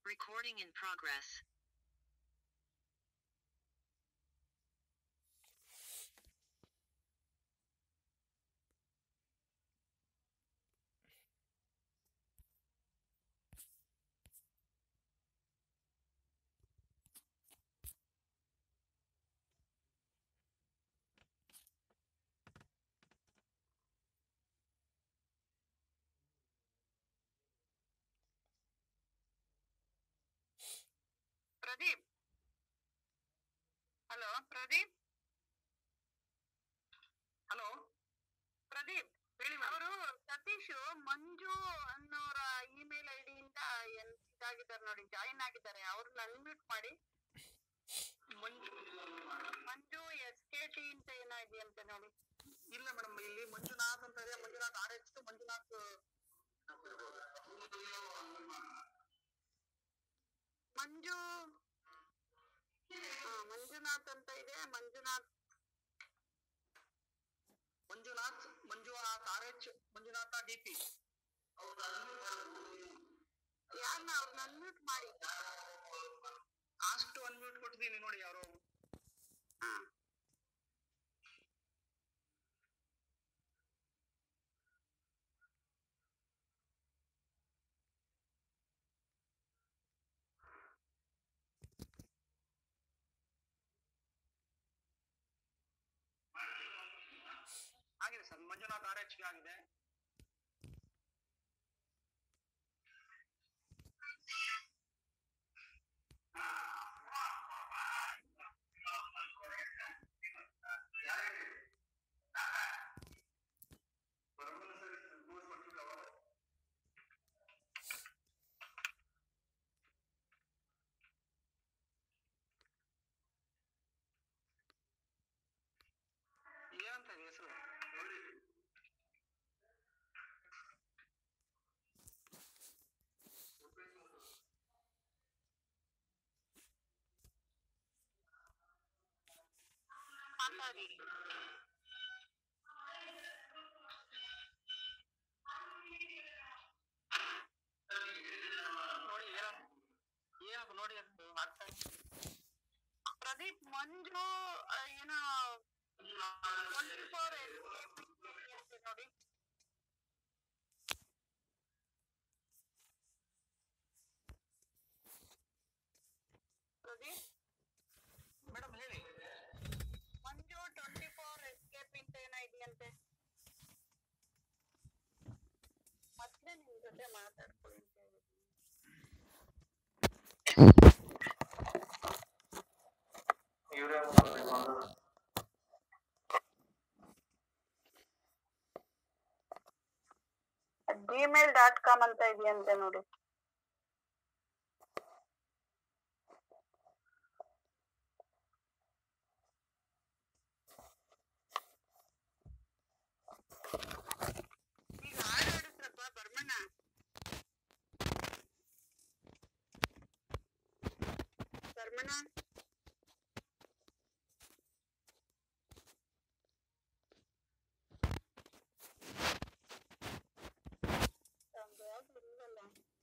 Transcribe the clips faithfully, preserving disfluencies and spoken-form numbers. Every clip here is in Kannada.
Recording in progress. Pradeep, hello Pradeep, hello Pradeep, ಹೇಳಿ. ಅವರು ಸತೀಶ್ ಮಂಜು ಅನ್ನೋರ ಇಮೇಲ್ ಐ ಡಿಯಿಂದ ಇದಾಗಿದ್ದಾರೆ ನೋಡಿ, ಜಾಯಿನ್ ಆಗಿದ್ದಾರೆ. ಅವ್ರನ್ನ ಅನ್ಮ್ಯೂಟ್ ಮಾಡಿ. Manju Manju S K T ಅಂತ ಏನೋ ಇದೆಯಂತೆ ನೋಡಿ. ಇಲ್ಲ ಮೇಡಮ್, ಇಲ್ಲಿ ಮಂಜುನಾಥ್ ಅಂತ ಇದೆ. ಮಂಜುನಾಥ್ ಆರ್ ಎಚ್ ಮಂಜುನಾಥ್ ಮಂಜು ಹಾ ಮಂಜುನಾಥ್ ಅಂತ ಇದೆ. Manjunath Manjunath Manjunath R H Manjunatha D P. ಯಾರನ್ನ ಅವ್ರನ್ನ ಅನ್ಮ್ಯೂಟ್ ಮಾಡಿ. ಅಷ್ಟು ಅನ್ಮ್ಯೂಟ್ ಕೊಟ್ಟಿದ್ದೀನಿ ನೋಡಿ. ಅವರು ಹಾ ಆಗಿದೆ ಸರ್. ಮಂಜುನಾಥ್ ಆರ್ ಎಚ್ ಆಗಿದೆ. ಏನಂತ ಹೆಸರು ಮಾತಾಡಿ. ನೋಡಿ ಏನಪ್ಪ ನೋಡಿ ಪ್ರದೀಪ್. ಮಂಜು ಏನೋ ಟ್ವೆಂಟಿ ಫೋರ್ ನೋಡಿ. ಪ್ರದೀಪ್ ಮೇಡಮ್ ಹೇಳಿ. ಮಂಜು ಟ್ವೆಂಟಿ ಫೋರ್ ಎಸ್ಕೇಪ್ ಅಂತ ಏನೋ ಇದೆಯಂತೆ. ಮತ್ತೆ ನಿಮ್ ಜೊತೆ ಮಾತಾಡ್ಕೊಳ್ಳಿ ಅಂತ ಹೇಳಿದ್ದೀನಿ. ಜಿಮೇಲ್ ಡಾಟ್ ಕಾಮ್ ಅಂತ ಇದೆಯಂತೆ ನೋಡಿ. ಈಗ ಆಡಾಡಿದ್ರಪ್ಪ ಬರ್ಮಣ್ಣ. ಬರ್ಮಣ್ಣ ಇಲ್ಲಲ್ಲ.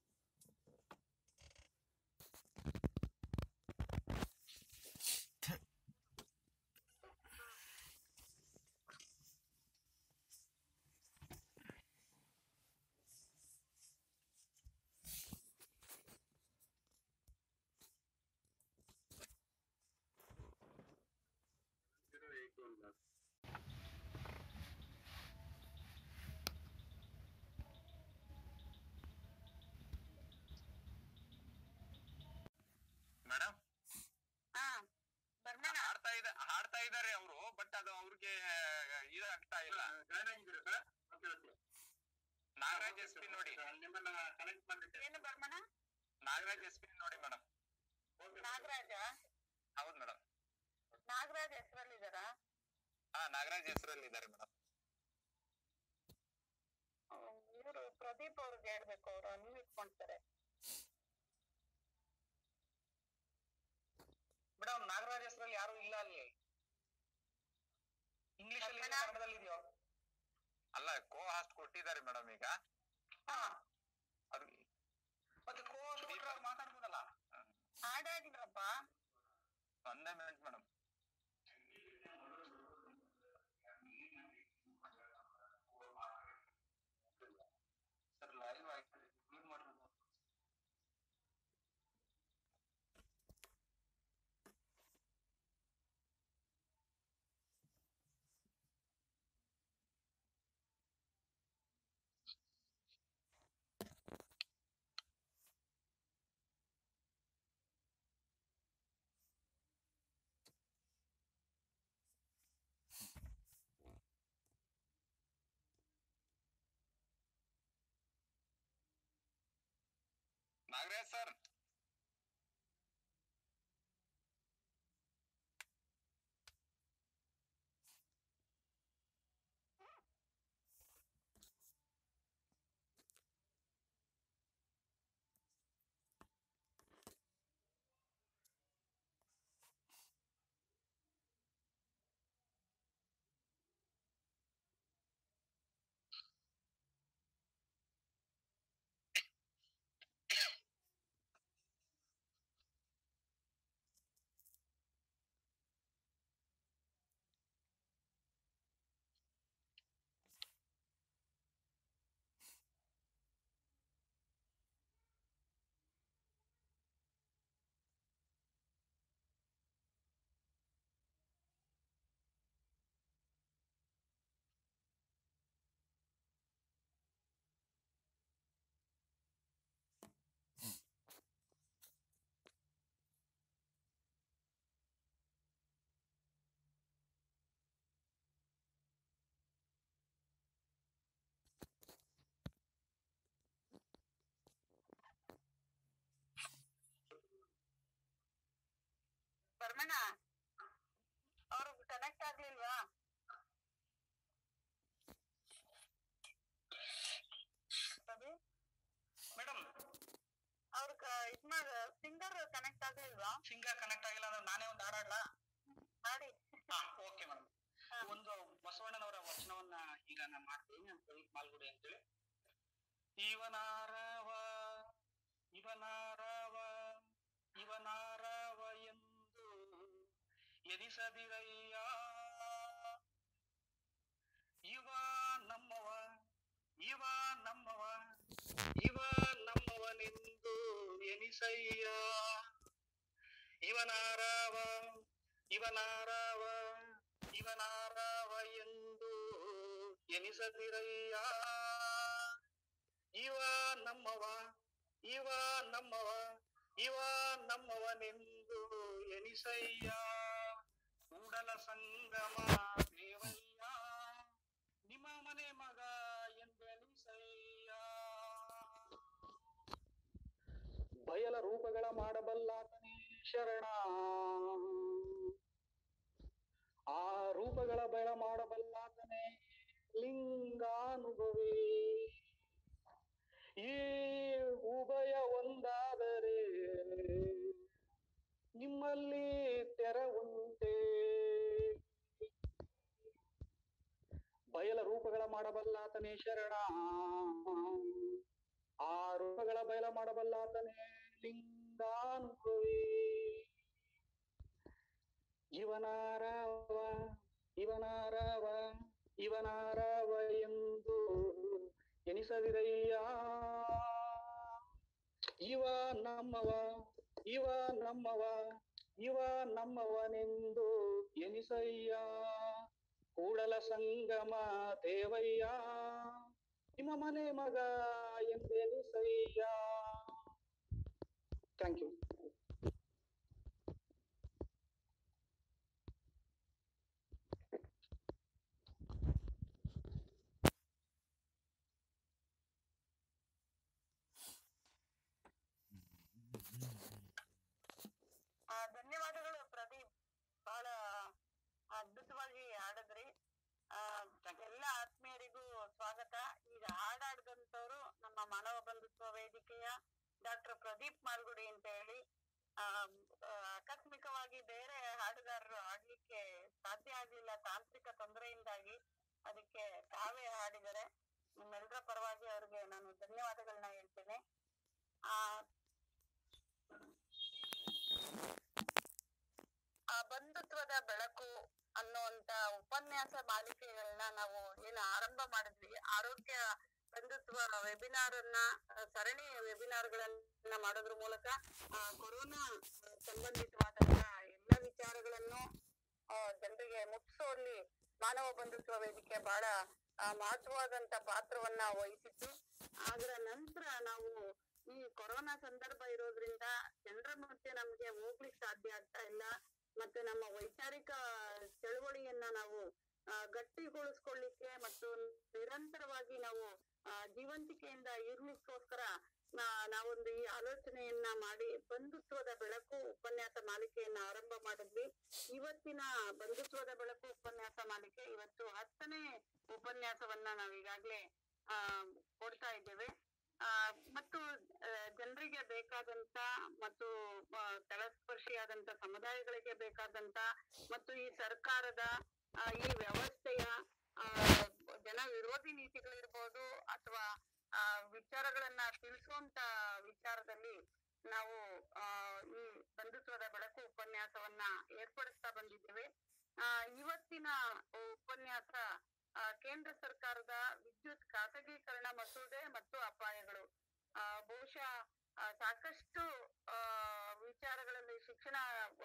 ಮೇಡಮ್ ಹಾ ಬರ್ಮಣ್ಣ ಹಾಡ್ತಾ ಇದ ಹಾಡ್ತಾ ಇದಾರೆ ಅವರು. ಬಟ್ ಅದು ಅವ್ರಿಗೆ ಇದಾಗ್ತಾ ಇಲ್ಲ. ನಾಗರಾಜ್ ಎಸ್ ಪಿ ನೋಡಿ. ನಿಮ್ಮನ್ನ ಕನೆಕ್ಟ್ ಮಾಡಿದ್ದೆ. ಏನು ಬರ್ಮಣ್ಣ? ನಾಗರಾಜ್ ಎಸ್ ಪಿ ನೋಡಿ ಮೇಡಮ್. ನಾಗರಾಜ? ಹೌದು ಮೇಡಮ್. ನಾಗರಾಜ್ ಹೆಸರಲ್ಲಿ ಇದಾರಾ? ಹಾ ನಾಗರಾಜ್ ಹೆಸರಲ್ಲಿ ಇದ್ದಾರೆ ಮೇಡಮ್. ಇವರು ಪ್ರದೀಪ್ ಅವ್ರಿಗೆ ಹೇಳ್ಬೇಕು. ಅವರು ನೀವು ಇಟ್ಕೊಂತಾರೆ ಮೇಡಮ್. ನಾಗರಾಜ್ ಹೆಸರಲ್ಲಿ ಯಾರು ಇಲ್ಲ ಅಲ್ಲಿ. ಇಂಗ್ಲಿಷ್ ಅಲ್ಲಿ ಕನ್ನಡದಲ್ಲಿ ಇದೆಯೋ? ಅಲ್ಲ, ಕೋ ಹಾಸ್ಟ್ ಕೊಟ್ಟಿದ್ದಾರೆ ಮೇಡಮ್ ಈಗ. ಅದು ಮತ್ತೆ ಕೋ ಹಾಸ್ಟ್ ಮಾತಾಡ್ಬೋದಲ್ಲ. ಹಾಡಾಡಿದ್ರಪ್ಪ ಒಂದೇ ಮಿನಿಟ್ ಮೇಡಮ್. ಸರ್ ಲೈವ್ ಆಯ್ತು ನೀವು ಮಾಡ್ಬೋದು. ನಾಗರಾಜ್ ಸರ್ ಬರ್ಮಣ ಅವ್ರು ಕನೆಕ್ಟ್ ಆಗ್ಲಿಲ್ವಾ? ಮೇಡಮ್ ಅವ್ರ ಇದ್ ಮಾಡ ಸಿಂಗರ್ ಕನೆಕ್ಟ್ ಆಗ್ಲಿಲ್ವಾ? ಸಿಂಗರ್ ಕನೆಕ್ಟ್ ಆಗಿಲ್ಲ ಅಂದ್ರೆ ನಾನೇ ಒಂದು ಹಾಡಾಡ್ಲಾ? ಹಾಡಿ. ಹಾ ಓಕೆ ಮೇಡಮ್. ಒಂದು ಬಸವಣ್ಣನವರ ವಚನವನ್ನ ಈಗ ನಾನು ಮಾಡ್ತೀನಿ ಅಂತ ಹೇಳಿ ಮಾಲ್ಗುಡಿ ಅಂತೇಳಿ. ಇವನಾರವ ಇವನಾರವ ಇವನಾರವ ಎಂದು ಎನಿಸದಿರಯ್ಯ, ಇವ ನಮ್ಮವ ಇವ ನಮ್ಮವ ಇವ ನಮ್ಮವನೆಂದು ಎನಿಸಯ್ಯ, ಇವನಾರವ ಇವನಾರವ ಇವನಾರವ ಎಂದು ಎನಿಸದಿರಯ್ಯ, ಇವ ನಮ್ಮವ ಇವ ನಮ್ಮವ ಇವ ನಮ್ಮವನೆಂದು ಎನಿಸಯ್ಯ, ಕೂಡಲ ಸಂಗಮ ದೇವಯ್ಯ ನಿಮ್ಮ ಮನೆ ಮಗ ಎಂದೆನಿಸಯ್ಯ, ಬಯಲ ರೂಪಗಳ ಮಾಡಬಲ್ಲಾತನೇ ಶರಣ, ಆ ರೂಪಗಳ ಬಯಲ ಮಾಡಬಲ್ಲಾತನೇ ಲಿಂಗಾನುಭವಿ, ಈ ಉಭಯ ಒಂದಾದರೆ ನಿಮ್ಮಲ್ಲಿ ತೆರವುಂಟೆ, ಬಯಲ ರೂಪಗಳ ಮಾಡಬಲ್ಲಾತನೇ ಶರಣ, ಆ ರೂಪಗಳ ಬಯಲ ಮಾಡಬಲ್ಲಾತನೇ ಲಿಂಗಾನುಭವಿ, ಇವನಾರವ ಇವನಾರವ ಇವನಾರವ ಎಂದು ಎನಿಸದಿರಯ್ಯ, ಇವ ನಮ್ಮವ ಇವ ನಮ್ಮವ ಇವ ನಮ್ಮವನೆಂದು ಎನಿಸಯ್ಯ, ಕೂಡಲ ಸಂಗಮ ದೇವಯ್ಯ ನಿಮ್ಮ ಮನೆ ಮಗ ಎಂದೆನಿಸಯ್ಯ. Thank you. ಧನ್ಯವಾದಗಳು ಪ್ರದೀಪ್, ಬಹಳ ಅದ್ಭುತವಾಗಿ ಹಾಡಿದ್ರಿ. ಆ ಎಲ್ಲ ಆತ್ಮೀಯರಿಗೂ ಸ್ವಾಗತ. ಈಗ ಹಾಡಾಡ್ದಂತವ್ರು ನಮ್ಮ ಮಾನವ ಬಂಧುತ್ವ ವೇದಿಕೆಯ ಡಾಕ್ಟರ್ ಪ್ರದೀಪ್ ಮಾಲ್ಗುಡಿ ಅಂತ ಹೇಳಿ. ಆ ಆಕಸ್ಮಿಕವಾಗಿ ಬೇರೆ ಹಾಡುಗಾರರು ಹಾಡ್ಲಿಕ್ಕೆ ಸಾಧ್ಯ ಆಗ್ಲಿಲ್ಲ ತಾಂತ್ರಿಕ ತೊಂದರೆಯಿಂದಾಗಿ, ಅದಕ್ಕೆ ತಾವೇ ಹಾಡಿದರೆ. ನಿಮ್ಮೆಲ್ಲರ ಪರವಾಗಿ ಅವ್ರಿಗೆ ನಾನು ಧನ್ಯವಾದಗಳನ್ನ ಹೇಳ್ತೇನೆ. ಆ ಬಂಧುತ್ವದ ಬೆಳಕು ಅನ್ನುವಂತ ಉಪನ್ಯಾಸ ಮಾಲಿಕೆಗಳನ್ನ ನಾವು ಏನು ಆರಂಭ ಮಾಡಿದ್ವಿ, ಆರೋಗ್ಯ ಬಂಧುತ್ವ ವೆಬಿನಾರ್ ಅನ್ನ ಸರಣಿ ವೆಬಿನಾರ್ ಗಳನ್ನ ಮಾಡೋದ್ರ ಮೂಲಕ ಆ ಕೊರೋನಾ ಸಂಬಂಧಿತವಾದಂತ ಎಲ್ಲ ವಿಚಾರಗಳನ್ನು ಆ ಜನರಿಗೆ ಮುಟ್ಟಿಸೋಲ್ಲಿ ಮಾನವ ಬಂಧುತ್ವ ವೇದಿಕೆ ಬಹಳ ಮಹತ್ವವಾದಂತ ಪಾತ್ರವನ್ನ ವಹಿಸಿತ್ತು. ಅದರ ನಂತರ ನಾವು ಈ ಕೊರೋನಾ ಸಂದರ್ಭ ಇರೋದ್ರಿಂದ ಜನರ ಮಧ್ಯೆ ನಮ್ಗೆ ಹೋಗ್ಲಿಕ್ಕೆ ಸಾಧ್ಯ ಆಗ್ತಾ ಇಲ್ಲ. ಮತ್ತೆ ನಮ್ಮ ವೈಚಾರಿಕ ಚಳವಳಿಯನ್ನ ನಾವು ಆ ಗಟ್ಟಿಗೊಳಿಸ್ಕೊಳ್ಳಿಕ್ಕೆ ಮತ್ತು ನಿರಂತರವಾಗಿ ನಾವು ಆ ಜೀವಂತಿಕೆಯಿಂದ ಇರ್ಲಿಕ್ಕೋಸ್ಕರ ನಾವೊಂದು ಈ ಆಲೋಚನೆಯನ್ನ ಮಾಡಿ ಬಂಧುತ್ವದ ಬೆಳಕು ಉಪನ್ಯಾಸ ಮಾಲಿಕೆಯನ್ನ ಆರಂಭ ಮಾಡಿದ್ವಿ. ಇವತ್ತಿನ ಬಂಧುತ್ವದ ಬೆಳಕು ಉಪನ್ಯಾಸ ಮಾಲಿಕೆ ಇವತ್ತು ಹತ್ತನೇ ಉಪನ್ಯಾಸವನ್ನ ನಾವ್ ಈಗಾಗ್ಲೇ ಆ ಕೊಡ್ತಾ ಇದ್ದೇವೆ. ಆ ಮತ್ತು ಜನರಿಗೆ ಬೇಕಾದಂತ ಮತ್ತು ತಳಸ್ಪರ್ಶಿಯಾದಂತ ಸಮುದಾಯಗಳಿಗೆ ಬೇಕಾದಂತ ಮತ್ತು ಈ ಸರ್ಕಾರದ ಈ ವ್ಯವಸ್ಥೆಯ ಆ ಜನ ವಿರೋಧಿ ನೀತಿಗಳಿರ್ಬೋದು ಅಥವಾ ಆ ವಿಚಾರಗಳನ್ನ ತಿಳಿಸುವಂತ ವಿಚಾರದಲ್ಲಿ ನಾವು ಆ ಈ ಬಂಧುತ್ವದ ಬೆಳಕು ಉಪನ್ಯಾಸವನ್ನ ಏರ್ಪಡಿಸ್ತಾ ಬಂದಿದ್ದೇವೆ. ಆ ಇವತ್ತಿನ ಉಪನ್ಯಾಸ ಆ ಕೇಂದ್ರ ಸರ್ಕಾರದ ವಿದ್ಯುತ್ ಖಾಸಗೀಕರಣ ಮಸೂದೆ ಮತ್ತು ಅಪಾಯಗಳು. ಆ ಬಹುಶಃ ಸಾಕಷ್ಟು ಆ ವಿಚಾರಗಳಲ್ಲಿ ಶಿಕ್ಷಣ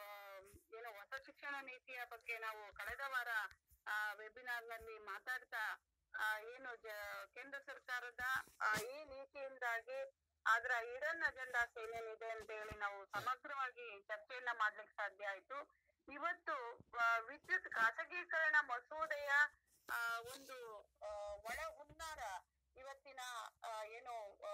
ಏನು ಹೊಸ ಶಿಕ್ಷಣ ನೀತಿಯ ಬಗ್ಗೆ ನಾವು ಕಳೆದ ವಾರ ಆ ವೆಬಿನಾರ್ ನಲ್ಲಿ ಮಾತಾಡ್ತಾ ಆ ಏನು ಜ ಕೇಂದ್ರ ಸರ್ಕಾರದ ಈ ನೀತಿಯಿಂದಾಗಿ ಅದರ ಹಿಡನ್ ಅಜೆಂಡಾಸ್ ಏನೇನಿದೆ ಅಂತ ಹೇಳಿ ನಾವು ಸಮಗ್ರವಾಗಿ ಚರ್ಚೆಯನ್ನ ಮಾಡ್ಲಿಕ್ಕೆ ಸಾಧ್ಯ ಆಯ್ತು. ಇವತ್ತು ವಿದ್ಯುತ್ ಖಾಸಗೀಕರಣ ಮಸೂದೆಯ ಆ ಒಂದು ಒಳ ಹುನ್ನಾರ ಇವತ್ತಿನ ಏನು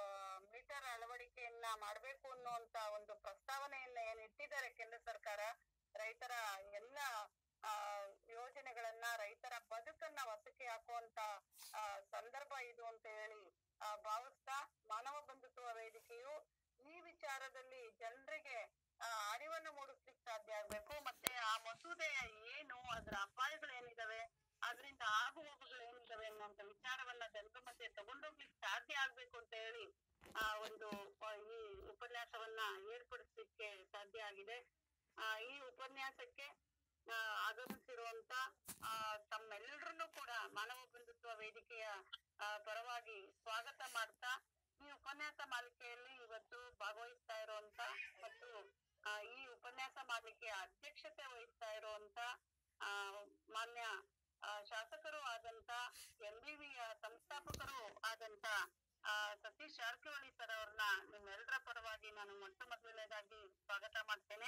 ಮೀಟರ್ ಅಳವಡಿಕೆಯನ್ನ ಮಾಡ್ಬೇಕು ಅನ್ನುವಂತ ಒಂದು ಪ್ರಸ್ತಾವನೆಯನ್ನ ಏನ್ ಇಟ್ಟಿದ್ದಾರೆ ಕೇಂದ್ರ ಸರ್ಕಾರ, ರೈತರ ಎಲ್ಲ ಆ ಯೋಜನೆಗಳನ್ನ ರೈತರ ಬದುಕನ್ನ ಹೊಸಕ್ಕೆ ಹಾಕುವಂತ ಆ ಸಂದರ್ಭ ಇದು ಅಂತ ಹೇಳಿ ಆ ಭಾವಿಸ್ತಾ ಮಾನವ ಬಂಧುತ್ವ ವೇದಿಕೆಯು ಈ ವಿಚಾರದಲ್ಲಿ ಜನರಿಗೆ ಆ ಅರಿವನ್ನು ಮೂಡಿಸ್ಲಿಕ್ಕೆ ಸಾಧ್ಯ ಆಗ್ಬೇಕು. ಮತ್ತೆ ಆ ಮಸೂದೆಯ ಏನು, ಅದರ ಅಪಾಯಗಳೇನಿದಾವೆ, ಅದರಿಂದ ಆಗು ಹೋಗುಗಳು ಏನಿದಾವೆ ಅನ್ನುವಂತ ವಿಚಾರವನ್ನ ಜನರ ಮಧ್ಯೆ ತಗೊಂಡೋಗ್ಲಿಕ್ಕೆ ಸಾಧ್ಯ ಆಗ್ಬೇಕು ಅಂತ ಹೇಳಿ ಆ ಒಂದು ಈ ಉಪನ್ಯಾಸವನ್ನ ಏರ್ಪಡಿಸ್ಲಿಕ್ಕೆ ಸಾಧ್ಯ ಆಗಿದೆ. ಆ ಈ ಉಪನ್ಯಾಸಕ್ಕೆ ಆ ಆಗಮಿಸಿರುವಂತ ಆ ತಮ್ಮೆಲ್ಲರನ್ನು ಕೂಡ ಮಾನವ ಬಂಧುತ್ವ ವೇದಿಕೆಯ ಆ ಪರವಾಗಿ ಸ್ವಾಗತ ಮಾಡ್ತಾ, ಈ ಉಪನ್ಯಾಸ ಮಾಲಿಕೆಯಲ್ಲಿ ಇವತ್ತು ಭಾಗವಹಿಸ್ತಾ ಇರುವಂತ ಮತ್ತು ಆ ಈ ಉಪನ್ಯಾಸ ಮಾಲಿಕೆಯ ಅಧ್ಯಕ್ಷತೆ ವಹಿಸ್ತಾ ಇರುವಂತ ಆ ಮಾನ್ಯ ಶಾಸಕರು ಆದಂತ ಎಂ ಬಿ ವಿಯ ಸಂಸ್ಥಾಪಕರು ಆದಂತ ಆ ಸತೀಶ್ ಜಾರಕಿಹೊಳಿ ಸರ್ ಅವ್ರನ್ನ ನಿಮ್ಮೆಲ್ಲರ ಪರವಾಗಿ ನಾನು ಮೊಟ್ಟ ಮೊದಲನೇದಾಗಿ ಸ್ವಾಗತ ಮಾಡ್ತೇನೆ.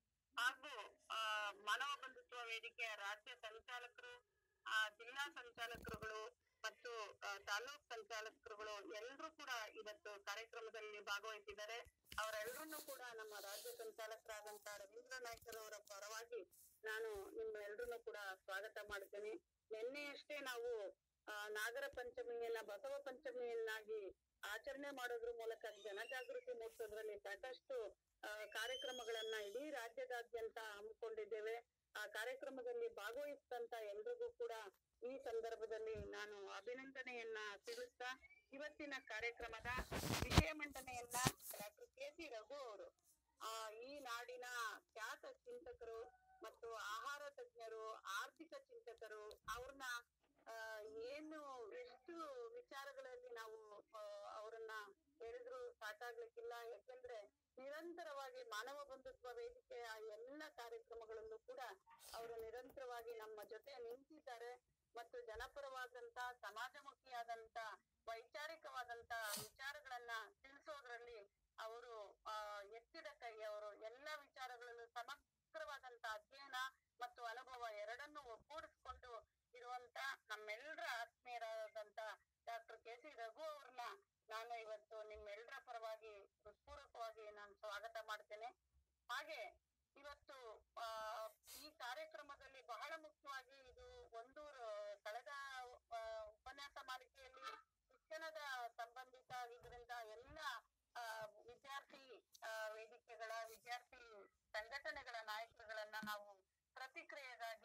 ಹಾಗೂ ಆ ಮಾನವ ಬಂಧುತ್ವ ವೇದಿಕೆಯ ರಾಜ್ಯ ಸಂಚಾಲಕರು, ಆ ಜಿಲ್ಲಾ ಸಂಚಾಲಕರುಗಳು ಮತ್ತು ತಾಲೂಕ್ ಸಂಚಾಲಕರುಗಳು ಎಲ್ಲರೂ ಕೂಡ ಇವತ್ತು ಕಾರ್ಯಕ್ರಮದಲ್ಲಿ ಭಾಗವಹಿಸಿದ್ದಾರೆ. ಅವರೆಲ್ಲರನ್ನೂ ಕೂಡ ನಮ್ಮ ರಾಜ್ಯ ಸಂಚಾಲಕರಾದಂತ ರವೀಂದ್ರ ನಾಯ್ಕರವರ ಪರವಾಗಿ ನಾನು ನಿಮ್ಮ ಎಲ್ರನ್ನೂ ಕೂಡ ಸ್ವಾಗತ ಮಾಡ್ತೇನೆ. ನಿನ್ನೆಯಷ್ಟೇ ನಾವು ಆ ನಾಗರ ಪಂಚಮಿಯನ್ನ ಬಸವ ಪಂಚಮಿಯನ್ನಾಗಿ ಆಚರಣೆ ಮಾಡೋದ್ರ ಮೂಲಕ ಜನಜಾಗೃತಿ ಮೂಡಿಸೋದ್ರಲ್ಲಿ ಸಾಕಷ್ಟು ಆ ಕಾರ್ಯಕ್ರಮಗಳನ್ನ ಇಡೀ ರಾಜ್ಯದಾದ್ಯಂತ ಹಮ್ಮಿಕೊಂಡಿದ್ದೇವೆ. ಆ ಕಾರ್ಯಕ್ರಮದಲ್ಲಿ ಭಾಗವಹಿಸಿದಂತ ಎಲ್ರಿಗೂ ಕೂಡ ಈ ಸಂದರ್ಭದಲ್ಲಿ ನಾನು ಅಭಿನಂದನೆಯನ್ನ ತಿಳಿಸ್ತಾ, ಇವತ್ತಿನ ಕಾರ್ಯಕ್ರಮದ ವಿಷಯ ಮಂಡನೆಯನ್ನ ಡಾಕ್ಟರ್ ಕೆ ಸಿ ರಘು ಅವರು ಆ ಈ ನಾಡಿನ ಖ್ಯಾತ ಚಿಂತಕರು ಮತ್ತು ಆಹಾರ ತಜ್ಞರು, ಆರ್ಥಿಕ ಚಿಂತಕರು, ಅವ್ರನ್ನ ಆ ಏನು ಎಷ್ಟು ವಿಚಾರಗಳಲ್ಲಿ ನಾವು ಅವರನ್ನ ಹೇಳಿದ್ರು ಸಾಕಾಗ್ಲಿಕ್ಕಿಲ್ಲ. ಯಾಕಂದ್ರೆ ನಿರಂತರವಾಗಿ ಮಾನವ ಬಂಧುತ್ವ ವೇದಿಕೆಯ ಎಲ್ಲ ಕಾರ್ಯಕ್ರಮಗಳಲ್ಲೂ ಕೂಡ ಅವರು ನಿರಂತರವಾಗಿ ನಮ್ಮ ಜೊತೆ ನಿಂತಿದ್ದಾರೆ ಮತ್ತು ಜನಪರವಾದಂತ ಸಮಾಜಮುಖಿಯಾದಂತ ವೈಚಾರಿಕವಾದಂತ ವಿಚಾರಗಳನ್ನ ತಿಳಿಸೋದ್ರಲ್ಲಿ ಅವರು ಆ ಎತ್ತಿದ ಕೈ. ಅವರು ಎಲ್ಲಾ ವಿಚಾರಗಳಲ್ಲೂ ಸಮಗ್ರವಾದಂತ ಅಧ್ಯಯನ ಮತ್ತು ಅನುಭವ ಎರಡನ್ನೂ ಒಗ್ಗೂಡಿಸ್ಕೊಂಡು ಇರುವಂತ ನಮ್ಮೆಲ್ಲರ ಆತ್ಮೀಯರಾದಂತ ಡಾಕ್ಟರ್ ಕೆ ಸಿ ರಘು ಅವ್ರನ್ನ ನಾನು ಇವತ್ತು ನಿಮ್ಮೆಲ್ಲರ ಪರವಾಗಿ ಹೃತ್ಪೂರ್ವಕವಾಗಿ ನಾನು ಸ್ವಾಗತ ಮಾಡ್ತೇನೆ. ಹಾಗೆ ಇವತ್ತು ಆ ಈ ಕಾರ್ಯಕ್ರಮದಲ್ಲಿ ಬಹಳ ಮುಖ್ಯವಾಗಿ ಇದು ಒಂದು ಕಳೆದ ಉಪನ್ಯಾಸ ಮಾಲಿಕೆಯಲ್ಲಿ ಶಿಕ್ಷಣದ ಸಂಬಂಧಿತ ಇದರಿಂದ ಎಲ್ಲ ಆ ವಿದ್ಯಾರ್ಥಿ ಆ ವೇದಿಕೆಗಳ ವಿದ್ಯಾರ್ಥಿ ಸಂಘಟನೆಗಳ ನಾಯಕರುಗಳನ್ನ ನಾವು ಪ್ರತಿಕ್ರಿಯೆಗಾಗಿ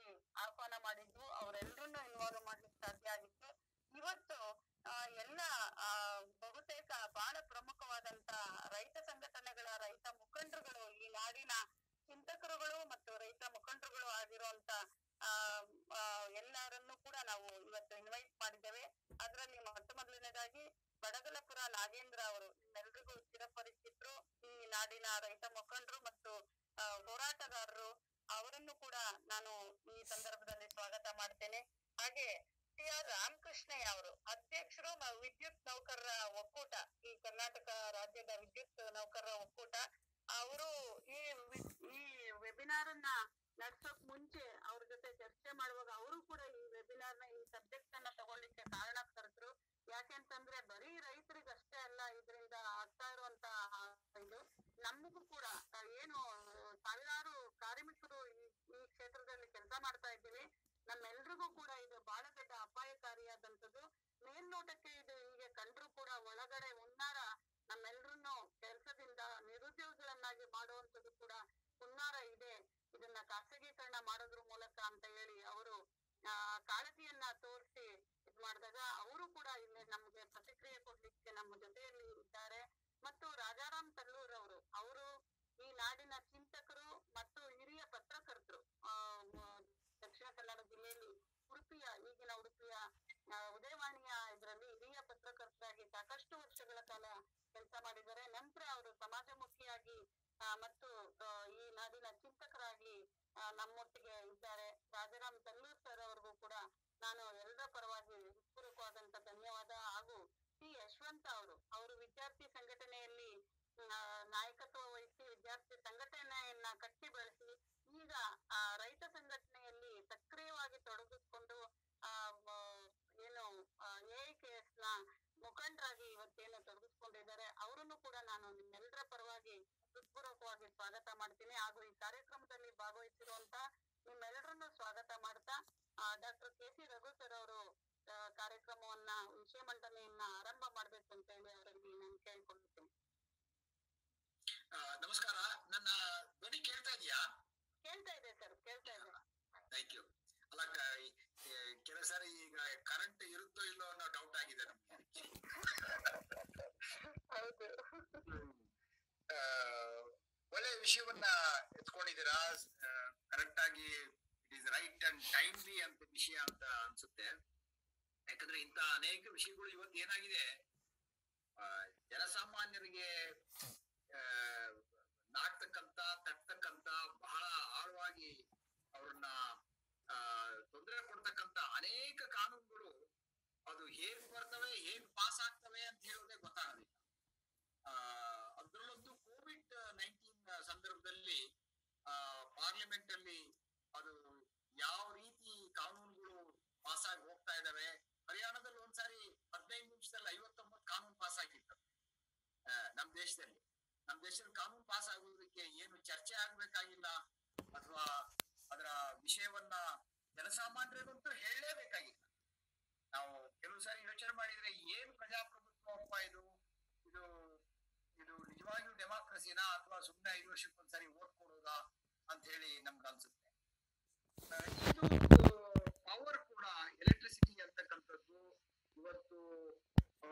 ಇರುವಂತ ಆ ಆ, ಎಲ್ಲರನ್ನು ಕೂಡ ನಾವು ಇವತ್ತು ಇನ್ವೈಟ್ ಮಾಡಿದ್ದೇವೆ. ಅದರಲ್ಲಿ ಮೊಟ್ಟ ಮೊದಲನೇದಾಗಿ ಬಡಗಲಪುರ ನಾಗೇಂದ್ರ ಅವರು, ನಿಮ್ಮೆಲ್ರಿಗೂ ಚಿರಪರಿಚಿತರು, ಈ ನಾಡಿನ ರೈತ ಮುಖಂಡರು ಮತ್ತು ಆ, ಹೋರಾಟಗಾರರು. ಅವರನ್ನು ಕೂಡ ನಾನು ಈ ಸಂದರ್ಭದಲ್ಲಿ ಸ್ವಾಗತ ಮಾಡ್ತೇನೆ. ಹಾಗೆ ಟಿ ಆರ್ ರಾಮಕೃಷ್ಣಯ್ಯ ಅವರು, ಅಧ್ಯಕ್ಷರು ಮ- ವಿದ್ಯುತ್ ನೌಕರರ ಒಕ್ಕೂಟ, ಈ ಕರ್ನಾಟಕ ರಾಜ್ಯದ ವಿದ್ಯುತ್ ನೌಕರರ ಒಕ್ಕೂಟ. ಅವರು ಈ ವಿ- ಈ ವೆಬಿನಾರ್ ಅನ್ನ ನಡ್ಸೋಕ್ ಮುಂಚೆ ಅವ್ರ ಜೊತೆ ಚರ್ಚೆ ಮಾಡುವಾಗ ಅವರು ಕೂಡ ಈ ವೆಬಿನಾರ್ ನ ಈ ಸಬ್ಜೆಕ್ಟ್ ಅನ್ನ ತಗೊಳ್ಳಿಕ್ಕೆ ಕಾರಣಕರ್ತರು. ಯಾಕೆಂತಂದ್ರೆ ಬರೀ ರೈತರಿಗೆ ಅಷ್ಟೇ ಅಲ್ಲ ಇದರಿಂದ ಆಗ್ತಾ ಇರುವಂತ ಇದು, ನಮಗೂ ಕೂಡ ಆ, ಏನು ಸಾವಿರಾರು ಕಾರ್ಮಿಕರು ಈ ಈ ಕ್ಷೇತ್ರದಲ್ಲಿ ಕೆಲಸ ಮಾಡ್ತಾ ಇದ್ದೀವಿ, ನಮ್ಮೆಲ್ರಿಗೂ ಕೂಡ ಇದು ಬಹಳ ದೊಡ್ಡ ಅಪಾಯಕಾರಿಯಾದಂಥದ್ದು. ಮೇಲ್ನೋಟಕ್ಕೆ ಇದು ಹೀಗೆ ಕಂಡ್ರು ಕೂಡ ಒಳಗಡೆ ಹುನ್ನಾರ ನಮ್ಮೆಲ್ರನ್ನು ಕೆಲಸದಿಂದ ನಿರುದ್ಯೋಗಿಗಳನ್ನಾಗಿ ಮಾಡುವಂಥದ್ದು ಕೂಡ ಹುನ್ನಾರ ಇದೆ. ಇದನ್ನ ಖಾಸಗೀಕರಣ ಮಾಡೋದ್ರ ಮೂಲಕ ಅಂತ ಹೇಳಿ ಅವರು ಆ ಕಾಳಜಿಯನ್ನ ತೋರಿಸಿ ಇದ್ ಮಾಡಿದಾಗ ಅವರು ಕೂಡ ಇಲ್ಲಿ ನಮ್ಗೆ ಪ್ರತಿಕ್ರಿಯೆ ಕೊಡ್ಲಿಕ್ಕೆ ನಮ್ಮ ಜೊತೆಯಲ್ಲಿ ಇದ್ದಾರೆ. ಮತ್ತು ರಾಜಾರಾಮ್ ತಲ್ಲೂರ್ ಅವರು, ಅವರು ಈ ನಾಡಿನ ಚಿಂತಕರು ಮತ್ತು ಹಿರಿಯ ಪತ್ರಕರ್ತರು. ಆ ಮ- ದಕ್ಷಿಣ ಕನ್ನಡ ಜಿಲ್ಲೆಯಲ್ಲಿ ಉಡುಪಿಯ, ಈಗಿನ ಉಡುಪಿಯ ಆ, ಉದಯವಾಣಿಯ ಇದರಲ್ಲಿ ಹಿರಿಯ ಪತ್ರಕರ್ತರಾಗಿ ಸಾಕಷ್ಟು ವರ್ಷಗಳ ಕಾಲ ಕೆಲಸ ಮಾಡಿದ್ದಾರೆ. ನಂತರ ಅವರು ಸಮಾಜಮುಖಿಯಾಗಿ ಆ, ಮತ್ತು ಆ, ಈ ನಾಡಿನ ಚಿಂತಕರಾಗಿ ಆ, ನಮ್ಮೊಟ್ಟಿಗೆ ಇದ್ದಾರೆ. ರಾಜಾರಾಮ್ ತಲ್ಲೂರ್ ಸರ್ ಅವ್ರಿಗೂ ಕೂಡ ನಾನು ಎಲ್ಲರ ಪರವಾಗಿ ಹೃತ್ಪೂರ್ವಕವಾದಂತ ಧನ್ಯವಾದ. ಹಾಗೂ ಟಿ ಯಶವಂತ ಅವರು, ಅವರು ವಿದ್ಯಾರ್ಥಿ ಸಂಘಟನೆಯಲ್ಲಿ ಆ, ನಾಯಕತ್ವ ವಹಿಸಿ ವಿದ್ಯಾರ್ಥಿ ಸಂಘಟನೆಯನ್ನ ಕಟ್ಟಿ ಬೆಳೆಸಿ ಈಗ ಆ ರೈತ ಸಂಘಟನೆಯಲ್ಲಿ ಸಕ್ರಿಯವಾಗಿ ತೊಡಗಿಸ್ಕೊಂಡು ಆ ಮ- ಏನು ಎ ಐ ಕೆ ಎಸ್ ನ ಮುಖಂಡರಾಗಿ ಇವತ್ತೇನು ತೊಡಗಿಸ್ಕೊಂಡಿದ್ದಾರೆ, ಅವರನ್ನು ಕೂಡ ನಾನು ನಿಮ್ಮೆಲ್ಲರ ಪರವಾಗಿ ಹೃತ್ಪೂರ್ವಕವಾಗಿ ಸ್ವಾಗತ ಮಾಡ್ತೀನಿ. ಹಾಗೂ ಈ ಕಾರ್ಯಕ್ರಮದಲ್ಲಿ ಭಾಗವಹಿಸಿರುವಂತ ನಿಮ್ಮೆಲ್ಲರನ್ನು ಸ್ವಾಗತ ಮಾಡ್ತಾ doctor K C Raghu sir ಅವರು ಆ, ಕಾರ್ಯಕ್ರಮವನ್ನ, ವಿಷಯ ಮಂಡನೆಯನ್ನ ಆರಂಭ ಮಾಡ್ಬೇಕು ಅಂತ ಹೇಳಿ ಅವರಲ್ಲಿ ನಾನು ಕೇಳ್ಕೊಳ್ತೀನಿ. ಆ, ನಮಸ್ಕಾರ. ನನ್ನ ಧ್ವನಿ ಕೇಳ್ತಾ ಇದೆಯಾ? ಕೇಳ್ತಾ ಇದೆ ಸರ್, ಕೇಳ್ತಾ ಇದೆ. Thank you. ಅಲ್ಲ, ಕ- ಈ- ಈ ಕೆಲವು ಸಾರಿ ಈಗ ಕರೆಂಟ್ ಇರುತ್ತೋ ಇಲ್ಲೋ ಅನ್ನೋ ಡೌಟ್ ಆಗಿದೆ ನಮ್ಗೆ. ಹೌದು. ಆ, ಒಳ್ಳೆ ವಿಷಯವನ್ನ ಎತ್ಕೊಂಡಿದ್ದೀರಾ. ಕರೆಕ್ಟ್ ಆಗಿ it is right and timely ಅಂತ ವಿಷಯ ಅಂತ ಅನ್ಸುತ್ತೆ. ಯಾಕಂದ್ರೆ ಇಂತ ಅನೇಕ ವಿಷಯಗಳು ಇವತ್ತು ಏನಾಗಿದೆ, ಆ, ಜನಸಾಮಾನ್ಯರಿಗೆ ಆ, ನಾಟ್ತಕ್ಕಂತ ತಟ್ಟತಕ್ಕಂತ ಬಹಳ ಆಳವಾಗಿ ಅವ್ರನ್ನ ಆ ತೊಂದರೆ ಕೊಡ್ತಕ್ಕಂತ ಅನೇಕ ಕಾನೂನುಗಳು ಅದು ಹೇಗ್ ಬರ್ತವೆ, ಹೇಗ್ ಪಾಸ್ ಆಗ್ತವೆ ಅಂತ ಹೇಳೋದೇ ಗೊತ್ತಾಗೋದಿಲ್ಲ. ಆ ಅದ್ರಲ್ಲೊಂದು ಕೋವಿಡ್ ನೈನ್ಟೀನ್ ಸಂದರ್ಭದಲ್ಲಿ ಆ ಪಾರ್ಲಿಮೆಂಟ್ ಅಲ್ಲಿ ಅದು ಯಾವ ರೀತಿ ಕಾನೂನುಗಳು ಪಾಸ್ ಆಗಿ ಹೋಗ್ತಾ ಇದಾವೆ. ಹರಿಯಾಣದಲ್ಲಿ ಒಂದ್ಸಾರಿ ಹದಿನೈದು ನಿಮಿಷದಲ್ಲಿ ಐವತ್ತೊಂಬತ್ತು ಕಾನೂನು ಪಾಸ್ ಆಗಿತ್ತು. ನಮ್ ದೇಶದಲ್ಲಿ ನಮ್ ದೇಶದಲ್ಲಿ ಕಾನೂನು ಪಾಸ್ ಆಗೋದಕ್ಕೆ ಏನು ಚರ್ಚೆ ಆಗ್ಬೇಕಾಗಿಲ್ಲ, ಅಥವಾ ಅದರ ವಿಷಯವನ್ನ ಜನಸಾಮಾನ್ಯರಿಗಂತೂ ಹೇಳಲೇಬೇಕಾಗಿಲ್ಲ. ನಾವು ಕೆಲವು ಸಾರಿ ಯೋಚನೆ ಮಾಡಿದ್ರೆ ಏನು ಪ್ರಜಾಪ್ರಭುತ್ವಪ್ಪ ಇದು, ಇದು ಇದು ನಿಜವಾಗಿಯೂ ಡೆಮಾಕ್ರಸಿನಾ ಅಥವಾ ಸುಮ್ಮನೆ ಐದು ವರ್ಷಕ್ಕೊಂದ್ಸರಿ ಓಟ್ ಕೊಡೋದಾ ಅಂತ ಹೇಳಿ ನಮ್ಗೆ ಅನ್ಸುತ್ತೆ. ಆ, ಇದು ಪವರ್ ಕೂಡ, ಎಲೆಕ್ಟ್ರಿಸಿಟಿ ಅಂತಕ್ಕಂಥದ್ದು ಇವತ್ತು ಆ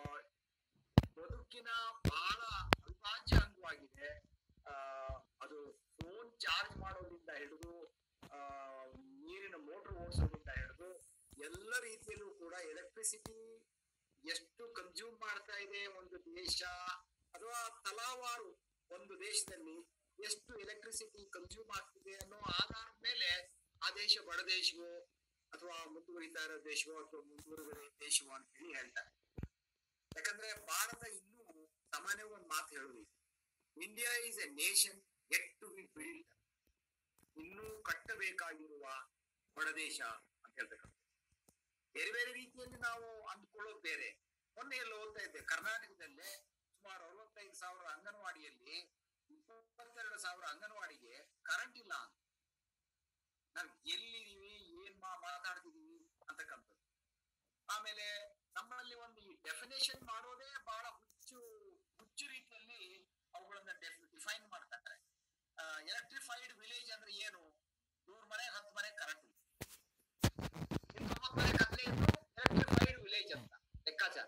ಬದುಕಿನ ಬಹಳ ಅವಿಭಾಜ್ಯ ಅಂಗವಾಗಿದೆ. ಆ ಅದು ಫೋನ್ ಚಾರ್ಜ್ ಮಾಡೋದ್ರಿಂದ ಹಿಡಿದು ಆ ನೀರಿನ ಮೋಟರ್ ಓಡಿಸೋದ್ರಿಂದ ಹಿಡಿದು ಎಲ್ಲ ರೀತಿಯಲ್ಲೂ ಕೂಡ ಎಲೆಕ್ಟ್ರಿಸಿಟಿ ಎಷ್ಟು ಕನ್ಸ್ಯೂಮ್ ಮಾಡ್ತಾ ಇದೆ ಒಂದು ದೇಶ, ಅಥವಾ ತಲಾವಾರು ಒಂದು ದೇಶದಲ್ಲಿ ಎಷ್ಟು ಎಲೆಕ್ಟ್ರಿಸಿಟಿ ಕನ್ಸ್ಯೂಮ್ ಆಗ್ತಿದೆ ಅನ್ನೋ ಆಧಾರದ ಮೇಲೆ ಆ ದೇಶ ಬಡ ದೇಶವೋ ಅಥವಾ ಮುಂದುವರಿತಾ ಇರೋ ದೇಶವೋ ಅಥವಾ ಮುಂದುವರಿದ ದೇಶವೋ ಅಂತ ಹೇಳಿ ಹೇಳ್ತಾರೆ. ಯಾಕಂದ್ರೆ ಭಾರತ ಇನ್ನೂ ಸಾಮಾನ್ಯವಾಗಿ ಒಂದು ಮಾತು ಹೇಳೋದಿದೆ, India is a nation yet to be build, ಇನ್ನೂ ಕಟ್ಟಬೇಕಾಗಿರುವ ಬಡ ದೇಶ ಅಂತ ಹೇಳ್ತಕ್ಕಂಥ. ಬೇರೆ ಬೇರೆ ರೀತಿಯಲ್ಲಿ ನಾವು ಅಂದ್ಕೊಳ್ಳೋದು ಬೇರೆ. ಮೊನ್ನೆ ಎಲ್ಲ ಓದ್ತಾ ಇದ್ದೆ, ಕರ್ನಾಟಕದಲ್ಲೇ ಸುಮಾರು ಅರವತ್ತೈದು ಸಾವಿರ ಅಂಗನವಾಡಿಯಲ್ಲಿ ಇಪ್ಪತ್ತೆರಡು ಸಾವಿರ ಅಂಗನವಾಡಿಗೆ ಕರೆಂಟ್ ಇಲ್ಲ ಅಂತ. ನಾವ್ ಎಲ್ಲಿದೀವಿ, ಏನ್ ಮಾ ಮಾತಾಡ್ತಿದೀವಿ ಅಂತಕ್ಕಂಥದ್ದು. ಆಮೇಲೆ ನಮ್ಮಲ್ಲಿ ಒಂದು ಈ ಡೆಫಿನೇಷನ್ ಮಾಡೋದೇ ಬಹಳ ಹುಚ್ಚು ಹುಚ್ಚು ರೀತಿಯಲ್ಲಿ ಅವುಗಳನ್ನ ಡಿಫೈನ್ ಮಾಡ್ತಾರೆ. ಎಲೆಕ್ಟ್ರಿಫೈಡ್ ವಿಲೇಜ್ ಅಂದ್ರೆ ಏನು? ನೂರ್ ಮನೆ ಹತ್ತು ಮನೆ ಕರೆಂಟ್ ಇಲ್ಲ, ತೊಂಬತ್ತು ಮನೆ ಕತ್ಲೆ ಇದ್ರು ಎಲೆಕ್ಟ್ರಿಫೈಡ್ ವಿಲೇಜ್ ಅಂತ ಲೆಕ್ಕಾಚಾರ.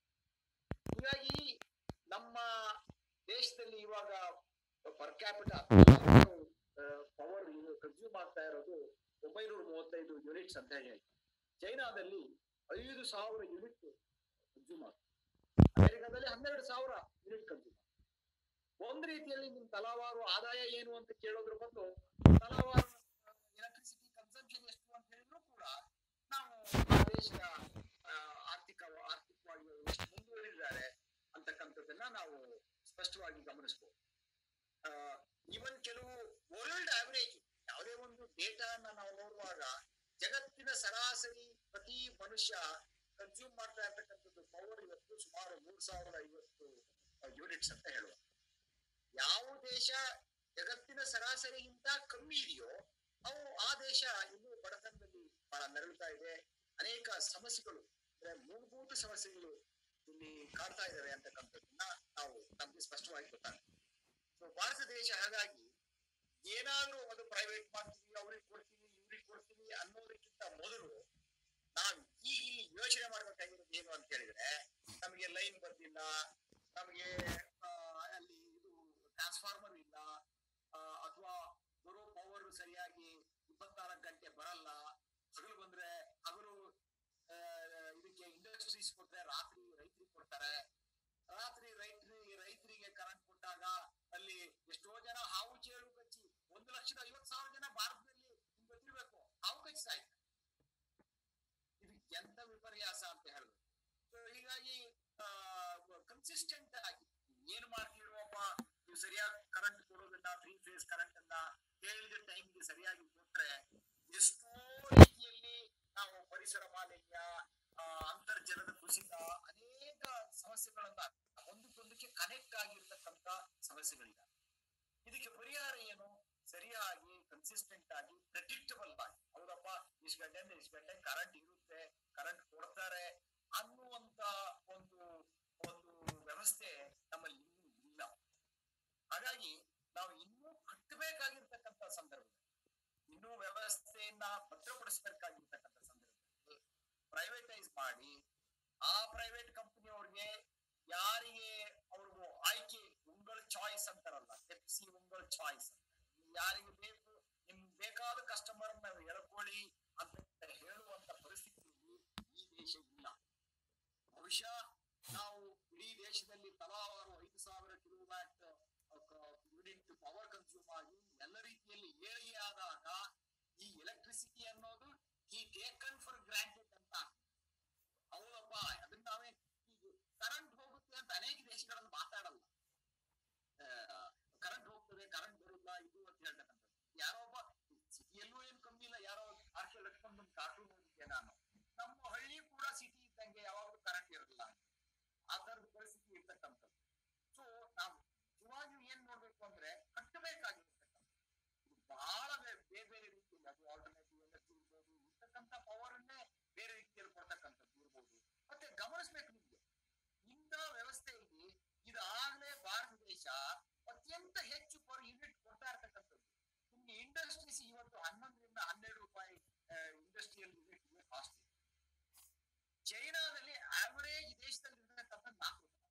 ಹೀಗಾಗಿ ನಮ್ಮ ದೇಶದಲ್ಲಿ ಇವಾಗ ಪರ್ ಕ್ಯಾಪಿಟ ಪವರ್ ಕನ್ಸ್ಯೂಮ್ ಆಗ್ತಾ ಇರೋದು ಯೂನಿಟ್ಸ್ ಅಂತ ಹೇಳಿ ಆಯ್ತು. ಚೈನಾದಲ್ಲಿ ಐದು ಸಾವಿರ ಯೂನಿಟ್ ಕನ್ಸ್ಯೂಮರ್, ಅಮೆರಿಕದಲ್ಲಿ ಹನ್ನೆರಡು ಸಾವಿರ ಯೂನಿಟ್ ಕನ್ಸ್ಯೂಮರ್. ಒಂದ್ ರೀತಿಯಲ್ಲಿ ನಿಮ್ ತಲಾವಾರು ಆದಾಯ ಏನು ಅಂತ ಕೇಳೋದ್ರ ಬದಲು ತಲಾವಾರು ಎಲೆಕ್ಟ್ರಿಸಿಟಿ ಕನ್ಸಂಪ್ಷನ್ ಎಷ್ಟು ಅಂತ ಹೇಳಿದ್ರು ಕೂಡ ನಾವು ಆ ದೇಶದ ಆರ್ಥಿಕ ಆರ್ಥಿಕವಾಗಿ ಎಷ್ಟು ಮುಂದುವರಿದಿದ್ದಾರೆ ಅಂತಕ್ಕಂಥದ್ದನ್ನ ನಾವು ಸ್ಪಷ್ಟವಾಗಿ ಗಮನಿಸಬಹುದು. ಈವನ್ ಕೆಲವು ವರ್ಲ್ಡ್ ಆವರೇಜ್ ಯಾವುದೇ ಒಂದು ಡೇಟಾನ ನಾವು ನೋಡುವಾಗ ಜಗತ್ತಿನ ಸರಾಸರಿ ಪ್ರತಿ ಮನುಷ್ಯ ಕನ್ಸ್ಯೂಮ್ ಮಾಡ್ತಾ ಇರ್ತಕ್ಕಂಥದ್ದು ಪವರ್ ಇವತ್ತು ಸುಮಾರು ಮೂರ್ ಸಾವಿರದ ಐವತ್ತು ಯೂನಿಟ್ಸ್ ಅಂತ ಹೇಳುವ. ಯಾವ ದೇಶ ಜಗತ್ತಿನ ಸರಾಸರಿಗಿಂತ ಕಮ್ಮಿ ಇದೆಯೋ ಅವು ಆ ದೇಶ ಇನ್ನೂ ಬಡತನದಲ್ಲಿ ಬಹಳ ನರಳುತ್ತಾ ಇದೆ. ಅನೇಕ ಸಮಸ್ಯೆಗಳು ಅಂದ್ರೆ ಮೂಲಭೂತ ಸಮಸ್ಯೆಗಳು ಇಲ್ಲಿ ಕಾಡ್ತಾ ಇದ್ದಾವೆ ಅಂತಕ್ಕಂಥದ್ದನ್ನ ನಾವು ನಮ್ಗೆ ಸ್ಪಷ್ಟವಾಗಿ ಗೊತ್ತಾಗ್ತದೆ. ಸೊ ಭಾರತ ದೇಶ ಹಾಗಾಗಿ ಏನಾದ್ರೂ ಅದು ಪ್ರೈವೇಟ್ ಮಾಡ್ತೀವಿ, ಅವ್ರಿಗೆ ಕೊಡ್ತೀವಿ, ಇವ್ರಿಗೆ ಕೊಡ್ತೀವಿ ಅನ್ನೋದಕ್ಕಿಂತ ಮೊದಲು ನಾವು ಈಗ ಇಲ್ಲಿ ಯೋಚನೆ ಮಾಡ್ಬೇಕಾಗಿರೋದು ಏನು ಅಂತ ಹೇಳಿದ್ರೆ, ನಮಗೆ ಲೈನ್ ಬಂದಿಲ್ಲ, ನಮಗೆ ಅಲ್ಲಿ ಇದು ಟ್ರಾನ್ಸ್ಫಾರ್ಮರ್ ಇಲ್ಲ, ಅಥವಾ ಬರೋ ಪವರ್ ಸರಿಯಾಗಿ ಇಪ್ಪತ್ನಾಲ್ಕು ಗಂಟೆ ಬರಲ್ಲ, ಹಗಲು ಬಂದ್ರೆ ಹಗಲು ಇದಕ್ಕೆ ಇಂಡಸ್ಟ್ರೀಸ್ ಕೊಟ್ರೆ ರಾತ್ರಿ ರೈತರಿಗೆ ಕೊಡ್ತಾರೆ, ರಾತ್ರಿ ರೈತರಿ ರೈತರಿಗೆ ಕರೆಂಟ್ ಕೊಟ್ಟಾಗ ಅಲ್ಲಿ ಎಷ್ಟೋ ಜನ ಹಾವು ಚೇಳು ಕಚ್ಚಿ ಒಂದು ಲಕ್ಷದ ಐವತ್ ಸಾವಿರ ಜನ ಭಾರತದಲ್ಲಿ ನಿಮ್ಗೆ ಗೊತ್ತಿರ್ಬೇಕು ಹಾವು ಕಚ್ಚಿಸ್ತಾ ಇದ್ದಾರೆ. ಇದು ಎಂತ ವಿಪರ್ಯಾಸ ಅಂತ ಹೇಳಿದ್ರು. ಸೊ ಹೀಗಾಗಿ ಕನ್ಸಿಸ್ಟೆಂಟ್ ಆಗಿ ಏನ್ ಮಾಡ್ತಿರುವಪ್ಪ, ನೀವು ಸರಿಯಾಗಿ ಕರೆಂಟ್ ಕೊಡೋದನ್ನ, ತ್ರೀ ಫೇಸ್ ಕರೆಂಟ್ ಅನ್ನ ಹೇಳಿದ ಟೈಮ್ಗೆ ಸರಿಯಾಗಿ ಕೊಟ್ರೆ ಎಷ್ಟೋ ರೀತಿಯಲ್ಲಿ ನಾವು ಪರಿಸರ ಮಾಲಿನ್ಯ, ಅಂತರ್ಜಲದ ಕುಸಿತ, ಅನೇಕ ಸಮಸ್ಯೆಗಳನ್ನ ಒಂದಕ್ಕೊಂದಕ್ಕೆ ಕನೆಕ್ಟ್ ಆಗಿರ್ತಕ್ಕಂಥ ಸಮಸ್ಯೆಗಳಿದೆ. ಇದಕ್ಕೆ ಪರಿಹಾರ ಏನು? ಸರಿಯಾಗಿ ಕನ್ಸಿಸ್ಟೆಂಟ್ ಆಗಿ ಪ್ರೆಡಿಕ್ಟಬಲ್ ಆಗಿ, ಹೌದಪ್ಪ ಇಷ್ಟು ಗಂಟೆಯಿಂದ ಇಷ್ಟು ಗಂಟೆ ಕರೆಂಟ್ ಇರುತ್ತೆ, ಕರೆಂಟ್ ಕೊಡ್ತಾರೆ ಅನ್ನುವಂತ ಒಂದು ಒಂದು ವ್ಯವಸ್ಥೆ ನಮ್ಮಲ್ಲಿ ಇನ್ನೂ ಇಲ್ಲ. ಹಾಗಾಗಿ ನಾವು ಇನ್ನೂ ಕಟ್ಟಬೇಕಾಗಿರ್ತಕ್ಕಂಥ ಸಂದರ್ಭದಲ್ಲಿ, ಇನ್ನೂ ವ್ಯವಸ್ಥೆಯನ್ನ ಭದ್ರಪಡಿಸಬೇಕಾಗಿರ್ತಕ್ಕಂಥ ಸಂದರ್ಭದಲ್ಲಿ ಪ್ರೈವೇಟೈಸ್ ಮಾಡಿ ಆ ಪ್ರೈವೇಟ್ ಕಂಪನಿಯವ್ರಿಗೆ ಯಾರಿಗೆ ಅವ್ರಿಗೂ ಆಯ್ಕೆ, ಉಂಗಳ ಚಾಯ್ಸ್ ಅಂತಾರಲ್ಲ, ಎಫ್ಸಿ ಉಂಗಳ ಚಾಯ್ಸ್ ಅಂತ, ಯಾರಿಗೆ ಬೇಕು ನಿಮ್ಗೆ ಬೇಕಾದ ಕಸ್ಟಮರ್ ನಾವು ಎಳ್ಕೊಳ್ಳಿ ಅಂತ ಹೇಳುವಂತ ಪರಿಸ್ಥಿತಿಯಲ್ಲಿ ಈ ದೇಶ ಇಲ್ಲ. ಬಹುಶಃ ನಾವು ಇಡೀ ದೇಶದಲ್ಲಿ ತಲಾವಾರು ಐದು ಸಾವಿರ ಕಿಲೋವ್ಯಾಟ್ ಯೂನಿಟ್ ಪವರ್ ಕನ್ಸ್ಯೂಮ್ ಆಗಿ ಎಲ್ಲ ರೀತಿಯಲ್ಲಿ ಏಳಿಗೆ ಆದಾಗ ಈ ಎಲೆಕ್ಟ್ರಿಸಿಟಿ ಅನ್ನೋದು ಈ ಟೇಕನ್ ಫಾರ್ ಗ್ರಾಂಟೆಡ್ ಅಂತ. ಹೌದಪ್ಪ, ಅದನ್ನ ನಾವೇ ಕರೆಂಟ್ ಹೋಗುತ್ತೆ ಅಂತ ಅನೇಕ ದೇಶಗಳಲ್ಲಿ ಮಾತಾಡಲ್ಲ. ಕರೆಂಟ್ ಹೋಗ್ತದೆ, ಕರೆಂಟ್ ಬರುಲ್ಲ ಇದು ಅಂತ ಹೇಳ್ತಕ್ಕಂಥದ್ದು. ಯಾರೋ ಒಬ್ಬ ಸಿಟಿಯಲ್ಲೂ ಏನ್ ಕಮ್ಮಿ ಇಲ್ಲ, ಯಾರೋ ಆರ್ಕೆ ಲಟ್ಕೊಂಡು ಒಂದು ಕಾರ್ಟೂನ್ ನೋಡಿದ್ದೆ ನಾನು. ನಮ್ಮ ಹಳ್ಳಿ ಕೂಡ ಸಿಟಿ ಇದ್ದಂಗೆ ಯಾವಾಗಲೂ ಕರೆಂಟ್ ಇರಲಿಲ್ಲ, ಆ ತರದ ಪರಿಸ್ಥಿತಿ ಇರ್ತಕ್ಕಂಥದ್ದು. ಸೊ ನಾವು ನಿಜವಾಗಿಯೂ ಏನ್ ನೋಡ್ಬೇಕು ಅಂದ್ರೆ ಕಟ್ಟಬೇಕಾಗಿರ್ತಕ್ಕಂಥ ಇದು ಬಹಳ ಬೇರೆ ಬೇರೆ ರೀತಿಯಲ್ಲಿ, ಅದು ಆಲ್ಟರ್ನೇಟಿವ್ ಎನರ್ಜಿ ಇರ್ಬೋದು, ಇರ್ತಕ್ಕಂಥ ಪವರ್ ಅನ್ನೇ ಬೇರೆ ರೀತಿಯಲ್ಲಿ ಕೊಡ್ತಕ್ಕಂಥದ್ದು ಇರ್ಬೋದು. ಮತ್ತೆ ಗಮನಿಸ್ಬೇಕು, ನಿಮ್ಗೆ ಇಂಥ ವ್ಯವಸ್ಥೆಯಲ್ಲಿ ಇದಾಗಲೇ ಭಾರತ ದೇಶ ಅತ್ಯಂತ ಹೆಚ್ಚು ಪರ್ ಯೂನಿಟ್ ಕೊಡ್ತಾ ಇರ್ತಕ್ಕಂಥದ್ದು. ನಿಮ್ಗೆ ಇಂಡಸ್ಟ್ರೀಸ್ ಇವತ್ತು ಹನ್ನೊಂದರಿಂದ ಹನ್ನೆರಡು ರೂಪಾಯಿ ಇಂಡಸ್ಟ್ರಿಯಲ್ ಯೂನಿಟ್ ಕಾಸ್ಟ್ ಇದೆ. ಚೈನಾದಲ್ಲಿ ಆವರೇಜ್ ದೇಶದಲ್ಲಿ ಇರ್ತಕ್ಕಂಥ ನಾಲ್ಕು ರೂಪಾಯಿ,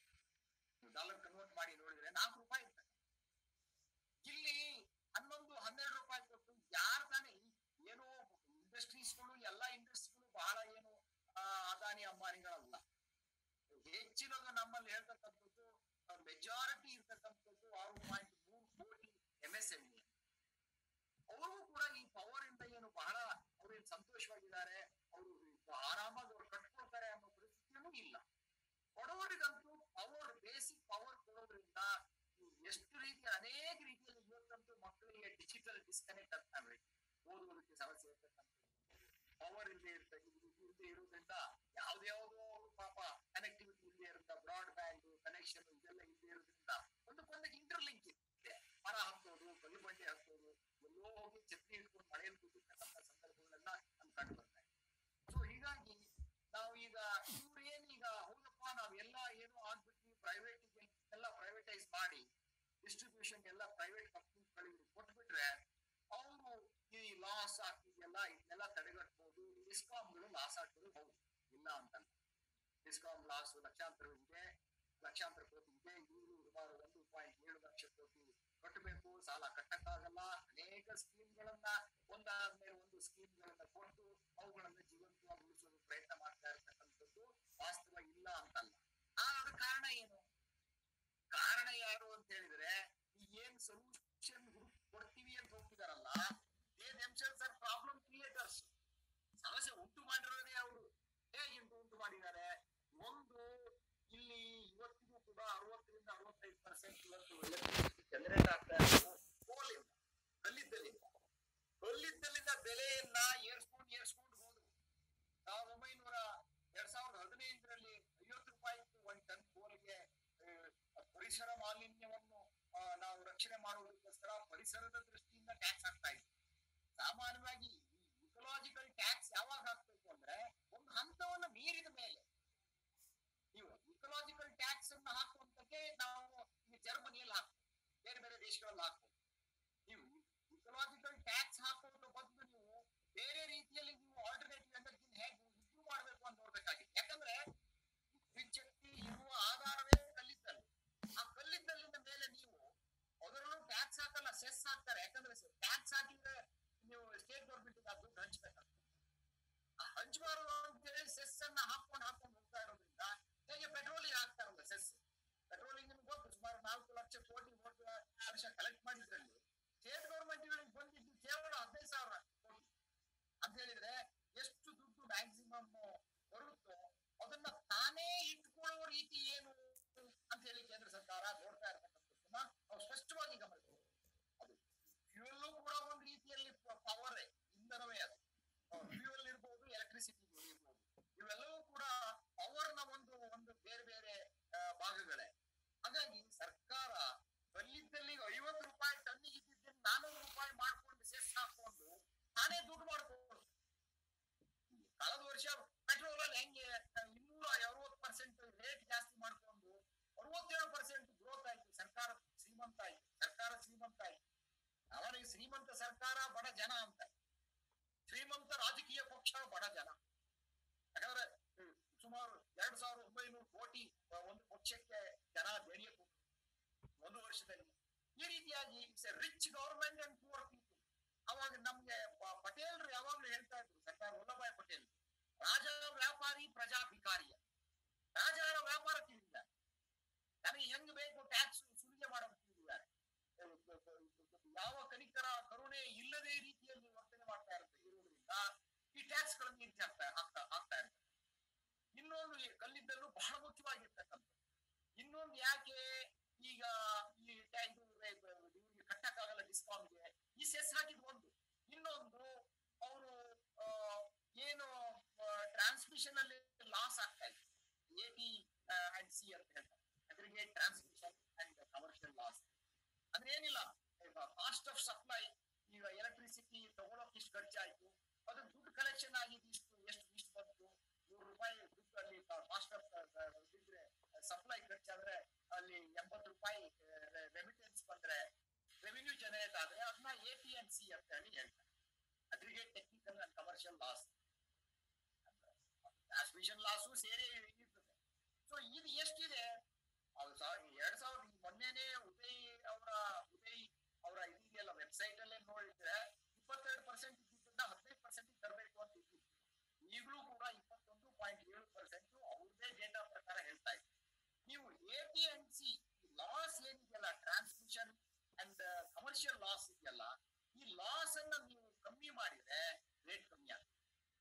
ಡಾಲರ್ ಕನ್ವರ್ಟ್ ಮಾಡಿ ನೋಡಿದ್ರೆ ನಾಲ್ಕು ರೂಪಾಯಿ ಇರ್ತದೆ. ಇಲ್ಲಿ ಹನ್ನೊಂದು ಹನ್ನೆರಡು ರೂಪಾಯಿ ಕೊಟ್ಟು ಯಾರು ತಾನೇ ಏನೋ ಇಂಡಸ್ಟ್ರೀಸ್ಗಳು, ಎಲ್ಲಾ ಇಂಡಸ್ಟ್ರಿಗಳು ಬಹಳ ಏನು ಅದಾನಿ ಅಂಬಾನಿಗಳಲ್ಲ. ಹೆಚ್ಚಿನದು ನಮ್ಮಲ್ಲಿ ಹೇಳ್ತಕ್ಕಂಥದ್ದು ಮೆಜಾರಿಟಿ ಇರ್ತಕ್ಕಂಥದ್ದು ಆರು ಪಾಯಿಂಟ್ ಮೂರು ಕೋಟಿ ಎಂ ಎಸ್ ಎಂ ಇ. ಅವರು ಕೂಡ ಈ ಪವರ್ ಇಂದ ಏನು ಬಹಳ ಅವ್ರೇನು ಸಂತೋಷವಾಗಿದ್ದಾರೆ, ಅವರು ಆರಾಮಾಗಿ ಅವ್ರು ಕಟ್ಕೊಳ್ತಾರೆ ಅನ್ನೋ ಪರಿಸ್ಥಿತಿಯೂ ಇಲ್ಲ. ಬಡವರಿಗಂತೂ ಪವರ್, ಬೇಸಿಕ್ ಪವರ್ ಕೊಡೋದ್ರಿಂದ ಎಷ್ಟು ರೀತಿ ಅನೇಕ ರೀತಿಯಲ್ಲಿ ಇವತ್ತಂತೂ ಮಕ್ಕಳಿಗೆ ಡಿಜಿಟಲ್ ಡಿಸ್ಕನೆಕ್ಟ್ ಅಂತ ಓದುವುದಕ್ಕೆ ಸಮಸ್ಯೆ ಇರ್ತಕ್ಕಂಥದ್ದು, ಪವರ್ ಇಲ್ಲದೆ ಇರ್ತದೆ ಇಲ್ಲದೆ ಇರೋದ್ರಿಂದ ಯಾವ್ದ್ಯಾವ್ದೋ ಅವರು ಪಾಪ ಕನೆಕ್ಟಿವಿಟಿ ಇಲ್ಲದೆ ಇರುತ್ತೆ, ಬ್ರಾಡ್ ಬ್ಯಾಂಡ್ ಕನೆಕ್ಷನ್ ಇದೆಲ್ಲ ಇಲ್ಲದೆ ಇರೋದ್ರಿಂದ ಒಂದಕ್ಕೊಂದಕ್ಕೆ ಇಂಟರ್ಲಿಂಕ್ ಇದೆ. ಮರ ಹತ್ತೋದು, ಕಲ್ಲು ಬಂಡೆ ಹತ್ತೋದು, ಎಲ್ಲೋ ಹೋಗಿ ಛತ್ರಿ ಹಿಡ್ಕೊಂಡು ಮಳೆಯಲ್ಲಿ ಕೂತಿರ್ತಕ್ಕಂಥ ಸಂದರ್ಭಗಳೆಲ್ಲ ನಮ್ಗೆ ಕಂಡು ಬರ್ತಾ ಇದೆ. ಸೊ ಹೀಗಾಗಿ ನಾವು ಈಗ ಇವ್ರು ಏನೀಗ ಹೌದಪ್ಪ ನಾವೆಲ್ಲ ಏನೋ ಆಗ್ಬಿಟ್ವಿ, ಪ್ರೈವೇಟ್ ಎಲ್ಲ ಪ್ರೈವೇಟೈಸ್ ಮಾಡಿ ಡಿಸ್ಟ್ರಿಬ್ಯೂಷನ್ ಎಲ್ಲ ಪ್ರೈವೇಟ್ ಕಂಪ್ನೀಸ್ಗಳಿಗೆ ಕೊಟ್ಬಿಟ್ರೆ ಅವರು ಈ ಲಾಸ್ ಆಗ್ತಿದೆಯಲ್ಲ ಇದನ್ನೆಲ್ಲ ತಡೆಗಟ್ಟಬಹುದು. ಡಿಸ್ಕಾಮ್ಗಳು ಲಾಸ್ ಆಗ್ತದೆ, ಹೌದು, ಇಲ್ಲ ಅಂತಲ್ಲ. ಡಿಸ್ಕಾಮ್ ಲಾಸ್ ಲಕ್ಷಾಂತರ ಇದೆ, ಲಕ್ಷಾಂತರ ಕೋಟಿ ಇದೆ. ಇವರು ಸುಮಾರು ಒಂದು ಪಾಯಿಂಟ್ ಏಳು ಲಕ್ಷ ಕೋಟಿ ಕಟ್ಟಬೇಕು, ಸಾಲ ಕಟ್ಟಕ್ಕಾಗಲ್ಲ. ಅನೇಕ ಸ್ಕೀಮ್ಗಳನ್ನ ಒಂದಾದ್ಮೇಲೆ ಒಂದು ಸ್ಕೀಮ್ಗಳನ್ನ ಏರ್ಸ್ಕೊಂಡು ಏರ್ಸ್ಕೊಂಡು ಹೋದ್ರು. ಸಾವಿರದ ಒಂಬೈನೂರ ಎರಡ್ ಸಾವಿರದ ಹದಿನೈದರಲ್ಲಿ ಐವತ್ತು ರೂಪಾಯಿ ಇತ್ತು ಒಂದ್ ಟನ್ ಗೋಲ್ಗೆ. ಪರಿಸರ ಮಾಲಿನ್ಯವನ್ನು ನಾವು ರಕ್ಷಣೆ ಮಾಡುವುದಕ್ಕೋಸ್ಕರ ಪರಿಸರದ ದೃಷ್ಟಿಯಿಂದ ಟ್ಯಾಕ್ಸ್ ಹಾಕ್ತಾ ಇದ್ವಿ. ಸಾಮಾನ್ಯವಾಗಿ ಇಕಲಾಜಿಕಲ್ ಟ್ಯಾಕ್ಸ್ ಯಾವಾಗ ಹಾಕ್ಬೇಕು ಅಂದ್ರೆ ಒಂದು ಹಂತವನ್ನು ಮೀರಿದ ಮೇಲೆ. ನೀವು ಇಕಲಾಜಿಕಲ್ ಟ್ಯಾಕ್ಸ್ ಅನ್ನು ಹಾಕುವಂತಕ್ಕೆ ನಾವು ಈ ಜರ್ಮನಿಯಲ್ಲಿ ಹಾಕ್ತೀವಿ, ಬೇರೆ ಬೇರೆ ದೇಶಗಳಲ್ಲಿ ಹಾಕ್ಬೋದು. ನೀವು ಇಕಲಾಜಿಕಲ್ ಟ್ಯಾಕ್ಸ್ ಹಾಕೋದ್ರ ಬದಲು ನೀವು ಬೇರೆ ರೀತಿಯಲ್ಲಿ ನೀವು ಆಲ್ಟರ್ನೇಟಿವ್ ಎನರ್ಜಿನ ಹೇಗೆ ಇಂಪ್ರೂವ್ ಮಾಡಬೇಕು ಅಂತ ನೋಡ್ಬೇಕಾಗಿದೆ. ಯಾಕಂದ್ರೆ ವಿದ್ಯುಚ್ಛಕ್ತಿ ಇರುವ ಆಧಾರವೇ ಕಲ್ಲಿದ್ದಲು. ಆ ಕಲ್ಲಿದ್ದಲಿನ ಮೇಲೆ ನೀವು ಅದರಲ್ಲೂ ಟ್ಯಾಕ್ಸ್ ಹಾಕಲ್ಲ, ಸೆಸ್ ಹಾಕ್ತಾರೆ. ಯಾಕಂದ್ರೆ ಟ್ಯಾಕ್ಸ್ ಹಾಕಿದ್ರೆ ನೀವು ಸ್ಟೇಟ್ ಗೌರ್ಮೆಂಟ್ ಆ ದುಡ್ಡು ಹಂಚ್ಬೇಕಾಗ್ತದೆ. ಹಂಚಬಾರದು ಅಂತ ಹೇಳಿ ಸೆಸ್ ಅನ್ನ ಹಾಕೊಂಡು ಹಾಕೊಂಡು ಹೋಗ್ತಾ ಇರೋದ್ರಿಂದ ಹೇಗೆ ಪೆಟ್ರೋಲಿಗೆ ಹಾಕ್ತಾರಲ್ಲ ಸೆಸ್. ಪೆಟ್ರೋಲಿಂಗ್ ಗೊತ್ತು, ಸುಮಾರು ನಾಲ್ಕು ಲಕ್ಷ ಕೋಟಿ ವರ್ಷ ಕಲೆಕ್ಟ್ ಮಾಡಿದ್ರಲ್ಲಿ ಸ್ಟೇಟ್ ಗೌರ್ಮೆಂಟ್ ಗಳಿಗೆ ಬಂದಿದ್ದು ಕೇವಲ ಹದಿನೈದು ಸಾವಿರ ಕೋಟಿ ಅಂತ ಹೇಳಿದ್ರೆ ಎಷ್ಟು ದುಡ್ಡು ಮ್ಯಾಕ್ಸಿಮಮ್ ಬರುತ್ತೋ ಅದನ್ನ ತಾನೇ ಇಟ್ಕೊಳ್ಳುವ ರೀತಿ ಏನು ಅಂತ ಹೇಳಿ ಕೇಂದ್ರ ಸರ್ಕಾರ ನೋಡ್ತಾ ಇರತಕ್ಕಂಥದ್ದನ್ನ ನಾವು ಸ್ಪಷ್ಟವಾಗಿ ಗಮನಿಸಬಹುದು. ಅದು ಫ್ಯೂಯಲ್ ಕೂಡ ಒಂದು ರೀತಿಯಲ್ಲಿ ಪವರ್ ಇಂಧನವೇ. ಅದು ಫ್ಯೂಯಲ್ ಇರ್ಬೋದು, ಎಲೆಕ್ಟ್ರಿಸಿಟಿ ಇರ್ಬೋದು, ಇವೆಲ್ಲವೂ ಕೂಡ ಪವರ್ ನ ಒಂದು ಒಂದು ಬೇರೆ ಬೇರೆ ಭಾಗಗಳೇ. ಹಾಗಾಗಿ ಸರ್ಕಾರ ಕಲ್ಲಿದ್ದಲ್ಲಿ ಐವತ್ತು ರೂಪಾಯಿ ಟನ್ನಿಗೆ ಇದ್ದಿದ್ದನ್ನು ನಾನೂರು ರೂಪಾಯಿ ಮಾಡ್ಕೊಂಡು ಸೆಸ್ ಹಾಕೊಂಡು ತಾನೇ ದುಡ್ಡು ಮಾಡ್ಕೊಂಡು ಕಳೆದ ವರ್ಷ ಪೆಟ್ರೋಲ್ ಅಲ್ಲಿ ಹೆಂಗೆ ಇನ್ನೂರ ಅರವತ್ತು ಪರ್ಸೆಂಟ್ ರೇಟ್ ಜಾಸ್ತಿ ಮಾಡ್ಕೊಂಡು ಅರವತ್ತೇಳು ಪರ್ಸೆಂಟ್ ಗ್ರೋತ್ ಆಯ್ತು. ಸರ್ಕಾರ ಶ್ರೀಮಂತ ಆಯ್ತು, ಸರ್ಕಾರ ಶ್ರೀಮಂತ ಆಯ್ತು. ಅವನಿಗೆ ಶ್ರೀಮಂತ ಸರ್ಕಾರ ಬಡ ಜನ ಅಂತ, ಶ್ರೀಮಂತ ರಾಜಕೀಯ ಪಕ್ಷ ಬಡ ಜನ. ಯಾಕಂದ್ರೆ ಸುಮಾರು ಎರಡ್ ಸಾವಿರದ ಒಂಬೈನೂರು ಕೋಟಿ ಒಂದು ಪಕ್ಷಕ್ಕೆ ಜನ ದೇಣಿಗೆ ಕೊಟ್ಟರು ಒಂದು ವರ್ಷದಲ್ಲಿ. ಈ ರೀತಿಯಾಗಿ it's a rich government and poor people. ಅವಾಗ ನಮ್ಗೆ ಪಟೇಲ್ರು ಯಾವಾಗ್ಲೂ ಹೇಳ್ತಾ ಇದ್ರು, ಸರ್ದಾರ್ ವಲ್ಲಭಾಯ್ ಪಟೇಲ್, ರಾಜ ವ್ಯಾಪಾರಿ ಪ್ರಜಾ ಭಿಕಾರಿಯ. ರಾಜರ ವ್ಯಾಪಾರ ತಿಳಿದಿದ್ದಾರೆ, ನನಗೆ ಹೆಂಗ್ ಬೇಕು ಟ್ಯಾಕ್ಸ್ ಸುಲಿಗೆ ಮಾಡುತ್ತಿದ್ದಾರೆ. ಯಾವ ಕನಿಕರ ಕರುಣೆ ಇಲ್ಲದೆ ರೀತಿಯಲ್ಲಿ ವರ್ತನೆ ಮಾಡ್ತಾ ಇರುತ್ತೆ ಇರುವುದರಿಂದ ಈ ಟ್ಯಾಕ್ಸ್ ಗಳನ್ನು ರೀತಿ ಆಗ್ತಾ ಆಗ್ತಾ ಆಗ್ತಾ ಇರ್ತದೆ. ಇನ್ನೊಂದು ಕಲ್ಲಿದ್ದಲು ಬಹಳ ಮುಖ್ಯವಾಗಿರ್ತಕ್ಕಂಥ. ಇನ್ನೊಂದು ಯಾಕೆ ಈಗ ಈ ಇವ್ರಿಗೆ ಕಟ್ಟಕ್ಕಾಗಲ್ಲ ಡಿಸ್ಕಾಮ್ಗೆ ಈ ಸೆಸ್ ಹಾಕಿದ್ ಒಂದು. ಇನ್ನೊಂದು ಅವರು ಏನು ಟ್ರಾನ್ಸ್ಮಿಷನ್ ಅಲ್ಲಿ ಲಾಸ್ ಆಗ್ತಾ ಇದೆ, ಎ ಟಿ ಅಂಡ್ ಸಿ ಅಂತ ಹೇಳ್ತಾರೆ, aggregate transmission and commercial loss. ಅಂದ್ರೆ ಏನಿಲ್ಲ, ಕಾಸ್ಟ್ ಆಫ್ ಸಪ್ಲೈ, ಈಗ ಎಲೆಕ್ಟ್ರಿಸಿಟಿ ತಗೊಳಕ್ ಇಷ್ಟು ಖರ್ಚಾಯ್ತು, ಅದು ದುಡ್ಡು ಕಲೆಕ್ಷನ್ ಆಗಿದ್ದು ಇಷ್ಟು, ಎಷ್ಟು ಇಷ್ಟು ಬಂತು, ನೂರು ರೂಪಾಯಿ ದುಡ್ಡು ಅಲ್ಲಿ ಕಾಸ್ಟ್ ಆಫ್ ಇದ್ರೆ ಸಪ್ಲೈ ಖರ್ಚಾದ್ರೆ ಅಲ್ಲಿ ಎಂಬತ್ತು ರೂಪಾಯಿ ರೆಮಿಟೆನ್ಸ್ ಬಂದ್ರೆ ರೆವಿನ್ಯೂ ಜನರೇಟ್ ಆದ್ರೆ ಅದನ್ನ ಎ ಟಿ ಅಂಡ್ ಸಿ ಅಂತ ಹೇಳಿ ಹೇಳ್ತಾರೆ, aggregate technical and commercial loss. Transmission loss ಸೇರಿ ಇರ್ತದೆ. ಸೊ ಇದು ಎಷ್ಟಿದೆ, ಅದು ಎರಡ್ ಸಾವಿರದ ಮೊನ್ನೆನೆ ಉದಯ್ ಅವರ ಉದಯ್ ಅವರ ಇದೆಯಲ್ಲ ವೆಬ್ಸೈಟ್ ಅಲ್ಲೇ ನೋಡಿದ್ರೆ ಇಪ್ಪತ್ತೆರಡು ಪರ್ಸೆಂಟ್ ಇದ್ದಿದ್ದನ್ನ ಹದಿನೈದು ಪರ್ಸೆಂಟ್ ತರಬೇಕು ಅಂತ ಇತ್ತು. ಈಗಲೂ ಕೂಡ ಇಪ್ಪತ್ತೊಂದು ಪಾಯಿಂಟ್ ಏಳು ಪರ್ಸೆಂಟ್ ಅವ್ರದೇ ಡೇಟಾ ಪ್ರಕಾರ ಹೇಳ್ತಾ ಇತ್ತು. ನೀವು A T and C loss ಏನಿದೆಯಲ್ಲ, ಟ್ರಾನ್ಸ್ಮಿಷನ್ ಅಂಡ್ ಕಮರ್ಷಿಯಲ್ ಲಾಸ್ ಇದೆಯಲ್ಲ, ಈ ಲಾಸ್ ಅನ್ನ ನೀವು ಕಮ್ಮಿ ಮಾಡಿದ್ರೆ ರೇಟ್ ಕಮ್ಮಿ ಆಗುತ್ತೆ.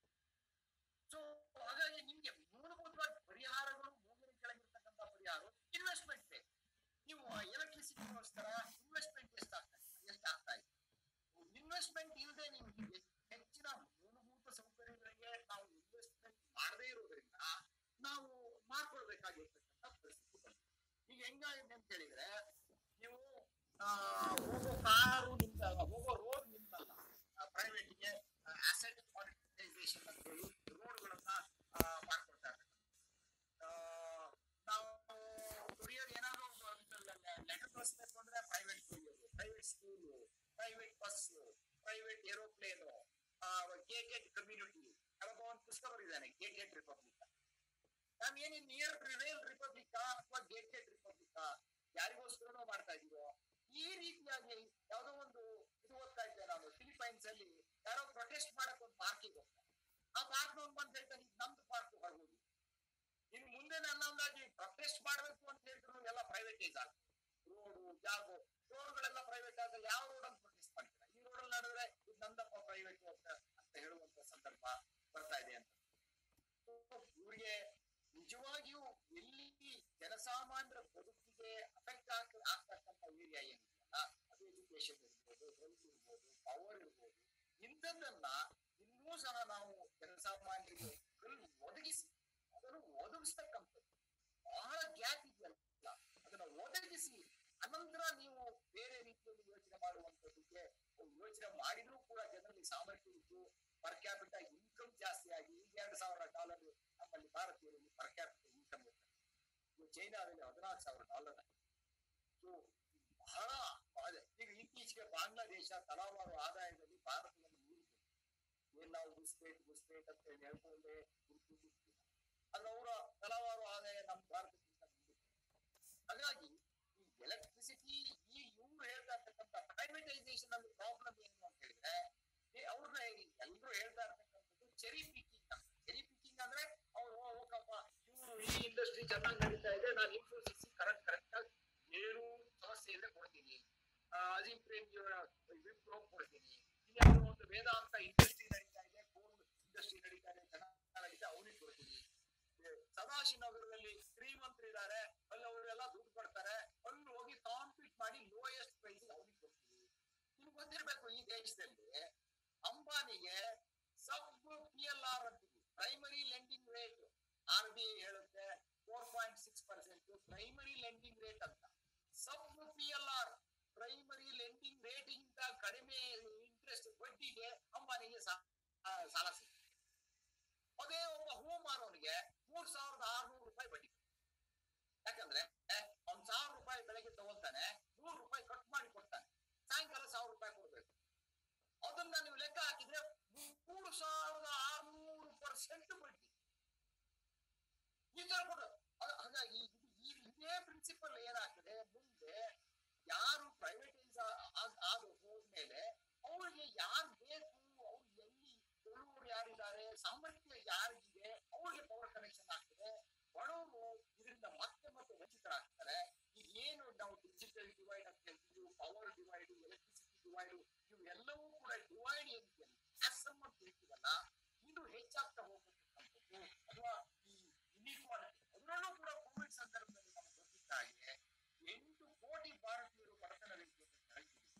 ಸೊ ಹಾಗಾಗಿ ನಿಮ್ಗೆ ಮೂಲಭೂತವಾಗಿ ಪರಿಹಾರಗಳು ಮೂಗಿನ ಕೆಳಗಿರ್ತಕ್ಕಂಥ ಪರಿಹಾರ ಇನ್ವೆಸ್ಟ್ಮೆಂಟ್ ಬೇಕು. ನೀವು ಎಲೆಕ್ಟ್ರಿಸಿಟಿಗೋಸ್ಕರ ಇನ್ವೆಸ್ಟ್ಮೆಂಟ್ ಎಷ್ಟಾಗ್ತದೆ ಎಷ್ಟಾಗ್ತಾ ಇದೆ. ಇನ್ವೆಸ್ಟ್ಮೆಂಟ್ ಇಲ್ಲದೆ ನೀವು ಹೆಚ್ಚಿನ ಮೂಲಭೂತ ಸೌಕರ್ಯಗಳಿಗೆ ನಾವು ಇನ್ವೆಸ್ಟ್ಮೆಂಟ್ ಮಾಡದೇ ಇರೋದ್ರಿಂದ ನಾವು ಮಾಡ್ಕೊಳ್ಬೇಕಾಗಿರ್ತಕ್ಕಂಥ ಪರಿಸ್ಥಿತಿ ಬಂದಿದೆ. ಈಗ ಹೆಂಗಾಗಿದೆ ಅಂತ ಹೇಳಿದ್ರೆ, ನೀವು ಹೋಗೋ ಕಾರು ನಿಮ್ದಲ್ಲ, ಹೋಗೋ ರೋಡ್ ನಿಮ್ದಲ್ಲ, ಪ್ರೈವೇಟ್ಗೆ ಅಸೆಟ್ ಮಾನಿಟೈಸೇಷನ್ ಅಂತ ಹೇಳಿ ರೋಡ್ಗಳನ್ನ ಮಾಡ್ಕೊಳ್ತಾ ಇರ್ತಾರೆ. ನಾವು ಕೊರಿಯರ್ ಏನಾದ್ರು ಲೆಟರ್ ಕಳಿಸ್ಬೇಕು ಅಂದ್ರೆ private courier, private school, private bus, private aeroplane, gated community. ಅವಾಗ ಒಂದು ಪುಸ್ತಕ ಬರೆದಿದ್ದಾನೆ, ಗೇಟೆಡ್ ರಿಪಬ್ಲಿಕ್. ನಾವ್ ಏನೇನ್ ನಿಯರ್ ರಿವೇಲ್ ರಿಪಬ್ಲಿಕ್ ಅಥವಾ ಗೇಟೆಡ್ ರಿಪಬ್ಲಿಕ್ ಯಾರಿಗೋಸ್ಕರನೋ ಮಾಡ್ತಾ ಇದೀವೋ, ಈ ರೀತಿಯಾಗಿ ಯಾವ್ದೋ ಒಂದು ಇದು ಓದ್ತಾ ಇದ್ದೆ ನಾನು, ಫಿಲಿಪೈನ್ಸ್ ಅಲ್ಲಿ ಯಾರೋ ಪ್ರೊಟೆಸ್ಟ್ ಮಾಡಕ್ ಒಂದು ಪಾರ್ಕಿಗೆ ಹೋಗ್ತಾರೆ. ಆ ಪಾರ್ಕ್ ನೋಡ್ ಬಂದ್ ಹೇಳ್ತಾನೆ, ಇದು ನಮ್ದು ಪಾರ್ಕ್ ಹೊರಗೋದು, ಇನ್ನು ಮುಂದೆ ನನ್ನೊಂದಾಗಿ ಪ್ರೊಟೆಸ್ಟ್ ಮಾಡ್ಬೇಕು ಅಂತ ಹೇಳಿದ್ರು ಎಲ್ಲ ಪ್ರೈವೇಟೈಸ್ ಆಗುತ್ತೆ. ರೋಡು ಜಾಗು ರೋಡ್ಗಳೆಲ್ಲ ಪ್ರೈವೇಟ್ ಆದ್ರೆ ಯಾವ ರೋಡ್ ಅಂತ ಪ್ರೊಟೆಸ್ಟ್ ಮಾಡ್ತೀರಾ, ಈ ರೋಡಲ್ಲಿ ನಡೆದ್ರೆ ಇದು ನಂದಪ್ಪ ಪ್ರೈವೇಟ್ ಅಂತ ಅಂತ ಹೇಳುವಂತ ಸಂದರ್ಭ ಬರ್ತಾ ಇದೆ ಅಂತ. ಇವ್ರಿಗೆ ನಿಜವಾಗಿಯೂ ಎಲ್ಲಿ ಜನಸಾಮಾನ್ಯರ ಬದುಕಿಗೆ ಅಫೆಕ್ಟ್ ಆಗ್ ಆಗ್ತಕ್ಕಂಥ ಏರಿಯಾ ಏನಿದೆಯಲ್ಲ, ಅದು ಎಜುಕೇಶನ್ ಇರ್ಬೋದು, ಹೆಲ್ತ್ ಇರ್ಬೋದು, ಪವರ್ ಇರ್ಬೋದು, ಇಂಥದ್ದನ್ನ ಇನ್ನೂ ಸಾಮರ್ಥ್ಯ ಇದ್ದು ಪರ್ ಕ್ಯಾಪಿಟಲ್ ಇನ್ಕಮ್ ಜಾಸ್ತಿ ಆಗಿ ಈಗ ಎರಡು ಸಾವಿರ ಡಾಲರ್ ನಮ್ಮಲ್ಲಿ ಭಾರತೀಯರಲ್ಲಿ ಪರ್ ಕ್ಯಾಪಿಟಲ್ ಇನ್ಕಮ್ ಇರ್ತದೆ. ಚೈನಾದಲ್ಲಿ ಹದಿನಾಲ್ಕು ಸಾವಿರ ಡಾಲರ್ ಆಗಿದೆ. ಸೊ ಬಹಳ ಈಗ ಇತ್ತೀಚೆಗೆ ಬಾಂಗ್ಲಾದೇಶ ತಲಾವಾರು ಆದಾಯದಲ್ಲಿ ಭಾರತದಲ್ಲಿ ಮೀರಿದೆ. ಏನ್ ನಾವು ಗುಸ್ಪೇಟ್ ಗುಸ್ಪೇಟ್ ಅಂತ ಹೇಳಿ ಹೇಳ್ಕೊಂಡೆ ಗುರುತಿರ್ತೀವಿ, ಆದ್ರೆ ಅವರ ತಲಾವಾರು ಆದಾಯ ನಮ್ಮ ಭಾರತಕ್ಕಿಂತ ಮುಂದಿದೆ. ಹಾಗಾಗಿ ಈ ಎಲೆಕ್ಟ್ರಿಸಿಟಿ ಈ ಇವ್ರು ಹೇಳ್ತಾ ಇರ್ತಕ್ಕಂಥ ಪ್ರೈವೇಟೈಸೇಷನ್ ಅಲ್ಲಿ ಪ್ರಾಬ್ಲಮ್ ಏನು ಅಂತ ಹೇಳಿದ್ರೆ, ಅವ್ರನ್ನ ಎಲ್ರು ಹೇಳ್ತಾ ಇರ್ತಕ್ಕಂಥದ್ದು ಚೆರಿ ಪಿಕಿಂಗ್ ಅಂತ. ಚೆರಿ ಪಿಕಿಂಗ್ ಅಂದ್ರೆ ಅವ್ರು ಹೋಗಪ್ಪ ಇವ್ರು ಈ ಇಂಡಸ್ಟ್ರಿ ಚೆನ್ನಾಗಿ ನಡೀತಾ ಇದೆ, ನಾನು ಇನ್ಫೋಸಿಸ್ ಕರೆಕ್ಟ್ ಕರೆಕ್ಟ್ ಆಗಿ ಏನು ಸಮಸ್ಯೆ ಇದ್ರೆ ಕೊಡ್ತೀನಿ, ಅಜಿಮ್ ಪ್ರೇಮ್ ವಿಪ್ರೋ ಕೊಡ್ತೀನಿ, ಇನ್ಯಾವುದೋ ಒಂದು ವೇದಾಂತ ಇಂಡಸ್ಟ್ರಿ ನಡೀತಾ ಇದೆ, ಗೋಲ್ಡ್ ಇಂಡಸ್ಟ್ರಿ ನಡೀತಾ ಇದೆ, ಚೆನ್ನಾಗಿ ನಡೀತಾ ಅವ್ರಿಗೆ ಕೊಡ್ತೀನಿ. ಸದಾಶಿವನಗರದಲ್ಲಿ ಶ್ರೀಮಂತರಿದ್ದಾರೆ, ಅಲ್ಲಿ ಅವರೆಲ್ಲ ದುಡ್ಡು ಕೊಡ್ತಾರೆ, ಅಲ್ಲಿ ಹೋಗಿ ಕಾಂಪೀಟ್ ಮಾಡಿ ಲೋಯೆಸ್ಟ್ ಪ್ರೈಸ್ ಅವ್ರಿಗೆ ಕೊಡ್ತೀವಿ. ನಿಮ್ಗೆ ಗೊತ್ತಿರ್ಬೇಕು, ಈ ದೇಶದಲ್ಲಿ ಅಂಬಾನಿಗೆ ಸಬ್ ಪಿ ಎಲ್ ಆರ್ ಅಂತೀವಿ, primary lending rate. R B I ಹೇಳುತ್ತೆ four point six percent primary lending rate ಅಂತ. Sub P L R primary lending rate ಗಿಂತ ಕಡಿಮೆ ಇಂಟ್ರೆಸ್ಟ್ ಬಡ್ಡಿಗೆ ಅಂಬಾನಿಗೆ ಸಾಲ ಸಿಗುತ್ತೆ. ಅದೇ ಒಬ್ಬ ಹೂ ಮಾರೋನಿಗೆ ಮೂರ್ ಸಾವಿರದ ಆರ್ನೂರು ರೂಪಾಯಿ ಬಡ್ಡಿ. ಯಾಕಂದ್ರೆ ಒಂದ್ ಸಾವಿರ ರೂಪಾಯಿ ಬೆಳಗ್ಗೆ ತಗೊಳ್ತಾನೆ, ನೂರು ರೂಪಾಯಿ ಕಟ್ ಮಾಡಿ ಕೊಡ್ತಾನೆ, ಸಾಯಂಕಾಲ ಸಾವಿರ ರೂಪಾಯಿ ಕೊಡ್ಬೇಕು. ಅದನ್ನ ನೀವು ಲೆಕ್ಕ ಹಾಕಿದ್ರೆ ಮೂರು ಸಾವಿರದ ಆರ್ನೂರು ಪರ್ಸೆಂಟ್ ಬಡ್ಡಿ ಈ ತರ ಕೊಡ. ಹಾಗಾಗಿ ಇದೇ ಪ್ರಿನ್ಸಿಪಲ್ ಏನಾಗ್ತದೆ, ಮುಂದೆ ಯಾರು ಪ್ರೈವೇಟೈಸ್ ಆದ ಹೋದ್ಮೇಲೆ ಅವ್ರಿಗೆ ಯಾರು ಬೇಕು, ಅವ್ರು ಎಲ್ಲಿ ಕೊಡುವವರು ಯಾರಿದ್ದಾರೆ, ಸಾಮರ್ಥ್ಯ ಯಾರಿಗಿದೆ, ಅವ್ರಿಗೆ ಪವರ್ ಕನೆಕ್ಷನ್ ಆಗ್ತದೆ. ಬಡವರು ಇದರಿಂದ ಮತ್ತೆ ಮತ್ತೆ ವಂಚಿತರಾಗ್ತಾರೆ. ಈಗ ಏನು ನಾವು ಡಿಜಿಟಲ್ ಡಿವೈಡ್ ಅಂತ ಹೇಳ್ತೀವಿ, ಪವರ್ ಡಿವೈಡ್, ಎಲೆಕ್ಟ್ರಿಸಿಟಿ ಡಿವೈಡ್, ಇವೆಲ್ಲವೂ ಕೂಡ ಡಿವೈಡ್ ಏನಿದೆ ಅಸಮ್ ಅಂತ ಹೇಳ್ತೀವಲ್ಲ, ಇದು ಹೆಚ್ಚಾಗ್ತಾ ಹೋಗ್ತಕ್ಕಂಥದ್ದು. ಅಥವಾ ಈ ಇನ್ಇಕ್ವಾಲಿಟಿ ಅದರಲ್ಲೂ ಕೂಡ ಕೋವಿಡ್ ಸಂದರ್ಭದಲ್ಲಿ ನಮಗೆ ಗೊತ್ತಿದ್ದ ಹಾಗೆ ಎಂಟು ಕೋಟಿ ಭಾರತೀಯರು ಬಡತನ ರೇಖೆಯನ್ನು ಕೆಳಗಿದ್ದಾರೆ.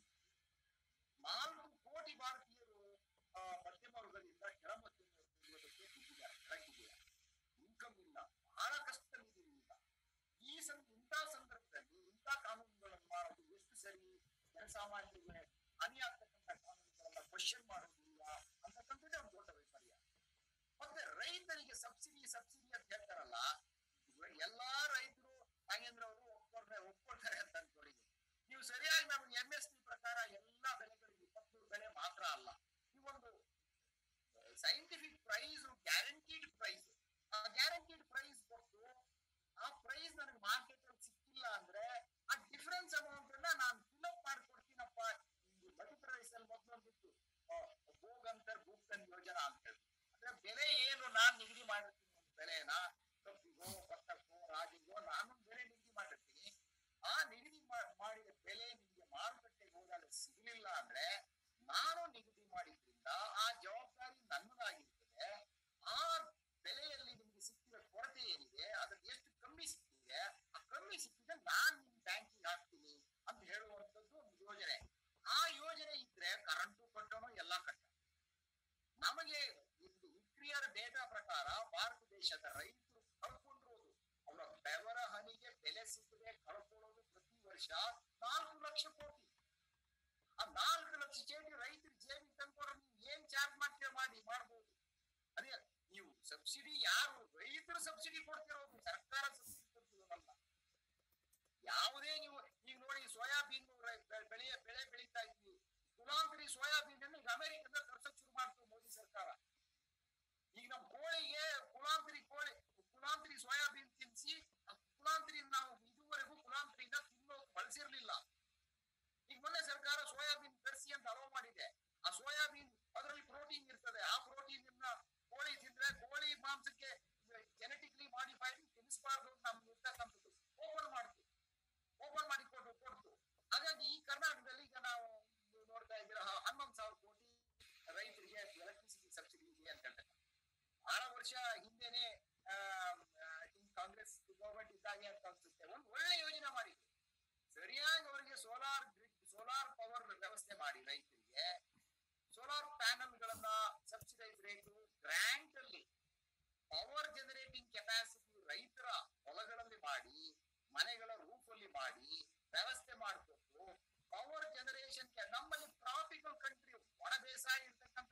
ನಾಲ್ಕು ಕೋಟಿ ಭಾರತೀಯರು ಮಧ್ಯಮ ವರ್ಗದಿಂದ ಕೆಳ ಮಧ್ಯಮ ವರ್ಗಕ್ಕೆ ಬಿದ್ದಿದ್ದಾರೆ, ಕೆಳಗಿದ್ದಾರೆ. ಇನ್ಕಮ್ ಇಲ್ಲ, ಬಹಳ ಕಷ್ಟದಲ್ಲಿದ್ದೀವಿ ಈಗ. ಈ ಸಂ ಇಂಥ ಸಂದರ್ಭದಲ್ಲಿ ಇಂಥ ಕಾನೂನುಗಳನ್ನು ಮಾಡೋದು ಎಷ್ಟು ಸರಿ, ಜನಸಾಮಾನ್ಯರಿಗೆ ಹಾನಿ ಆಗ್ತಕ್ಕಂಥ ಕಾನೂನುಗಳನ್ನ ಕ್ವಶನ್ ಮಾಡೋದಿಲ್ಲ ಅಂತಕ್ಕಂಥದ್ದೇ ಒಂದು ದೊಡ್ಡ ವೈಫಲ್ಯ. ಮತ್ತೆ ರೈತರಿಗೆ ಸಬ್ಸಿಡಿ ಸಬ್ಸಿಡಿ ಅಂತ ಹೇಳ್ತಾರಲ್ಲ, ಎಲ್ಲಾ ರೈತರು ನಾಗೇಂದ್ರ ಅವರು ಒಪ್ಕೊಳ್ತಾರೆ ಒಪ್ಕೊಳ್ತಾರೆ ಅಂತ ಅನ್ಕೊಂಡಿದ್ವಿ. ನೀವು ಸರಿಯಾಗಿ ನಮ್ಗೆ ಎಂ ಎಸ್ ಪಿ ಪ್ರಕಾರ ಎಲ್ಲಾ ಬೆಳೆಗಳಿಗೆ ಇಪ್ಪತ್ಮೂರು ಬೆಲೆ ಮಾತ್ರ ಅಲ್ಲ, ಈ ಒಂದು ಸೈಂಟಿಫಿಕ್ ಪ್ರೈಸ್, ಗ್ಯಾರಂಟಿಡ್ ಪ್ರೈಸ್, ಆ ಗ್ಯಾರಂಟಿಡ್ ಪ್ರೈಸ್ ಕೊಟ್ಟು ಆ ಪ್ರೈಸ್ ನನಗೆ ಮಾರ್ಕೆಟ್ ಅಲ್ಲಿ ಸಿಕ್ಕಿಲ್ಲ ಅಂದ್ರೆ ಆ ಡಿಫರೆನ್ಸ್ ಅಮೌಂಟ್ ಅನ್ನ ನಾನು ಫಿಲ್ಅಪ್ ಮಾಡ್ಕೊಡ್ತೀನಪ್ಪ. ಈ ಮಧ್ಯಪ್ರದೇಶದಲ್ಲಿ ಮೊದಲೊಂದಿತ್ತು ಭೋಗಂತರ್ ಭೂಕ್ತನ್ ಯೋಜನಾ ಅಂತ ಹೇಳಿ, ಅಂದ್ರೆ ಬೆಲೆ ಏನು ನಾನ್ ನಿಗದಿ ಮಾಡಿರ್ತೀನಿ, ಒಂದು ಬೆಲೆನ ಕಬ್ಬಿಗೋ ಭತ್ತಕ್ಕೋ ರಾಗಿಗೋ ನಾನು ಬೆಲೆ ನಿಗದಿ ಮಾಡಿರ್ತೀನಿ. ಆ ನಿಗದಿ ಮಾಡಿದ ಬೆಲೆ ನಿಮಗೆ ಮಾರುಕಟ್ಟೆಗೆ ಹೋದಾಗ ಸಿಗಲಿಲ್ಲ ಅಂದ್ರೆ ನಾನು ನಿಗದಿ ಮಾಡಿದ್ರಿಂದ ಆ ಜವಾಬ್ದಾರಿ ನನ್ನದಾಗಿರ್ತದೆ. ಆ ಬೆಲೆಯಲ್ಲಿ ನಿಮ್ಗೆ ಸಿಕ್ಕಿದ ಕೊರತೆ ಏನಿದೆ, ಅದ್ರಲ್ಲಿ ಎಷ್ಟು ಕಮ್ಮಿ ಸಿಕ್ಕಿದೆ, ಆ ಕಮ್ಮಿ ಸಿಕ್ಕಿದ್ರೆ ನಾನ್ ನಿಮ್ ಬ್ಯಾಂಕಿಗೆ ಹಾಕ್ತೀನಿ ಅಂತ ಹೇಳುವಂತದ್ದು ಒಂದು ಯೋಜನೆ. ಆ ಯೋಜನೆ ಇದ್ರೆ ಕರೆಂಟು ಕಟ್ಟೋನು ಎಲ್ಲ ಕಟ್ಟ. ನಮಗೆ ಇದು ಇಕ್ರಿಯರ್ ಡೇಟಾ ಪ್ರಕಾರ ಭಾರತ ದೇಶದ ರೈತರು ಕಳ್ಕೊಂಡಿರೋದು, ಅವರ ಬೆವರ ಹನಿಗೆ ಬೆಲೆ ಸಿಕ್ಕದೆ ಕಳ್ಕೊಳ್ಳೋದು ಪ್ರತಿ ವರ್ಷ ನಾಲ್ಕು ಲಕ್ಷ ಕೋಟಿ. ಆ ನಾಲ್ಕು ಲಕ್ಷ ಕೋಟಿ ರೈತರು ಜೇಬಿಗೆ ತಂದ್ಕೊಂಡ್ರೆ ನೀವು ಏನ್ ಚಾರ್ಜ್ ಮಾಡ್ತೀರ ಮಾಡಿ ಮಾಡ್ಬೋದು. ಅದೇ ನೀವು ಸಬ್ಸಿಡಿ ಯಾರು ರೈತರು ಸಬ್ಸಿಡಿ ಕೊಡ್ತಿರೋದು, ಸರ್ಕಾರ ಸಬ್ಸಿಡಿ ಕೊಡ್ತಿರೋದಲ್ಲ. ಯಾವುದೇ ನೀವು ಈಗ ನೋಡಿ ಸೋಯಾಬೀನ್ ಬೆಳೆಯ ಬೆಳೆ ಬೆಳೀತಾ ಇದ್ವಿ, ಕುಲಾಂತರಿ ಸೋಯಾಬೀನ್ ಅನ್ನು ಈಗ ಅಮೆರಿಕದಿಂದ ತರ್ಸಕ್ ಶುರು ಮಾಡ್ತು ಮೋದಿ ಸರ್ಕಾರ. ಈಗ ನಮ್ ಕೋಳಿಗೆ ಕುಲಾಂತರಿ ಕೋಳಿ ಕುಲಾಂತರಿ ಸೋಯಾಬೀನ್ ತಿನ್ಸಿ, ಕುಲಾಂತರಿ ನಾವು ಇದುವರೆಗೂ ಕುಲಾಂತರಿಯಿಂದ ತಿನ್ನೋಕೆ ಬಳಸಿರ್ಲಿಲ್ಲ. ಈಗ ಮೊನ್ನೆ ಸರ್ಕಾರ ಸೋಯಾಬೀನ್ ತರಿಸಿ ಅಂತ ಅಲೋ ಮಾಡಿದೆ. ಆ ಸೋಯಾಬೀನ್ ಅದರಲ್ಲಿ ಪ್ರೋಟೀನ್ ಇರ್ತದೆ, ಆ ಪ್ರೋಟೀನ್ ಕೋಳಿ ತಿಂದ್ರೆ ಕೋಳಿ ಮಾಂಸಕ್ಕೆ ಜೆನೆಟಿಕ್ಲಿ ಮಾಡಿಫೈಡ್ ತಿನ್ನಿಸಬಾರ್ದು ನಮ್ಗೆ ಇರ್ತಕ್ಕಂಥದ್ದು ಓಪನ್ ಮಾಡ್ತು ಓಪನ್ ಮಾಡಿ ಕೊಟ್ಟು ಕೊಡ್ತು. ಹಾಗಾಗಿ ಈ ಕರ್ನಾಟಕದಲ್ಲಿ ಈಗ ನಾವು ನೋಡ್ತಾ ಇದ್ದೀರ ಹನ್ನೊಂದು ಸಾವಿರ ಕೋಟಿ ರೈತರಿಗೆ ಎಲೆಕ್ಟ್ರಿಸಿಟಿ ಸಬ್ಸಿಡಿ ಇದೆ ಅಂತ ಹೇಳ್ತಾರೆ. ಬಹಳ ವರ್ಷ ಹಿಂದೆನೆ ಕಾಂಗ್ರೆಸ್ ಗವರ್ಮೆಂಟ್ ಇದ್ದಾಗೆ ಅಂತ ಅನ್ಸುತ್ತೆ ಒಂದು ಒಳ್ಳೆ ಯೋಜನೆ ಮಾಡಿದ್ರು. ಸರಿಯಾಗಿ ಅವರಿಗೆ ಸೋಲಾರ್ ಗ್ರಿಡ್ ಸೋಲಾರ್ ಪವರ್ ವ್ಯವಸ್ಥೆ ಮಾಡಿ ರೈತರಿಗೆ ಸೋಲಾರ್ ಪ್ಯಾನಲ್ ಗಳನ್ನ ಸಬ್ಸಿಡೈಸ್ ರೇಟು ಗ್ರಾಂಟ್ ಅಲ್ಲಿ ಪವರ್ ಜನರೇಟಿಂಗ್ ಕೆಪಾಸಿಟಿ ರೈತರ ಹೊಲಗಳಲ್ಲಿ ಮಾಡಿ, ಮನೆಗಳ ರೂಫ್ ಅಲ್ಲಿ ಮಾಡಿ ವ್ಯವಸ್ಥೆ ಮಾಡಿಕೊಟ್ಟು ಪವರ್ ಜನರೇಷನ್. ನಮ್ಮಲ್ಲಿ ಟ್ರಾಪಿಕಲ್ ಕಂಟ್ರಿ ಒಣ ಬೇಸಾಯ ಇರ್ತಕ್ಕಂಥ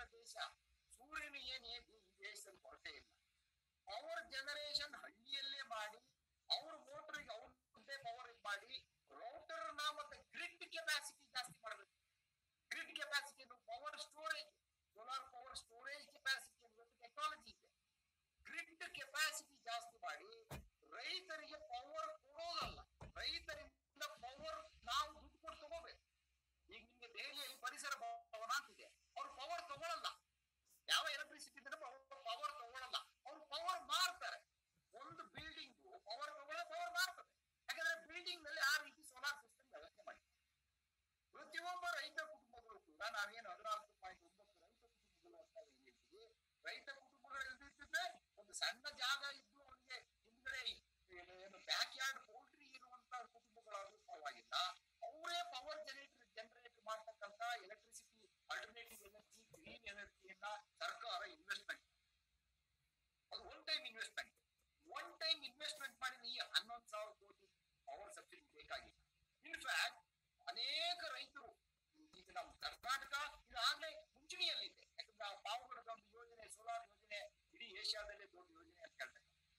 ಏನೇನು ಈ ದೇಶದಲ್ಲಿ ಕೊರತೆ ಇಲ್ಲ. ಪವರ್ ಜನರೇಷನ್ ಹಳ್ಳಿಯಲ್ಲೇ ಮಾಡಿ ಅವ್ರ ಮೋಟರ್ಗೆ ಅವ್ರದ್ದೇ ಪವರ್ ಮಾಡಿ ರೌಟರ್ ನ ಮತ್ತೆ ಗ್ರಿಡ್ ಕೆಪಾಸಿಟಿ ಜಾಸ್ತಿ ಮಾಡಬೇಕು. Grid capacity power storage, solar power storage capacity ಅನ್ನೋದು ಟೆಕ್ನಾಲಜಿ ಇದೆ. ಗ್ರಿಡ್ ಕೆಪಾಸಿಟಿ ಜಾಸ್ತಿ ಮಾಡಿ ರೈತರಿಗೆ ಪವರ್ ಕೊಡೋದಲ್ಲ, ರೈತರಿಂದ ಪವರ್ ನಾವು ದುಡ್ಡು ಕೊಟ್ಟು ತಗೋಬೇಕು. ಈಗ ನಿಮ್ಗೆ ದೆಹಲಿಯಲ್ಲಿ ಪರಿಸರ ಭವನ ಅಂತಿದೆ, ಅವ್ರು ಪವರ್ ತಗೊಳಲ್ಲ. ಯಾವ ಎಲೆಕ್ಟ್ರಿಸಿಟಿ ಪವರ್ ತಗೊಳಲ್ಲ, ಅವ್ರು ಪವರ್ ಮಾರ್ತಾರೆ. ಒಂದು ಬಿಲ್ಡಿಂಗ್ ಪವರ್ ತಗೊಳ್ಳೋ ಪವರ್ ಮಾರ್ತದೆ. ಯಾಕಂದ್ರೆ ಬಿಲ್ಡಿಂಗ್ ನಲ್ಲಿ ಆ ರೀತಿ ಸೋಲಾರ್ ಸಿಸ್ಟಮ್ ವ್ಯವಸ್ಥೆ ಮಾಡಿ ಪ್ರತಿಯೊಬ್ಬ ರೈತ ಕುಟುಂಬಗಳು ಕೂಡ ನಾವೇನು ಹದಿನಾಲ್ಕು ಪಾಯಿಂಟ್ ಒಂಬತ್ತು ರೈತ ಕುಟುಂಬಗಳು ಅಂತ ಹೇಳ್ತೀವಿ. ರೈತ ಕುಟುಂಬಗಳು ಎಲ್ಲಿರ್ತದೆ, ಒಂದು ಸಣ್ಣ ಜಾಗ ಇದ್ದು ಅವನಿಗೆ ಹಿಂದ್ಗಡೆ ಏನು ಬ್ಯಾಕ್ ಯಾರ್ಡ್ ಪೌಲ್ಟ್ರಿ ಇರುವಂತ ಕುಟುಂಬಗಳಾದ್ರೂ ಪರವಾಗಿಲ್ಲ, ಅವರೇ ಪವರ್ ಜನರೇಟರ್ ಜನರೇಟ್ ಮಾಡ್ತಕ್ಕಂತ ಎಲೆಕ್ಟ್ರಿಸಿಟಿ ಆಲ್ಟರ್ನೇಟಿವ್ ಎನರ್ಜಿ ಗ್ರೀನ್ ಎನರ್ಜಿಯನ್ನ ಸರ್ಕಾರ ಇನ್ವೆಸ್ಟ್ಮೆಂಟ್, ಅದು one time investment one time investment ಮಾಡಿದ್ರೆ ಈ ಹನ್ನೊಂದು ಸಾವಿರ ಕೋಟಿ ಪವರ್ ಸಬ್ಸಿಡಿ ಬೇಕಾಗಿಲ್ಲ. ಇನ್ಫ್ಯಾಕ್ಟ್ ಅನೇಕ ರೈತರು ಈಗ ನಮ್ಮ ಕರ್ನಾಟಕ ಈಗಾಗಲೇ ಮುಂಚೂಣಿಯಲ್ಲಿದೆ. ಯಾಕಂದ್ರೆ ಆ ಪಾವಗಡದ ಒಂದು ಯೋಜನೆ, ಸೋಲಾರ್ ಯೋಜನೆ ಇಡೀ ಏಷ್ಯಾದಲ್ಲೇ ದೊಡ್ಡ ಯೋಜನೆ ಅಂತ ಹೇಳ್ತಾರೆ.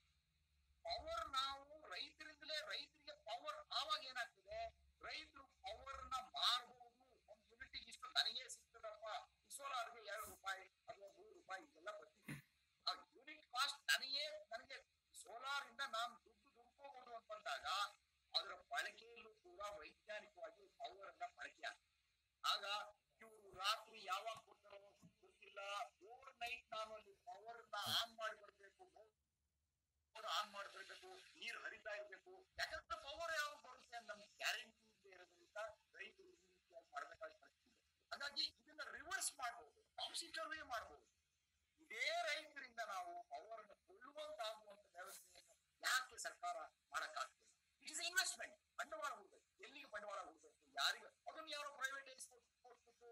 ಪವರ್ ನಾವು ರೈತರಿಂದಲೇ ರೈತರಿಗೆ ಪವರ್ ಆವಾಗ ಏನಾಗ್ತದೆ, ರೈತರು ಪವರ್ ನ ಮಾರಬಹುದು. ಒಂದು ಯೂನಿಟಿಗೆ ಇಷ್ಟು ನನಗೆ ಸಿಗ್ತದಪ್ಪ, ಸೋಲಾರ್ಗೆ ಎರಡು ರೂಪಾಯಿ ಅಥವಾ ಮೂರು ರೂಪಾಯಿ ಇದೆಲ್ಲ ಬರ್ತಿದೆ. ಆ ಯೂನಿಟ್ ಕಾಸ್ಟ್ ನನಗೆ ನನಗೆ ಸೋಲಾರ್ ಇಂದ ನಾನು ದುಡ್ಡು ದುಡ್ಕೋಬಹುದು ಅಂತ ಬಂದಾಗ ಅದರ ಬಳಕೆಯಲ್ಲೂ ಕೂಡ ವೈಜ್ಞಾನಿಕವಾಗಿ ಪವರ್ ಅನ್ನ ಬಳಕೆ ಆಗ್ತದೆ. ಆಗ ಇವರು ರಾತ್ರಿ ಯಾವಾಗ ಕೊಡ್ತಾರೋ ಗೊತ್ತಿಲ್ಲ, ಓವರ್ ನೈಟ್ ನಾನು ಅಲ್ಲಿ ಪವರ್ ನ ಆನ್ ಮಾಡಿ ಬರ್ಬೇಕು, ಆನ್ ಮಾಡಿ ಬರ್ಬೇಕು, ನೀರು ಹರಿತಾ ಇರ್ಬೇಕು. ಯಾಕಂದ್ರೆ ಪವರ್ ಯಾವಾಗ ಬರುತ್ತೆ ಅಂತ ನಮ್ಗೆ ಗ್ಯಾರಂಟಿ ಇಲ್ಲದೆ ಇರೋದ್ರಿಂದ ರೈತರು ಈ ರೀತಿಯಾಗಿ ಮಾಡ್ಬೇಕಾದ ಪರಿಸ್ಥಿತಿ ಇದೆ. ಹಾಗಾಗಿ ಇದನ್ನ ರಿವರ್ಸ್ ಮಾಡಬಹುದು, ಕಾನ್ಸಿಟರ್ವೇ ಮಾಡಬಹುದು. ಇದೇ ರೈತರಿಂದ ನಾವು ಪವರ್ ಅನ್ನು ಕೊಳ್ಳುವಂತಾಗುವಂತ ವ್ಯವಸ್ಥೆಯನ್ನು ಯಾಕೆ ಸರ್ಕಾರ ಮಾಡಕ್ಕಾಗ್ತಿಲ್ಲ? It is investment. ಬಂಡವಾಳ ಹೂಡ್ಬೇಕು. ಎಲ್ಲಿಗೆ ಬಂಡವಾಳ ಹೂಡ್ಬೇಕು? ಯಾರಿಗ? ಅದನ್ನು ಯಾರೋ ಪ್ರೈವೇಟೈಸ್ ಕೊಟ್ಬಿಟ್ಟು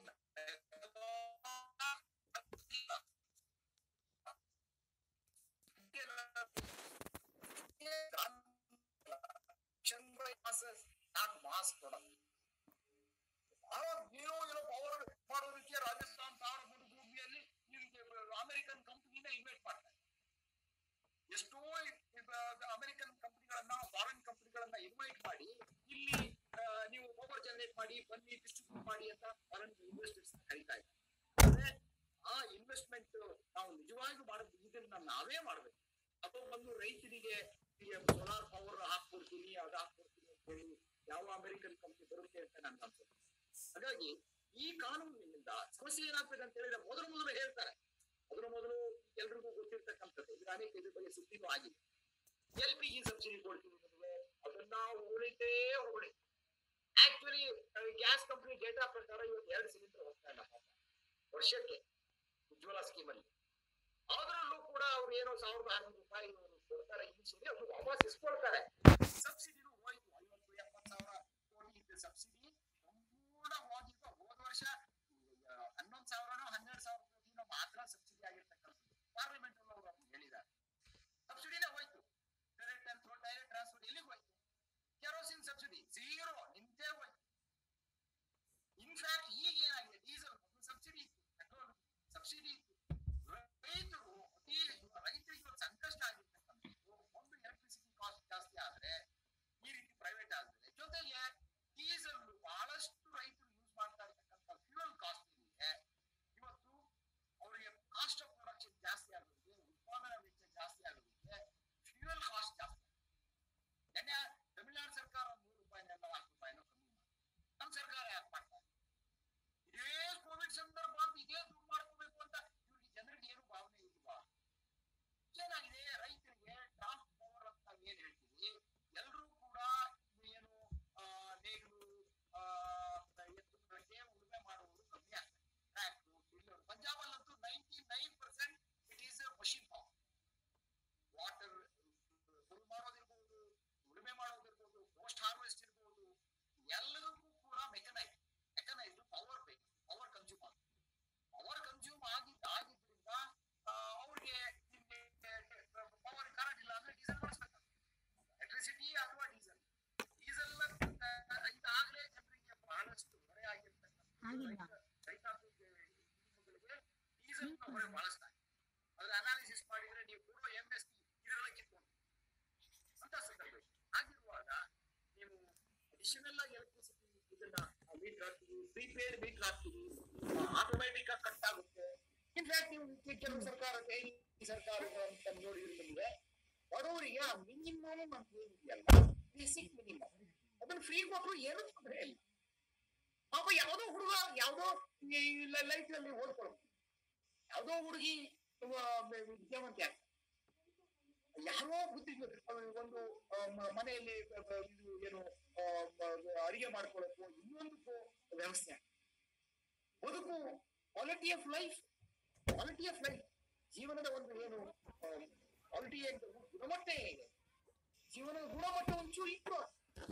ಮಾಸ್ ಪ್ರಾಡಕ್ಟ್ ಆವಾಗ ನೀವು ಏನೋ ಪವರ್ ಮಾಡೋದಕ್ಕೆ ರಾಜಸ್ಥಾನ್ ಸಾವಿರ ಫುಟ್ ಭೂಮಿಯಲ್ಲಿ ಅಮೆರಿಕನ್ ಕಂಪನಿನ ಇನ್ವೆಸ್ಟ್ ಮಾಡ್ತಾರೆ. ಎಷ್ಟೋ ಅಮೆರಿಕನ್ ಕಂಪನಿಗಳನ್ನ, ಫಾರಿನ್ ಕಂಪನಿಗಳನ್ನ ಇನ್ವೈಟ್ ಮಾಡಿ ಇಲ್ಲಿ ನೀವು ಪವರ್ ಜನರೇಟ್ ಮಾಡಿ, ಬನ್ನಿ ಡಿಸ್ಟ್ರಿಬ್ಯೂಟ್ ಮಾಡಿ ಅಂತ ಫಾರಿನ್ ಇನ್ವೆಸ್ಟರ್ಸ್ ಕರೀತಾ ಇದ್ದಾರೆ. ಅಂದ್ರೆ ಆ ಇನ್ವೆಸ್ಟ್ಮೆಂಟ್ ನಾವು ನಿಜವಾಗಿ ಮಾಡೋದು ಇದನ್ನ ನಾವೇ ಮಾಡ್ಬೇಕು. ಅಥವಾ ಒಂದು ರೈತರಿಗೆ ಸೋಲಾರ್ ಪವರ್ ಹಾಕ್ಕೊಡ್ತೀನಿ, ಅದು ಹಾಕ್ಕೊಡ್ತೀನಿ ಅಂತ ಹೇಳಿ ಯಾವ ಅಮೆರಿಕನ್ ಕಂಪನಿ ಬರುತ್ತೆ ಅಂತ ನನ್ಗೆ ಅನ್ಸುತ್ತೆ. ಹಾಗಾಗಿ ಈ ಕಾನೂನಿನಿಂದ ಸಮಸ್ಯೆ ಏನಾಗ್ತದೆ ಅಂತ ಹೇಳಿದ್ರೆ ಮೊದಲು ಮೊದಲು ಹೇಳ್ತಾರೆ, ಮೊದಲು ಮೊದಲು ಎಲ್ರಿಗೂ ಗೊತ್ತಿರ್ತಕ್ಕಂಥದ್ದು, ಈಗ ಅನೇಕ ಇದ್ರ ಬಗ್ಗೆ ಸುದ್ದಿನೂ ಆಗಿದೆ. ಎಲ್ ಪಿ ಜಿ ಸಬ್ಸಿಡಿ ಕೊಡ್ತೀವಿ ನಿಮಗೆ, ಅದನ್ನ ಉಳಿತೇ ಹೋಗಲಿ. ಆಕ್ಚುಲಿ ಗ್ಯಾಸ್ ಕಂಪನಿ ಡೇಟಾ ಪ್ರಕಾರ ಇವತ್ತು ಎರಡು ಸಿಲಿಂಡರ್ ಹೋಗ್ತಾ ಇಲ್ಲ ವರ್ಷಕ್ಕೆ ಉಜ್ವಲ ಸ್ಕೀಮ್ ಅಲ್ಲಿ. ಅದರಲ್ಲೂ ಕೂಡ ಅವ್ರು ಏನೋ ಸಾವಿರದ ಆರ್ನೂರು ರೂಪಾಯಿ ಕೊಡ್ತಾರೆ ಇನಿಷಿಯಲಿ, ಅವ್ರು ವಾಪಸ್ ಇಸ್ಕೊಳ್ತಾರೆ. ಸಬ್ಸಿಡಿನೂ ಹೋಯ್ತು. ಐವತ್ತು ಎಪ್ಪತ್ತು ಸಾವಿರ ಕೋಟಿ ಇದ್ದ ಸಬ್ಸಿಡಿ ಸಂಪೂರ್ಣ ಹೋಗಿದ್ದು. ಹೋದ ವರ್ಷ ಹನ್ನೊಂದು ಸಾವಿರನೋ ಹನ್ನೆರಡು ಸಾವಿರ ಕೋಟಿನೋ ಮಾತ್ರ ಸಬ್ಸಿಡಿ ಆಗಿರ್ತಕ್ಕಂಥದ್ದು. ಪಾರ್ಲಿಮೆಂಟ್ ಅಲ್ಲಿ ಅವರು ಹೇಳಿದ್ದಾರೆ ಸಬ್ಸಿಡಿನೇ ಹೋಯ್ತು. ಡೈರೆಕ್ಟ್ ಡೈರೆಕ್ಟ್ ಟ್ರಾನ್ಸ್ಪೋರ್ಟ್ ಎಲ್ಲಿಗೆ ಹೋಯ್ತು? ಕೆರೋಸಿನ್ ಸಬ್ಸಿಡಿ ಝೀರೋ, ನಿಂತೇ ಹೋಯ್ತು. ಇನ್ಫ್ಯಾಕ್ಟ್ ಈಗ ಏನಾಗಿದೆ, ಡೀಸೆಲ್ ಸಬ್ಸಿಡಿ ಇತ್ತು, ಪೆಟ್ರೋಲ್ ಸಬ್ಸಿಡಿ ಇತ್ತು. ರೈತರು ಅತಿ ರೈತರಿಗೆ ಒಂದು ಸಂಕಷ್ಟ ಆಗಿರ್ತಕ್ಕಂಥದ್ದು, ಒಂದು ಎಲೆಕ್ಟ್ರಿಸಿಟಿ ಕಾಸ್ಟ್ ಜಾಸ್ತಿ ಆದ್ರೆ ಈ ರೀತಿ ಪ್ರೈವೇಟ್ ಆದ್ರೆ, ಜೊತೆಗೆ ಡೀಸೆಲ್ ಬಹಳಷ್ಟು ರೈತರು ಯೂಸ್ ಮಾಡ್ತಾ ಇರ್ತಕ್ಕಂಥ ಫ್ಯೂಯಲ್ ಟ್ರೆಡಿಷನಲ್ ಆಗಿ ಎಲೆಕ್ಟ್ರಿಸಿಟಿ ಇದನ್ನ ಮೀಟರ್ ಹಾಕ್ತೀವಿ, ಪ್ರೀಪೇಡ್ ಮೀಟರ್ ಹಾಕ್ತೀವಿ, ಆಟೋಮ್ಯಾಟಿಕ್ ಆಗಿ ಕಟ್ ಆಗುತ್ತೆ. ಇನ್ಫ್ಯಾಕ್ಟ್ ನೀವು ಕೆಲವು ಸರ್ಕಾರ ಈ ಸರ್ಕಾರ ಅಂತ ನೋಡಿದ್ರೆ ನಿಮ್ಗೆ ಬಡವರಿಗೆ ಮಿನಿಮಮ್ ಅಂತ ಏನಿದೆಯಲ್ಲ, ಬೇಸಿಕ್ ಮಿನಿಮಮ್ ಅದನ್ನ ಫ್ರೀ ಕೊಟ್ಟರು ಏನು ತೊಂದರೆ ಇಲ್ಲ. ಪಾಪ ಯಾವ್ದೋ ಹುಡುಗ ಯಾವ್ದೋ ಲೈಫ್ ನಲ್ಲಿ ಓದ್ಕೊಳ್ಳೋದು, ಯಾವ್ದೋ ಹುಡುಗಿ ವಿದ್ಯಾವಂತಿ ಆಗ್ತದೆ, ಯಾರೋ ಬುದ್ಧಿ ಒಂದು ಮನೆಯಲ್ಲಿ ಇದು ಏನು ಅಡಿಗೆ ಮಾಡ್ಕೊಳ್ಳೋಕ್ಕೋ ಇನ್ನೊಂದಕ್ಕೂ ವ್ಯವಸ್ಥೆ ಆಗ್ತದೆ. ಬದುಕು quality of life quality of life ಜೀವನದ ಒಂದು ಏನು ಕ್ವಾಲಿಟಿ ಗುಣಮಟ್ಟ ಇದೆ, ಜೀವನದ ಗುಣಮಟ್ಟ ಒಂಚೂರು ಇಂಪ್ರೂವ್.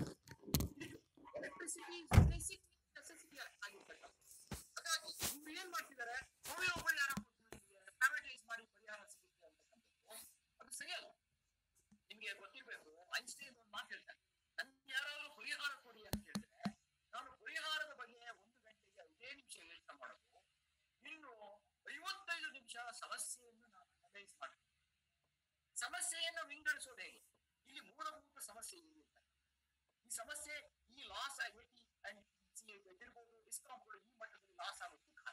ಎಲೆಕ್ಟ್ರಿಸಿಟಿ ಬೇಸಿಕ್ ನೆಸೆಸಿಟಿ ಆಗಿರ್ತಕ್ಕ. ಹಾಗಾಗಿ ನೀವು ಏನ್ ಮಾಡ್ತಿದ್ದಾರೆ, ಒಬ್ಬರು ಯಾರೋ ಪ್ರೈವೇಟೈಸ್ ಮಾಡಿ ಪರಿಹಾರ ಸಿಗುತ್ತೆ ಅಂತಕ್ಕಂಥದ್ದು ಅದು ಸರಿಯಲ್ಲ. ನಿಮ್ಗೆ ಗೊತ್ತಿರ್ಬೇಕು, ಐನ್ಸ್ಟೈನ್ ಒಂದು ಮಾತು ಹೇಳ್ತಾರೆ, ನನ್ಗೆ ಯಾರಾದ್ರೂ ಪರಿಹಾರ ಕೊಡಿ ಅಂತ ಹೇಳಿದ್ರೆ ನಾನು ಪರಿಹಾರದ ಬಗ್ಗೆ ಒಂದು ಗಂಟೆಗೆ ಐದೇ ನಿಮಿಷ ಯೋಚನೆ ಮಾಡೋದು, ಇನ್ನು ಐವತ್ತೈದು ನಿಮಿಷ ಸಮಸ್ಯೆಯನ್ನು ನಾನು ಅನಲೈಸ್ ಮಾಡ್ತೀನಿ. ಸಮಸ್ಯೆಯನ್ನು ವಿಂಗಡಿಸೋದು ಹೇಗೆ? ಇಲ್ಲಿ ಮೂಲಭೂತ ಸಮಸ್ಯೆ ಏನಿರುತ್ತೆ, ಈ ಸಮಸ್ಯೆ ಈ ಲಾಸ್ ಆಗಿ ಎದಿರ್ಬೋದು, ಡಿಸ್ಕಾಮ್ಗಳು ಈ ಮಟ್ಟದಲ್ಲಿ ಲಾಸ್ ಆಗೋದಕ್ಕೆ ಕಾರಣ,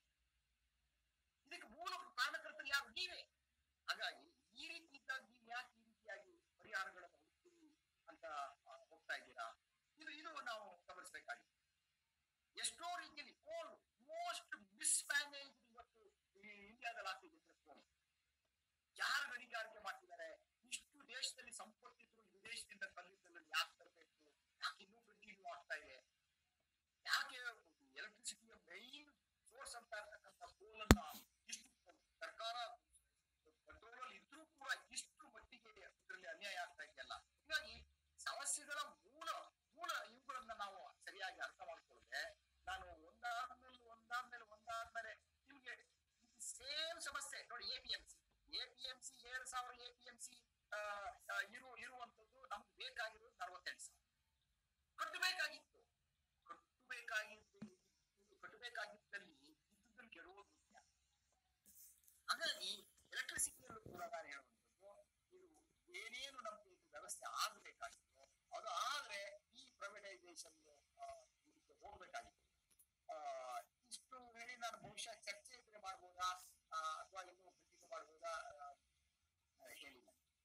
ಇದಕ್ಕೆ ಮೂಲ ಕಾರಣಕರ್ತರು ಯಾರು? ನೀವೇ. ಹಾಗಾಗಿ ಈ ರೀತಿ ಇದ್ದಾಗ ನೀವು ಯಾಕೆ ಈ ರೀತಿಯಾಗಿ ಪರಿಹಾರಗಳನ್ನು ಹುಡುಕ್ತೀವಿ ಅಂತ ಹೋಗ್ತಾ ಇದ್ದೀರಾ? ಇದು ಇದು ನಾವು ಗಮನಿಸಬೇಕಾಗಿದೆ. ಎಷ್ಟೋ ರೀತಿಯಲ್ಲಿ ಫೋನ್ ಮೋಸ್ಟ್ ಮಿಸ್ಮ್ಯಾನೇಜ್ ಇವತ್ತು ಇಂಡಿಯಾದಲ್ಲಿ ಆಗ್ತಿದೆ. ಫೋನ್ ಯಾರು ಗಣಿಗಾರಿಕೆ ಮಾಡ್ತಿದ್ದಾರೆ, ಇಷ್ಟು ದೇಶದಲ್ಲಿ ಸಂಪತ್ತಿದ್ರು ವಿದೇಶದಿಂದ ಕಲ್ಲಿದ್ದಲಲ್ಲಿ ಯಾಕೆ ತರಬೇಕು, ಯಾಕೆ ಇನ್ನೂ ಕಂಟಿನ್ಯೂ ಆಗ್ತಾ ಇದೆ, ಯಾಕೆ ಎಲೆಕ್ಟ್ರಿಸಿಟಿಯ ಮೈನ್ ಸೋರ್ಸ್ ಅಂತ ಇರ್ತಕ್ಕಂಥ ಕೋಲ್ ಅನ್ನ ಇಷ್ಟು ಸರ್ಕಾರ ಕಂಟ್ರೋಲ್ ಅಲ್ಲಿ ಇದ್ರೂ ಕೂಡ ಇಷ್ಟು ಮಟ್ಟಿಗೆ ಇದರಲ್ಲಿ ಅನ್ಯಾಯ ಆಗ್ತಾ ಇದೆಯಲ್ಲ. ಹೀಗಾಗಿ ಸಮಸ್ಯೆಗಳ ಮೂಲ ಮೂಲ ಇವುಗಳನ್ನ ನಾವು ಸರಿಯಾಗಿ ಅರ್ಥ ಮಾಡ್ಕೊಳ್ಳದೆ ನಾನು ಒಂದಾದ್ಮೇಲೆ ಒಂದಾದ್ಮೇಲೆ ಒಂದಾದ್ಮೇಲೆ ನಿಮ್ಗೆ ಸೇಮ್ ಸಮಸ್ಯೆ ನೋಡಿ. A P M C A P M C ಏಳು ಸಾವಿರ ಎ ಪಿ ಎಂ ಸಿ ಇರು ಇರುವಂತದ್ದು ನಮ್ಗೆ ಬೇಕಾಗಿರೋದು ನಲವತ್ತೆಂಟು ಸಾವಿರ. ಕಟ್ಟಬೇಕಾಗಿತ್ತು ಕಟ್ಟಬೇಕಾಗಿದ್ದು ಕಟ್ಟಬೇಕಾಗಿದ್ದಲ್ಲಿ ಇದ್ದುದನ್ನು ಕೆಡುವುದು ಮುಖ್ಯ. ಹಾಗಾಗಿ ಎಲೆಕ್ಟ್ರಿಸಿಟಿಯಲ್ಲೂ ಕೂಡ ನಾನು ಹೇಳುವಂಥದ್ದು, ಇದು ಏನೇನು ನಮ್ಗೆ ಇದು ವ್ಯವಸ್ಥೆ ಆಗಬೇಕಾಗಿತ್ತು ಅದು ಆದ್ರೆ ಈ ಪ್ರೈವೇಟೈಸೇಷನ್ ಇದಕ್ಕೆ ಹೋಗ್ಬೇಕಾಗಿತ್ತು. ಆ ಇಷ್ಟು ಹೇಳಿ ನಾನು ಬಹುಶಃ ಚರ್ಚೆ ಇದ್ರೆ ಮಾಡ್ಬೋದಾ ಅಥವಾ ಇನ್ನೂ ಕಂಟಿನ್ಯೂ ಮಾಡ್ಬೋದಾ ಹೇಳಿ.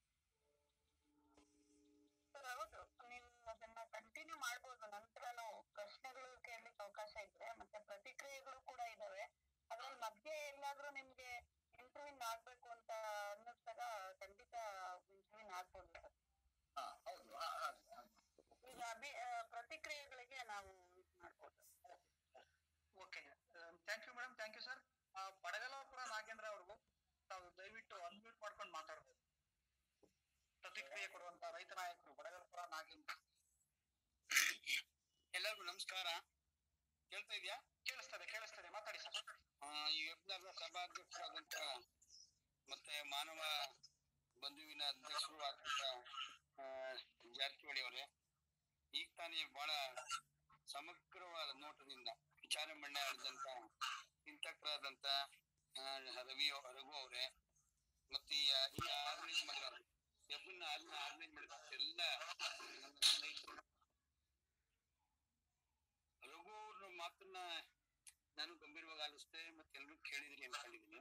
ಸರ್ ಹೌದು, ನೀವು ಅದನ್ನ ಕಂಟಿನ್ಯೂ ಮಾಡ್ಬೋದು. ನಂತರನು ಪ್ರಶ್ನೆಗಳು ಕೇಳಲಿಕ್ಕೆ ಅವಕಾಶ ಇದ್ರೆ ಮತ್ತೆ ಪ್ರತಿಕ್ರಿಯೆಗಳು ಕೂಡ ಇದಾವೆ. ಅದ್ರಲ್ಲಿ ಮಧ್ಯೆ ಎಲ್ಲಾದ್ರೂ ನಿಮ್ಗೆ ಇಂಟರ್ವ್ಯೂನ್ ಆಗ್ಬೇಕು ಅಂತ ಅನ್ನಿಸ್ದಾಗ ಖಂಡಿತ ಇಂಟರ್ವ್ಯೂನ್ ಆಗ್ಬೋದು ಸರ್. ಈಗ ಅಭಿ ಪ್ರತಿಕ್ರಿಯೆಗಳಿಗೆ ನಾವು ಇದು ಮಾಡ್ಬೋದು. Okay, thank you madam, thank you sir. Badagalapura Nagendra ಅವ್ರಿಗೂ ತಾವು ದಯವಿಟ್ಟು ಅನ್ಮ್ಯೂಟ್ ಮಾಡ್ಕೊಂಡು ಮಾತಾಡ್ಬೋದು. ಪ್ರತಿಕ್ರಿಯೆ ಕೊಡುವಂತ ರೈತ ನಾಯಕರು ಬಡಗಲಾಪುರ ನಾಗೇಂದ್ರ. ಎಲ್ಲರಿಗೂ ನಮಸ್ಕಾರ. ಕೇಳ್ತಾ ಇದೆಯಾ? ಕೇಳಿಸ್ತದೆ ಕೇಳಿಸ್ತದೆ ಮಾತಾಡಿ ಸರ್. ಈ ವೆಬ್ನಾರ್ನ ಸಭಾಧ್ಯಕ್ಷರಾದಂತ ಮತ್ತೆ ಮಾನವ ಬಂಧುವಿನ ಅಧ್ಯಕ್ಷರು ಆದಂತ ಜಾರಕಿಹೊಳಿ ಅವರೇ, ಈಗ ತಾನೇ ಬಹಳ ಸಮಗ್ರವಾದ ನೋಟದಿಂದ ವಿಚಾರ ಮಂಡನೆ ಆಡಿದಂತ ಚಿಂತಕರಾದಂತ ರವಿ ರಘು ಅವರೇ, ಮತ್ತೆ ಈ ಆರ್ಗನೈಸ್ ಮಾಡಿದ ವೆಬ್ನ ಆರ್ಗನೈಸ್ ಮಾಡಿದ ಎಲ್ಲ ನನ್ನ ಸ್ನೇಹಿತರು. ರಘು ಅವ್ರ ಮಾತನ್ನ ನಾನು ಗಂಭೀರವಾಗಿ ಆಲಿಸ್ತೆ ಮತ್ತೆ ಎಲ್ಲರೂ ಕೇಳಿದ್ರಿ ಅನ್ಕೊಂಡಿದೀನಿ.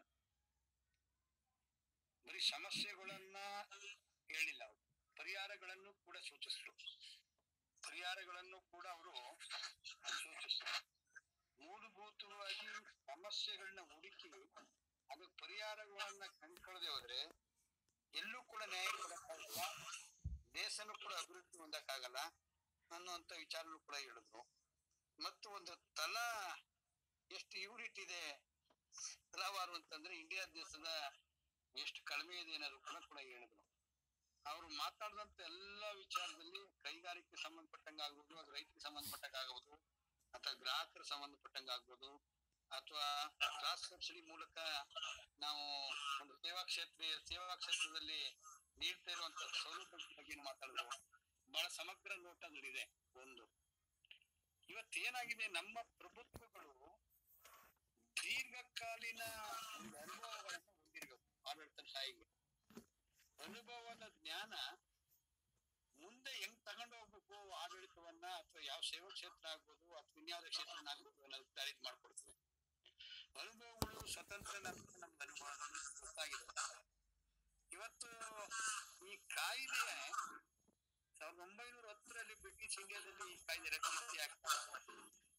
ಬರೀ ಸಮಸ್ಯೆಗಳನ್ನ ಹೇಳಿಲ್ಲ, ಅವರು ಪರಿಹಾರಗಳನ್ನು ಕೂಡ ಸೂಚಿಸಿದ್ರು. ಪರಿಹಾರಗಳನ್ನು ಕೂಡ ಅವರು ಸೂಚಿಸಿದ್ರು. ಮೂಲಭೂತವಾಗಿ ಸಮಸ್ಯೆಗಳನ್ನ ಹುಡುಕಿ ಅದಕ್ಕೆ ಪರಿಹಾರಗಳನ್ನ ಕಂಡುಕೊಳ್ಳದೆ ಹೋದ್ರೆ ಎಲ್ಲೂ ಕೂಡ ನ್ಯಾಯ ಕೊಡಕ್ಕಾಗಲ್ಲ, ದೇಶನೂ ಕೂಡ ಅಭಿವೃದ್ಧಿ ಹೊಂದಕ್ಕಾಗಲ್ಲ ಅನ್ನುವಂತ ವಿಚಾರನೂ ಕೂಡ ಹೇಳಿದ್ರು. ಮತ್ತು ಒಂದು ತಲಾ ಎಷ್ಟು ಯೂನಿಟ್ ಇದೆ ತಲಾವಾರು ಅಂತಂದ್ರೆ ಇಂಡಿಯಾ ದೇಶದ ಎಷ್ಟು ಕಡಿಮೆ ಇದೆ ಅನ್ನೋದು ಕೂಡ ಕೂಡ ಹೇಳಿದ್ರು. ಅವ್ರು ಮಾತಾಡಿದಂತ ಎಲ್ಲಾ ವಿಚಾರದಲ್ಲಿ ಕೈಗಾರಿಕೆ ಸಂಬಂಧಪಟ್ಟಂಗ ಆಗ್ಬೋದು, ಅದು ರೈತರಿಗೆ ಸಂಬಂಧಪಟ್ಟಂಗ ಆಗ್ಬೋದು, ಅಥವಾ ಗ್ರಾಹಕರ ಸಂಬಂಧಪಟ್ಟಂಗ ಆಗ್ಬೋದು, ಅಥವಾ ಕ್ರಾಸ್ ಸಬ್ಸಿಡಿ ಮೂಲಕ ನಾವು ಒಂದು ಸೇವಾ ಕ್ಷೇತ್ರ ಸೇವಾ ಕ್ಷೇತ್ರದಲ್ಲಿ ನೀಡ್ತಾ ಇರುವಂತ ಸೌಲಭ್ಯದ ಬಗ್ಗೆ ಮಾತಾಡಿದ್ರು. ಬಹಳ ಸಮಗ್ರ ನೋಟ ಅಲ್ಲಿದೆ. ಒಂದು ಇವತ್ತೇನಾಗಿದೆ, ನಮ್ಮ ಪ್ರಭುತ್ವಗಳು ದೀರ್ಘಕಾಲೀನ ಅನುಭವಗಳನ್ನ ಹೊಂದಿರ್ಬೇಕು. ಆಡಳಿತ ಶಾಹಿಗೆ ಅನುಭವದ ಜ್ಞಾನ ಮುಂದೆ ಹೆಂಗ್ ತಗೊಂಡು ಹೋಗ್ಬೇಕು ಆಡಳಿತವನ್ನ, ಅಥವಾ ಯಾವ ಸ್ವತಂತ್ರ ನಂತರ ನಮ್ಗೆ ಅನುಭವಗಳು ಗೊತ್ತಾಗಿದೆ. ಇವತ್ತು ಈ ಕಾಯ್ದೆ ಸಾವಿರದ ಒಂಬೈನೂರ ಹತ್ತರಲ್ಲಿ ಬ್ರಿಟಿಷ್ ಇಂಡಿಯಾದಲ್ಲಿ ಈ ಕಾಯ್ದೆ ರಚನೆ ಆಗ್ತದೆ.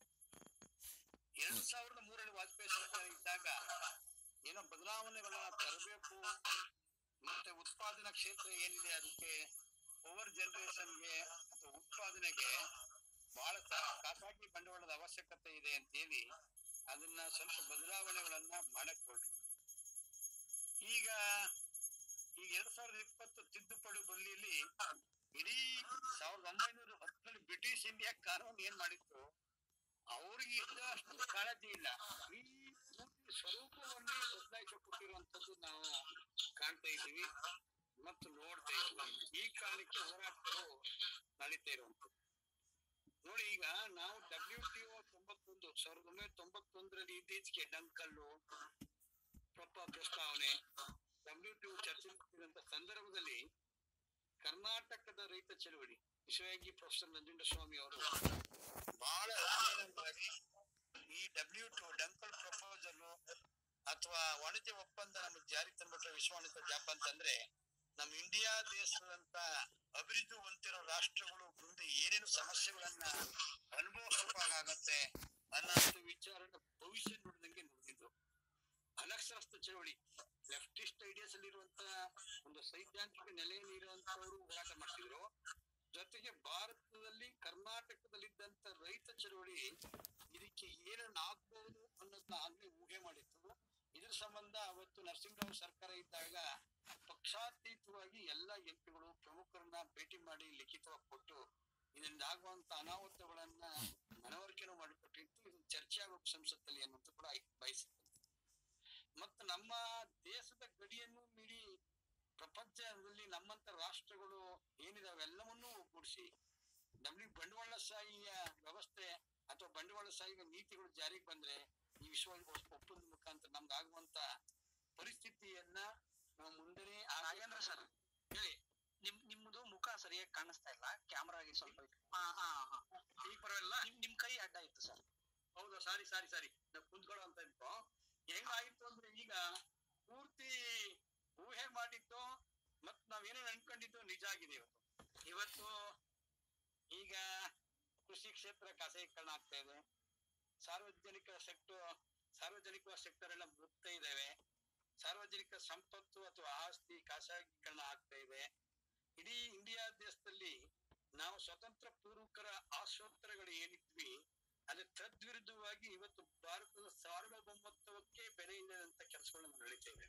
ಎರಡ್ ಸಾವಿರದ ಮೂರರಲ್ಲಿ ವಾಜಪೇಯಿ ಸರ್ಕಾರ ಇದ್ದಾಗ ಏನೋ ಬದಲಾವಣೆಗಳನ್ನ ತರಬೇಕು, ಮತ್ತೆ ಉತ್ಪಾದನಾ ಕ್ಷೇತ್ರ ಏನಿದೆ ಅದಕ್ಕೆ ಪವರ್ ಜನರೇಷನ್ಗೆ ಅಥವಾ ಉತ್ಪಾದನೆಗೆ ಬಹಳ ಖಾಸಗಿ ಬಂಡವಾಳದ ಅವಶ್ಯಕತೆ ಇದೆ ಅಂತ ಹೇಳಿ ಅದನ್ನ ಸ್ವಲ್ಪ ಬದಲಾವಣೆಗಳನ್ನ ಮಾಡಕ್ ಹೊರಟ್ರು. ಈಗ ಈಗ ಎರಡ್ ಸಾವಿರದ ಇಪ್ಪತ್ತು ತಿದ್ದುಪಡಿ ಬಲ್ಲಿಯಲ್ಲಿ ಇಡೀ ಸಾವಿರದ ಒಂಬೈನೂರ ಹತ್ತರಲ್ಲಿ ಬ್ರಿಟಿಷ್ ಇಂಡಿಯಾ ಕಾನೂನು ಏನ್ ಮಾಡಿತ್ತು, ಅವ್ರಿಗೆ ಇದ್ದಷ್ಟು ಕಾಳಜಿ ಇಲ್ಲ, ಈ ಪೂರ್ತಿ ಸ್ವರೂಪವನ್ನೇ ಬದಲಾಯಿಸಿಕೊಟ್ಟಿರುವಂತದ್ದು ನಾವು ಕಾಣ್ತಾ ಇದ್ದೀವಿ ಮತ್ತು ನೋಡ್ತಾ ಇದ್ದೀವಿ. ಈ ಕಾರಣಕ್ಕೆ ಹೋರಾಟಗಳು ನಡೀತಾ ಇರುವಂತದ್ದು ನೋಡಿ. ಈಗ ನಾವು ಡಬ್ಲ್ಯೂ ಟಿ ಒ ತೊಂಬತ್ತೊಂದು ಸಾವಿರದ ಒಂಬೈನೂರ ತೊಂಬತ್ತೊಂದರಲ್ಲಿ ಇತ್ತೀಚೆಗೆ ಡಂಕಲ್ಲು ಪ್ರಸ್ತಾವನೆ ಡಬ್ಲ್ಯೂ ಟಿ ಒ ಚರ್ಚಿಸಿದಂತ ಸಂದರ್ಭದಲ್ಲಿ ಕರ್ನಾಟಕದ ರೈತ ಚಳವಳಿ ವಿಶ್ವಯೋಗಿ ಪ್ರೊಫೆಸರ್ ನಂಜುಂಡಸ್ವಾಮಿ ಅವರು ಬಹಳ ಅಧ್ಯಯನ ಮಾಡಿ ಈ W T O Dunkel proposal ಅಥವಾ ವಾಣಿಜ್ಯ ಒಪ್ಪಂದ ನಮ್ಗೆ ಜಾರಿ ತಂದ್ಬಿಟ್ರೆ ವಿಶ್ವಾಣಿತ ಜಾಪ ಅಂತಂದ್ರೆ ನಮ್ ಇಂಡಿಯಾ ದೇಶದಂತ ಅಭಿವೃದ್ಧಿ ಹೊಂದಿರೋ ರಾಷ್ಟ್ರಗಳು ಮುಂದೆ ಏನೇನು ಸಮಸ್ಯೆಗಳನ್ನ ಅನುಭವಿಸಬೇಕಾಗತ್ತೆ ಅನ್ನೋ ವಿಚಾರನ ಭವಿಷ್ಯ ನೋಡಿದಂಗೆ ನೋಡಿದ್ರು. ಅನಕ್ಷರಸ್ಥ ಚಳವಳಿ ಲೆಫ್ಟಿಸ್ಟ್ ಐಡಿಯಾಸ್ ಅಲ್ಲಿ ಇರುವಂತ ಒಂದು ಸೈದ್ಧಾಂತಿಕ ನೆಲೆಯಲ್ಲಿ ಇರುವಂತವರು ಹೋರಾಟ ಮಾಡ್ತಿದ್ರು. ಜೊತೆಗೆ ಭಾರತದಲ್ಲಿ ಕರ್ನಾಟಕದಲ್ಲಿದ್ದಂತ ರೈತ ಚಳವಳಿ ಇದಕ್ಕೆ ಏನನ್ನ ಆಗ್ಬಹುದು ಅನ್ನೋದನ್ನ ಆಗ್ಲೇ ಊಹೆ ಮಾಡಿತ್ತು. ಇದ್ರ ಸಂಬಂಧ ಅವತ್ತು ನರಸಿಂಹರಾವ್ ಸರ್ಕಾರ ಇದ್ದಾಗ ಪಕ್ಷಾತೀತವಾಗಿ ಎಲ್ಲಾ ಎಂ ಪಿಗಳು ಪ್ರಮುಖರನ್ನ ಭೇಟಿ ಮಾಡಿ ಲಿಖಿತವಾಗಿ ಕೊಟ್ಟು ಇದರಿಂದ ಆಗುವಂತ ಅನಾಹುತಗಳನ್ನ ಮನವರಿಕೆನೂ ಮಾಡಿಕೊಟ್ಟಿತ್ತು. ಇದು ಚರ್ಚೆ ಆಗೋಕ್ ಸಂಸತ್ತಲ್ಲಿ ಅನ್ನೋದು ಕೂಡ ಬಯಸಿತ್ತು. ಮತ್ತು ನಮ್ಮ ದೇಶದ ಗಡಿಯನ್ನು ಮೀರಿ ಪ್ರಪಂಚದಲ್ಲಿ ನಮ್ಮಂತ ರಾಷ್ಟ್ರಗಳು ಏನಿದಾವೆ ಎಲ್ಲವನ್ನೂ ಒಗ್ಗೂಡಿಸಿ ನಮ್ಗೆ ಬಂಡವಾಳಶಾಹಿಯ ವ್ಯವಸ್ಥೆ ಅಥವಾ ಬಂಡವಾಳಶಾಹಿಯ ನೀತಿಗಳು ಜಾರಿಗೆ ಬಂದ್ರೆ ಈ ವಿಶ್ವ ಒಪ್ಪಂದ ಮುಖಾಂತರ ನಮ್ಗೆ ಆಗುವಂತ ಪರಿಸ್ಥಿತಿಯನ್ನ ನಾವು ಮುಂದೆನೆ. ನಾಗೇಂದ್ರ ಸರ್ ಹೇಳಿ, ನಿಮ್ ನಿಮ್ದು ಮುಖ ಸರಿಯಾಗಿ ಕಾಣಿಸ್ತಾ ಇಲ್ಲ, ಕ್ಯಾಮ್ರಾಗೆ ಸ್ವಲ್ಪ ಹಾ ಹಾ ಹಾ ಈಗ ಪರವಾಗಿಲ್ಲ. ನಿಮ್ ನಿಮ್ ಕೈ ಅಡ್ಡ ಇತ್ತು ಸರ್. ಹೌದಾ, ಸಾರಿ ಸಾರಿ ಸಾರಿ ನಾವು ಕುಂತ್ಕೊಳ್ಳೋ ಅಂತ ಇತ್ತು. ಹೆಂಗಾಗಿತ್ತು ಅಂದ್ರೆ ಈಗ ಪೂರ್ತಿ ಊಹೆ ಮಾಡಿದ್ದು ಮತ್ ನಾವೇನೇನು ಅನ್ಕೊಂಡಿದ್ದು ನಿಜ ಆಗಿದೆ. ಇವತ್ತು ಇವತ್ತು ಈಗ ಕೃಷಿ ಕ್ಷೇತ್ರ ಖಾಸಗೀಕರಣ ಆಗ್ತಾ ಇದೆ. ಸಾರ್ವಜನಿಕ ಸೆಕ್ಟರ್ ಸಾರ್ವಜನಿಕ ಸೆಕ್ಟರ್ ಎಲ್ಲ ಮುಕ್ತ ಇದಾವೆ. ಸಾರ್ವಜನಿಕ ಸಂಪತ್ತು ಅಥವಾ ಆಸ್ತಿ ಖಾಸಗೀಕರಣ ಆಗ್ತಾ ಇದೆ. ಇಡೀ ಇಂಡಿಯಾ ದೇಶದಲ್ಲಿ ನಾವು ಸ್ವತಂತ್ರ ಪೂರ್ವಕರ ಆಶೋತ್ತರಗಳು ಏನಿದ್ವಿ ಅದ್ರ ತದ್ವಿರುದ್ಧವಾಗಿ ಇವತ್ತು ಭಾರತದ ಸಾರ್ವಭೌಮತ್ವಕ್ಕೆ ಬೆಲೆ ಇಲ್ಲದಂತ ಕೆಲಸಗಳನ್ನ ನಡೀತಾ ಇದ್ದೇವೆ.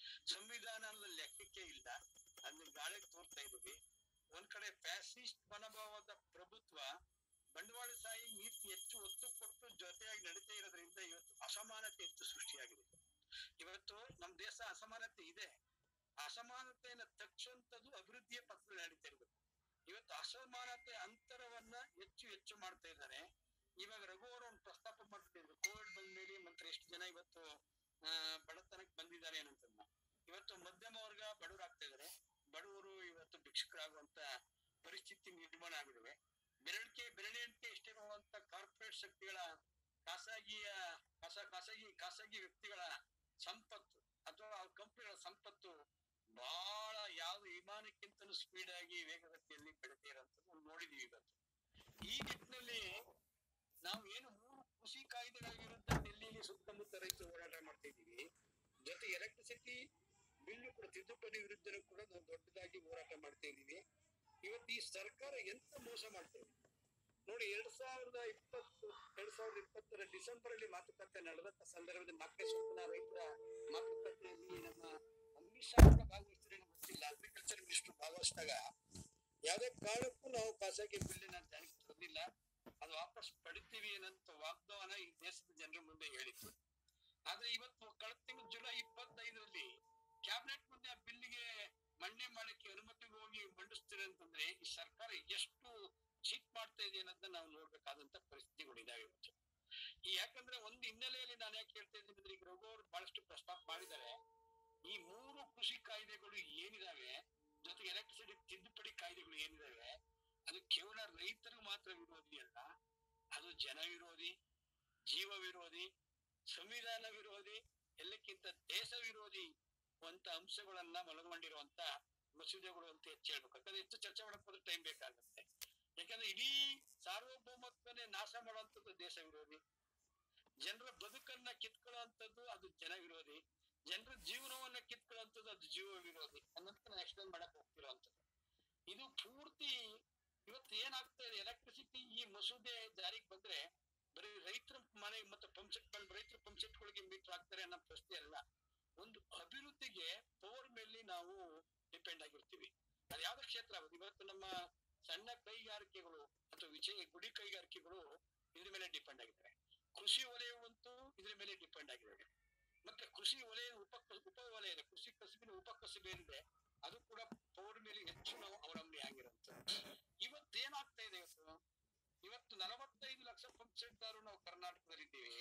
ಸಂವಿಧಾನದ ಲೆಕ್ಕಕ್ಕೆ ಇಲ್ಲ, ಅದನ್ನ ಗಾಳಿಗೆ ತೋರ್ತಾ ಇದ್ದೀವಿ. ಒಂದ್ ಕಡೆ ಫ್ಯಾಸಿಸ್ಟ್ ಮನೋಭಾವದ ಪ್ರಭುತ್ವ ಬಂಡವಾಳಶಾಹಿ ನೀತಿ ಹೆಚ್ಚು ಒತ್ತು ಕೊಟ್ಟು ಜೊತೆಯಾಗಿ ನಡೀತಾ ಇರೋದ್ರಿಂದ ಇವತ್ತು ಅಸಮಾನತೆ ಹೆಚ್ಚು ಸೃಷ್ಟಿಯಾಗಿದೆ. ಇವತ್ತು ನಮ್ ದೇಶ ಅಸಮಾನತೆ ಇದೆ. ಅಸಮಾನತೆಯನ್ನ ತಕ್ಷಂತದ್ದು ಅಭಿವೃದ್ಧಿಯ ಪಥದಲ್ಲಿ ನಡೀತಾ ಇರ್ಬೇಕು. ಇವತ್ತು ಅಸಮಾನತೆ ಅಂತರವನ್ನ ಹೆಚ್ಚು ಹೆಚ್ಚು ಮಾಡ್ತಾ ಇದ್ದಾರೆ. ಇವಾಗ ರಘು ಅವರು ಒಂದು ಪ್ರಸ್ತಾಪ ಮಾಡ್ತಿದ್ರು, ಕೋವಿಡ್ ಬಂದ ಮೇಲೆ ಮಂತ್ರ ಎಷ್ಟು ಜನ ಇವತ್ತು ಆ ಬಡತನಕ್ಕೆ ಬಂದಿದ್ದಾರೆ ಅನ್ನೋದನ್ನ. ಇವತ್ತು ಮಧ್ಯಮ ವರ್ಗ ಬಡವರಾಗ್ತಾ ಇದಾರೆ. ಬಡವರು ಇವತ್ತು ಭಿಕ್ಷುಕರಾಗುವಂತ ಪರಿಸ್ಥಿತಿ ನಿರ್ಮಾಣ ಆಗಿವೆ. ಬೆರಳಿಕೆ ಬೆರಳಿಕೆ ಎಷ್ಟಿರುವಂತ ಕಾರ್ಪೊರೇಟ್ ಶಕ್ತಿಗಳ ಖಾಸಗಿಯ ಖಾಸ ಖಾಸಗಿ ಖಾಸಗಿ ವ್ಯಕ್ತಿಗಳ ಸಂಪತ್ತು ಅಥವಾ ಕಂಪನಿಗಳ ಸಂಪತ್ತು ಬಹಳ ಯಾವ್ದು ವಿಮಾನಕ್ಕಿಂತಲೂ ಸ್ಪೀಡ್ ಆಗಿ ವೇಗಗತಿಯಲ್ಲಿ ಬೆಳೀತಾ ಇರೋಂಥದ್ದು ನೋಡಿದೀವಿ ಇವತ್ತು. ಈ ನಿಟ್ಟಿನಲ್ಲಿ ನಾವು ಏನು ಮೂರು ಕೃಷಿ ಕಾಯ್ದೆಗಳ ವಿರುದ್ಧ ಡೆಲ್ಲಿಯಲ್ಲಿ ಸುತ್ತಮುತ್ತ ರೈತರು ಹೋರಾಟ ಮಾಡ್ತಾ ಇದ್ದೀವಿ. ಜೊತೆ ಎಲೆಕ್ಟ್ರಿಸಿಟಿ ಬಿಲ್ ಕೂಡ ತಿದ್ದುಪಡಿ ವಿರುದ್ಧನೂ ಕೂಡ ನಾವು ದೊಡ್ಡದಾಗಿ ಹೋರಾಟ ಮಾಡ್ತಾ ಇದ್ದೀವಿ. ಇವತ್ತು ಈ ಸರ್ಕಾರ ಎಂತ ಮೋಸ ಮಾಡ್ತಾ ಇದೆ ನೋಡಿ. ಎರಡ್ ಸಾವಿರದ ಇಪ್ಪತ್ತು ಎರಡ್ ಸಾವಿರದ ಇಪ್ಪತ್ತರ ಡಿಸೆಂಬರ್ ಅಲ್ಲಿ ಮಾತುಕತೆ ನಡೆದಂತ ಸಂದರ್ಭದಲ್ಲಿ ನಾಲ್ಕನೇ ಸ್ವಪ್ನ ರೈತರ ಮಾತುಕತೆಯಲ್ಲಿ ನಮ್ಮ ಅಮಿತ್ ಶಾ ಕೂಡ ಭಾಗವಹಿಸಿದ್ರೆ ಗೊತ್ತಿಲ್ಲ, ಅಗ್ರಿಕಲ್ಚರ್ ಮಿನಿಸ್ಟರ್ ಭಾಗವಹಿಸಿದಾಗ ಯಾವುದೇ ಕಾರಣಕ್ಕೂ ನಾವು ಖಾಸಗಿ ಬಿಲ್ಲಿನ ಜಾರಿಗೆ ತಂದಿಲ್ಲ, ಅದು ವಾಪಸ್ ಪಡಿತೀವಿ ಏನಂತ ವಾಗ್ದಾನ ಈ ದೇಶದ ಜನರ ಮುಂದೆ ಹೇಳಿತ್ತು. ಆದ್ರೆ ಇವತ್ತು ಕಳೆದ ತಿಂಗಳು ಜುಲೈ ಇಪ್ಪತ್ತೈದರಲ್ಲಿ ಕ್ಯಾಬಿನೆಟ್ ಮುಂದೆ ಆ ಬಿಲ್ಲಿಗೆ ಮಂಡನೆ ಮಾಡಕ್ಕೆ ಅನುಮತಿಗೆ ಹೋಗಿ ಮಂಡಿಸ್ತೀರ ಅಂತಂದ್ರೆ ಈ ಸರ್ಕಾರ ಎಷ್ಟು ಚೀಟ್ ಮಾಡ್ತಾ ಇದೆ ಅನ್ನೋದನ್ನ ನಾವು ನೋಡ್ಬೇಕಾದಂತ ಪರಿಸ್ಥಿತಿಗಳಿದಾವೆ ಇವತ್ತು. ಈ ಯಾಕಂದ್ರೆ ಒಂದು ಹಿನ್ನೆಲೆಯಲ್ಲಿ ನಾನು ಯಾಕೆ ಹೇಳ್ತಾ ಇದ್ದೀನಿ ಅಂದ್ರೆ ಈಗ ರಘು ಅವರು ಬಹಳಷ್ಟು ಪ್ರಸ್ತಾಪ ಮಾಡಿದ್ದಾರೆ. ಈ ಮೂರು ಕೃಷಿ ಕಾಯ್ದೆಗಳು ಏನಿದಾವೆ ಜೊತೆಗೆ ಎಲೆಕ್ಟ್ರಿಸಿಟಿ ತಿದ್ದುಪಡಿ ಕಾಯ್ದೆಗಳು ಏನಿದಾವೆ ಅದು ಕೇವಲ ರೈತರಿಗೆ ಮಾತ್ರ ವಿರೋಧಿ ಅಲ್ಲ, ಅದು ಜನ ವಿರೋಧಿ, ಜೀವ ವಿರೋಧಿ, ಸಂವಿಧಾನ ವಿರೋಧಿ, ಎಲ್ಲಕ್ಕಿಂತ ದೇಶ ವಿರೋಧಿ ಅಂತ ಅಂಶಗಳನ್ನ ಒಳಗೊಂಡಿರುವಂತ ಮಸೂದೆಗಳು ಅಂತ ಹೆಚ್ಚು ಹೇಳ್ಬೇಕು. ಯಾಕಂದ್ರೆ ಹೆಚ್ಚು ಚರ್ಚೆ ಮಾಡಕ್ ಹೋದ್ರೆ ಟೈಮ್ ಬೇಕಾಗುತ್ತೆ. ಯಾಕಂದ್ರೆ ಇಡೀ ಸಾರ್ವಭೌಮತ್ವನೇ ನಾಶ ಮಾಡುವಂತದ್ದು ದೇಶ ವಿರೋಧಿ, ಜನರ ಬದುಕನ್ನ ಕಿತ್ಕೊಳ್ಳುವಂಥದ್ದು ಅದು ಜನ ವಿರೋಧಿ, ಜನರ ಜೀವನವನ್ನ ಕಿತ್ಕೊಳ್ಳುವಂಥದ್ದು ಅದು ಜೀವ ವಿರೋಧಿ ಅನ್ನೋದಕ್ಕೆ ನಾನು ಎಕ್ಸ್ಪ್ಲೇನ್ ಮಾಡಕ್ ಹೋಗ್ತಿರೋವಂಥದ್ದು. ಇದು ಪೂರ್ತಿ ಇವತ್ತು ಏನಾಗ್ತಾ ಇದೆ, ಎಲೆಕ್ಟ್ರಿಸಿಟಿ ಈ ಮಸೂದೆ ಜಾರಿಗೆ ಬಂದ್ರೆ ಬರೀ ರೈತರ ಮನೆ ಮತ್ತು ಪಂಪ್ಸೆಟ್ ಬಂದು ರೈತರ ಪಂಪ್ಸೆಟ್ಗಳಿಗೆ ಮೀಟರ್ ಆಗ್ತಾರೆ ಅನ್ನೋ ಪ್ರಶ್ನೆ ಅಲ್ಲ. ಒಂದು ಅಭಿವೃದ್ಧಿಗೆ ಪವರ್ ಮೇಲೆ ನಾವು ಡಿಪೆಂಡ್ ಆಗಿರ್ತೀವಿ. ಅದು ಯಾವ್ದು ಕ್ಷೇತ್ರ ಆಗುತ್ತೆ. ಇವತ್ತು ನಮ್ಮ ಸಣ್ಣ ಕೈಗಾರಿಕೆಗಳು ಅಥವಾ ವಿಜಯ ಗುಡಿ ಕೈಗಾರಿಕೆಗಳು ಇದ್ರ ಮೇಲೆ ಡಿಪೆಂಡ್ ಆಗಿದ್ದಾರೆ. ಕೃಷಿ ವಲಯವಂತೂ ಇದ್ರ ಮೇಲೆ ಡಿಪೆಂಡ್ ಆಗಿದ್ದಾರೆ. ಮತ್ತೆ ಕೃಷಿ ವಲಯ ಉಪ ಉಪ ವಲಯ ಇದೆ, ಕೃಷಿ ಕಸುಬಿನ ಉಪ ಕಸುಬು ಏನಿದೆ ಅದು ಕೂಡ ಪವರ್ ಮೇಲೆ ಹೆಚ್ಚು ನಾವು ಅವಲಂಬನೆ ಆಗಿರುವಂತದ್ದು. ಇವತ್ತೇನಾಗ್ತಾ ಇದೆ, ಇವತ್ತು ಇವತ್ತು ನಲವತ್ತೈದು ಲಕ್ಷ ಪಂಪ್ಸೆಟ್ದಾರರು ನಾವು ಕರ್ನಾಟಕದಲ್ಲಿದ್ದೀವಿ.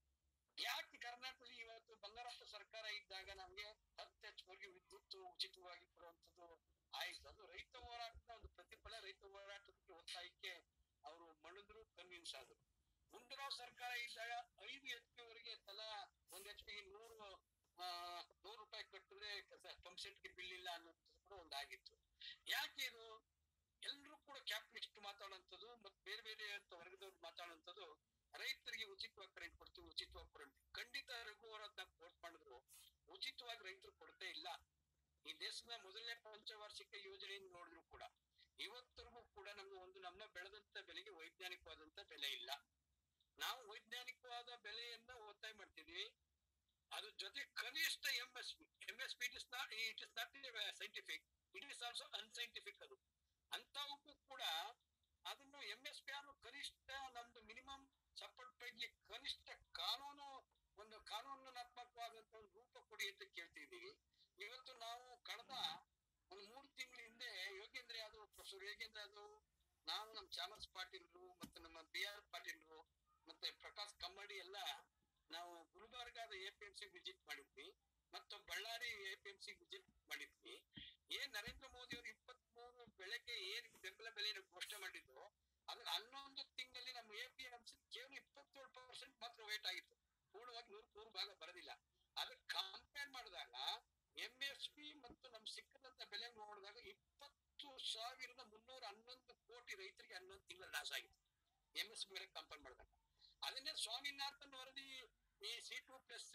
ಯಾಕೆ ಕರ್ನಾಟಕದಲ್ಲಿ ಇವತ್ತು ಬಂಗಾರಪ್ಪ ಸರ್ಕಾರ ಇದ್ದಾಗ ನಮ್ಗೆ ಹತ್ತು ಎಚ್ ವರ್ಗೆ ವಿದ್ಯುತ್ ಉಚಿತವಾಗಿ ಕೊಡುವಂಥದ್ದು ಆಯ್ತು. ಅದು ರೈತ ಹೋರಾಟದ ಒಂದು ಪ್ರತಿಫಲ. ರೈತ ಹೋರಾಟಕ್ಕೆ ಒತ್ತಾಯಕ್ಕೆ ಅವರು ಮಣಿದ್ರು, ಕನ್ವಿನ್ಸ್ ಆದ್ರು. ಗುಂಡೂರಾವ್ ಸರ್ಕಾರ ಇದ್ದಾಗ ಐದು ಎಚ್ ಪಿ ವರೆಗೆ ತಲಾ ಒಂದ್ ಎಚ್ ಪಿಗೆ ನೂರು ಆ ನೂರು ರೂಪಾಯಿ ಕಟ್ಟಿದ್ರೆ ಪಂಪ್ಸೆಟ್ಗೆ ಬಿಲ್ ಇಲ್ಲ ಅನ್ನೋದು ಕೂಡ ಒಂದಾಗಿತ್ತು. ಯಾಕೆ ಇದು ಎಲ್ರು ಕೂಡ ಕ್ಯಾಪಿಟಲಿಸ್ಟ್ ಮಾತಾಡುವಂಥದ್ದು ಮತ್ತೆ ಬೇರೆ ಬೇರೆ ಅಂತ ವರ್ಗದವ್ರು ಮಾತಾಡುವಂಥದ್ದು ರೈತರಿಗೆ ಉಚಿತವಾಗಿ ಕರೆಂಟ್ ಕೊಡ್ತೀವಿ, ಉಚಿತವಾಗಿ ಕರೆಂಟ್. ಖಂಡಿತ ರಘುವರದ್ನ ಕೋರ್ಟ್ ಮಾಡಿದ್ರು, ಉಚಿತವಾಗಿ ರೈತರು ಕೊಡ್ತೇ ಇಲ್ಲ. ಈ ದೇಶದ ಮೊದಲನೇ ಪಂಚವಾರ್ಷಿಕ ಯೋಜನೆಯನ್ನು ನೋಡಿದ್ರು ಕೂಡ ಇವತ್ತರೆಗೂ ಕೂಡ ನಮ್ಗೆ ಒಂದು ನಮ್ಮ ಬೆಳೆದಂತ ಬೆಲೆಗೆ ವೈಜ್ಞಾನಿಕವಾದಂತ ಬೆಲೆ ಇಲ್ಲ. ನಾವು ವೈಜ್ಞಾನಿಕವಾದ ಬೆಲೆಯನ್ನ ಒತ್ತಾಯ ಮಾಡ್ತಿದ್ವಿ. ಅದ್ರ ಜೊತೆ ಕನಿಷ್ಠ M S P M S P it is not it is not scientific, it is also unscientific. ಅದು ಅಂತವಕ್ಕೂ ಕೂಡ ಅದನ್ನು ಎಂ ಎಸ್ ಪಿ ಆರ್ ಕನಿಷ್ಠ ನಮ್ದು ಮಿನಿಮಮ್ ಸಪೋರ್ಟ್ ಪ್ರೈಸ್ಗೆ ಕನಿಷ್ಠ ಕಾನೂನು ಒಂದು ಕಾನೂನಾತ್ಮಕವಾದಂತ ಒಂದು ರೂಪ ಕೊಡಿ ಅಂತ ಕೇಳ್ತಿದ್ದೀವಿ. ಇವತ್ತು ನಾವು ಕಳೆದ ಒಂದು ಮೂರು ತಿಂಗಳ ಹಿಂದೆ ಯೋಗೇಂದ್ರ ಯಾದವ್, ಪ್ರೊಫೆಸರ್ ಯೋಗೇಂದ್ರ ಯಾದವ್, ನಾವು ನಮ್ಮ ಚಾಮರ್ಸ್ ಪಾಟೀಲ್ರು ಮತ್ತೆ ನಮ್ಮ ಬಿ ಆರ್ ಪಾಟೀಲ್ರು ಮತ್ತೆ ಪ್ರಕಾಶ್ ಕಮ್ಮಡಿ ಎಲ್ಲ ನಾವು ಗುಲ್ಬರ್ಗಾದ A P M C visit ಮಾಡಿದ್ವಿ ಮತ್ತು Ballari A P M C visit ಮಾಡಿದ್ವಿ. ಏನ್ ನರೇಂದ್ರ ಮೋದಿ ಅವರು ಇಪ್ಪತ್ತ್ ಮೂರು ಬೆಳೆಗೆ ಏನ್ ಬೆಂಬಲ ಬೆಲೆಯನ್ನು ಘೋಷಣೆ ಮಾಡಿದ್ರು ಅದ್ರ ಹನ್ನೊಂದು ತಿಂಗಳಲ್ಲಿ ನಮ್ಮ ಎ ಪಿ ಎಂ ಸಿ ಕೇವಲ ಇಪ್ಪತ್ತೇಳು ಪರ್ಸೆಂಟ್ ಮಾತ್ರ ವೇಟ್ ಆಗಿತ್ತು. ಪೂರ್ಣವಾಗಿ ನೂರು ನೂರು ಭಾಗ ಬರೋದಿಲ್ಲ. ಅದಕ್ಕೆ ಕಂಪೇರ್ ಮಾಡಿದಾಗ ಎಂ ಎಸ್ ಪಿ ಮತ್ತು ನಮ್ ಸಿಕ್ಕದಂತ ಬೆಲೆ ನೋಡಿದಾಗ ಇಪ್ಪತ್ತು ಸಾವಿರದ ಮುನ್ನೂರ ಹನ್ನೊಂದು ಕೋಟಿ ರೈತರಿಗೆ ಹನ್ನೊಂದು ತಿಂಗಳ ಲಾಸ್ ಆಗಿತ್ತು ಎಂ ಎಸ್ ಪಿ ಮೇಲೆ ಕಂಪೇರ್ ಮಾಡಿದಾಗ. ಅದನ್ನೇ ಸ್ವಾಮಿನಾಥನ್ ವರದಿ ಈ C two plus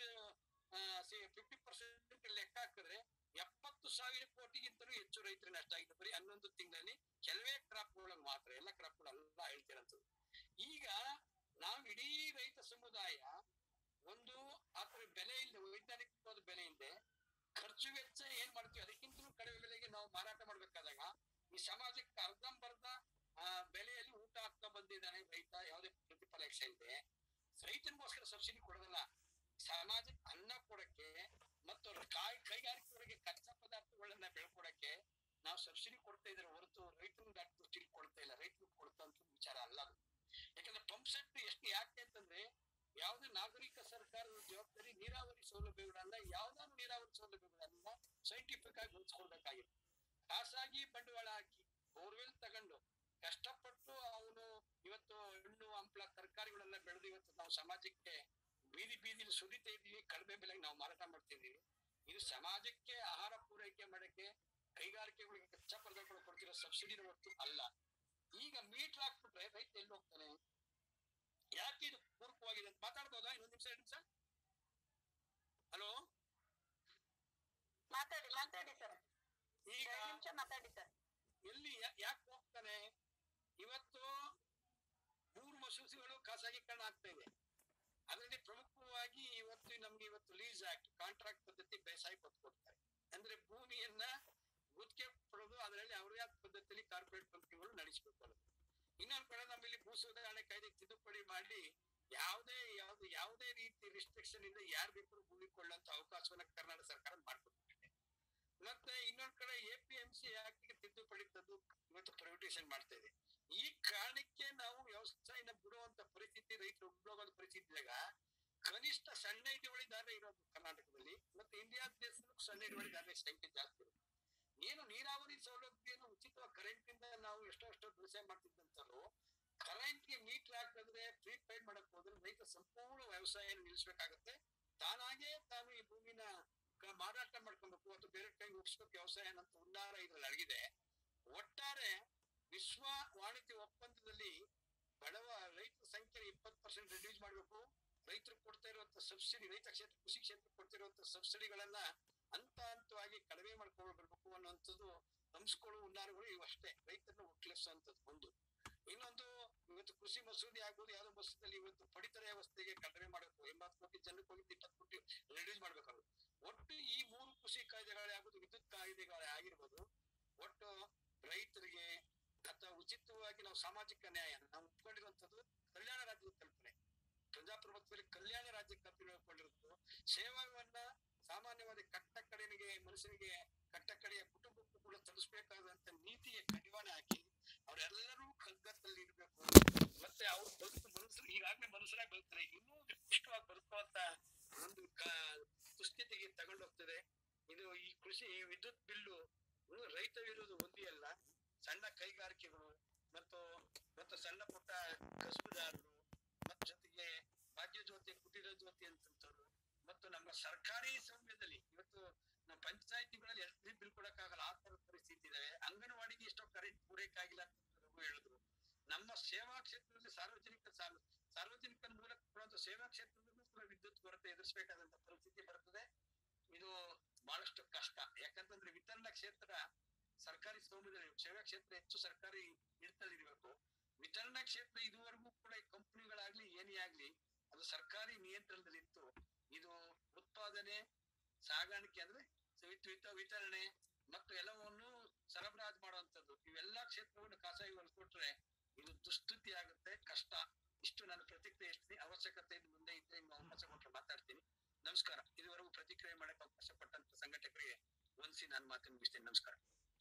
fifty percent ಲೆಕ್ಕ ಹಾಕಿದ್ರೆ ಎಪ್ಪತ್ತು ಸಾವಿರ ಕೋಟಿಗಿಂತಲೂ ಹೆಚ್ಚು ರೈತರಿಗೆ ನಷ್ಟ ಆಗಿದೆ ಬರೀ ಹನ್ನೊಂದು ತಿಂಗಳಲ್ಲಿ. ಕೆಲವೇ ಕ್ರಾಪ್ ಗಳಿಗೆ ಮಾತ್ರ, ಎಲ್ಲ ಕ್ರಾಪ್ ಗಳೆಲ್ಲ ಹೇಳ್ತಿರಂತದ್ದು. ಈಗ ನಾವು ಇಡೀ ರೈತ ಸಮುದಾಯ ಒಂದು ಅದ್ರ ಬೆಲೆ ಇಲ್ಲದೆ, ವೈಜ್ಞಾನಿಕವಾದ ಬೆಲೆ ಇಲ್ಲದೆ ಖರ್ಚು ವೆಚ್ಚ ಏನ್ ಮಾಡ್ತೀವಿ ಅದಕ್ಕಿಂತಲೂ ಕಡಿಮೆ ಬೆಲೆಗೆ ನಾವು ಮಾರಾಟ ಮಾಡ್ಬೇಕಾದಾಗ ಈ ಸಮಾಜಕ್ಕೆ ಅರ್ಧಂಬರ್ಧ ಆ ಬೆಲೆಯಲ್ಲಿ ಊಟ ಆಗ್ತಾ ಬಂದಿದ್ದಾನೆ ರೈತ. ಯಾವುದೇ ಪ್ರತಿಫಲ ಇದೆ ರೈತನಿಗೋಸ್ಕರ ಸಬ್ಸಿಡಿ ಕೊಡೋದಲ್ಲ, ಸಮಾಜಕ್ಕೆ ಅನ್ನ ಕೊಡಕ್ಕೆ ಮತ್ತು ಕಾಯಿ ಕೈಗಾರಿಕೆಯವರಿಗೆ ಕಚ್ಚಾ ಪದಾರ್ಥಗಳನ್ನ ಬೆಳ್ಕೊಡಕ್ಕೆ ನಾವು ಸಬ್ಸಿಡಿ ಕೊಡ್ತಾ ಇದ್ರೆ ಹೊರತು ರೈತನಿಗೆ ಅಷ್ಟು ಸಬ್ಸಿಡಿ ಕೊಡ್ತಾ ಇಲ್ಲ. ರೈತನಿಗೆ ಕೊಡ್ತಂತ ವಿಚಾರ ಅಲ್ಲ ಅದು. ಯಾಕಂದ್ರೆ ಪಂಪ್ ಸೆಟ್ ಎಷ್ಟು ಯಾಕೆ ಅಂತಂದ್ರೆ ಯಾವುದೇ ನಾಗರಿಕ ಸರ್ಕಾರದ ಜವಾಬ್ದಾರಿ ನೀರಾವರಿ ಸೌಲಭ್ಯಗಳನ್ನ ಯಾವ್ದಾದ್ರು ನೀರಾವರಿ ಸೌಲಭ್ಯಗಳನ್ನ ಸೈಂಟಿಫಿಕ್ ಆಗಿ ಉಳಿಸ್ಕೊಳ್ಬೇಕಾಗಿತ್ತು. ಖಾಸಗಿ ಬಂಡವಾಳ ಹಾಕಿ ಬೋರ್ವೆಲ್ ತಗೊಂಡು ಕಷ್ಟಪಟ್ಟು ಅವನು ಇವತ್ತು ಹಣ್ಣು ಹಂಪಲ ತರಕಾರಿಗಳೆಲ್ಲ ಬೆಳೆದು ಇವತ್ತು ನಾವು ಸಮಾಜಕ್ಕೆ ಬೀದಿ ಬೀದಿಲಿ ಸುರಿತಾ ಇದೀವಿ, ಕಡಿಮೆ ಬೆಲೆಗೆ ನಾವು ಮಾರಾಟ ಮಾಡ್ತಿದೀವಿ. ಇದು ಸಮಾಜಕ್ಕೆ ಆಹಾರ ಪೂರೈಕೆ ಮಾಡಕ್ಕೆ ಕೈಗಾರಿಕೆಗಳಿಗೆ ಕಚ್ಚಾ ಪದಾರ್ಥಗಳು ಕೊಡ್ತಿರೋ ಸಬ್ಸಿಡಿ ಹೊರತು ಅಲ್ಲ. ಈಗ ಮೀಟರ್ ಹಾಕ್ಬಿಟ್ರೆ ರೈತ ಎಲ್ಲಿ ಹೋಗ್ತಾನೆ? ಯಾಕೆ ಇದು ಪೂರಕವಾಗಿದೆ ಅಂತ ಮಾತಾಡ್ಬೋದಾ? ಇನ್ನೊಂದ್ ನಿಮಿಷ, ಎರಡು ನಿಮಿಷ. ಹಲೋ, ಮಾತಾಡಿ ಮಾತಾಡಿ ಸರ್, ಈಗ ನಿಮಿಷ ಮಾತಾಡಿ ಸರ್. ಎಲ್ಲಿ ಯಾಕೆ ಹೋಗ್ತಾನೆ? ಇವತ್ತು ಮೂರು ಮಸೂದೆಗಳು ಖಾಸಗೀಕರಣ ಆಗ್ತಾ ಇದೆ. ಅದರಲ್ಲಿ ಪ್ರಮುಖವಾಗಿ ಇವತ್ತು ನಮ್ಗೆ ಇವತ್ತು ಲೀಸ್ ಆಕ್ಟ್, ಕಾಂಟ್ರಾಕ್ಟ್ ಪದ್ಧತಿ ಬೇಸಾಯ ಪತ್ತು ಕೊಡ್ತಾರೆ. ಅಂದ್ರೆ ಭೂಮಿಯನ್ನ ಗುತ್ತಿಗೆ ಪಡೆದು ಅದರಲ್ಲಿ ಅವರೇ ಪದ್ಧತಿಯಲ್ಲಿ ಕಾರ್ಪೊರೇಟ್ ಕಂಪನಿಗಳು ನಡೆಸಬೇಕು ಅನ್ನೋದು. ಇನ್ನೊಂದ್ ಕಡೆ ನಮ್ಮಲ್ಲಿ ಭೂ ಸುಧಾರಣೆ ಕಾಯ್ದೆ ತಿದ್ದುಪಡಿ ಮಾಡಿ ಯಾವುದೇ ಯಾವ್ದು ಯಾವುದೇ ರೀತಿ ರಿಸ್ಟ್ರಿಕ್ಷನ್ ಇಂದ ಯಾರು ಬೇಕಾದ್ರೂ ಭೂಮಿ ಕೊಳ್ಳುವಂತ ಅವಕಾಶವನ್ನ ಕರ್ನಾಟಕ ಸರ್ಕಾರ ಮಾಡ್ಕೊಟ್ಟಿದೆ. ಮತ್ತೆ ಇನ್ನೊಂದ್ ಕಡೆ ಎ ಪಿ ಎಂ ಸಿ ಆಕ್ಟ್ಗೆ ತಿದ್ದುಪಡಿ ತಂದು ಇವತ್ತು ಪ್ರೈವೇಟೈಸೇಷನ್ ಮಾಡ್ತಾ ಇದೆ. ಈ ಕಾರಣಕ್ಕೆ ನಾವು ವ್ಯವಸಾಯನ ಬಿಡುವಂತ ಪರಿಸ್ಥಿತಿ, ರೈತರು ಉದ್ಯೋಗದ ಪರಿಸ್ಥಿತಿ ಇದ್ದಾಗ ಕನಿಷ್ಠ ಸಣ್ಣ ಹಿಡುವಳಿದಾರರೇ ಇರೋದು ಕರ್ನಾಟಕದಲ್ಲಿ. ಮತ್ತೆ ಇಂಡಿಯಾ ದೇಶದಲ್ಲೂ ಸಣ್ಣ ಹಿಡುವಳಿದಾರರ ಸಂಖ್ಯೆ ಜಾಸ್ತಿ ಇರುತ್ತೆ. ಏನು ನೀರಾವರಿ ಸೌಲಭ್ಯನ ಉಚಿತವಾಗಿ ಕರೆಂಟ್ ಇಂದ ನಾವು ಎಷ್ಟೋ ಎಷ್ಟೋ ವ್ಯವಸಾಯ ಮಾಡ್ತಿದ್ದಂತರು ಕರೆಂಟ್ ಗೆ ಮೀಟರ್ ಹಾಕಿದ್ರೆ ಪ್ರೀಪೇಡ್ ಮಾಡಕ್ ಹೋದ್ರೆ ರೈತ ಸಂಪೂರ್ಣ ವ್ಯವಸಾಯ ನಿಲ್ಲಿಸ್ಬೇಕಾಗತ್ತೆ. ತಾನಾಗೇ ತಾನು ಈ ಭೂಮಿನ ಮಾರಾಟ ಮಾಡ್ಕೊಬೇಕು ಅಥವಾ ಬೇರೆ ಕೈಗೆ ಒಪ್ಪಿಸ್ಬೇಕು ವ್ಯವಸಾಯ ಅಂತ ಹುನ್ನಾರ ಇದ್ರಲ್ಲಿ ಅಡಗಿದೆ. ಒಟ್ಟಾರೆ ವಿಶ್ವ ವಾಣಿಜ್ಯ ಒಪ್ಪಂದದಲ್ಲಿ ಬಡವ ರೈತರ ಸಂಖ್ಯೆ ಇಪ್ಪತ್ತು ಪರ್ಸೆಂಟ್ ರಿಡ್ಯೂಸ್ ಮಾಡ್ಬೇಕು. ರೈತರು ಕೊಡ್ತಾ ಇರುವಂತ ಸಬ್ಸಿಡಿ, ರೈತ ಕ್ಷೇತ್ರ ಕೃಷಿ ಕ್ಷೇತ್ರ ಕೊಡ್ತಿರುವಂತ ಸಬ್ಸಿಡಿಗಳನ್ನ ಹಂತ ಹಂತವಾಗಿ ಕಡಿಮೆ ಮಾಡ್ಕೊಂಡು ಬರ್ಬೇಕು ಅನ್ನುವಂಥದ್ದು ಹಂಸ್ಕೊಳ್ಳುವ ಹುನ್ನಾರಗಳು ಇವಷ್ಟೇ ರೈತರನ್ನ ಒಕ್ಕಲಿಸುವಂಥದ್ದು ಒಂದು. ಇನ್ನೊಂದು, ಇವತ್ತು ಕೃಷಿ ಮಸೂದೆ ಆಗ್ಬೋದು, ಯಾವ್ದೋ ಮಸೂದೆಯಲ್ಲಿ ಇವತ್ತು ಪಡಿತರ ವ್ಯವಸ್ಥೆಗೆ ಕಡಿಮೆ ಮಾಡಬೇಕು. ಎಂಬತ್ತು ಕೋಟಿ ಜನಕ್ಕೆ ಹೋಗಿದ್ದು ಇಪ್ಪತ್ತು ಕೋಟಿ ರಿಡ್ಯೂಸ್ ಮಾಡ್ಬೇಕಾಗುತ್ತೆ. ಒಟ್ಟು ಈ ಮೂರು ಕೃಷಿ ಕಾಯ್ದೆಗಳೇ ಆಗುದು, ವಿದ್ಯುತ್ ಕಾಯ್ದೆಗಳೇ ಆಗಿರ್ಬೋದು, ಒಟ್ಟು ರೈತರಿಗೆ ಅಥವಾ ಉಚಿತವಾಗಿ ನಾವು ಸಾಮಾಜಿಕ ನ್ಯಾಯ ನಾವು ಒಪ್ಕೊಂಡಿರುವಂತದ್ದು ಕಲ್ಯಾಣ ರಾಜ್ಯದ ಕಲ್ಪನೆ, ಪ್ರಜಾಪ್ರಭುತ್ವದಲ್ಲಿ ಕಲ್ಯಾಣ ರಾಜ್ಯ ಕಲ್ಪನೆ ಒಪ್ಕೊಂಡಿರೋದು. ಸೇವಾವನ್ನ ಸಾಮಾನ್ಯವಾದ ಕಟ್ಟ ಕಡೆನಿಗೆ ಮನುಷ್ಯನಿಗೆ ಕಟ್ಟ ಕಡೆಯ ಕುಟುಂಬಕ್ಕೂ ಕೂಡ ತಲುಪಿಸಬೇಕಾದಂತ ನೀತಿಗೆ ಕಡಿವಾಣ ಹಾಕಿ ಅವರೆಲ್ಲರೂ ಕಗ್ಗತ್ತಲ್ಲಿ ಇರ್ಬೇಕು. ಮತ್ತೆ ಅವ್ರು ಬದುಕು ಮನುಷ್ಯರು ಈಗಾಗಲೇ ಮನುಷ್ಯರಾಗಿ ಬದುಕ್ತಾರೆ, ಇನ್ನೂ ಉತ್ಕೃಷ್ಟವಾಗಿ ಬದುಕುವಂತ ಒಂದು ದುಸ್ಥಿತಿಗೆ ತಗೊಂಡೋಗ್ತದೆ. ಇದು ಈ ಕೃಷಿ ಈ ವಿದ್ಯುತ್ ಬಿಲ್ಲು ರೈತ ವಿರೋಧ ಒಂದೇ ಅಲ್ಲ, ಸಣ್ಣ ಕೈಗಾರಿಕೆಗಳು ಮತ್ತು ಮತ್ತು ಸಣ್ಣ ಪುಟ್ಟ ಕಸುಬುದಾರರು ಮತ್ತು ಜೊತೆಗೆ ಭಾಗ್ಯ ಜ್ಯೋತಿ, ಕುಟೀರ ಜ್ಯೋತಿ ಅಂತಂತವ್ರು ಮತ್ತು ನಮ್ಮ ಸರ್ಕಾರಿ ಸ್ವಾಮ್ಯದಲ್ಲಿ ಇವತ್ತು ನಮ್ಮ ಪಂಚಾಯತಿಗಳಲ್ಲಿ ಎಲೆಕ್ಟ್ರಿಕ್ ಬಿಲ್ ಕೊಡಕ್ಕಾಗಲ್ಲ, ಆ ತರದ ಪರಿಸ್ಥಿತಿ ಇದಾವೆ. ಅಂಗನವಾಡಿಗೆ ಎಷ್ಟೋ ಕರೆಂಟ್ ಪೂರೈಕೆ ಆಗಿಲ್ಲ ಅಂತ ಹೇಳಿದ್ರು. ನಮ್ಮ ಸೇವಾ ಕ್ಷೇತ್ರದಲ್ಲಿ ಸಾರ್ವಜನಿಕ ಸಾರ್ವಜನಿಕರ ಮೂಲಕ ಕೊಡುವಂತ ಸೇವಾ ಕ್ಷೇತ್ರದಲ್ಲೂ ಕೂಡ ವಿದ್ಯುತ್ ಕೊರತೆ ಎದುರಿಸಬೇಕಾದಂತ ಪರಿಸ್ಥಿತಿ ಬರ್ತದೆ. ಇದು ಬಹಳಷ್ಟು ಕಷ್ಟ. ಯಾಕಂತಂದ್ರೆ ವಿತರಣಾ ಕ್ಷೇತ್ರ ಸರ್ಕಾರಿ ಸ್ವಾಮ್ಯದಲ್ಲಿ, ಸೇವಾ ಕ್ಷೇತ್ರ ಹೆಚ್ಚು ಸರ್ಕಾರಿ ಹಿಡಿತದಲ್ಲಿರ್ಬೇಕು. ವಿತರಣಾ ಕ್ಷೇತ್ರ ಇದುವರೆಗೂ ಕೂಡ ಈ ಕಂಪನಿಗಳಾಗ್ಲಿ ಏನೇ ಆಗ್ಲಿ ಅದು ಸರ್ಕಾರಿ ನಿಯಂತ್ರಣದಲ್ಲಿತ್ತು. ಇದು ಉತ್ಪಾದನೆ, ಸಾಗಾಣಿಕೆ ಅಂದ್ರೆ ವಿತರಣೆ ಮತ್ತು ಎಲ್ಲವನ್ನು ಸರಬರಾಜು ಮಾಡುವಂತದ್ದು, ಇವೆಲ್ಲಾ ಕ್ಷೇತ್ರವನ್ನು ಖಾಸಗಿ ಕೊಟ್ರೆ ಇದು ದುಸ್ಥಿತಿ ಆಗುತ್ತೆ, ಕಷ್ಟ. ಇಷ್ಟು ನಾನು ಪ್ರತಿಕ್ರಿಯೆ ಇರ್ತೀನಿ. ಅವಶ್ಯಕತೆ ಮುಂದೆ ಇದ್ರೆ ನಿಮ್ಗೆ ಅವಕಾಶ ಕೊಟ್ಟರೆ ಮಾತಾಡ್ತೀನಿ. ನಮಸ್ಕಾರ. ಇದುವರೆಗೂ ಪ್ರತಿಕ್ರಿಯೆ ಮಾಡಕ್ಕೆ ಅವಕಾಶ ಕೊಟ್ಟಂತ ಸಂಘಟಕರಿಗೆ ವಂದಿಸಿ ನಾನು ಮಾತನ್ನು ಮುಗಿಸ್ತೇನೆ. ನಮಸ್ಕಾರ.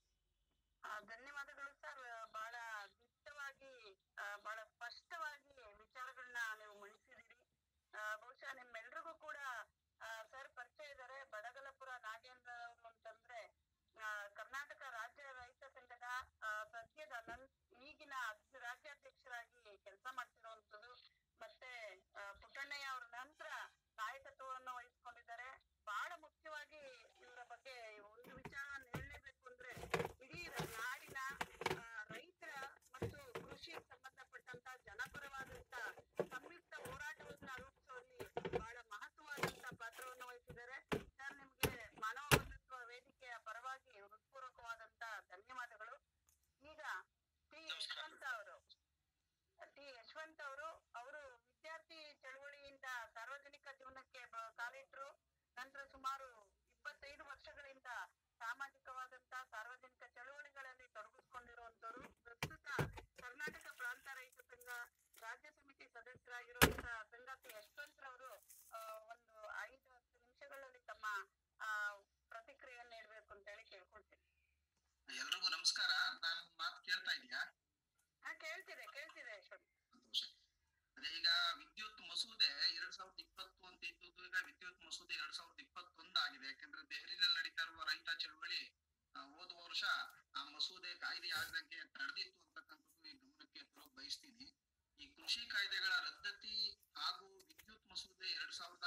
ಧನ್ಯವಾದಗಳು ಸರ್. ಬಹಳ ದಿಟ್ಟವಾಗಿ ಬಹಳ ಸ್ಪಷ್ಟವಾಗಿ ವಿಚಾರಗಳನ್ನ ನೀವು ಮಂಡಿಸಿದಿರಿ. ಬಹುಶಃ ನಿಮ್ಮೆಲ್ರಿಗೂ ಕೂಡ ಸರ್ ಪರಿಚಯ ಇದ್ದಾರೆ. ಬಡಗಲಪುರ ನಾಗೇಂದ್ರ ಅವರು ಅಂತಂದ್ರೆ ಕರ್ನಾಟಕ ರಾಜ್ಯ ರೈತ ಸಂಘದ ಸದ್ಯದ ನನ್ ಈಗಿನ ರಾಜ್ಯಾಧ್ಯಕ್ಷರಾಗಿ ಕೆಲಸ ಮಾಡ್ತಿರುವಂತದ್ದು. ಮತ್ತೆ ಪುಟ್ಟಣ್ಣಯ್ಯ ಅವರ ನಂತರ ನಾಯಕತ್ವವನ್ನು ವಹಿಸ್ಕೊಂಡಿದ್ದಾರೆ. ಬಹಳ ಮುಖ್ಯವಾಗಿ ಇವರ ಬಗ್ಗೆ ಒಂದು ವಿಚಾರವನ್ನು ಹೇಳಲೇಬೇಕು ಅಂದ್ರೆ, ಇಡೀ ನಾಡಿನ ರೈತರ ಮತ್ತು ಕೃಷಿ ಸಂಬಂಧಪಟ್ಟಂತ ಜನಪರವಾದಂತ ಸಂಯುಕ್ತ ಹೋರಾಟವನ್ನ ರೂಪಿಸುವಲ್ಲಿ ಬಹಳ ಮಹತ್ವವಾದಂತ ಪಾತ್ರವನ್ನು ವಹಿಸಿದ್ದಾರೆ. ಸರ್, ನಿಮ್ಗೆ ಮಾನವ ಬಂಧುತ್ವ ವೇದಿಕೆಯ ಪರವಾಗಿ ಹೃತ್ಪೂರ್ವಕವಾದಂತ ಧನ್ಯವಾದಗಳು. ಈಗ ಟಿ ಯಶವಂತ್ ಅವರು ಟಿ ಯಶವಂತ್ ಅವರು ಅವರು ವಿದ್ಯಾರ್ಥಿ ಚಳವಳಿಯಿಂದ ಸಾರ್ವಜನಿಕ ಜೀವನಕ್ಕೆ ಕಾಲಿಟ್ರು. ನಂತರ ಸುಮಾರು ಇಪ್ಪತ್ತೈದು ವರ್ಷಗಳಿಂದ ಸಾಮಾಜಿಕವಾದಂತ ಸಾರ್ವಜನಿಕ ಚಳವಳಿಗಳಲ್ಲಿ ತೊಡಗಿಸಿಕೊಂಡಿರುವಂತವರು. ಪ್ರಸ್ತುತ ಕರ್ನಾಟಕ ಪ್ರಾಂತ ರೈತ ಸಂಘ ರಾಜ್ಯ ಸಮಿತಿ ಸದಸ್ಯರಾಗಿರುವಂತಹ ಸಂಗಾತಿ ಯಶವಂತ್ ರವರು ಒಂದು ಐದು ಹತ್ತು ನಿಮಿಷಗಳಲ್ಲಿ ತಮ್ಮ ಆ ಪ್ರತಿಕ್ರಿಯೆಯನ್ನು ನೀಡಬೇಕು ಅಂತ ಹೇಳಿ ಕೇಳ್ಕೊಳ್ತೀನಿ. ಎಲ್ರಿಗೂ ನಮಸ್ಕಾರ. ನಾನು ಮಾತು ಕೇಳ್ತಾ ಇದೀಯಾ? ಹಾ, ಕೇಳ್ತಿದೆ ಕೇಳ್ತಿದೆ ಯಶವಂತ್. ಅದೇ, ಈಗ ವಿದ್ಯುತ್ ಮಸೂದೆ ಎರಡ್ ಸಾವಿರದ ಇಪ್ಪತ್ತು ಅಂತ ಇದ್ದದ್ದು ಈಗ ವಿದ್ಯುತ್ ಮಸೂದೆ ಎರಡ್ ಸಾವಿರದ ಇಪ್ಪತ್ತೊಂದು ಆಗಿದೆ. ಯಾಕಂದ್ರೆ ದೆಹಲಿನಲ್ಲಿ ನಡೀತಾ ಇರುವ ರೈತ ಚಳವಳಿ ಹೋದ ವರ್ಷ ಆ ಮಸೂದೆ ಕಾಯ್ದೆ ಆಗದಂಗೆ ತಡೆದಿತ್ತು ಅಂತಕ್ಕಂಥದ್ದು ಈ ಗಮನಕ್ಕೆ ತರೋಕ್ ಬಯಸ್ತೀನಿ. ಈ ಕೃಷಿ ಕಾಯ್ದೆಗಳ ರದ್ದತಿ ಹಾಗೂ ವಿದ್ಯುತ್ ಮಸೂದೆ ಎರಡ್ ಸಾವಿರದ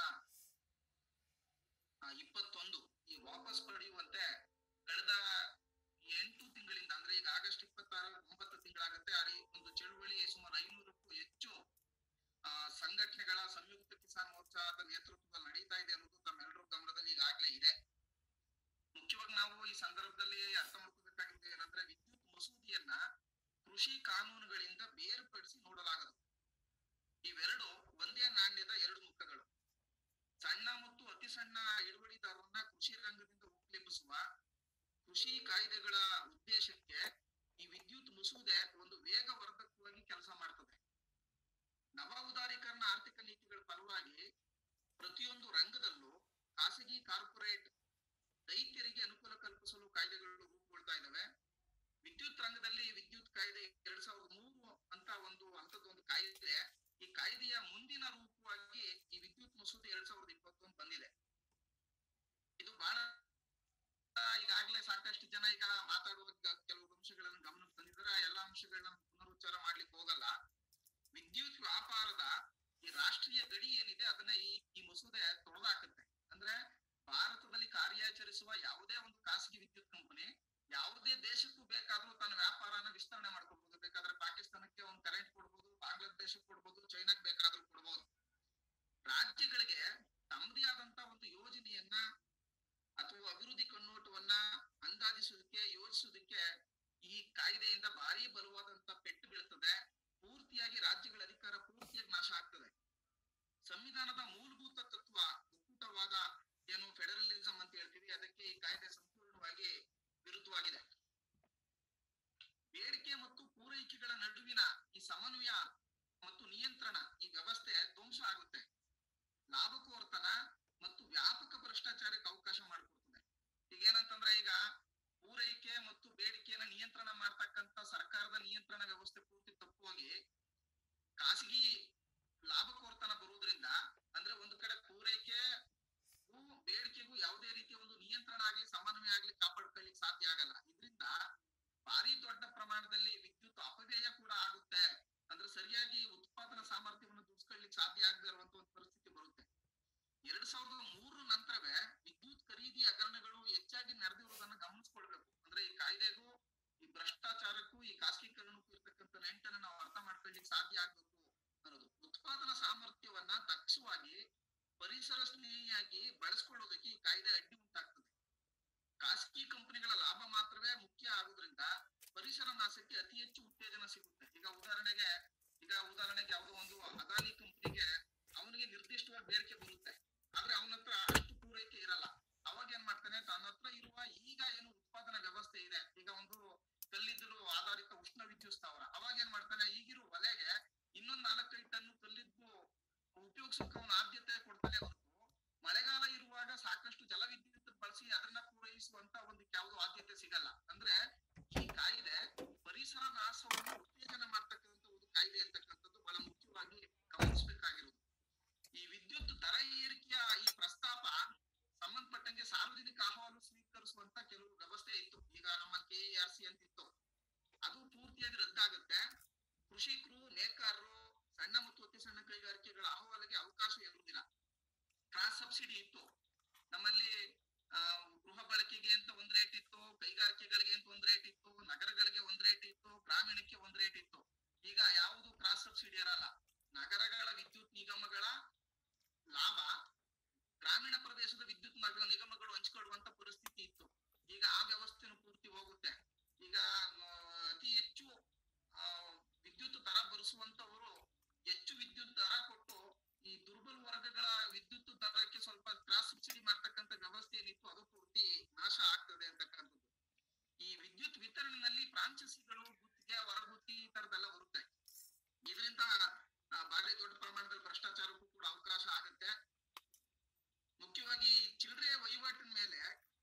ಇಪ್ಪತ್ತೊಂದು ಈ ವಾಪಸ್ ಪಡೆಯುವಂತೆ ಕಳೆದ ಎಂಟು ತಿಂಗಳಿಂದ, ಅಂದ್ರೆ ಈಗ ಆಗಸ್ಟ್ ಇಪ್ಪತ್ತಾರ ಒಂಬತ್ತು ತಿಂಗಳಾಗತ್ತೆ, ಅಲ್ಲಿ ಒಂದು ಚಳುವಳಿ ಸುಮಾರು ಐನೂರಕ್ಕೂ ಹೆಚ್ಚು ಆ ಸಂಘಟನೆಗಳ ಸಂಯುಕ್ತ ಕಿಸಾನ್ ಮೋರ್ಚಾದ ನೇತೃತ್ವದಲ್ಲಿ ನಡೀತಾ ಇದೆ ಅನ್ನೋದು ತಮ್ಮೆಲ್ಲರ ಗಮನದಲ್ಲಿ ಈಗಾಗಲೇ ಇದೆ. ಮುಖ್ಯವಾಗಿ ನಾವು ಈ ಸಂದರ್ಭದಲ್ಲಿ ಅರ್ಥ ಮಾಡ್ಕೋಬೇಕಾಗಿದೆ ಏನಂದ್ರೆ, ವಿದ್ಯುತ್ ಮಸೂದೆಯನ್ನ ಕೃಷಿ ಕಾನೂನುಗಳಿಂದ ಬೇರ್ಪಡಿಸಿ ನೋಡಲಾಗದು. ಇವೆರಡು ಒಂದೇ ನಾಣ್ಯದ ಎರಡು ಮುಖಗಳು. ಸಣ್ಣ ಮತ್ತು ಅತಿ ಸಣ್ಣ ಹಿಡುವಳಿದಾರರನ್ನ ಕೃಷಿ ರಂಗದಿಂದ ಒಕ್ಕಲೆಬ್ಬಿಸುವ ಕೃಷಿ ಕಾಯ್ದೆಗಳ ಉದ್ದೇಶಕ್ಕೆ ಈ ವಿದ್ಯುತ್ ಮಸೂದೆ ಒಂದು ವೇಗವರ್ಧಕವಾಗಿ ಕೆಲಸ ಮಾಡ್ತದೆ. ನವ ಉದಾರೀಕರಣ ಆರ್ಥಿಕ ನೀತಿಗಳ ಫಲವಾಗಿ ಪ್ರತಿಯೊಂದು ರಂಗದಲ್ಲೂ ಖಾಸಗಿ ಕಾರ್ಪೊರೇಟ್ ರೈತರಿಗೆ ಅನುಕೂಲ ಕಲ್ಪಿಸಲು ಕಾಯ್ದೆಗಳು ರೂಪುಗೊಳ್ತಾ ಇದ್ದಾವೆ. ವಿದ್ಯುತ್ ರಂಗದಲ್ಲಿ ವಿದ್ಯುತ್ ಕಾಯ್ದೆ ಎರಡ್ ಸಾವಿರದ ಮೂರು ಅಂತ ಒಂದು ಹಂತದ ಒಂದು ಕಾಯ್ದೆ, ಈ ಕಾಯ್ದೆಯ ಮುಂದಿನ ರೂಪವಾಗಿ ಈ ವಿದ್ಯುತ್ ಮಸೂದೆ ಎರಡ್ ಸಾವಿರದ ಇಪ್ಪತ್ತೊಂದು ಬಂದಿದೆ. ಇದು ಬಹಳ ಈಗಾಗಲೇ ಸಾಕಷ್ಟು ಜನ ಈಗ ಮಾತಾಡುವ ಕೆಲವು ಅಂಶಗಳನ್ನು ಗಮನಕ್ಕೆ ತಂದಿದ್ದಾರೆ. ಎಲ್ಲಾ ಅಂಶಗಳನ್ನ ಪುನರುಚ್ಚಾರ ಮಾಡ್ಲಿಕ್ಕೆ ಹೋಗಲ್ಲ. ವಿದ್ಯುತ್ ವ್ಯಾಪಾರದ ಈ ರಾಷ್ಟ್ರೀಯ ಗಡಿ ಏನಿದೆ ಅದನ್ನ ಈ ಈ ಮಸೂದೆ ತೊಡೆದಾಕುತ್ತೆ. ಅಂದ್ರೆ ಭಾರತದಲ್ಲಿ ಕಾರ್ಯಾಚರಿಸುವ ಯಾವುದೇ ಒಂದು ಖಾಸಗಿ ವಿದ್ಯುತ್ ಕಂಪನಿ ಯಾವುದೇ ದೇಶಕ್ಕೂ ಬೇಕಾದ್ರೂ ತನ್ನ ವ್ಯಾಪಾರನ ವಿಸ್ತರಣೆ ಮಾಡ್ಕೊಬಹುದು. ಬೇಕಾದ್ರೆ ಪಾಕಿಸ್ತಾನಕ್ಕೆ ಒಂದು ಕರೆಂಟ್ ಕೊಡ್ಬೋದು, ಬಾಂಗ್ಲಾದೇಶಕ್ಕೆ ಕೊಡ್ಬೋದು, ಚೈನಾಕ್ ಬೇಕಾದ್ರೂ ಕೊಡ್ಬೋದು. ರಾಜ್ಯಗಳಿಗೆ ತಮ್ಮದೇ ಆದಂತ ಒಂದು ಯೋಜನೆಯನ್ನ ಅಥವಾ ಅಭಿವೃದ್ಧಿ ಕಣ್ಣೋಟವನ್ನ ಅಂದಾಜಿಸುವುದಕ್ಕೆ ಯೋಜಿಸುವುದಕ್ಕೆ ಈ ಕಾಯ್ದೆಯಿಂದ ಭಾರಿ ಬಲವಾದಂತ ಪೆಟ್ಟು ಬೀಳ್ತದೆ. ಪೂರ್ತಿಯಾಗಿ ರಾಜ್ಯಗಳ ಅಧಿಕಾರ ಪೂರ್ತಿಯಾಗಿ ನಾಶ ಆಗ್ತದೆ. ಸಂವಿಧಾನದ ಮೂಲಭೂತ ತತ್ವ ಒಕ್ಕೂಟವಾದ ಏನು ಫೆಡರಲಿಸಂ ಅಂತ ಹೇಳ್ತೀವಿ, ಅದಕ್ಕೆ ಈ ಕಾಯ್ದೆ ಸಂಪೂರ್ಣವಾಗಿ ವಿರುದ್ಧವಾಗಿದೆ. ಬೇಡಿಕೆ ಮತ್ತು ಪೂರೈಕೆಗಳ ನಡುವಿನ ಈ ಸಮನ್ವಯ ಮತ್ತು ನಿಯಂತ್ರಣ ಈ ವ್ಯವಸ್ಥೆ ಧ್ವಂಸ ಆಗುತ್ತೆ. ಲಾಭಕೋರ್ತನ ಮತ್ತು ವ್ಯಾಪಕ ಭ್ರಷ್ಟಾಚಾರಕ್ಕೆ ಅವಕಾಶ ಮಾಡಿಕೊಡ್ತದೆ. ಈಗ ಏನಂತಂದ್ರೆ ಈಗ ಪೂರೈಕೆ ಮತ್ತು ಬೇಡಿಕೆಯನ್ನ ನಿಯಂತ್ರಣ ಮಾಡ್ತಕ್ಕಂತ ಸರ್ಕಾರದ ನಿಯಂತ್ರಣ ವ್ಯವಸ್ಥೆ ಪೂರ್ತಿ ತಪ್ಪು ಹೋಗಿ ಖಾಸಗಿ ಲಾಭಕೋರ್ತನ ಬರುವುದರಿಂದ, ಅಂದ್ರೆ ಒಂದು ಕಡೆ ಪೂರೈಕೆ ಬೇಡಿಕೆಗೂ ಯಾವುದೇ ರೀತಿಯ ಒಂದು ನಿಯಂತ್ರಣ ಆಗ್ಲಿ ಸಮನ್ವಯ ಆಗ್ಲಿ ಕಾಪಾಡ್ಕೊಳ್ಳಿಕ್ ಸಾಧ್ಯ ಆಗಲ್ಲ. ಇದರಿಂದ ಭಾರಿ ದೊಡ್ಡ ಪ್ರಮಾಣದಲ್ಲಿ ವಿದ್ಯುತ್ ಅಪವ್ಯಯ ಕೂಡ ಆಗುತ್ತೆ. ಅಂದ್ರೆ ಸರಿಯಾಗಿ ಉತ್ಪಾದನಾ ಸಾಮರ್ಥ್ಯವನ್ನು ದುಡಿಸ್ಕೊಳ್ಳಿಕ್ ಸಾಧ್ಯ ಆಗದೆ ಇರುವಂತ ಒಂದು ಪರಿಸ್ಥಿತಿ ಬರುತ್ತೆ. ಎರಡ್ ಸಾವಿರದ ಮೂರರ ನಂತರವೇ ವಿದ್ಯುತ್ ಖರೀದಿ ಹಗರಣಗಳು ಹೆಚ್ಚಾಗಿ ನಡೆದಿರುವುದನ್ನ ಗಮನಿಸ್ಕೊಳ್ಬೇಕು. ಅಂದ್ರೆ ಈ ಕಾಯ್ದೆಗೂ ಈ ಭ್ರಷ್ಟಾಚಾರಕ್ಕೂ ಈ ಖಾಸಗೀಕರಣಕ್ಕೂ ಇರ್ತಕ್ಕಂಥ ನೆಂಟನ್ನ ನಾವು ಅರ್ಥ ಮಾಡ್ಕೊಳ್ಳಿಕ್ ಸಾಧ್ಯ ಆಗ್ಬೇಕು ಅನ್ನೋದು. ಉತ್ಪಾದನಾ ಸಾಮರ್ಥ್ಯವನ್ನ ದಕ್ಷವಾಗಿ ಪರಿಸರ ಸ್ನೇಹಿಯಾಗಿ ಬಳಸ್ಕೊಳ್ಳೋದಕ್ಕೆ ಈ ಕಾಯ್ದೆ ಅಡ್ಡಿ ಉಂಟಾಗ್ತದೆ. ಖಾಸಗಿ ಕಂಪನಿಗಳ ಲಾಭ ಮಾತ್ರವೇ ಮುಖ್ಯ ಆಗುದ್ರಿಂದ ಪರಿಸರ ನಾಶಕ್ಕೆ ಅತಿ ಹೆಚ್ಚು ಉತ್ತೇಜನ ಸಿಗುತ್ತೆ. ಈಗ ಉದಾಹರಣೆಗೆ ಈಗ ಉದಾಹರಣೆಗೆ ಯಾವುದೋ ಒಂದು ಅದಾನಿ ಕಂಪನಿಗೆ ಅವನಿಗೆ ನಿರ್ದಿಷ್ಟವಾಗಿ ಬೇಡಿಕೆ ಬರುತ್ತೆ, ಆದ್ರೆ ಅವನ ಹತ್ರ ಅಷ್ಟು ಪೂರೈಕೆ ಇರಲ್ಲ. ಅವಾಗ ಏನ್ ಮಾಡ್ತಾನೆ, ತನ್ನ ಹತ್ರ ಇರುವ ಈಗ ಏನು ಉತ್ಪಾದನಾ ವ್ಯವಸ್ಥೆ ಇದೆ, ಈಗ ಒಂದು ಕಲ್ಲಿದ್ದಲು ಆಧಾರಿತ ಉಷ್ಣ ವಿದ್ಯುತ್ ಸ್ಥಾವರ, ಅವಾಗ ಏನ್ ಮಾಡ್ತಾನೆ, ಈಗಿರುವ ಒಲೆಗೆ ಇನ್ನೊಂದ್ ನಾಲ್ಕೈದು ಟನ್ ಕಲ್ಲಿದ್ದು ಉಪಯೋಗಿಸೋಕೆ ಅವನ ಆದ್ಯತೆ ಕೊಡ್ತಾನೆ ಹೊರತು ಮಳೆಗಾಲ ಇರುವಾಗ ಸಾಕಷ್ಟು ಜಲವಿದ್ಯುತ್ ಬಳಸಿ ಅದನ್ನ ಪೂರೈಸುವಂತ ಒಂದು ಯಾವುದೋ ಆದ್ಯತೆ ಸಿಗಲ್ಲ. ಅಂದ್ರೆ ಈ ಕಾಯ್ದೆ ಪರಿಸರ ನಾಶವನ್ನು ಉತ್ತೇಜನ ಮಾಡ್ತಕ್ಕಂಥ ಒಂದು ಕಾಯ್ದೆ ಅಂತಕ್ಕಂಥದ್ದು ಬಹಳ ಮುಖ್ಯವಾಗಿ ಗಮನಿಸಬೇಕಾಗಿರೋದು. ಈ ವಿದ್ಯುತ್ ದರ ಏರಿಕೆಯ ಈ ಪ್ರಸ್ತಾಪ ಸಂಬಂಧಪಟ್ಟಂಗೆ ಸಾರ್ವಜನಿಕ ಅಹವಾಲು ಸ್ವೀಕರಿಸುವಂತ ಕೆಲವು ವ್ಯವಸ್ಥೆ ಇತ್ತು. ಈಗ ನಮ್ಮ ಕೆ ಎ ಆರ್ ಸಿ ಅಂತ ಇತ್ತು, ಅದು ಪೂರ್ತಿಯಾಗಿ ರದ್ದಾಗುತ್ತೆ. ಕೃಷಿಕರು, ನೇಕಾರರು, ಸಣ್ಣ ಮತ್ತು ಅತಿ ಸಣ್ಣ ಕೈಗಾರಿಕೆಗಳ ಅಹವಾಲಿಗೆ ಅವಕಾಶ ಇರುವುದಿಲ್ಲ. ಕ್ರಾಸ್ ಸಬ್ಸಿಡಿ ಇತ್ತು ನಮ್ಮಲ್ಲಿ. ಆ ಗೃಹ ಬಳಕೆಗೆ ಅಂತ ಒಂದ್ ರೇಟ್ ಇತ್ತು, ಕೈಗಾರಿಕೆಗಳಿಗೆ ಅಂತ ಒಂದ್ ರೇಟ್ ಇತ್ತು, ನಗರಗಳಿಗೆ ಒಂದ್ ರೇಟ್ ಇತ್ತು, ಗ್ರಾಮೀಣಕ್ಕೆ ಒಂದ್ ರೇಟ್ ಇತ್ತು. ಈಗ ಯಾವುದು ಕ್ರಾಸ್ ಸಬ್ಸಿಡಿ ಇರಲ್ಲ. ನಗರಗಳ ವಿದ್ಯುತ್ ನಿಗಮಗಳ ಲಾಭ ಗ್ರಾಮೀಣ ಪ್ರದೇಶದ ವಿದ್ಯುತ್ ನಗರ ನಿಗಮಗಳು ಹಂಚಿಕೊಳ್ಳುವಂತ ಪರಿಸ್ಥಿತಿ ಇತ್ತು. ಈಗ ಆ ವ್ಯವಸ್ಥೆನೂ ಪೂರ್ತಿ ಹೋಗುತ್ತೆ. ಈಗ ಅತಿ ಹೆಚ್ಚು ಆ ವಿದ್ಯುತ್ ದರ ಭರಿಸುವಂತವರು ಹೆಚ್ಚು ವಿದ್ಯುತ್ ದರ ಕೊಟ್ಟು ಈ ದುರ್ಬಲ ವರ್ಗಗಳ ವಿದ್ಯುತ್ ದರಕ್ಕೆ ಸ್ವಲ್ಪ ಕ್ರಾಸ್ ಸಬ್ಸಿಡಿ ಮಾಡ್ತಕ್ಕಂಥ ವ್ಯವಸ್ಥೆ ಏನಿತ್ತು ಅದು ಪೂರ್ತಿ ನಾಶ ಆಗ್ತದೆ ಅಂತಕ್ಕಂಥದ್ದು. ಈ ವಿದ್ಯುತ್ ವಿತರಣೆಯಲ್ಲಿ ಫ್ರಾಂಚೈಸಿಗಳು, ಗುತ್ತಿಗೆ, ಹೊರಗುತ್ತಿ ಈ ತರದೆಲ್ಲ ಬರುತ್ತೆ. ಇದರಿಂದ ಭಾರಿ ದೊಡ್ಡ ಪ್ರಮಾಣದಲ್ಲಿ ಭ್ರಷ್ಟಾಚಾರಕ್ಕೂ ಕೂಡ ಅವಕಾಶ ಆಗುತ್ತೆ. ಮುಖ್ಯವಾಗಿ ಚಿಲ್ಲರೆ ವಹಿವಾಟಿನ ಮೇಲೆ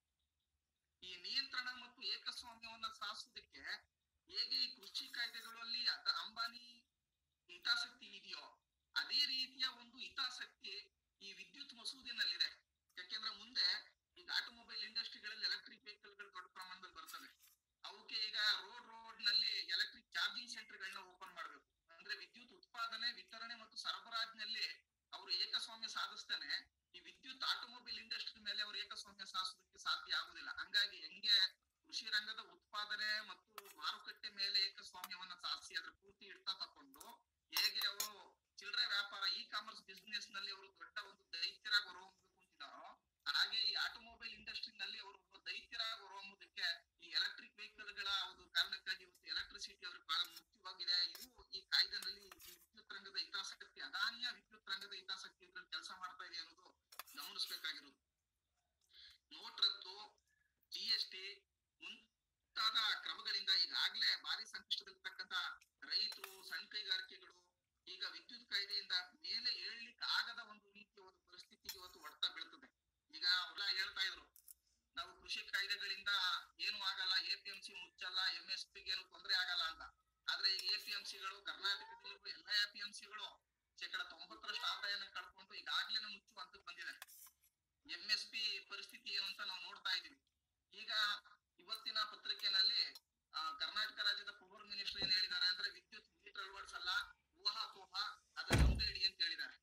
ಈ ನಿಯಂತ್ರಣ ಮತ್ತು ಏಕಸ್ವಾಮ್ಯವನ್ನ ಸಾಧಿಸುವುದಕ್ಕೆ ಹೇಗೆ ಈ ಕೃಷಿ ಕಾಯ್ದೆಗಳಲ್ಲಿ ಅಂಬಾನಿ ಹಿತಾಸಕ್ತಿ ಇದೆಯೋ ಅದೇ ರೀತಿಯ ಒಂದು ಹಿತಾಸಕ್ತಿ ಈ ವಿದ್ಯುತ್ ಮಸೂದೆನಲ್ಲಿದೆ. ಯಾಕೆಂದ್ರೆ ಮುಂದೆ ಈಗ ಆಟೋಮೊಬೈಲ್ ಇಂಡಸ್ಟ್ರಿಗಳಲ್ಲಿ ಎಲೆಕ್ಟ್ರಿಕ್ ವೆಹಿಕಲ್ ಗಳು ದೊಡ್ಡ ಪ್ರಮಾಣದಲ್ಲಿ ಬರ್ತವೆ. ಅವಕ್ಕೆ ಈಗ ರೋಡ್ ರೋಡ್ ನಲ್ಲಿ ಎಲೆಕ್ಟ್ರಿಕ್ ಚಾರ್ಜಿಂಗ್ ಸೆಂಟರ್ ಗಳನ್ನ ಓಪನ್ ಮಾಡ್ಬೇಕು. ಅಂದ್ರೆ ವಿದ್ಯುತ್ ಉತ್ಪಾದನೆ, ವಿತರಣೆ ಮತ್ತು ಸರಬರಾಜಿನಲ್ಲಿ ಅವರು ಏಕಸ್ವಾಮ್ಯ ಸಾಧಿಸ್ತಾನೆ ಈ ವಿದ್ಯುತ್ ಆಟೋಮೊಬೈಲ್ ಇಂಡಸ್ಟ್ರಿ ಮೇಲೆ ಅವರು ಏಕಸ್ವಾಮ್ಯ ಸಾಧಿಸೋದಕ್ಕೆ ಸಾಧ್ಯ ಆಗುದಿಲ್ಲ. ಹಂಗಾಗಿ ಹೆಂಗೆ ಕೃಷಿ ರಂಗದ ಉತ್ಪಾದನೆ ಮತ್ತು ಮಾರುಕಟ್ಟೆ ಮೇಲೆ ಏಕಸ್ವಾಮ್ಯವನ್ನ ಸಾಧಿಸಿ ಅದ್ರ ಪೂರ್ತಿ ಹಿಡಿತ ತಕೊಂಡು ಹೇಗೆ ಅವರು ಚಿಲ್ಲರೆ ವ್ಯಾಪಾರ ಇ ಕಾಮರ್ಸ್ ಬಿಸ್ನೆಸ್ ನಲ್ಲಿ ಅವರು ದೊಡ್ಡ ಒಂದು ದೈತ್ಯರಾಗಿ ಹೊರಹೊಮ್ಮಬೇಕು ಅಂತಿದಾರೋ, ಹಾಗೆ ಈ ಆಟೋಮೊಬೈಲ್ ಇಂಡಸ್ಟ್ರಿ ನಲ್ಲಿ ಅವರು ಒಬ್ಬ ದೈತ್ಯರಾಗಿ ಹೊರಹೊಮ್ಮೋದಕ್ಕೆ ಈ ಎಲೆಕ್ಟ್ರಿಕ್ ವೆಹಿಕಲ್ ಗಳ ಒಂದು ಕಾರಣಕ್ಕಾಗಿ ಇವತ್ತು ಎಲೆಕ್ಟ್ರಿಸಿಟಿ ಅವ್ರಿಗೆ ಬಹಳ ಮುಖ್ಯವಾಗಿದೆ. ಇದು ಈ ಕಾಯ್ದೆನಲ್ಲಿ ಈ ವಿದ್ಯುತ್ ರಂಗದ ಹಿತಾಸಕ್ತಿ, ಅದಾನಿಯ ವಿದ್ಯುತ್ ರಂಗದ ಹಿತಾಸಕ್ತಿ ಇದ್ರಲ್ಲಿ ಕೆಲಸ ಮಾಡ್ತಾ ಇದೆ ಅನ್ನೋದು ಗಮನಿಸಬೇಕಾಗಿರೋದು. ನೋಟ್ ರದ್ದು, ಜಿ ಎಸ್ ಟಿ ಮುಂತಾದ ಕ್ರಮಗಳಿಂದ ಈಗಾಗಲೇ ಭಾರಿ ಸಂಕಷ್ಟದಲ್ಲಿರ್ತಕ್ಕಂಥ ರೈತರು, ಸಣ್ಣ ಕೈಗಾರಿಕೆಗಳು ಈಗ ವಿದ್ಯುತ್ ಕಾಯ್ದೆಯಿಂದ ಮೇಲೆ ಏಳ್ಲಿಕ್ಕೆ ಆಗದ ಒಂದು ರೀತಿಯ ಒಂದು ಪರಿಸ್ಥಿತಿಗೆ ಇವತ್ತು ಹೊಡ್ತಾ ಬೀಳ್ತದೆ. ಈಗ ಅವರೆಲ್ಲ ಹೇಳ್ತಾ ಇದ್ರು ನಾವು ಕೃಷಿ ಕಾಯ್ದೆಗಳಿಂದ ಏನು ಆಗಲ್ಲ, ಎ ಪಿ ಎಂ ಸಿ ಮುಚ್ಚಲ್ಲ, ಎಂ ಎಸ್ ಪಿಗೆ ಏನು ತೊಂದರೆ ಆಗಲ್ಲ ಅಂತ. ಆದ್ರೆ ಈ ಎ ಪಿ ಎಂ ಸಿಗಳು ಕರ್ನಾಟಕದಲ್ಲಿರುವ ಎಲ್ಲಾ ಎ ಪಿ ಎಂ ಸಿಗಳು ಶೇಕಡ ತೊಂಬತ್ತರಷ್ಟು ಆದಾಯನ ಕಳ್ಕೊಂಡು ಈಗಾಗ್ಲೇ ಮುಚ್ಚುವ ಹಂತಕ್ಕೆ ಬಂದಿದೆ. ಎಂ ಎಸ್ ಪಿ ಪರಿಸ್ಥಿತಿ ಏನು ಅಂತ ನಾವು ನೋಡ್ತಾ ಇದೀವಿ. ಈಗ ಇವತ್ತಿನ ಪತ್ರಿಕೆನಲ್ಲಿ ಆ ಕರ್ನಾಟಕ ರಾಜ್ಯದ ಪವರ್ ಮಿನಿಸ್ಟರ್ ಏನ್ ಹೇಳಿದ್ದಾರೆ ಅಂದ್ರೆ ವಿದ್ಯುತ್ ಮೀಟರ್ ಅಳವಡಿಸಲ್ಲ, ಊಹಾಪೋಹ, ಅದನ್ನ ನಂಬೇಡಿ ಅಂತ ಹೇಳಿದ್ದಾರೆ.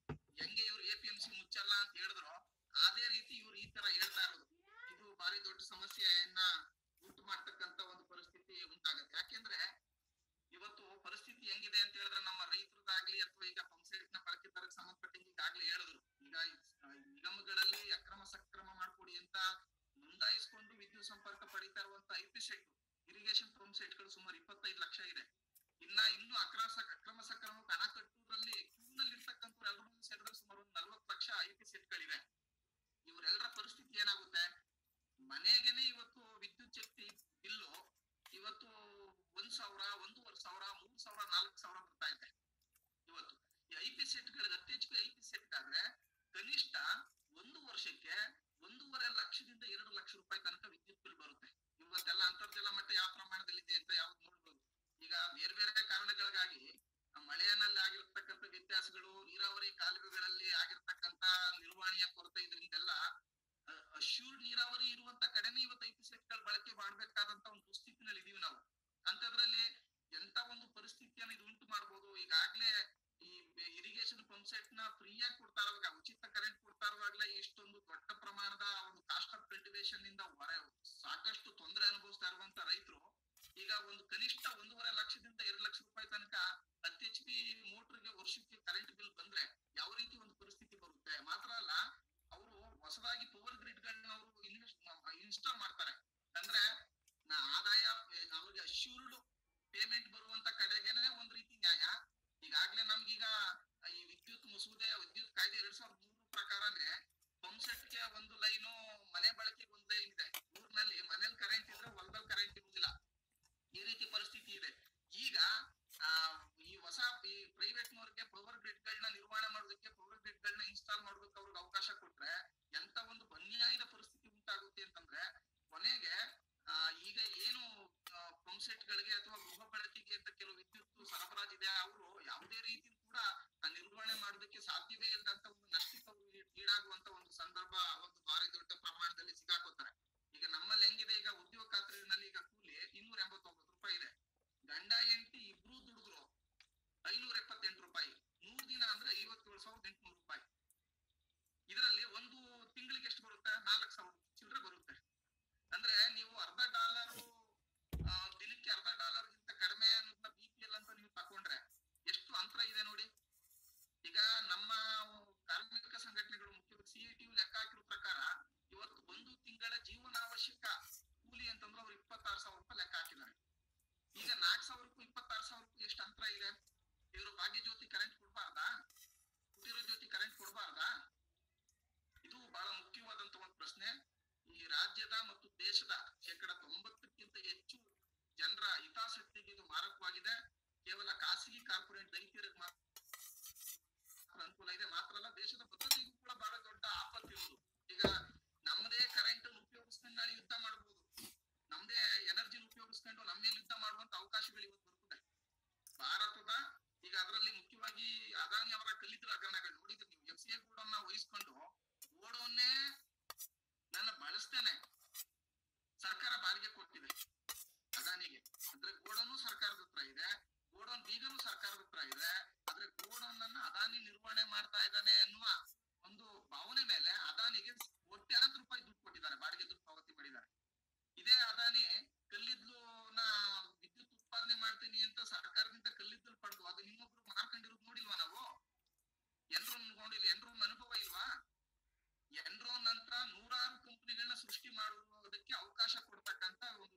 ದೊಡ್ಡ ಸಮಸ್ಯೆಯನ್ನ ಉಂಟು ಮಾಡ್ತಕ್ಕಂತ ಒಂದು ಪರಿಸ್ಥಿತಿ ಉಂಟಾಗತ್ತೆ. ಯಾಕೆಂದ್ರೆ ಇವತ್ತು ಪರಿಸ್ಥಿತಿ ಹೆಂಗಿದೆ ಅಂತ ಹೇಳಿದ್ರೆ ನಮ್ಮ ರೈತರದಾಗ್ಲಿ ಅಥವಾ ಈಗ ಪಂಪ್ಸೆಟ್ ನ ಬಳಕೆದಾರಕ್ಕೆ ಸಂಬಂಧಪಟ್ಟಂಗೆ ಈಗಾಗ್ಲೇ ಹೇಳಿದ್ರು, ಈಗ ನಿಗಮಗಳಲ್ಲಿ ಅಕ್ರಮ ಸಕ್ರಮ ಮಾಡ್ಕೊಡಿ ಅಂತ ನೋಂದಾಯಿಸಿಕೊಂಡು ವಿದ್ಯುತ್ ಸಂಪರ್ಕ ಪಡಿತಾ ಇರುವಂತ I P set irrigation pump set ಗಳು ಸುಮಾರು ಇಪ್ಪತ್ತೈದು ಲಕ್ಷ ಇದೆ. ಇನ್ನ ಇನ್ನು ಅಕ್ರಮ ಅಕ್ರಮ ಸಕ್ರಮಕ್ಕೆ ಹಣ ಕಟ್ಟುವುದರಲ್ಲಿ ಕ್ಯೂನಲ್ಲಿ ಇರ್ತಕ್ಕಂಥ ಎಲ್ಲರೂ ಸೇರಿದ್ರೆ ಸುಮಾರು ಒಂದು ನಲ್ವತ್ತು ಲಕ್ಷ ಐ ಪಿ ಸೆಟ್ ಗಳಿವೆ. ಇವರೆಲ್ಲರ ಪರಿಸ್ಥಿತಿ ಏನಾಗುತ್ತೆ, ಮನೆಗೆನೆ ಇವತ್ತು ವಿದ್ಯುತ್ ಶಕ್ತಿ ಬಿಲ್ಲು ಇವತ್ತು ಒಂದ್ ಸಾವಿರ ಒಂದೂವರೆ ಸಾವಿರ ಮೂರ್ ಸಾವಿರ ನಾಲ್ಕು ಸಾವಿರ ಬರ್ತಾ ಇದೆ. ಇವತ್ತು ಈ ಐ ಪಿ ಸೆಟ್ ಗಳಿಗೆ ಅತಿ ಹೆಚ್ಚು ಐ ಪಿ ಸೆಟ್ ಆದ್ರೆ ಕನಿಷ್ಠ ಒಂದು ವರ್ಷಕ್ಕೆ ಒಂದೂವರೆ ಲಕ್ಷದಿಂದ ಎರಡು ಲಕ್ಷ ರೂಪಾಯಿ ತನಕ ವಿದ್ಯುತ್ ಬಿಲ್ ಬರುತ್ತೆ. ಇವತ್ತೆಲ್ಲ ಅಂತರ್ಜಲ ಮಟ್ಟ ಯಾವ ಪ್ರಮಾಣದಲ್ಲಿ ಇದೆ ಅಂತ ಯಾವ್ದು ನೋಡ್ಬೋದು. ಈಗ ಬೇರೆ ಬೇರೆ ಕಾರಣಗಳಿಗಾಗಿ ಮಳೆಯಲ್ಲಿ ಆಗಿರ್ತಕ್ಕಂಥ ವ್ಯತ್ಯಾಸಗಳು, ನೀರಾವರಿ ಕಾಲುವೆಗಳಲ್ಲಿ ಆಗಿರ್ತಕ್ಕಂಥ ನಿರ್ವಹಣೆಯ ಕೊರತೆ, ಇದರಿಂದೆಲ್ಲ ಅಶ್ಯೂರ್ಡ್ ನೀರಾವರಿ ಇರುವಂತ ಕಡೆನೇ ಇವತ್ತು ಐ ಪಿ ಸೆಟ್ ಗಳು ಬಳಕೆ ಮಾಡ್ಬೇಕಾದಂತ ಒಂದು ದುಸ್ಥಿತಿನಲ್ಲಿ ಇದೀವಿ ನಾವು. ಅಂತದ್ರಲ್ಲಿ ಎಂತ ಒಂದು ಪರಿಸ್ಥಿತಿಯನ್ನು ಇದು ಉಂಟು ಮಾಡ್ಬೋದು. ಈಗಾಗ್ಲೇ ಈ ಇರಿಗೇಷನ್ ಪಂಪ್ ಸೆಟ್ ನ ಫ್ರೀಯಾಗಿ ಕೊಡ್ತಾ ಇರುವಾಗ, ಉಚಿತ ಕರೆಂಟ್ ಕೊಡ್ತಾ ಇರುವಾಗ್ಲೇ ಇಷ್ಟೊಂದು ದೊಡ್ಡ ಪ್ರಮಾಣದ ಒಂದು ಕಾಸ್ಟ್ ಆಫ್ ಕಲ್ಟಿವೇಶನ್ ನಿಂದ ಹೊರ ಸಾಕಷ್ಟು ತೊಂದರೆ ಅನುಭವಿಸ್ತಾ ಇರುವಂತ ರೈತರು ಈಗ ಒಂದು ಕನಿಷ್ಠ ಒಂದೂವರೆ ಲಕ್ಷದಿಂದ ಎರಡು ಲಕ್ಷ ರೂಪಾಯಿ ತನಕ ಅತಿ ಎಚ್ ಪಿ ಮೋಟರ್ಗೆ ವರ್ಷಕ್ಕೆ ಕರೆಂಟ್ ಬಿಲ್ ಬಂದ್ರೆ ಯಾವ ರೀತಿ ಒಂದು ಪರಿಸ್ಥಿತಿ ಬರುತ್ತೆ. ಮಾತ್ರ ಅಲ್ಲ, ಅವರು ಹೊಸದಾಗಿ ಪವರ್ ಗ್ರಿಡ್ ಗಳನ್ನ ಅವರು ಇನ್ಸ್ಟಾಲ್ ಮಾಡ್ತಾರೆ ಅಂದ್ರೆ ನಾ ಆದಾಯ ಅವ್ರಿಗೆ ಅಶ್ಯೂರ್ಡ್ ಪೇಮೆಂಟ್ ಬರುವಂತ ಕಡೆಗೆನೆ ಒಂದ್ ರೀತಿ ನ್ಯಾಯ. ಈಗಾಗ್ಲೇ ನಮ್ಗೀಗ ಈ ವಿದ್ಯುತ್ ಮಸೂದೆ ವಿದ್ಯುತ್ ಕಾಯ್ದೆ ಎರಡ್ ಸಾವಿರದ ಮೂರು ಪ್ರಕಾರನೇ ಪಂಪ್ ಸೆಟ್ ಗೆ ಒಂದು ಲೈನು, ಮನೆ ಬಳಕೆಗೆ ಒಂದು ಲೈನ್ ಇದೆ. ಊರ್ನಲ್ಲಿ ಮನೇಲಿ ಕರೆಂಟ್ ಇದ್ರೆ ಹೊಲದಲ್ಲಿ ಕರೆಂಟ್ ಇರುವುದಿಲ್ಲ, ಈ ರೀತಿ ಪರಿಸ್ಥಿತಿ ಇದೆ. ಈಗ ಆ ಈ ಹೊಸ ಈ ಪ್ರೈವೇಟ್ ನವರಿಗೆ ಪವರ್ ಗ್ರಿಡ್ ಗಳನ್ನ ನಿರ್ವಹಣೆ ಮಾಡೋದಕ್ಕೆ, ಪವರ್ ಗ್ರಿಡ್ ಗಳನ್ನ ಇನ್ಸ್ಟಾಲ್ ಮಾಡೋದಕ್ಕೆ ಅವ್ರಿಗೆ ಅವಕಾಶ ಕೊಟ್ರೆ ಎಂತ ಒಂದು ಅನ್ಯಾಯದ ಪರಿಸ್ಥಿತಿ ಉಂಟಾಗುತ್ತೆ ಅಂತಂದ್ರೆ, ಕೊನೆಗೆ ಆ ಈಗ ಏನು ಪಂಪ್ ಸೆಟ್ ಗಳಿಗೆ ಅಥವಾ ಗೃಹ ಬಳಕೆಗೆ ಅಂತ ಕೆಲವು ವಿದ್ಯುತ್ ಸರಬರಾಜಿದೆ, ಅವರು ಯಾವುದೇ ರೀತಿ ಕೂಡ ನಿರ್ವಹಣೆ ಮಾಡೋದಕ್ಕೆ ಸಾಧ್ಯವೇ ಇಲ್ಲದಂತ ಒಂದು ನಷ್ಟಕ್ಕೆ ಈಡಾಗುವಂತ ಒಂದು ಸಂದರ್ಭ ಒಂದು ಭಾರಿ ದೊಡ್ಡ ಪ್ರಮಾಣದಲ್ಲಿ ಸಿಗಾಕೋತಾರೆ. ಈಗ ನಮ್ಮಲ್ಲಿ ಹೆಂಗಿದೆ, ಈಗ ಉದ್ಯೋಗ ಖಾತ್ರಿನಲ್ಲಿ ಈಗ ಕೂಲಿ ಇನ್ನೂರ ಎಂಬತ್ತೊಂಬತ್ತು ರೂಪಾಯಿ ಇದೆ. ಗಂಡ ಹೆಂಡತಿ ಇಬ್ರು ದುಡಿದ್ರು ಐನೂರ ಎಪ್ಪತ್ತೆಂಟು ರೂಪಾಯಿ, ನೂರ್ ದಿನ ಅಂದ್ರೆ ಐವತ್ತೇಳು ಸಾವಿರದ ಎಂಟುನೂರು ರೂಪಾಯಿ. ಇದರಲ್ಲಿ ಒಂದು ತಿಂಗಳಿಗೆ ಎಷ್ಟು ಬರುತ್ತೆ, ನಾಲ್ಕು ಸಾವಿರ ಚಿಲ್ಲರೆ ಬರುತ್ತೆ. ಅಂದ್ರೆ ನೀವು ಅರ್ಧ ಡಾಲರ್ ದಿನಕ್ಕೆ ಅರ್ಧ ಡಾಲರ್ ಗಿಂತ ಕಡಿಮೆ ಅನ್ನೋದನ್ನ ಬಿ ಪಿ ಎಲ್ ಅಂತ ನೀವು ತಕೊಂಡ್ರೆ ಎಷ್ಟು ಅಂತರ ಇದೆ ನೋಡಿ. ಈಗ ನಮ್ಮ ಕಾರ್ಮಿಕ ಸಂಘಟನೆಗಳು ಮುಖ್ಯವಾಗಿ ಸಿ ಐ ಟಿ ಯು ಲೆಕ್ಕ ಹಾಕಿರೋ ಪ್ರಕಾರ ಇವತ್ತು ಒಂದು ತಿಂಗಳ ಜೀವನಾವಶ್ಯಕ ಕೂಲಿ ಅಂತಂದ್ರೆ ಅವ್ರು ಇಪ್ಪತ್ತಾರು ಸಾವಿರ ರೂಪಾಯಿ ಲೆಕ್ಕ ಹಾಕಿದ್ದಾರೆ. ಈಗ ನಾಲ್ಕು ಸಾವಿರಕ್ಕೂ ಇಪ್ಪತ್ತಾರು ಸಾವಿರಕ್ಕೂ ಎಷ್ಟು ಅಂತರ ಇದೆ. ಇವರು ಭಾಗ್ಯ ಜ್ಯೋತಿ ಕರೆಂಟ್ ಕೊಡ್ಬಾರ್ದಾ, ಕುಟೀರ ಜ್ಯೋತಿ ಕರೆಂಟ್ ಕೊಡ್ಬಾರ್ದಾ? ಇದು ಬಹಳ ಮುಖ್ಯವಾದಂತ ಒಂದು ಪ್ರಶ್ನೆ. ಈ ರಾಜ್ಯದ ಮತ್ತು ದೇಶದ ಶೇಕಡ ತೊಂಬತ್ತಕ್ಕಿಂತ ಹೆಚ್ಚು ಜನರ ಹಿತಾಸಕ್ತಿಗೆ ಇದು ಮಾರಕವಾಗಿದೆ. ಕೇವಲ ಖಾಸಗಿ ಕಾರ್ಪೊರೇಟ್ ದೈತ್ಯರಿಗೆ ಮಾತ್ರ ಅನುಕೂಲ ಇದೆ. ಮಾತ್ರ ಅಲ್ಲ, ದೇಶದ ಭದ್ರತೆಗೂ ಕೂಡ ಬಹಳ ದೊಡ್ಡ ಆಪತ್ತಿರುವುದು. ಈಗ ನಮ್ಮದೇ ಕರೆಂಟ್ ಉಪಯೋಗಿಸ್ಕೊಂಡು ನಾಳೆ ಯುದ್ಧ ಮಾಡಬಹುದು, ನಮ್ದೇ ಎನರ್ಜಿ ಉಪಯೋಗಿಸ್ಕೊಂಡು ನಮ್ಮ ಮೇಲೆ ಯುದ್ಧ ಮಾಡುವಂತ ಅವಕಾಶಗಳು ಇವತ್ತು ಬರ್ತದೆ ಭಾರತದ. ಈಗ ಅದರಲ್ಲಿ ಮುಖ್ಯವಾಗಿ ಅದಾನಿ ಅವರ ಕಲ್ಲಿದ್ದಲು ಹಗರಣಗಳು ನೋಡಿದ್ರೆ ನೀವು, ಎಫ್ ಸಿ ಐ ಗೋಡನ್ನ ವಹಿಸ್ಕೊಂಡು ಗೋಡನ್ನೇ ನನ್ನ ಬಳಸ್ತೇನೆ ಸರ್ಕಾರ ಬಾಡಿಗೆ ಕೊಟ್ಟಿದೆ ಅದಾನಿಗೆ. ಅಂದ್ರೆ ಗೋಡನ್ನು ಸರ್ಕಾರದ ಹತ್ರ ಇದೆ, ಗೋಡನ್ ಬೀಗನು ಸರ್ಕಾರದ ಹತ್ರ ಇದೆ. ಆದ್ರೆ ಗೋಡನ್ ಅನ್ನ ಅದಾನಿ ನಿರ್ವಹಣೆ ಮಾಡ್ತಾ ಇದ್ದಾನೆ ಅನ್ನುವ ಒಂದು ಭಾವನೆ ಮೇಲೆ ಅದಾನಿಗೆ ಕೋಟ್ಯಾಂತರ ರೂಪಾಯಿ ದುಡ್ಡು ಕೊಟ್ಟಿದ್ದಾರೆ, ಬಾಡಿಗೆ ದುಡ್ಡು ಪಾವತಿ ಮಾಡಿದ್ದಾರೆ. ಇದೇ ಅದಾನಿ ಕಲ್ಲಿದ್ದಲುನ ವಿದ್ಯುತ್ ಉತ್ಪಾದನೆ ಮಾಡ್ತೀನಿ ಅಂತ ಸರ್ಕಾರದಿಂದ ಕಲ್ಲಿದ್ದಲು ಪಡೆದು ಅದು ಇನ್ನೊಬ್ರು ಮಾರ್ಕೊಂಡಿರೋದು ನೋಡಿಲ್ವಾ ನಾವು? ಎನ್ರೋನ್ ನೋಡಿಲ್ಲ, ಎನ್ರೋನ್ ಅನುಭವ ಇಲ್ವಾ? ಎನ್ರೋನ್ ಅಂತ ನೂರಾರು ಕಂಪನಿಗಳನ್ನ ಸೃಷ್ಟಿ ಮಾಡುವುದಕ್ಕೆ ಅವಕಾಶ ಕೊಡ್ತಕ್ಕಂತ ಒಂದು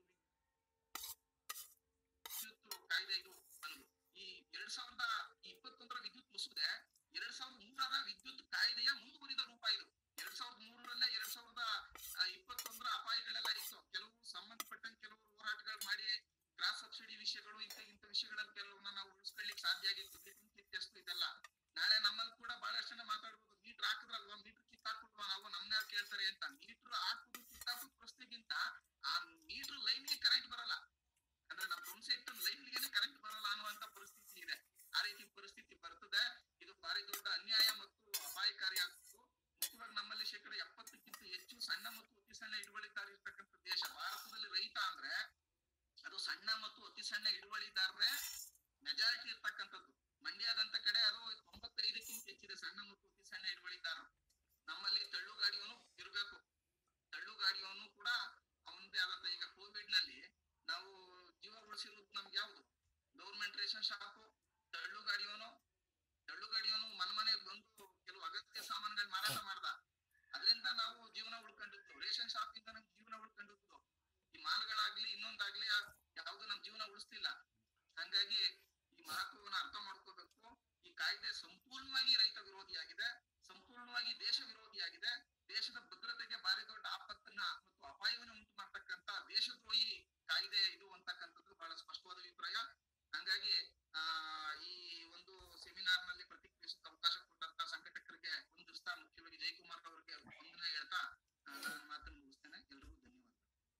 ವಿದ್ಯುತ್ ಕಾಯ್ದೆ ಇದು ಬಂದು ಈ ಎರಡ್ ಸಾವಿರದ ಇಪ್ಪತ್ತೊಂದರ ವಿದ್ಯುತ್ ಮಸೂದೆ ಎರಡ್ ಸಾವಿರದ ಮೂರರ ವಿದ್ಯುತ್ ಕಾಯ್ದೆಯ ಮುಂದುವರಿದ ರೂಪ ಇದು. ಎರಡ್ ಸಾವಿರದ ಮೂರರಲ್ಲೇ ಎರಡ್ ಸಾವಿರದ ಇಪ್ಪತ್ತೊಂದರ ಅಪಾಯಗಳೆಲ್ಲ ಇತ್ತು. ಕೆಲವು ಸಂಬಂಧಪಟ್ಟಂಗೆ ಕೆಲವರು ಹೋರಾಟಗಳು ಮಾಡಿ ಕ್ರಾಸ್ ಸಬ್ಸಿಡಿ ವಿಷಯಗಳು ಇಂಥ ಇಂಥ ವಿಷಯಗಳಲ್ಲಿ ಕೆಲವನ್ನ ನಾವು ಉಳಿಸ್ಕೊಳ್ಳಿಕ್ಕೆ ಸಾಧ್ಯ ಆಗಿತ್ತು. ಮೀಟರ್ ಟೆಸ್ಟ್ ಇದೆಲ್ಲ ನಾಳೆ ನಮ್ಮಲ್ಲಿ ಕೂಡ ಬಹಳಷ್ಟು ಜನ ಮಾತಾಡ್ಬೋದು, ಮೀಟರ್ ಹಾಕಿದ್ರಲ್ವಾ, ಮೀಟರ್ ಕಿತ್ತಾಕ್ಬಿಡ್ವಾ ನಾವು, ನಮ್ನ ಯಾರು ಕೇಳ್ತಾರೆ ಅಂತ. ಮೀಟರ್ ಹಾಕುದು ಕಿತ್ತಾಕೋದು ಪ್ರಶ್ನೆಗಿಂತ ಆ ಮೀಟರ್ ಲೈನ್ಗೆ ಕರೆಂಟ್ ಬರಲ್ಲ, ಅಂದ್ರೆ ನಮ್ಮ ಪಂಪ್ ಸೆಟ್ ಲೈನ್ಗೆ ಕರೆಂಟ್ ಬರಲ್ಲ ಅನ್ನುವಂತ ಪರಿಸ್ಥಿತಿ ಇದೆ. ಆ ರೀತಿ ಪರಿಸ್ಥಿತಿ ಬರ್ತದೆ. ಇದು ಭಾರಿ ದೊಡ್ಡ ಅನ್ಯಾಯ ಮತ್ತು ಅಪಾಯಕಾರಿಯಾಗ್ತದೆ. ಮುಖ್ಯವಾಗಿ ನಮ್ಮಲ್ಲಿ ಶೇಕಡ ಎಪ್ಪತ್ತಕ್ಕಿಂತ ಹೆಚ್ಚು ಸಣ್ಣ ಮತ್ತು ಅತಿ ಸಣ್ಣ ಹಿಡುವಳಿದಾರ ಇರ್ತಕ್ಕಂಥ ದೇಶ. ಭಾರತದಲ್ಲಿ ರೈತ ಅಂದ್ರೆ ಅದು ಸಣ್ಣ ಮತ್ತು ಅತಿ ಸಣ್ಣ ಹಿಡುವಳಿದಾರರೇ ಮೆಜಾರಿಟಿ ಇರ್ತಕ್ಕಂಥದ್ದು. ಮಂಡ್ಯದಂತ ಕಡೆ ಅದು ತೊಂಬತ್ತೈದಕ್ಕಿಂತ ಹೆಚ್ಚಿದೆ ಸಣ್ಣ ಮತ್ತು ಅತಿ ಸಣ್ಣ ಹಿಡುವಳಿದಾರರು. ನಮ್ಮಲ್ಲಿ ತಳ್ಳು ಗಾಡಿಯವನು ಇರಬೇಕು, ತಳ್ಳು ಗಾಡಿಯವನು ಕೂಡ ರೇಷನ್ ಶಾಪ್ ತಳ್ಳು ಗಾಡಿಯವನು ತಳ್ಳು ಗಾಡಿಯವನು ಮನೆ ಮನೆಗೆ ಬಂದು ಕೆಲವು ಅಗತ್ಯ ಸಾಮಾನುಗಳು ಮಾರಾಟ ಮಾಡ್ದ. ಅದರಿಂದ ನಾವು ಜೀವನ ಉಳ್ಕೊಂಡಿದ್ದು, ರೇಷನ್ ಶಾಪ್ ಇಂದ ನಮ್ ಜೀವನ ಉಳ್ಕೊಂಡಿದ್ದು. ಈ ಮಾಲ್ಗಳಾಗ್ಲಿ ಇನ್ನೊಂದಾಗ್ಲಿ ಯಾವ್ದು ನಮ್ ಜೀವನ ಉಳಿಸ್ತಿಲ್ಲ. ಹಂಗಾಗಿ ಈ ಮಹತ್ವವನ್ನ ಅರ್ಥ ಮಾಡ್ಕೋಬೇಕು. ಈ ಕಾಯ್ದೆ ಸಂಪೂರ್ಣವಾಗಿ ರೈತ ವಿರೋಧಿಯಾಗಿದೆ, ಸಂಪೂರ್ಣವಾಗಿ ದೇಶ ವಿರೋಧಿಯಾಗಿದೆ. ದೇಶದ ಭದ್ರತೆಗೆ ಭಾರಿ ದೊಡ್ಡ ಆಪತ್ತನ್ನ ಮತ್ತು ಅಪಾಯವನ್ನು ಉಂಟು ಮಾಡ್ತಕ್ಕಂತ ದೇಶದ್ರೋಹಿ ಕಾಯ್ದೆ ಇದು ಅಂತಕ್ಕಂಥದ್ದು ಬಹಳ ಸ್ಪಷ್ಟವಾದ ಅಭಿಪ್ರಾಯ. ಹಂಗಾಗಿ ಆ ಈ ಒಂದು ಸೆಮಿನಾರ್ ನಲ್ಲಿ ಪ್ರತಿಕ್ರಿಯಿಸಕ್ಕೆ ಅವಕಾಶ ಕೊಟ್ಟಂತ ಸಂಘಟಕರಿಗೆ ಒಂದಿಸ್ತಾ ಮುಖ್ಯವಾಗಿ ಜಯಕುಮಾರ್ ಅವರಿಗೆ ವಂದನೆ ಹೇಳ್ತಾ ನಾನು ಮಾತನ್ನು ಮುಗಿಸ್ತೇನೆ. ಎಲ್ರಿಗೂ ಧನ್ಯವಾದ.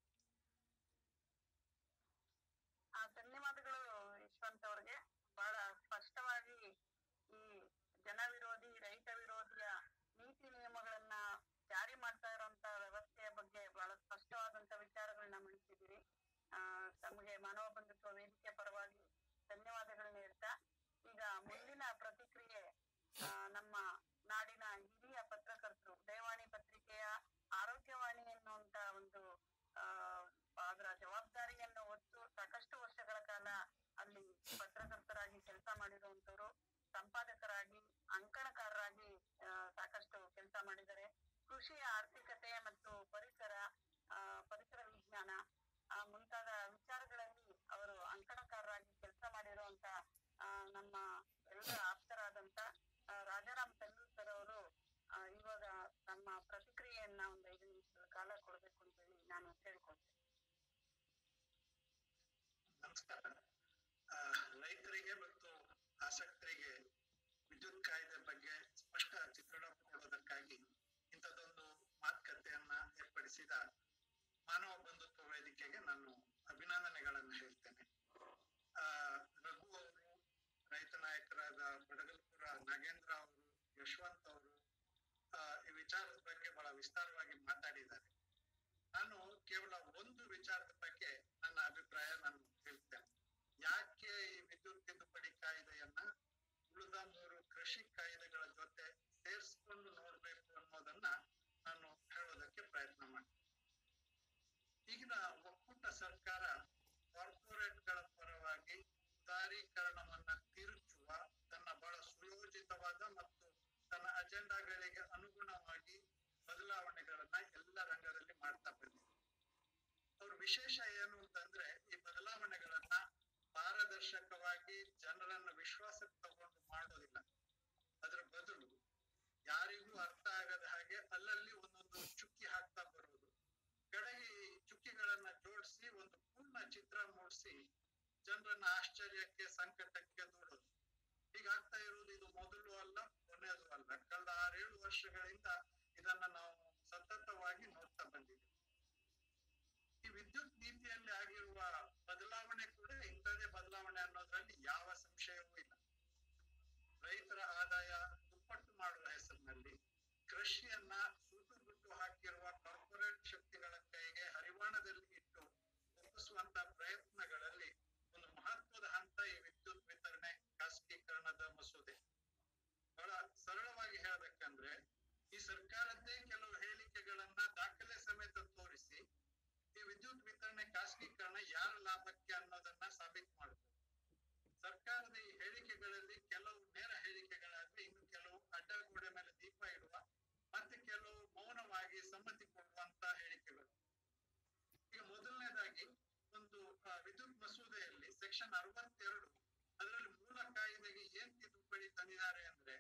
ಧನ್ಯವಾದಗಳು ಯಶವಂತ್ ಅವ್ರಿಗೆ. ಬಹಳ ಸ್ಪಷ್ಟವಾಗಿ ಈ ಜನ ವಿರೋಧಿ ರೈತ ವಿರೋಧಿಯ ನೀತಿ ನಿಯಮಗಳನ್ನ ಜಾರಿ ಮಾಡ್ತಾ ಇರುವಂತ ವ್ಯವಸ್ಥೆಯ ಬಗ್ಗೆ ಬಹಳ ಸ್ಪಷ್ಟವಾದಂತ ವಿಚಾರಗಳನ್ನ ಮಂಡಿಸಿದ್ದೀರಿ. ಆ ತಮಗೆ ಮಾನವ ಬಂಧುತ್ವ ವೇದಿಕೆ ಪರವಾಗಿ ಧನ್ಯವಾದಗಳನ್ನ ಹೇಳ್ತಾ, ಈಗ ಮುಂದಿನ ಪ್ರತಿಕ್ರಿಯೆ ಆ ನಮ್ಮ ನಾಡಿನ ಹಿರಿಯ ಪತ್ರಕರ್ತರು, ಉದಯವಾಣಿ ಪತ್ರಿಕೆಯ ಆರೋಗ್ಯವಾಣಿ ಎನ್ನುವಂತ ಒಂದು ಆ ಅದರ ಜವಾಬ್ದಾರಿಯನ್ನು ಹೊತ್ತು ಸಾಕಷ್ಟು ವರ್ಷಗಳ ಕಾಲ ಅಲ್ಲಿ ಪತ್ರಕರ್ತರಾಗಿ ಕೆಲಸ ಮಾಡಿರುವಂತವ್ರು, ಸಂಪಾದಕರಾಗಿ, ಅಂಕಣಕಾರರಾಗಿ ಸಾಕಷ್ಟು ಕೆಲಸ ಮಾಡಿದ್ದಾರೆ. ಕೃಷಿಯ ಆರ್ಥಿಕತೆ ಮತ್ತು ಪರಿಸರ ಆ ಪರಿಸರ ವಿಜ್ಞಾನ ಆ ಮುಂತಾದ ವಿಚಾರಗಳಲ್ಲಿ ಅವರು ಅಂಕಣಕಾರರಾಗಿ ಕೆಲಸ ಮಾಡಿರುವಂತ ಆ ನಮ್ಮ ಎಲ್ಲರ ಆಪ್ತರಾದಂತ ರಾಜಾರಾಮ್ ತೆಂಡೂಲ್ಕರ್ ಅವರು ಇವಾಗ ನಮ್ಮ ಪ್ರತಿಕ್ರಿಯೆಯನ್ನ ಒಂದು ಐದು ನಿಮಿಷಗಳ ಕಾಲ ಕೊಡ್ಬೇಕು ಅಂತ ಹೇಳಿ ನಾನು ಕೇಳ್ಕೊಳ್ತೇನೆ. ನಮಸ್ಕಾರ. ರೈತರಿಗೆ ಮತ್ತು ಆಸಕ್ತರಿಗೆ ವಿದ್ಯುತ್ ಕಾಯ್ದೆ ಬಗ್ಗೆ ಸ್ಪಷ್ಟ ಚಿತ್ರಣ ಕೊಡೋದಕ್ಕಾಗಿ ಇಂಥದ್ದೊಂದು ಮಾತುಕತೆಯನ್ನ ಏರ್ಪಡಿಸಿದ ಮಾನವ ಬಂಧುತ್ವ ವೇದಿಕೆಗೆ ನಾನು ಅಭಿನಂದನೆಗಳನ್ನು ಹೇಳ್ತೇನೆ. ಆ ರಘು ಅವರು, ರೈತ ನಾಯಕರಾದ ಬಡಗಲ್ಪುರ ನಾಗೇಂದ್ರ ಅವರು, ಯಶವಂತ್ ಅವರು ಈ ವಿಚಾರದ ಬಗ್ಗೆ ಬಹಳ ವಿಸ್ತಾರವಾಗಿ ಮಾತಾಡಿದ್ದಾರೆ. ನಾನು ಕೇವಲ ಒಂದು ವಿಚಾರದ ಬಗ್ಗೆ ನನ್ನ ಅಭಿಪ್ರಾಯ ನಾನು ಹೇಳ್ತೇನೆ. ಯಾಕೆ ಈ ವಿದ್ಯುತ್ ತಿದ್ದುಪಡಿ ಕಾಯ್ದೆಯನ್ನ ಉಳಿದ ಮೂರು ಕೃಷಿ ಕಾಯ್ದೆಗಳ ಜೊತೆ ಸೇರಿಸ್ಕೊಂಡು ನೋಡ್ಬೇಕು ಅನ್ನೋದನ್ನ ನಾನು ಹೇಳೋದಕ್ಕೆ ಪ್ರಯತ್ನ ಮಾಡ್ತೀನಿ. ಈಗಿನ ಒಕ್ಕೂಟ ಸರ್ಕಾರ ಕಾರ್ಪೊರೇಟ್ಗಳ ಪರವಾಗಿ ಉದಾರೀಕರಣವನ್ನ ತಿರುಚುವ ತನ್ನ ಬಹಳ ಸುಯೋಜಿತವಾದ ಮತ್ತು ತನ್ನ ಅಜೆಂಡಾಗಳಿಗೆ ಅನುಗುಣವಾಗಿ ಬದಲಾವಣೆಗಳನ್ನ ಎಲ್ಲ ರಂಗದಲ್ಲಿ ಮಾಡ್ತಾ ಬಂದಿದೆ. ಅವ್ರ ವಿಶೇಷ ಏನು ಅಂತಂದ್ರೆ, ಈ ಬದಲಾವಣೆಗಳನ್ನ ಪಾರದರ್ಶಕವಾಗಿ ಜನರನ್ನ ವಿಶ್ವಾಸಕ್ಕೆ ತಗೊಂಡು ಮಾಡೋದಿಲ್ಲ. ಅದರ ಬದಲು ಯಾರಿಗೂ ಅರ್ಥ ಆಗದ ಹಾಗೆ ಅಲ್ಲಲ್ಲಿ ಒಂದೊಂದು ಚುಕ್ಕಿ ಹಾಕ್ತಾ ಬರುವುದು, ಕಡೆಗೆ ಈ ಚುಕ್ಕಿಗಳನ್ನ ಜೋಡಿಸಿ ಒಂದು ಪೂರ್ಣ ಚಿತ್ರ ಮೂಡಿಸಿ ಜನರನ್ನ ಆಶ್ಚರ್ಯಕ್ಕೆ, ಸಂಕಟಕ್ಕೆ ದೂಡೋದು. ಹೀಗಾಗ್ತಾ ಇರುವುದು ಇದು ಮೊದಲು ಅಲ್ಲ, ಕೊನೆಯದು ಅಲ್ಲ. ಕಳೆದ ಆರೇಳು ವರ್ಷಗಳಿಂದ ಇದನ್ನ ನಾವು ಸತತವಾಗಿ ನೋಡ್ತಾ ಬಂದಿದ್ದೇವೆ. ಈ ವಿದ್ಯುತ್ ನೀತಿಯಲ್ಲಿ ಆಗಿರುವ ಬದಲಾವಣೆ ಕೂಡ ಇಂಥದೇ ಬದಲಾವಣೆ ಅನ್ನೋದ್ರಲ್ಲಿ ಯಾವ ಸಂಶಯವೂ ಇಲ್ಲ. ರೈತರ ಆದಾಯ ದುಪ್ಪಟ್ಟು ಮಾಡುವ ಹೆಸರಿನಲ್ಲಿ ಕೃಷಿಯನ್ನ ಸೂಟು ಗುಟ್ಟು ಹಾಕಿರುವ ಕಾರ್ಪೊರೇಟ್ ಶಕ್ತಿಗಳ ಕೈಗೆ ಹರಿವಾಣದಲ್ಲಿ ಇಟ್ಟು ಒಪ್ಪಿಸುವಂತ ಪ್ರಯತ್ನಗಳಲ್ಲಿ ಒಂದು ಮಹತ್ವದ ಹಂತ ಈ ವಿದ್ಯುತ್ ವಿತರಣೆ ಖಾಸಗೀಕರಣದ ಮಸೂದೆ. ಬಹಳ ಸರಳವಾಗಿ ಹೇಳ್ಬೇಕಂದ್ರೆ, ಈ ಸರ್ಕಾರದ್ದೇ ಕೆಲವು ಹೇಳಿಕೆಗಳನ್ನ ದಾಖಲೆ ಸಮೇತ ತೋರಿಸಿ ಈ ವಿದ್ಯುತ್ ವಿತರಣೆ ಖಾಸಗೀಕರಣ ಯಾರ ಲಾಭಕ್ಕೆ ಅನ್ನೋದನ್ನ ಸಾಬೀತು ಮಾಡಬಹುದು. ಸರ್ಕಾರದ ಈ ಹೇಳಿಕೆಗಳಲ್ಲಿ ಕೆಲವು ನೇರ ಹೇಳಿಕೆಗಳಾದ್ರೆ, ಇನ್ನು ಕೆಲವು ಅಡ್ಡಗೋಡೆ ಮೇಲೆ ದೀಪ ಇಡುವ, ಮತ್ತೆ ಕೆಲವು ಮೌನವಾಗಿ ಸಮ್ಮತಿ ಕೊಡುವಂತ ಹೇಳಿಕೆಗಳು. ಈಗ ಮೊದಲನೇದಾಗಿ ಒಂದು ವಿದ್ಯುತ್ ಮಸೂದೆಯಲ್ಲಿ ಸೆಕ್ಷನ್ ಅರವತ್ತೆರಡು, ಅದರಲ್ಲಿ ಮೂಲ ಕಾಯ್ದೆಗೆ ಏನ್ ತಿದ್ದುಪಡಿ ತಂದಿದ್ದಾರೆ ಅಂದ್ರೆ,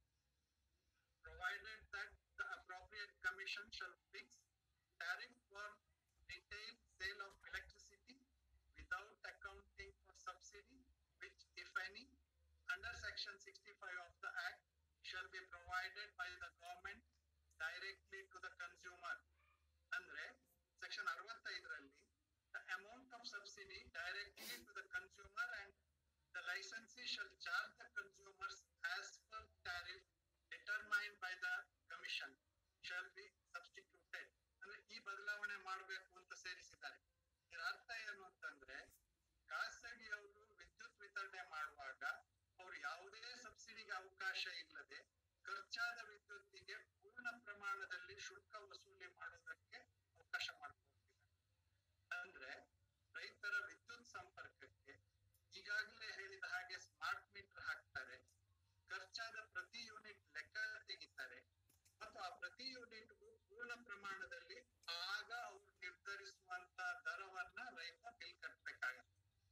provided that the appropriate commission shall fix tariff for retail sale of electricity without accounting for subsidy, which, if any, under section sixty-five of the act shall be provided by the government directly to the consumer. Andre section ಅರವತ್ತೈದರಲ್ಲಿ the amount of subsidy directly to the consumer and the licensee shall charge the consumers as per tariff determined by the commission shall be substituted. ಅಂದ್ರೆ ಈ ಬದಲಾವಣೆ ಮಾಡಬೇಕು ಅಂತ ಸೇರಿಸಿದ್ದಾರೆ. ಇದರ ಅರ್ಥ ಏನು ಅಂತಂದ್ರೆ, ಖಾಸಗಿಯವರು ವಿದ್ಯುತ್ ವಿತರಣೆ ಮಾಡುವಾಗ ಅವರು ಯಾವುದೇ ಸಬ್ಸಿಡಿಗೆ ಅವಕಾಶ ಇಲ್ಲದೆ ಖರ್ಚಾದ ವಿದ್ಯುತ್ತಿಗೆ ಪೂರ್ಣ ಪ್ರಮಾಣದಲ್ಲಿ ಶುಲ್ಕ ವಸೂಲಿ ಮಾಡೋದಕ್ಕೆ ಅವಕಾಶ ಮಾಡಿಕೊಡ್ತಿದ್ದಾರೆ. ಅಂದ್ರೆ ರೈತರ ವಿದ್ಯುತ್ ಸಂಪರ್ಕಕ್ಕೆ ಈಗಾಗಲೇ ಹೇಳಿದ ಹಾಗೆ ಪ್ರಮಾಣದಲ್ಲಿ ಆಗ ಅವ್ರು ನಿರ್ಧರಿಸುವಂತ ದರವನ್ನ ರೈತ ಬಿಲ್ ಕಟ್ಟಬೇಕಾಗತ್ತೆ.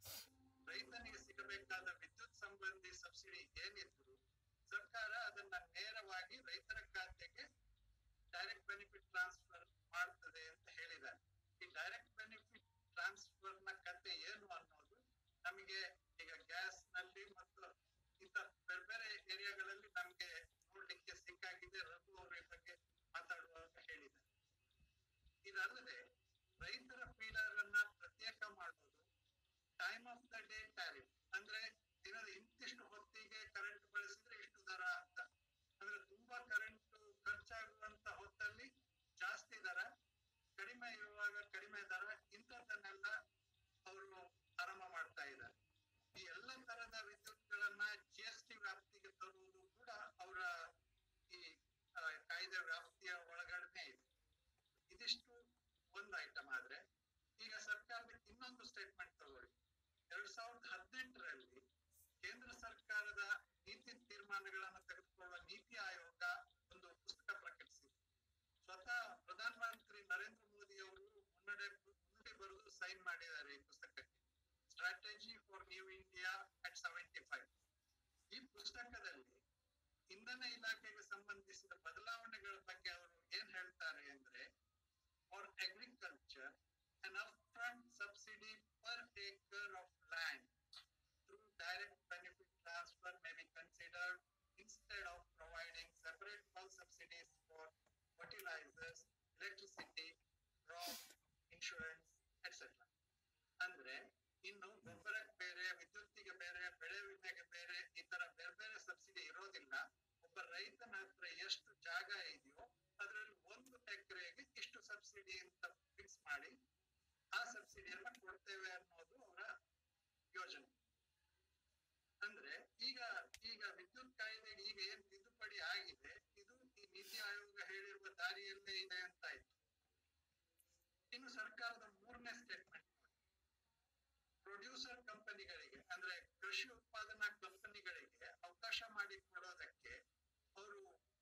ರೈತನಿಗೆ ಸಿಗಬೇಕಾದ ವಿದ್ಯುತ್ ಸಂಬಂಧಿ ಸಬ್ಸಿಡಿ ಏನಿದ್ರು ಸರ್ಕಾರ ಅದನ್ನ ನೇರವಾಗಿ ರೈತರ ಖಾತೆಗೆ ಡೈರೆಕ್ಟ್ ಬೆನಿಫಿಟ್ ಟ್ರಾನ್ಸ್ಫರ್ ಮಾಡ್ತದೆ ಅಂತ ಹೇಳಿದ್ದಾರೆ. ಈ ಡೈರೆಕ್ಟ್ ಬೆನಿಫಿಟ್ ಟ್ರಾನ್ಸ್ಫರ್ ನ ಕತೆ ಏನು ಅನ್ನೋದು ನಮಗೆ ಈಗ ಗ್ಯಾಸ್ ನಲ್ಲಿ ಮತ್ತು ಇಂತ ಬೇರೆ ಬೇರೆ ಏರಿಯಾಗಳಲ್ಲಿ ನಮ್ಗೆ ನೋಡ್ಲಿಕ್ಕೆ ಸಿಕ್ಕಾಗಿದೆ. ರಘು ಅವರು ಈ ಬಗ್ಗೆ ಮಾತಾಡುವಾಗ ಹೇಳಿದ್ದಾರೆ. ಇದಲ್ಲದೆ ರೈತರ ಫೀಡರ್ ಅನ್ನ ಪ್ರತ್ಯೇಕ ಮಾಡೋದು, time of the day tariff ಅಂದ್ರೆ ದಿನದ ಇಂತಿಷ್ಟು ಹೊತ್ತಿಗೆ ಕರೆಂಟ್ ಬಳಸಿದ್ರೆ ಇಷ್ಟು ದರ ಅಂತ, ಅಂದ್ರೆ ತುಂಬಾ ಕರೆಂಟ್ ಖರ್ಚಾಗುವಂತ ಹೊತ್ತಲ್ಲಿ ಜಾಸ್ತಿ ದರ, ಕಡಿಮೆ ಇರುವಾಗ ಕಡಿಮೆ ದರ, ಇಂಥದ್ದನ್ನೆಲ್ಲ ಅವರು ಆರಂಭ ಮಾಡ್ತಾ ಇದ್ದಾರೆ. ಈ ಎಲ್ಲ ತರದ ವಿದ್ಯುತ್ಗಳನ್ನ ಜಿ ಎಸ್ ಟಿ ವ್ಯಾಪ್ತಿಗೆ ತರುವುದು ಕೂಡ ಅವರ ಈ ಕಾಯ್ದೆ ವ್ಯಾಪ್ತಿಯ ಒಳಗಡೆ ಇದೆ. ಇದಿಷ್ಟು ಒಂದು ಐಟಮ್ ಆದ್ರೆ, ಈಗ ಸರ್ಕಾರದ ಇನ್ನೊಂದು ಸ್ಟೇಟ್ಮೆಂಟ್ ತಗೊಳ್ಳಿ. ಎರಡ್ ಸಾವಿರದ ಹದಿನೆಂಟರಲ್ಲಿ ಕೇಂದ್ರ ಸರ್ಕಾರದ ನೀತಿ ತೀರ್ಮಾನಗಳನ್ನು ತೆಗೆದುಕೊಳ್ಳುವ ನೀತಿ ಆಯೋಗ ಒಂದು ಪುಸ್ತಕ ಪ್ರಕಟಿಸಿದೆ. ಸ್ವತಃ ಪ್ರಧಾನಮಂತ್ರಿ ನರೇಂದ್ರ ಮೋದಿ ಅವರು ಮುನ್ನಡೆ ಮುನ್ನುಡಿ ಬರೆದು ಸೈನ್ ಮಾಡಿದ್ದಾರೆ ಈ ಪುಸ್ತಕಕ್ಕೆ, strategy for new India at seventy five. ಈ ಪುಸ್ತಕದಲ್ಲಿ ಇಂಧನ ಇಲಾಖೆಗೆ ಸಂಬಂಧಿಸಿದ ಬದಲಾವಣೆಗಳ ಬಗ್ಗೆ ಅವರು ಏನ್ ಹೇಳ್ತಾರೆ ಅಂದ್ರೆ, for agriculture an upfront subsidy per acre of land through direct benefit transfer may be considered instead of providing separate bulk subsidies for fertilizers, electricity, crop insurance, et cetera. ಅಂದ್ರೆ ಇನ್ನು ಗೊಬ್ಬರಕ್ಕೆ ಬೇರೆ, ವಿದ್ಯುತ್ತಿಗೆ ಬೇರೆ, ಬೆಳೆ ವಿಮೆಗೆ ಬೇರೆ, ಈ ತರ ಬೇರೆ ಬೇರೆ ಸಬ್ಸಿಡಿ ಇರೋದಿಲ್ಲ. ಒಬ್ಬ ರೈತನ ಹತ್ರ ಎಷ್ಟು ಜಾಗ ಇದೆಯೋ ಅದರಲ್ಲಿ ಒಂದು ಎಕರೆಗೆ ಇಷ್ಟು ಸಬ್ಸಿಡಿ ಅಂತ ಫಿಕ್ಸ್ ಮಾಡಿ ಆ ಸಬ್ಸಿಡಿಯನ್ನ ಕೊಡ್ತೇವೆ ಅನ್ನೋದು ಅವರ ಯೋಜನೆ. ಅಂದ್ರೆ ಈಗ ಈಗ ವಿದ್ಯುತ್ ಕಾಯ್ದೆಗೆ ಈಗ ಏನ್ ತಿದ್ದುಪಡಿ ಆಗಿದೆ, ಇದು ಈ ನೀತಿ ಆಯೋಗ ಹೇಳಿರುವ ದಾರಿಯಲ್ಲೇ ಇದೆ ಅಂತ ಆಯ್ತು. ಇನ್ನು ಸರ್ಕಾರದ ಮೂರನೇ ಸ್ಟೇಟ್ಮೆಂಟ್, ಪ್ರೊಡ್ಯೂಸರ್ ಕಂಪನಿಗಳಿಗೆ ಅಂದ್ರೆ ಕೃಷಿ ಉತ್ಪಾದನಾ ಕಂಪನಿಗಳಿಗೆ ಅವಕಾಶ ಮಾಡಿ ಕೊಡೋದಕ್ಕೆ ಅವರು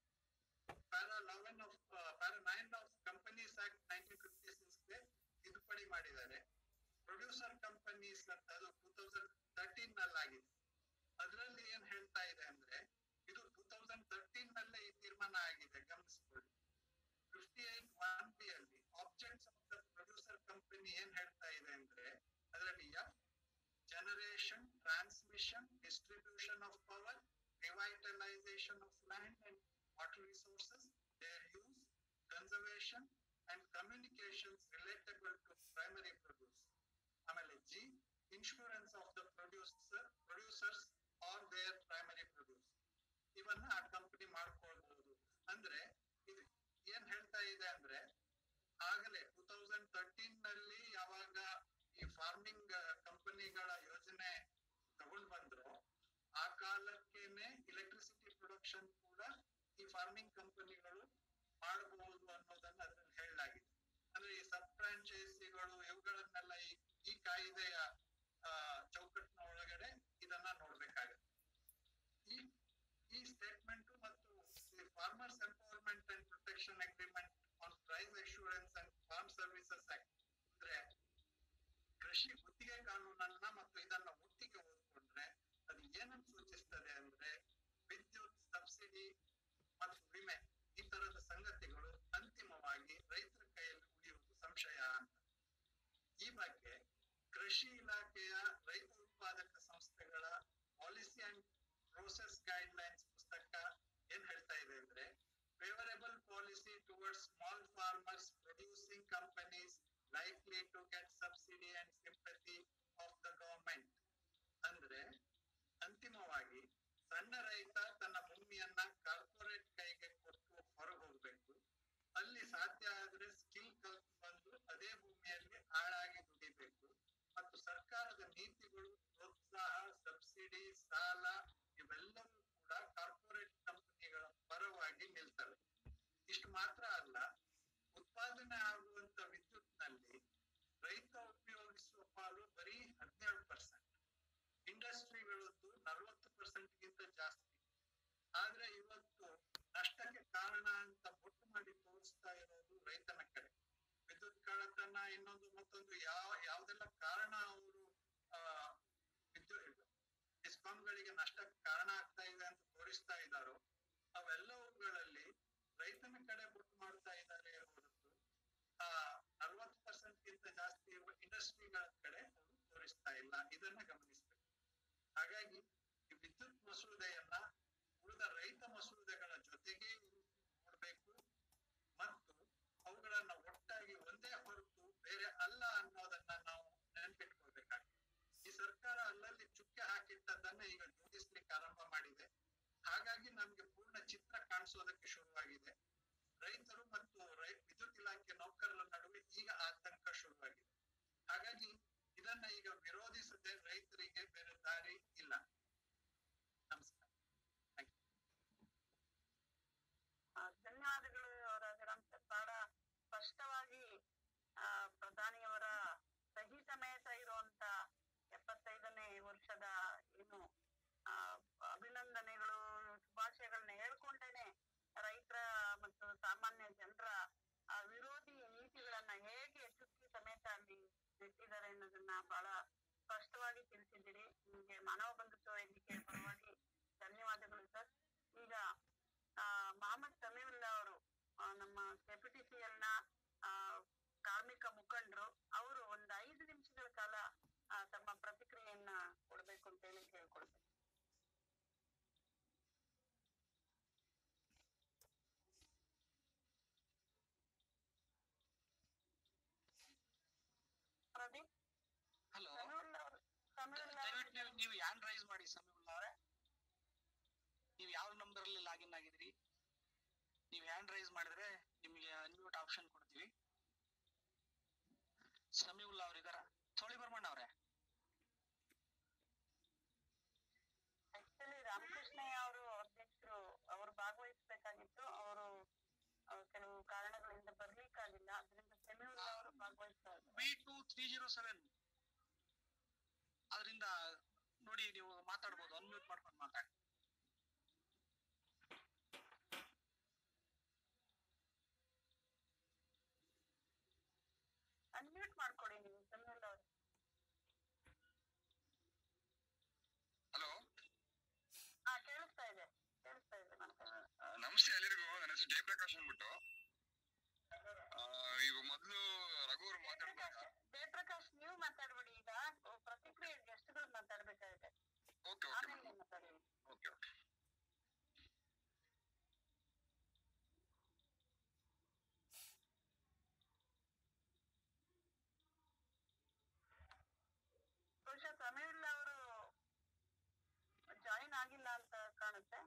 para eleven of para nine of companies act nineteen fifty six ಗೆ ತಿದ್ದುಪಡಿ ಮಾಡಿದ್ದಾರೆ. ಪ್ರೊಡ್ಯೂಸರ್ ಕಂಪನೀಸ್ ಅಂತ ಅದು ಟೂ ತೌಸಂಡ್ ತರ್ಟೀನ್ ನಲ್ಲಿ ಆಗಿದೆ. ಅದರಲ್ಲಿ ಏನ್ ಹೇಳ್ತಾ ಇದೆ ಅಂದ್ರೆ, ಇದು ಟೂ ತೌಸಂಡ್ ತರ್ಟೀನ್ ನಲ್ಲೇ ಈ ತೀರ್ಮಾನ ಆಗಿದೆ, ಗಮನಿಸಿಕೊಳ್ಳಿ. ಫಿಫ್ಟಿ ಏಟ್ ಒನ್ ಬಿ ಅಲ್ಲಿ objects of the producer company ಏನ್ ಹೇಳ್ತಾ ಇದೆ ಅಂದ್ರೆ, ಅದರಲ್ಲಿ F generation, transmission, distribution of power, revitalisation of land and water resources, their use, conservation and communications relatable to primary produce. ಆಮೇಲೆ G, insurance of the producer producers are their primary produce. ಇವನ್ನ ಆ ಕಂಪನಿ ಮಾಡ್ಕೊಳ್ಬಹುದು. ಅಂದ್ರೆ ಇದು ಏನ್ ಹೇಳ್ತಾ ಇದೆ ಅಂದ್ರೆ, ಆಗಲೇ ಟೂ ತೌಸಂಡ್ ತರ್ಟೀನ್ ನಲ್ಲಿ ಯಾವಾಗ ಈ ಫಾರ್ಮಿಂಗ್ ಕಂಪನಿಗಳ ಯೋಜನೆ ತಗೊಂಡ್ ಬಂದ್ರು, ಆ ಕಾಲಕ್ಕೇನೆ ಇಲೆಕ್ಟ್ರಿಸಿಟಿ ಪ್ರೊಡಕ್ಷನ್ ಕೂಡ ಈ ಫಾರ್ಮಿಂಗ್ ಕಂಪನಿಗಳು ಮಾಡಬಹುದು ಅನ್ನೋದನ್ನ ಅದ್ರಲ್ಲಿ ಹೇಳಲಾಗಿದೆ. ಅಂದ್ರೆ ಈ ಸಬ್ ಫ್ರಾಂಚೈಸಿಗಳು ಇವುಗಳನ್ನೆಲ್ಲ ಈ ಈ ಕಾಯ್ದೆಯ ಚೌಕಟ್ಟಿನ ಒಳಗಡೆ ಇದನ್ನ ನೋಡ್ಬೇಕಾಗುತ್ತೆ. ಈ ಈ ಸ್ಟೇಟ್ಮೆಂಟ್ ಮತ್ತು farmers empowerment and protection agreement on price assurance and farm services act ಅಂದ್ರೆ ಕೃಷಿ ಗುತ್ತಿಗೆ ಕಾನೂನನ್ನ ಮತ್ತು ಇದನ್ನ ಒಟ್ಟಿಗೆ ಓದ್ಕೊಂಡ್ರೆ ಅದು ಏನನ್ನು ಸೂಚಿಸ್ತದೆ ಅಂದ್ರೆ, ವಿದ್ಯುತ್ ಸಬ್ಸಿಡಿ ಮತ್ತು ವಿಮೆ ಈ ತರದ ಸಂಗತಿಗಳು ಅಂತಿಮವಾಗಿ ರೈತರ ಕೈಯಲ್ಲಿ ಉಳಿಯುವುದು ಸಂಶಯ ಅಂತ. ಈ ಬಗ್ಗೆ ಕೃಷಿ ಇಲಾಖೆಯ ರೈತ ಉತ್ಪಾದಕ ಸಂಸ್ಥೆಗಳ policy and process guidelines ಪುಸ್ತಕ ಏನ್ ಹೇಳ್ತಾ ಇದೆ ಅಂದ್ರೆ, favourable policy towards small farmers producing companies likely to get subsidy and sympathy of the government. ಅಂದ್ರೆ ಅಂತಿಮವಾಗಿ ಸಣ್ಣ ರೈತ ತನ್ನ ಭೂಮಿಯನ್ನ ಕಾರ್ಪೊರೇಟ್ ಕೈಗೆ ಕೊಟ್ಟು ಹೊರಗೆ ಹೋಗ್ಬೇಕು. ಅಲ್ಲಿ ಸಾಧ್ಯ ಆದ್ರೆ ಸ್ಕಿಲ್ ಕಲ್ತು ಬಂದು ಅದೇ ಭೂಮಿಯಲ್ಲಿ ಆಳಾಗಿ ದುಡಿಬೇಕು. ಮತ್ತು ಸರ್ಕಾರದ ನೀತಿಗಳು, ಪ್ರೋತ್ಸಾಹ, ಸಬ್ಸಿಡಿ, ಸಾಲ ಇವೆಲ್ಲವೂ ಕೂಡ ಮತ್ತೊಂದು ಯಾವ ಯಾವ್ದೆಲ್ಲ ಕಾರಣ ಅವರು ಆ ವಿದ್ಯುತ್ ಡಿಸ್ಕಾಂಗಳಿಗೆ ನಷ್ಟಕ್ಕೆ ಕಾರಣ ಆಗ್ತಾ ಇದೆ ಅಂತ ತೋರಿಸ್ತಾ ಇದ್ದಾರೋ ಅವೆಲ್ಲವುಗಳಲ್ಲಿ ರೈತನ ಕಡೆ ಬುಟ್ಟು ಮಾಡ್ತಾ ಇದ್ದಾರೆ ಹೊರತು ಆ ಅರವತ್ತು ಪರ್ಸೆಂಟ್ ಗಿಂತ ಜಾಸ್ತಿ ಇರುವ ಇಂಡಸ್ಟ್ರಿಗಳ ಕಡೆ ಅವರು ತೋರಿಸ್ತಾ ಇಲ್ಲ. ಇದನ್ನ ಗಮನಿಸ್ಬೇಕು. ಹಾಗಾಗಿ ಈ ವಿದ್ಯುತ್ ಮಸೂದೆಯನ್ನ ಉಳಿದ ರೈತ ಮಸೂದೆಗಳ ಜೊತೆಗೆ ನೋಡ್ಬೇಕು ಮತ್ತು ಅವುಗಳನ್ನ ಒಟ್ಟಾಗಿ ಒಂದೇ ಹೊರತು ಬೇರೆ ಅಲ್ಲ ಅನ್ನೋದನ್ನ ನಾವು ನೆನಪಿಟ್ಕೊಳ್ಬೇಕಾಗ್ತದೆ. ಈ ಸರ್ಕಾರ ಅಲ್ಲಲ್ಲಿ ಚುಕ್ಕೆ ಹಾಕಿಟ್ಟದನ್ನ ಈಗ ಜೋಡಿಸ್ಲಿಕ್ಕೆ ಆರಂಭ ಮಾಡಿದೆ. ಹಾಗಾಗಿ ನಮ್ಗೆ ಪೂರ್ಣ ಚಿತ್ರ ಕಾಣಿಸೋದಕ್ಕೆ ಶುರುವಾಗಿದೆ. ರೈತರು ಮತ್ತು ರೈ ವಿದ್ಯುತ್ ಇಲಾಖೆ ನೌಕರರ ನಡುವೆ ಈಗ ಆತಂಕ ಶುರುವಾಗಿದೆ. ಹಾಗಾಗಿ ಇದನ್ನ ಈಗ ವಿರೋಧಿಸದೆ ರೈತರಿಗೆ ಬೇರೆ ದಾರಿ ಇಲ್ಲ. ನಮಸ್ಕಾರ. ಧನ್ಯವಾದಗಳು ರಾಜಾರಾಮ್ ಸರ್. ಬಹಳ ಸ್ಪಷ್ಟವಾಗಿ ಆ ಪ್ರಧಾನಿಯವರ ಸಹಿ ಸಮೇತ ಇರುವಂತ ಎಪ್ಪತ್ತೈದನೇ ವರ್ಷದ ಏನು ಆ ಅಭಿನಂದನೆಗಳು ಶುಭಾಶಯಗಳನ್ನ ಹೇಳ್ಕೊಂಡೇನೆ ರೈತರ ಮತ್ತು ಸಾಮಾನ್ಯ ಜನರ ಆ ವಿರೋಧಿ ನೀತಿಗಳನ್ನ ಹೇಗೆ ಚುಕ್ಕಿ ಸಮೇತ ಅಲ್ಲಿ ನೆಟ್ಟಿದ್ದಾರೆ ಅನ್ನೋದನ್ನ ಬಹಳ ಸ್ಪಷ್ಟವಾಗಿ ತಿಳಿಸಿದ್ದೀರಿ. ನಿಮ್ಗೆ ಮಾನವ ಬಂಧುತ್ವ ವೇದಿಕೆ ಪರವಾಗಿ ಧನ್ಯವಾದಗಳು ಸರ್. ಈಗ ಆ ಮೊಹಮ್ಮದ್ ಸಮೀವುಲ್ಲಾ ಅವರು ನಮ್ಮ ಕೆಪಿಟಿಸಿಎಲ್ ನ ಆ ಕಾರ್ಮಿಕ ಮುಖಂಡರು, ಅವರು ಒಂದ್ ಐದು ನಿಮಿಷಗಳ ಕಾಲ ತಮ್ಮ ಪ್ರತಿಕ್ರಿಯೆಯನ್ನ ಕೊಡ್ಬೇಕು ಅಂತ ಹೇಳಿ ಕೇಳ್ಕೊಳ್ಬೇಕು. ಪ್ರದೀಪ್. ಹಲೋ, ಸಮೀವುಲ್ಲಾ ಅವರು ಸಮೀವುಲ್ಲಾ ದಯವಿಟ್ಟು ನೀವು ಹ್ಯಾಂಡ್ ರೈಸ್ ಮಾಡಿ. ಸಮೀವುಲ್ಲಾ ಅವರೇ, ನೀವು ಯಾವ ನಂಬರ್ ಅಲ್ಲಿ ಲಾಗಿನ್ ಆಗಿದ್ರಿ? ನೀವು ಹ್ಯಾಂಡ್ ರೈಸ್ ಮಾಡಿದ್ರೆ ನಿಮಗೆ ಅನ್ಮ್ಯೂಟ್ ಆಪ್ಷನ್ ಕೊಡ್ತೀವಿ. ಸಮೀವುಲ್ಲಾ ಅವ್ರ ಇದಾರ? ಸೋಳಿ ಬರ್ಮಣ್ಣ ಅವ್ರೆ. ಆಕ್ಚುಲಿ ರಾಮಕೃಷ್ಣಯ್ಯ ಅವರು ಅಧ್ಯಕ್ಷರು ಅವರು ಭಾಗವಹಿಸಬೇಕಾಗಿತ್ತು. ಅವರು ಕೆಲವು ಕಾರಣಗಳಿಂದ ಬರ್ಲಿಕ್ಕಾಗಿಲ್ಲ. ಅದರಿಂದ ಸಮೀವುಲ್ಲಾ ಅವರು ಭಾಗವಹಿಸ್ತಾ ಇದ್ದಾರೆ. B two three zero seven ಅದರಿಂದ ನೋಡಿ ನೀವು ಮಾತಾಡ್ಬೋದು. ಅನ್ಮ್ಯೂಟ್ ಮಾಡ್ಕೊಂಡು ಮಾತಾಡಿ. ಅನ್ಮ್ಯೂಟ್ ಮಾಡ್ಕೊಡಿ ನೀವು ಸಮೀವುಲ್ಲಾ ಅವರು. ಹಲೋ, ಹಾ ಕೇಳಿಸ್ತಾ ಇದೆ, ಕೇಳಿಸ್ತಾ ಇದೆ. ನಮಸ್ತೆ ಎಲ್ಲರಿಗೂ. ನನ್ನ ಹೆಸರು ಜಯಪ್ರಕಾಶ್ ಅಂದ್ಬಿಟ್ಟು. ಈಗ ಮೊದಲು ರಘು ಅವರು ಮಾತಾಡ್ತಾರೆ. ಜಯಪ್ರಕಾಶ್ ನೀವು ಮಾತಾಡ್ಬಿಡಿ. ಈಗ ಪ್ರತಿಕ್ರಿಯೆ ಗೆಸ್ಟ್ಗಳು ಮಾತಾಡ್ಬೇಕಾಗಿದೆ. ಓಕೆ ಆಮೇಲೆ ಮಾತಾಡಿ. Okay okay. ಬಹುಶಃ ಸಮೀವುಲ್ಲಾ ಅವರು ಜಾಯಿನ್ ಆಗಿಲ್ಲ ಅಂತ ಕಾಣುತ್ತೆ.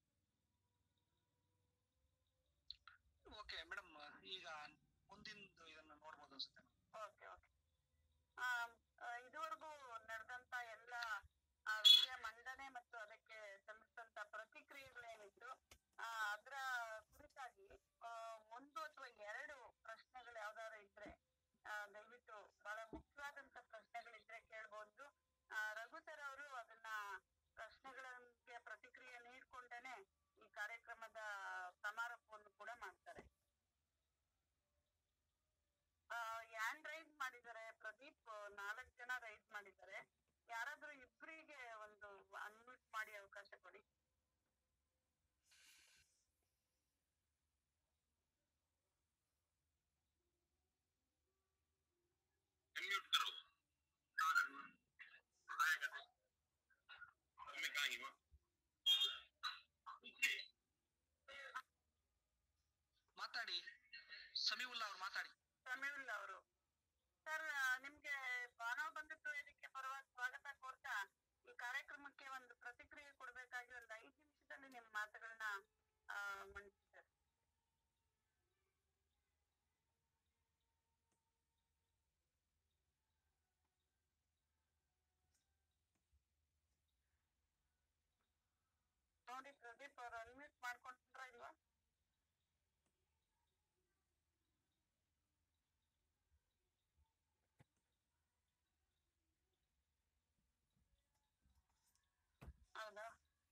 ಓಕೆ ಮೇಡಮ್, ಈಗ ಮುಂದಿಂದು ಇದನ್ನ ನೋಡ್ಬೋದು ಅನ್ಸುತ್ತೆ. Okay okay. ಇದುವರೆಗೂ ನಡೆದಂತ ಎಲ್ಲ ವಿಷಯ ಮಂಡನೆ ಮತ್ತು ಅದಕ್ಕೆ ಸಲ್ಲಿಸಿದಂತ ಪ್ರತಿಕ್ರಿಯೆಗಳೇನಿದ್ರು ಅದರ ಕುರಿತಾಗಿ ಒಂದು ಅಥವಾ ಎರಡು ಪ್ರಶ್ನೆಗಳು ಯಾವ್ದಾದ್ರು ಇದ್ರೆ ದಯವಿಟ್ಟು ಬಹಳ ಮುಖ್ಯವಾದಂತ ಪ್ರಶ್ನೆಗಳಿದ್ರೆ ಕೇಳ್ಬೋದು. ರಘು ಸರ್ ಅವರು ಅದನ್ನ ಪ್ರಶ್ನೆಗಳಿಗೆ ಪ್ರತಿಕ್ರಿಯೆ ನೀಡ್ಕೊಂಡೇನೆ ಈ ಕಾರ್ಯಕ್ರಮದ ಸಮಾರೋಪವನ್ನು ಕೂಡ ಮಾಡ್ತಾರೆ. ಹ್ಯಾಂಡ್ ರೈಸ್ ಮಾಡಿದ್ದಾರೆ ಪ್ರದೀಪ್, ನಾಲ್ಕು ಜನ ರೈಸ್ ಮಾಡಿದ್ದಾರೆ. ಯಾರಾದ್ರೂ ಇಬ್ಬರಿಗೆ ಒಂದು ಅನ್ಮ್ಯೂಟ್ ಮಾಡಿ ಅವಕಾಶ ಕೊಡಿ. ಮಾತಾಡಿ ಸಮೀವುಲ್ಲಾ ಅವ್ರು, ಮಾತಾಡಿ. ಸಮೀವುಲ್ಲಾ ಅವರು ಸರ್, ನಿಮ್ಗೆ ಮಾನವ ಬಂಧುತ್ವ ವೇದಿಕೆ ಪರವಾಗಿ ಸ್ವಾಗತ ಕೋರ್ತಾ ಈ ಕಾರ್ಯಕ್ರಮಕ್ಕೆ ಒಂದು ಪ್ರತಿಕ್ರಿಯೆ ಕೊಡ್ಬೇಕಾಗಿ ಒಂದು ಐದು ನಿಮಿಷದಲ್ಲಿ ನಿಮ್ ಮಾತುಗಳನ್ನ ಮಂಡಿಸಿದ್ದಾರೆ. ನೋಡಿ ಪ್ರದೀಪ್ ಅವ್ರು ಅನ್ಮ್ಯೂಟ್ ಮಾಡ್ಕೊಂಡ್ರ ಇಲ್ವಾ? ಹೌದಾ?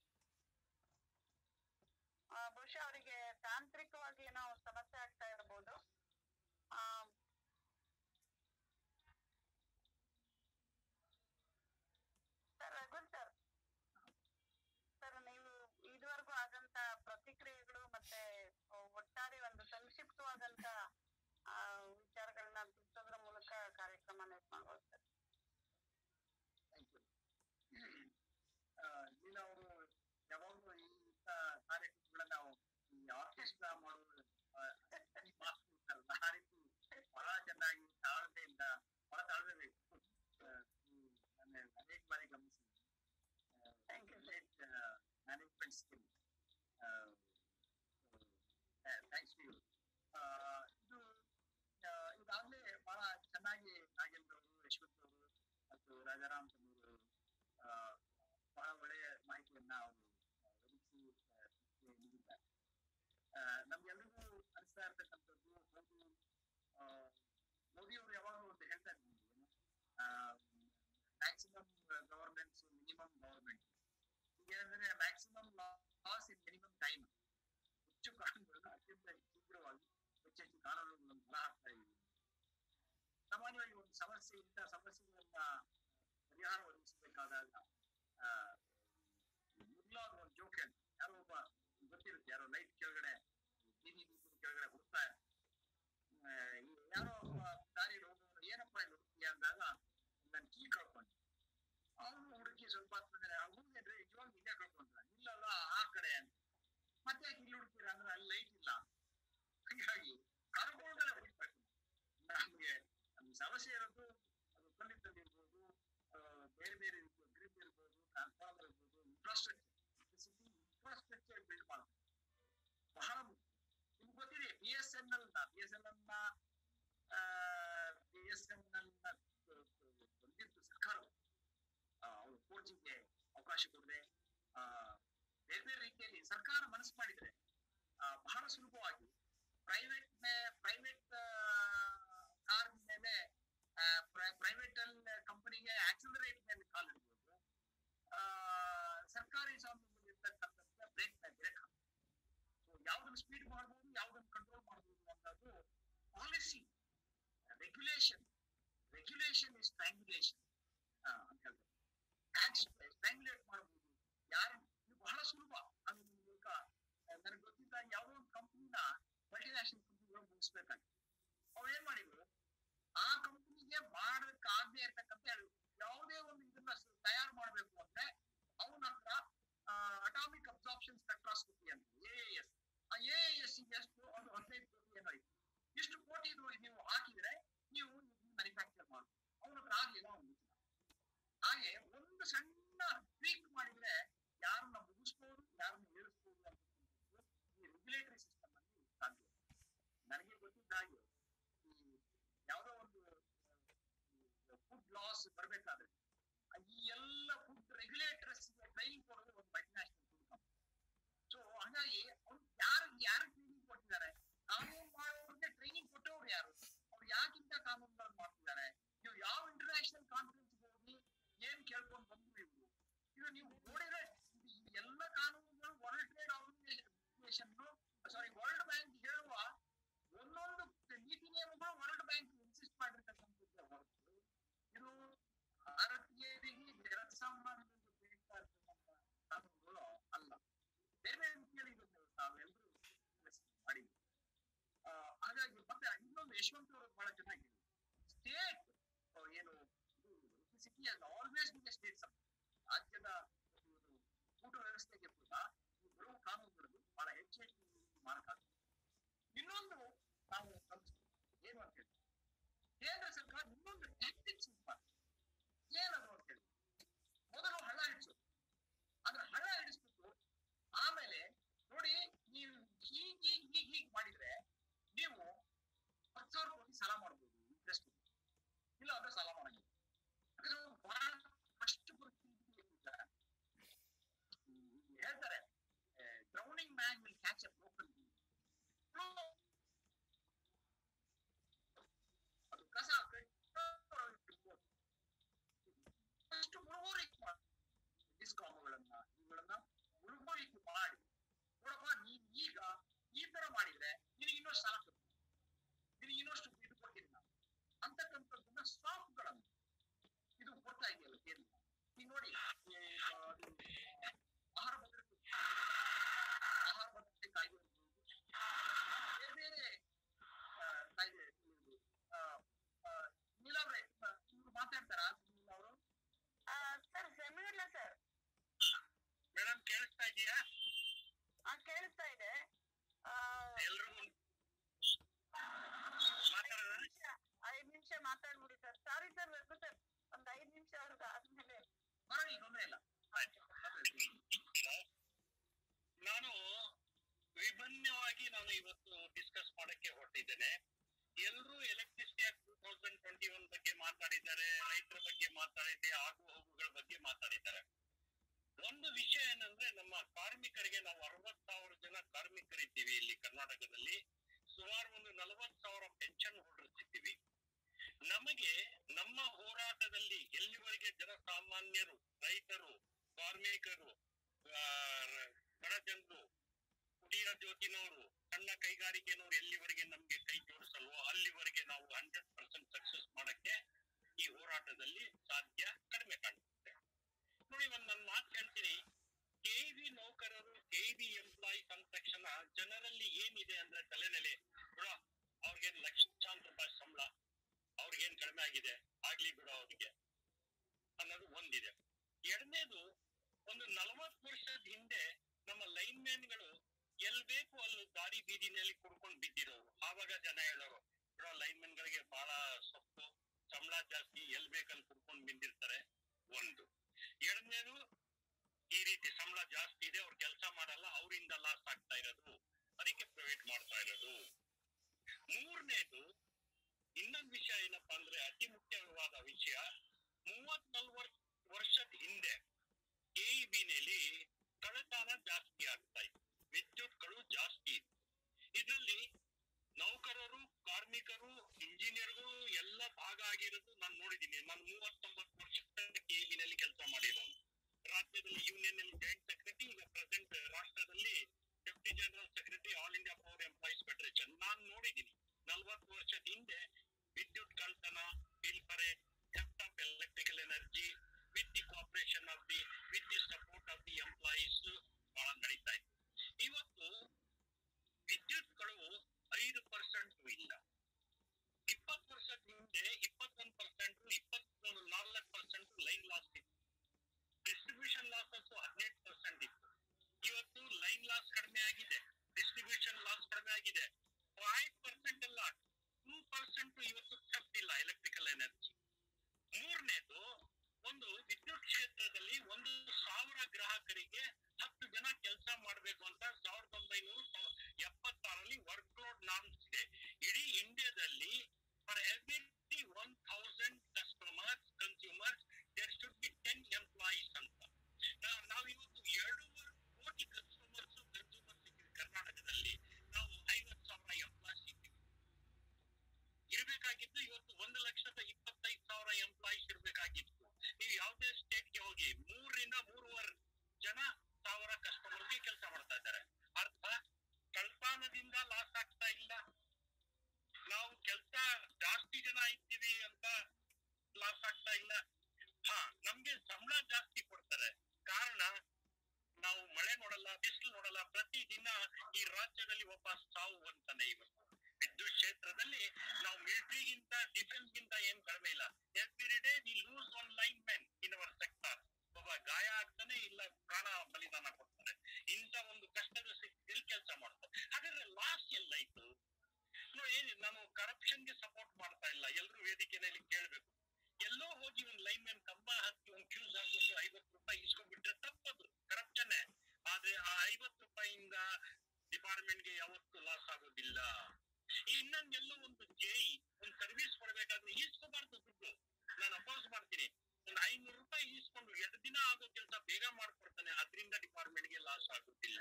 ಬಹುಶಃ ಅವರಿಗೆ ತಾಂತ್ರಿಕವಾಗಿ ಏನೋ ಸಮಸ್ಯೆ ಆಗ್ತಾ ಇರ್ಬೋದು. ಆ management skill. Thanks to you. ಇದು ಇದಾಗಲೇ ಬಹಳ ಚೆನ್ನಾಗಿ ನಾಗೇಂದ್ರ ಅವರು, ಯಶವಂತ್ ಅವರು ಮತ್ತು ರಾಜಾರಾಮ್ ಅವರು ಬಹಳ ಒಳ್ಳೆಯ ಮಾಹಿತಿಯನ್ನ ಅವರು ಒದಗಿಸಿ ನೀಡಿದ್ದಾರೆ. ನಮ್ಗೆಲ್ರಿಗೂ ಅನಿಸ್ತಾ ಇರ್ತಕ್ಕಂಥದ್ದು, ಮೋದಿ ಮೋದಿ ಅವರು ಯಾವಾಗಲೂ ಒಂದು ಹೇಳ್ತಾ ಇದ್ದೀನಿ, ಮ್ಯಾಕ್ಸಿಮಮ್ ಗವರ್ನೆನ್ಸ್ ಮಿನಿಮಮ್ ಗವರ್ಮೆಂಟ್. ಏನಂದ್ರೆ maximum loss in minimum time. ಹೆಚ್ಚು ಕಾನೂನುಗಳನ್ನ ಅತ್ಯಂತ ಶೀಘ್ರವಾಗಿ ಹೆಚ್ಚು ಹೆಚ್ಚು ಕಾನೂನುಗಳನ್ನು ಹೊರ ಹಾಕ್ತಾ ಇದ್ದೀವಿ. ಸಾಮಾನ್ಯವಾಗಿ ಒಂದು ಸಮಸ್ಯೆ, ಇಂಥ ಸಮಸ್ಯೆಗಳನ್ನ ಪರಿಹಾರ ಒದಗಿಸಬೇಕಾದಾಗ ಮೊದಲಾದ ಒಂದು ಜೋಕೆ ಅಂತ ಯಾರೋ ಒಬ್ಬ ಗೊತ್ತಿರುತ್ತೆ, ಯಾರೋ ಲೈಟ್ ಕೆಳಗಡೆ ಬೀದಿ ಬೀದಿ ಕೆಳಗಡೆ ಹುಡ್ತಾ ಯಾರೋ ಒಬ್ಬ ದಾರಿ ಹೋಗೋರು, ಏನಪ್ಪ ಇಲ್ಲಿ ಹುಡುಕ್ತೀಯ ಅಂದಾಗ ನನ್ನ ಕೀ ಕಳ್ಕೊಂಡೆ. ಅವನು ಹುಡುಕಿ ಸ್ವಲ್ಪ ಹುಡುಗಿದ್ರೆ ನಿಜವಾಗ ಇಲ್ಲೇ ಕಳ್ಕೊಂಡ್ರ, ಇಲ್ಲಲ್ಲ ಆ ಕಡೆ ಅಂತ. ಮತ್ತೆ ಯಾಕೆ ಇಲ್ಲಿ ಹುಡುಕ್ತೀರ ಅಂದ್ರೆ ಅಲ್ಲಿ ಲೈಟ್ ಇಲ್ಲ. ಹೀಗಾಗಿ ಕಳ್ಕೊಂಡ್ರೆ ಹುಡುಕ್ಬೇಕು. ನಮ್ಗೆ ನಮ್ಗೆ ಸಮಸ್ಯೆ ಇರೋದು ಅದು ಕಲ್ಲಿದ್ದಲ್ಲಿ ಇರ್ಬೋದು, ಬೇರೆ ಬೇರೆ ರೀತಿಯ ಗ್ರಿಡ್ ಇರ್ಬೋದು, ಟ್ರಾನ್ಸ್ಫಾರ್ಮರ್ ಇರ್ಬೋದು, ಇನ್ಫ್ರಾಸ್ಟ್ರಕ್ಚರ್ ಇನ್ಫ್ರಾಸ್ಟ್ರಕ್ಚರ್ ಬಿಲ್ಡ್ ಮಾಡ್ಬೇಕು, ಬಹಳ ಮುಖ್ಯ. ನಿಮ್ಗೆ ಗೊತ್ತಿದೆ ಬಿ ಎಸ್ ಎನ್ ಎಲ್ ನ ಬಿ ಎಸ್ ಎನ್ ಎಲ್ ನ ಬಿ ಎಸ್ ಎನ್ ಎಲ್ ನ ಬಂದಿದ್ದು ಸರ್ಕಾರ ಅವರು ಫೋರ್ ಜಿಗೆ ಅವಕಾಶ ಕೊಡದೆ ಬೇರೆ ಬೇರೆ ರೀತಿಯಲ್ಲಿ ಸರ್ಕಾರ ಮನಸ್ಸು ಮಾಡಿದ್ರೆ ಬಹಳ ಸುಲಭವಾಗಿ ಪ್ರೈವೇಟ್ ಪ್ರೈವೇಟ್ ಕಾರ್ ಮೇಲೆ ಪ್ರೈವೇಟ್ ಕಂಪನಿಗೆ ಆಕ್ಸಿಲರೇಟ್ ಮೇಲೆ ಕಾಲಿಡ್ಬೋದು, ಸರ್ಕಾರಿ ಸ್ವಾಮ್ಯದಲ್ಲಿ ಇರ್ತಕ್ಕಂಥ ಬ್ರೇಕ್ ಬ್ರೇಕ್ ಹಾಕ್ಬೋದು. ಸೊ ಯಾವ್ದನ್ನು ಸ್ಪೀಡ್ ಮಾಡ್ಬೋದು, ಯಾವ್ದನ್ನು ಕಂಟ್ರೋಲ್ ಮಾಡ್ಬೋದು ಅನ್ನೋದು policy. Regulation regulation is strangulation ಅಂತ ಹೇಳ್ತಾರೆ. ಸ್ಟ್ರ್ಯಾಂಗ್ಯುಲೇಟ್ ಮಾಡ್ಬೋದು ಯಾರು, ಇದು ಬಹಳ ಸುಲಭ. ಅದು ಮೂಲಕ ನನಗೆ ಗೊತ್ತಿದ್ದ ಯಾವುದೋ ಒಂದು ಕಂಪ್ನಿನ ಮಲ್ಟಿನ್ಯಾಷನಲ್ ಕಂಪ್ನಿಗಳು ಮುಗಿಸ್ಬೇಕಾಗಿತ್ತು. ಅವ್ರು ಏನ್ ಮಾಡಿದ್ರು, ಆ ಕಂಪ್ನಿಗೆ ಮಾಡೋದಕ್ಕಾಗದೆ ಇರ್ತಕ್ಕಂಥ ಯಾವುದೇ ಒಂದು ಇದನ್ನ ತಯಾರು ಮಾಡ್ಬೇಕು ಅಂದ್ರೆ ಅವನ ಹತ್ರ ಅಟಾಮಿಕ್ ಅಬ್ಸಾರ್ಪ್ಷನ್ ಸ್ಪೆಕ್ಟ್ರಾಸ್ಕೋಪಿ ಅಂತ ಎ ಎಸ್ ಆ ಎ ಎಸ್ ಎಷ್ಟು ಅದು ಹದಿನೈದು ಕೋಟಿ ಏನೋ ಇತ್ತು. ಇಷ್ಟು ಕೋಟಿ ಇದು ನೀವು ಹಾಕಿದ್ರೆ ನೀವು ಮ್ಯಾನುಫ್ಯಾಕ್ಚರ್ ಮಾಡ್ಬೋದು. ಅವನ ಹತ್ರ ಆಗ್ಲಿಲ್ಲ, ಅವನು ಹಾಗೆ ಒಂದು ಸಣ್ಣ ಟ್ವೀಕ್ ಮಾಡಿದ್ರೆ ಯಾರನ್ನ ಮುಗಿಸ್ಬೋದು, ಯಾರನ್ನ ಏಳಿಸ್ಬೋದು ಅಂತ ಈ ರೆಗ್ಯುಲೇಟರಿ ಸಿಸ್ಟಮ್ ಅಲ್ಲಿ ಸಾಧ್ಯ. ನನಗೆ ಗೊತ್ತಿದ್ದ ಹಾಗೆ ಈ ಯಾವುದೋ ಒಂದು ಫುಡ್ ಲಾಸ್ ಬರ್ಬೇಕಾದ್ರೆ ಈ ಎಲ್ಲ ಫುಡ್ ರೆಗ್ಯುಲೇಟರ್ಸ್ ಟ್ರೈನಿಂಗ್ ಕೊಡೋದು ಒಂದು ಮಲ್ಟಿನ್ಯಾಷನಲ್ ಫುಡ್ ಕಂಪನಿ. ಸೊ ಹಾಗಾಗಿ ಅವ್ರು ಯಾರು ಯಾರು ಟ್ರೈನಿಂಗ್ ಕೊಟ್ಟಿದ್ದಾರೆ, ಕಾನೂನು ಮಾಡೋರಿಗೆ ಟ್ರೈನಿಂಗ್ ಕೊಟ್ಟವ್ರು ಯಾರು, ಅವ್ರು ಯಾಕಿಂತ ಕಾನೂನುಗಳನ್ನು ಮಾಡ್ತಿದ್ದಾರೆ, ನೀವು ಯಾವ ಇಂಟರ್ನ್ಯಾಷನಲ್ ಕಾನ್ಫರೆನ್ಸ್ ಹೋಗಿ ಏನ್ ಕೇಳ್ಕೊಂಡು ಬಂದ್ರು ಇವ್ರು. ಇದು ನೀವು ನೋಡಿದ್ರೆ ಎಲ್ಲ ಕಾನೂನುಗಳು world trade organisation sorry world bank ಹೇಳುವ ಒಂದೊಂದು ನೀತಿ ನಿಯಮಗಳು ವರ್ಲ್ಡ್ ಬ್ಯಾಂಕ್ ಇನ್ಸಿಸ್ಟ್ ಮಾಡಿರ್ತಕ್ಕಂಥದ್ದು ಹೊರತು ಇದು ಭಾರತೀಯರಿಗೆ ಜನಸಾಮಾನ್ಯರಿಗೆ ಬೇಕಾ ಇರ್ತಕ್ಕಂಥ ಕಾನೂನುಗಳು ಅಲ್ಲ. ಬೇರೆ ಬೇರೆ ರೀತಿಯಲ್ಲಿ ಇದನ್ನು ತಾವೆಲ್ಲರೂ ಮಾಡಿದ್ವಿ. ಹಾಗಾಗಿ ಮತ್ತೆ ಇನ್ನೊಂದು ಯಶವಂತ್ ಅವರು ಬಹಳ ಚೆನ್ನಾಗಿ ಸ್ಟೇಟ್ ಏನು city always be state sub ರಾಜ್ಯದ ಊಟ ವ್ಯವಸ್ಥೆಗೆ ಕೂಡ ಈ ಬರುವ ಕಾನೂನುಗಳು ಬಹಳ ಹೆಚ್ಚು ಹೆಚ್ಚು ಮಾಡಕ್ಕಾಗ್ತದೆ. ಇನ್ನೊಂದು ನಾವು ಏನು ಅಂತ ಹೇಳಿ ಕೇಂದ್ರ ಸರ್ಕಾರ ಇನ್ನೊಂದು ಟ್ಯಾಕ್ಟಿಕ್ಸ್ ಯೂಸ್ ಮಾಡ್ತಾರೆ. ಏನದು ಅಂತ ಹೇಳಿ ಮೊದಲು ಹಳ್ಳ ಹಿಡಿಸೋದು, ಅದ್ರ ಹಳ್ಳ ಹಿಡಿಸ್ಬಿಟ್ಟು ಆಮೇಲೆ ನೋಡಿ ನೀವು ಹೀಗ್ ಹೀಗ್ ಹೀಗ್ ಹೀಗ್ ಮಾಡಿದ್ರೆ ನೀವು ಹತ್ತು ಸಾವಿರ ಕೋಟಿ ಸಾಲ ಮಾಡ್ಬೋದು ಇಂಟ್ರೆಸ್ಟ್, ಇಲ್ಲ ಅಂದ್ರೆ ಸಾಲ ಮಾಡಂಗಿಲ್ಲ. ಯಾಕಂದ್ರೆ ಬಹಳ ಕಷ್ಟ ಪರಿಸ್ಥಿತಿ ಹೇಳ್ತಾರೆ, drowning man will catch a broken wheel. ಅದು ಕಸ ಅಷ್ಟು ಮುಳುಗೋರಿಕೆ ಡಿಸ್ಕಾಮ್ಗಳನ್ನ ಇವುಗಳನ್ನ ಮುಳುಗೋರಿಕೆ ಮಾಡಿ ನೋಡಪ್ಪ ನೀನ್ ಈಗ ಈ ತರ ಮಾಡಿದ್ರೆ ನಿನಗೆ ಇನ್ನಷ್ಟು ಸಾಲ ಕೊಡ್ತೀನಿ, ನಿನಗೆ ಇನ್ನಷ್ಟು ಇದು ಕೊಡ್ತೀನಿ ನಾನು ಅಂತಕ್ಕಂಥದ್ದನ್ನ ಸ್ಟಾಪ್ಗಳನ್ನು ಇದು ಕೊಡ್ತಾ ಇದೆಯಲ್ಲ ಕೇಂದ್ರ. ಈಗ ನೋಡಿ ಆಹಾರ ಭದ್ರತೆ ಆಹಾರ ಭದ್ರತೆ ಕಾಯ್ದೆ ಬೇರೆ ಬೇರೆ ಕಾಯ್ದೆ ನೀಲವ್ರೆ ಇವ್ರು ಮಾತಾಡ್ತಾರ ಅವರು ಸರ್ ಜಮೀರ್ಲ ಸರ್. ಮೇಡಮ್ ಕೇಳಿಸ್ತಾ ಇದೆಯಾ? ಹಾ ಕೇಳಿಸ್ತಾ ಇದೆ. ಎಲ್ರು ಐದ್ ನಿಮಿಷ ಮಾತಾಡ್ಬಿಡಿ ಸರ್. ಸಾರಿ ಸರ್ ಸರ್ ಒಂದ್ ಐದ್ ನಿಮಿಷ ಅವ್ರಿಗೆ ಆದ್ಮೇಲೆ ಬರೋಣ, ತೊಂದ್ರೆ ಇಲ್ಲ. ಮಾತಾಡಿದ್ದಾರೆ, ರೈತರ ಬಗ್ಗೆ ಮಾತಾಡಿದ್ದೆ, ಆಗು ಹೋಗುಗಳ ಬಗ್ಗೆ ಮಾತಾಡಿದ್ದಾರೆ. ಒಂದು ವಿಷಯ ಏನಂದ್ರೆ, ನಮ್ಮ ಕಾರ್ಮಿಕರಿಗೆ, ನಾವು ಅರವತ್ ಸಾವಿರ ಜನ ಕಾರ್ಮಿಕರಿದ್ದೀವಿ ಇಲ್ಲಿ ಕರ್ನಾಟಕದಲ್ಲಿ, ಸುಮಾರು ಒಂದು ನಲವತ್ ಸಾವಿರ ಪೆನ್ಷನ್ ಹೋಲ್ಡರ್ಸ್ ಇದ್ದೀವಿ. ನಮಗೆ ನಮ್ಮ ಹೋರಾಟದಲ್ಲಿ ಎಲ್ಲಿವರೆಗೆ ಜನಸಾಮಾನ್ಯರು, ರೈತರು, ಕಾರ್ಮಿಕರು, ಬಡ ಜನರು, ಕುಟೀರ ಜ್ಯೋತಿನವರು, ಸಣ್ಣ ಕೈಗಾರಿಕೆನವರು ಎಲ್ಲಿವರೆಗೆ ನಮ್ಗೆ ಕೈ ಜೋಡಿಸಲ್ವೋ ಅಲ್ಲಿವರೆಗೆ ನಾವು ಹಂಡ್ರೆಡ್ ಪರ್ಸೆಂಟ್ ಸಕ್ಸಸ್ ಮಾಡಕ್ಕೆ ಈ ಹೋರಾಟದಲ್ಲಿ ಸಾಧ್ಯ ಕಡಿಮೆ ಕಾಣುತ್ತೆ. ನೋಡಿ, ಒಂದ್ ನನ್ನ ಮಾತು ಹೇಳ್ತೀನಿ, ಕೆ ವಿ ನೌಕರರು, ಕೆ ವಿ ಎಂಪ್ಲಾಯೀಸ್ ಅಂದ ತಕ್ಷಣ ಜನರಲ್ಲಿ ಏನಿದೆ ಅಂದ್ರೆ ತಲೆನಲ್ಲಿ, ಬಿಡೋ ಅವ್ರಿಗೇನ್ ಲಕ್ಷಾಂತರ ರೂಪಾಯಿ ಸಂಬಳ, ಅವ್ರಿಗೇನ್ ಕಡಿಮೆ ಆಗಿದೆ, ಆಗ್ಲಿ ಬಿಡೋ ಅವ್ರಿಗೆ ಅನ್ನೋದು ಒಂದಿದೆ. ಎರಡನೇದು, ಒಂದು ನಲವತ್ತು ವರ್ಷದ ಹಿಂದೆ ನಮ್ಮ ಲೈನ್ ಮ್ಯಾನ್ಗಳು ಎಲ್ ಬೇಕು ಅಲ್ಲಿ ದಾರಿ ಬೀದಿನಲ್ಲಿ ಕುಡ್ಕೊಂಡು ಬಿದ್ದಿರೋರು. ಆವಾಗ ಜನ ಹೇಳೋರು, ಬಿಡೋ ಲೈನ್ ಮ್ಯಾನ್ ಗಳಿಗೆ ಬಹಳ ಸೊಪ್ಪು, ಸಂಬಳ ಜಾಸ್ತಿ, ಎಲ್ ಬೇಕಲ್ಲಿ ಕುಡ್ಕೊಂಡು ಬಿದ್ದಿರ್ತಾರೆ. ಒಂದು. ಎರಡನೇದು, ಈ ರೀತಿ ಸಂಬಳ ಜಾಸ್ತಿ ಇದೆ, ಅವ್ರು ಕೆಲಸ ಮಾಡಲ್ಲ, ಅವರಿಂದ ಲಾಸ್ ಆಗ್ತಾ ಇರೋದು, ಅದಕ್ಕೆ ಪ್ರೈವೇಟ್ ಮಾಡ್ತಾ ಇರೋದು. ಮೂರನೇದು, ಇನ್ನೊಂದು ವಿಷಯ ಏನಪ್ಪಾ ಅಂದ್ರೆ, ಅತಿ ಮುಖ್ಯವಾದ ವಿಷಯ, ಮೂವತ್ ನಲ್ವತ್ ವರ್ಷದ ಹಿಂದೆ ಕೆ ಇ ಬಿ ನಲ್ಲಿ ಕಳ್ಳತನ ಜಾಸ್ತಿ ಆಗ್ತಾ ಇತ್ತು, ವಿದ್ಯುತ್ಗಳು ಜಾಸ್ತಿ ಇತ್ತು. ಇದರಲ್ಲಿ ನೌಕರರು, ಕಾರ್ಮಿಕರು, ಇಂಜಿನಿಯರ್ಗಳು ಎಲ್ಲ ಭಾಗ ಆಗಿರೋದು ನಾನು ನೋಡಿದ್ದೀನಿ. ನಾನು ಮೂವತ್ತೊಂಬತ್ತು ವರ್ಷದ ಕೆ ಇ ಬಿ ನಲ್ಲಿ ಕೆಲಸ ಮಾಡಿರೋನು. ರಾಜ್ಯದಲ್ಲಿ ಯೂನಿಯನ್ ನಲ್ಲಿ ಜಾಯಿಂಟ್ ಸೆಕ್ರೆಟರಿ, ಈಗ ಪ್ರೆಸೆಂಟ್ ರಾಷ್ಟ್ರದಲ್ಲಿ deputy general secretary, all India power employees federation. ನಾನು ನೋಡಿದ್ದೀನಿ ನಲ್ವತ್ತು ವರ್ಷದ ಹಿಂದೆ ವಿದ್ಯುತ್ ಕಳ್ಳತನ, bill parade, theft of electrical energy with the cooperation of the with the support of the employees ಬಹಳ ನಡೀತಾ ಇತ್ತು. ಇವತ್ತು ವಿದ್ಯುತ್ಗಳು ಐದು ಪರ್ಸೆಂಟ್ ಇಲ್ಲ. ಇಪ್ಪತ್ತು ವರ್ಷದ ಹಿಂದೆ ಇಪ್ಪತ್ತೊಂದು ಪರ್ಸೆಂಟ್, ಇಪ್ಪತ್ತೊಂದು ನಾಲ್ಕು ಪರ್ಸೆಂಟ್ ಲೈನ್ ಲಾಸ್ ಇತ್ತು. ಡಿಸ್ಟ್ರಿಬ್ಯೂಷನ್ ಲಾಸ್ ಅಂತೂ ಹದಿನೆಂಟು ಪರ್ಸೆಂಟ್ ಇತ್ತು. ಇವತ್ತು ಲೈನ್ ಲಾಸ್ ಕಡಿಮೆ ಆಗಿದೆ, ಡಿಸ್ಟ್ರಿಬ್ಯೂಷನ್ ಲಾಸ್ ಕಡಿಮೆ ಆಗಿದೆ. ಫೈವ್ ಪರ್ಸೆಂಟ್ ಅಲ್ಲ, ಟೂ ಪರ್ಸೆಂಟ್ ಇವತ್ತು ಥೆಫ್ಟ್ ಇಲ್ಲ ಎಲೆಕ್ಟ್ರಿಕಲ್ ಎನರ್ಜಿ. ಮೂರನೇದು, ಒಂದು ವಿದ್ಯುತ್ ಕ್ಷೇತ್ರದಲ್ಲಿ ಒಂದು ಸಾವಿರ ಗ್ರಾಹಕರಿಗೆ ಹತ್ತು ಜನ ಕೆಲಸ ಮಾಡಬೇಕು ಅಂತ ಸಾವಿರದ ಒಂಬೈನೂರ ಎಪ್ಪತ್ತಾರಲ್ಲಿ ವರ್ಕ್ ಲೋಡ್ ನಾರ್ಮ್ಸ್ ಇದೆ. ಇಡೀ ಇಂಡಿಯಾದಲ್ಲಿ for every one thousand customers consumers there should be ten employees ಅಂತ. ನಾವು ಇವತ್ತು ಎರಡೂವರೆ ಕೋಟಿ ಕಸ್ಟಮರ್ಸ್ ಕನ್ಸ್ಯೂಮರ್ಸ್ ಇದ್ದೀವಿ ಕರ್ನಾಟಕದಲ್ಲಿ. ನಾವು ಐವತ್ತು ಸಾವಿರ ಎಂಪ್ಲಾಯೀಸ್ ಇದ್ದೀವಿ. ಇರಬೇಕಾಗಿದ್ದು ಇವತ್ತು ಒಂದು ಲಕ್ಷದ ಇಪ್ಪತ್ತೈದು ಸಾವಿರ ಎಂಪ್ಲಾಯೀಸ್ ಇರಬೇಕಾಗಿತ್ತು. ನೀವು ಯಾವುದೇ ಸ್ಟೇಟ್ಗೆ ಹೋಗಿ ಮೂರರಿಂದ ಮೂರುವರೆ ಜನ ಸಾವಿರ ಕಸ್ಟಮರ್ಗೆ ಕೆಲಸ ಮಾಡ್ತಾ ಇದ್ದಾರೆ. ಅರ್ಥ, ಕಳ್ತನದಿಂದ ಲಾಸ್ ಆಗ್ತಾ ಇಲ್ಲ, ನಾವು ಕೆಲಸ ಜಾಸ್ತಿ ಜನ ಇದ್ದೀವಿ ಅಂತ ಲಾಸ್ ಆಗ್ತಾ ಇಲ್ಲ. ಹಾ, ನಮ್ಗೆ ಸಂಬಳ ಜಾಸ್ತಿ ಕೊಡ್ತಾರೆ, ಕಾರಣ ನಾವು ಮಳೆ ನೋಡಲ್ಲ, ಬಿಸಿಲು ನೋಡಲ್ಲ. ಪ್ರತಿದಿನ ಈ ರಾಜ್ಯದಲ್ಲಿ ಒಬ್ಬ ಸಾವು ಅಂತಾನೆ. ಇವತ್ತು ವಿದ್ಯುತ್ ಕ್ಷೇತ್ರದಲ್ಲಿ ನಾವು ಮಿಲಿಟರಿಗಿಂತ ಡಿಫೆನ್ಸ್ ಗಿಂತ ಏನ್ ಕಡಿಮೆ ಇಲ್ಲ. Every day we lose one line man in our sector. ಒಬ್ಬ ಗಾಯ ಆಗ್ತಾನೆ, ಇಲ್ಲ ಪ್ರಾಣ ಬಲಿದಾನ ಕೊಡ್ತಾರೆ. ಇಂಥ ಒಂದು ಕಷ್ಟದ ಸ್ಥಿತಿಯಲ್ಲಿ ಕೆಲಸ ಮಾಡ್ತಾರೆ. ಹಾಗಾದ್ರೆ ಲಾಸ್ ಎಲ್ಲ ಇತ್ತು ನೋಡಿ. ನಾನು ಕರಪ್ಷನ್ಗೆ ಸಪೋರ್ಟ್ ಮಾಡ್ತಾ ಇಲ್ಲ, ಎಲ್ಲರೂ ವೇದಿಕೆಯಲ್ಲಿ ಕೇಳ್ಬೇಕು. ಎಲ್ಲೋ ಹೋಗಿ ಒಂದು ಲೈನ್ ಮ್ಯಾನ್ ಕಂಬ ಹಾಕಿ ಒಂದು ಫ್ಯೂಸ್ ಹಾಕ್ಬಿಟ್ಟು ಐವತ್ತು ರೂಪಾಯಿ ಇಸ್ಕೊಂಡ್ಬಿಟ್ರೆ ತಪ್ಪದು, ಕರಪ್ಷನ್ನೇ. ಆದ್ರೆ ಆ ಐವತ್ತು ರೂಪಾಯಿಯಿಂದ ಡಿಪಾರ್ಟ್ಮೆಂಟ್ಗೆ ಯಾವತ್ತೂ ಲಾಸ್ ಆಗೋದಿಲ್ಲ. ಇನ್ನೊಂದೆಲ್ಲೋ ಒಂದು ಜೈ ಒಂದು ಸರ್ವಿಸ್ ಕೊಡ್ಬೇಕಾದ್ರೆ ಈಸ್ಕೋಬಾರ್ದು ದುಡ್ಡು. ನಾನು ಅಪೋಸ್ ಮಾಡ್ತೀನಿ. ಒಂದು ಐನೂರು ರೂಪಾಯಿ ಈಸ್ಕೊಂಡು ಎರಡು ದಿನ ಆಗೋ ಕೆಲಸ ಬೇಗ ಮಾಡ್ಕೊಡ್ತಾನೆ, ಅದರಿಂದ ಡಿಪಾರ್ಟ್ಮೆಂಟ್ಗೆ ಲಾಸ್ ಆಗುತ್ತಿಲ್ಲ.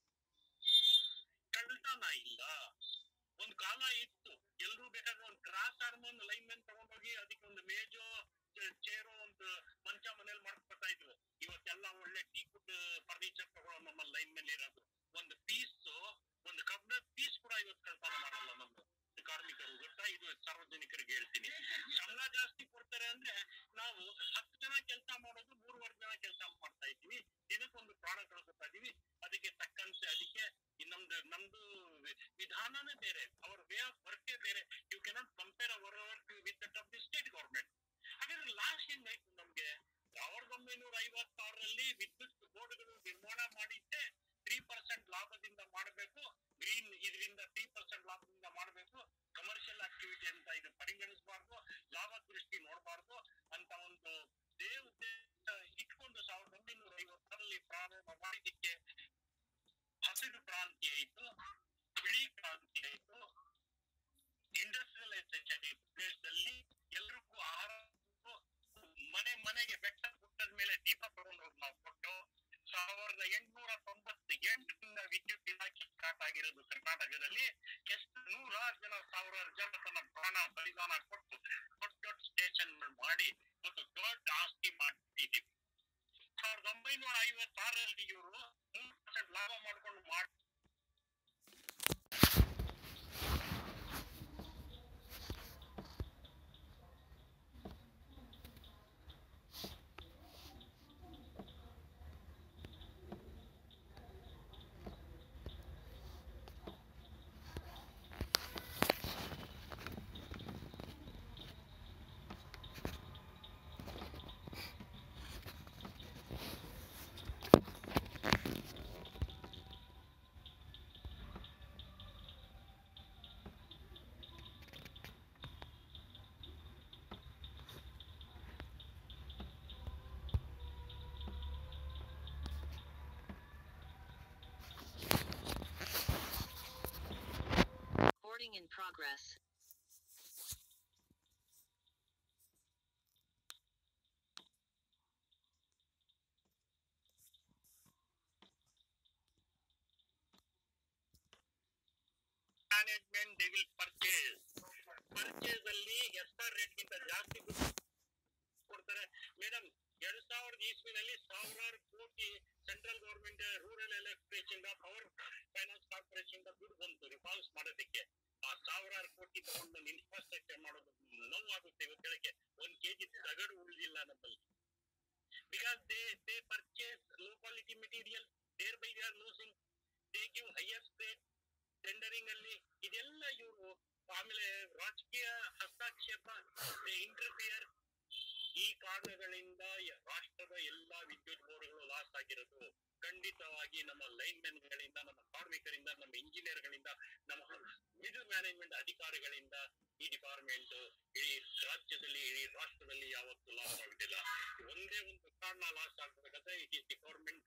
ಕಳ್ತನ ಇಲ್ಲ. ಒಂದು ಕಾಲ ಇತ್ತು, ಎಲ್ರೂ ಬೇಕಾದ್ರೆ ಒಂದು ಕ್ರಾಸ್ ಆರ್ಮ್ ಒಂದು ಲೈನ್ ಮ್ಯಾನ್ ತಗೊಂಡೋಗಿ ಅದಕ್ಕೆ ಒಂದು ಮೇಜು, ಚೇರು, ಒಂದು ಮಂಚ ಮನೇಲಿ ಮಾಡ್ಕೊತಾ ಇದ್ರು. ಇವತ್ತೆಲ್ಲ ಒಳ್ಳೆ ಟೀ ಕುಡ್ ಫರ್ನಿಚರ್ ತಗೊಳ್ಳೋ ನಮ್ಮ ಲೈನ್ ಮೇಲೆ ಇರೋದು. ಒಂದು ಪೀಸ್, ಒಂದು ಕಬ್ಬಿಣದ ಪೀಸ್ ಕೂಡ ಇವತ್ತು ಕಳ್ತನ ಮಾಡಲ್ಲ ನಮ್ಮ ಕಾರ್ಮಿಕರು. ಗೊತ್ತಾ? ಇದು ಸಾರ್ವಜನಿಕರಿಗೆ ಹೇಳ್ತೀನಿ. ಸಂಬಳ ಜಾಸ್ತಿ ಕೊಡ್ತಾರೆ ಅಂದ್ರೆ ನಾವು ಹತ್ತು ಜನ ಕೆಲಸ ಮಾಡೋದು ಮೂರುವರೆ ಜನ ಕೆಲಸ ಮಾಡ್ತಾ ಇದ್ದೀವಿ. ದಿನಕ್ಕೊಂದು ಪ್ರಾಣ ಕಳ್ಕೊತಾ ಇದೀವಿ. ಅದಕ್ಕೆ ತಕ್ಕಂತೆ ಅದಕ್ಕೆ ನಮ್ದು ನಮ್ದು ವಿಧಾನನೇ ಬೇರೆ, ಅವರ್ ವೇ ಆಫ್ ವರ್ಕೇ ಬೇರೆ. You cannot compare our work with that of the state government. ಹಾಗಾದ್ರೆ ಲಾಸ್ಟ್ ಹೆಂಗಾಯ್ತು ನಮ್ಗೆ? ಸಾವಿರದ ಒಂಬೈನೂರ ಐವತ್ತಾರರಲ್ಲಿ ವಿದ್ಯುತ್ ಬೋರ್ಡ್ಗಳು ನಿರ್ಮಾಣ ಮಾಡಿದ್ದೆ ತ್ರೀ ಪರ್ಸೆಂಟ್ ಲಾಭದಿಂದ ಮಾಡಬೇಕು, ಗ್ರೀನ್ ಇದರಿಂದ ತ್ರೀ ಪರ್ಸೆಂಟ್ ಲಾಭದಿಂದ ಮಾಡಬೇಕು, ಕಮರ್ಷಿಯಲ್ ಆಕ್ಟಿವಿಟಿ ಅಂತ ಇದು ಪರಿಗಣಿಸಬಾರ್ದು, ಲಾಭ ದೃಷ್ಟಿ ನೋಡಬಾರ್ದು ಅಂತ ಒಂದು ದೇ ಉದ್ದೇಶ ಇಟ್ಕೊಂಡು ಸಾವಿರದ ಒಂಬೈನೂರ ಐವತ್ತರಲ್ಲಿ ಪ್ರಾರಂಭ ಮಾಡಿದ್ದಕ್ಕೆ ಹಸಿರು ಕ್ರಾಂತಿ ಆಯಿತು, ಬಿಳಿ ಕ್ರಾಂತಿ ಆಯಿತು, ಇಂಡಸ್ಟ್ರಿಯಲೈಸೇಷನ್ ದೇಶದಲ್ಲಿ ಎಲ್ರಿಗೂ ಆಹಾರ ಮನೆಗೆ ಬೆಟ್ಟ ಗುಡ್ಡದ ಮೇಲೆ ದೀಪ ತಗೊಂಡು ಹೋಗಿ ನಾವು ಕೊಟ್ಟು ಸಾವಿರದ ಎಂಟುನೂರ ತೊಂಬತ್ತ ಎಂಟರಿಂದ ವಿದ್ಯುತ್ ಇಲಾಖೆ ಸ್ಟಾರ್ಟ್ ಆಗಿರೋದು ಕರ್ನಾಟಕದಲ್ಲಿ. ಎಷ್ಟು ನೂರಾರು ಜನ ಸಾವಿರಾರು ಜನ ತನ್ನ ಪ್ರಾಣ ಬಲಿದಾನ ಕೊಟ್ಟು ದೊಡ್ಡ ದೊಡ್ಡ ಸ್ಟೇಷನ್ ಮಾಡಿ ಒಂದು ದೊಡ್ಡ ಆಸ್ತಿ ಮಾಡ್ತಿದ್ದೀವಿ. ಸಾವಿರದ ಒಂಬೈನೂರ ಐವತ್ತಾರರಲ್ಲಿ ಇವರು ಮೂರು ಪರ್ಸೆಂಟ್ ಲಾಭ ಮಾಡ್ಕೊಂಡು ಮಾಡಿ in progress. Management they will purchase purchase ಅಲ್ಲಿ ಎಸ್ ಆರ್ ರೇಟ್ ಗಿಂತ ಜಾಸ್ತಿ ಕೊಡ್ತಾರೆ. ಮೇಡಮ್ ಎರಡ್ ಸಾವಿರದ ಇಸ್ವಿನಲ್ಲಿ ಸಾವಿರಾರು ಕೋಟಿ central government rural electricity power finance corporation ದುಡ್ಡು ಬಂತು ರಿಫಾರ್ಮ್ಸ್ ಮಾಡೋದಕ್ಕೆ. ಆ ಸಾವಿರಾರು ಕೋಟಿ ತಗೊಂಡು ಇನ್ಫ್ರಾಸ್ಟ್ರಕ್ಚರ್ ಮಾಡೋದು ನೋವಾಗುತ್ತೆ. ಇವತ್ತಿಗೆ ಒಂದ್ ಕೆಜಿ ತಗಡು ಉಳಿದಿಲ್ಲ ನಮ್ಮಲ್ಲಿ. Because they they purchase low quality material, thereby they are losing, they give highest rate tendering ಅಲ್ಲಿ. ಇದೆಲ್ಲ ಇವರು ಆಮೇಲೆ ರಾಜಕೀಯ ಹಸ್ತಕ್ಷೇಪ, ಇಂಟರ್ಫಿಯರ್, ಈ ಕಾರಣಗಳಿಂದ ರಾಷ್ಟ್ರದ ಎಲ್ಲಾ ವಿದ್ಯುತ್ ಬೋರ್ಡ್ಗಳು ಲಾಸ್ ಆಗಿರೋದು. ಖಂಡಿತವಾಗಿ ನಮ್ಮ ಲೈನ್ ಮೆನ್ ಗಳಿಂದ, ನಮ್ಮ ಕಾರ್ಮಿಕರಿಂದ, ನಮ್ಮ ಇಂಜಿನಿಯರ್ ಗಳಿಂದ, ನಮ್ಮ ಮಿಡಲ್ ಮ್ಯಾನೇಜ್ಮೆಂಟ್ ಅಧಿಕಾರಿಗಳಿಂದ ಈ ಡಿಪಾರ್ಟ್ಮೆಂಟ್ ಇಡೀ ರಾಜ್ಯದಲ್ಲಿ, ಇಡೀ ರಾಷ್ಟ್ರದಲ್ಲಿ ಯಾವತ್ತೂ ಲಾಸ್ ಆಗುದಿಲ್ಲ. ಒಂದೇ ಒಂದು ಕಾರಣ ಲಾಸ್ ಆಗ್ಬೇಕಾದ್ರೆ it is the government.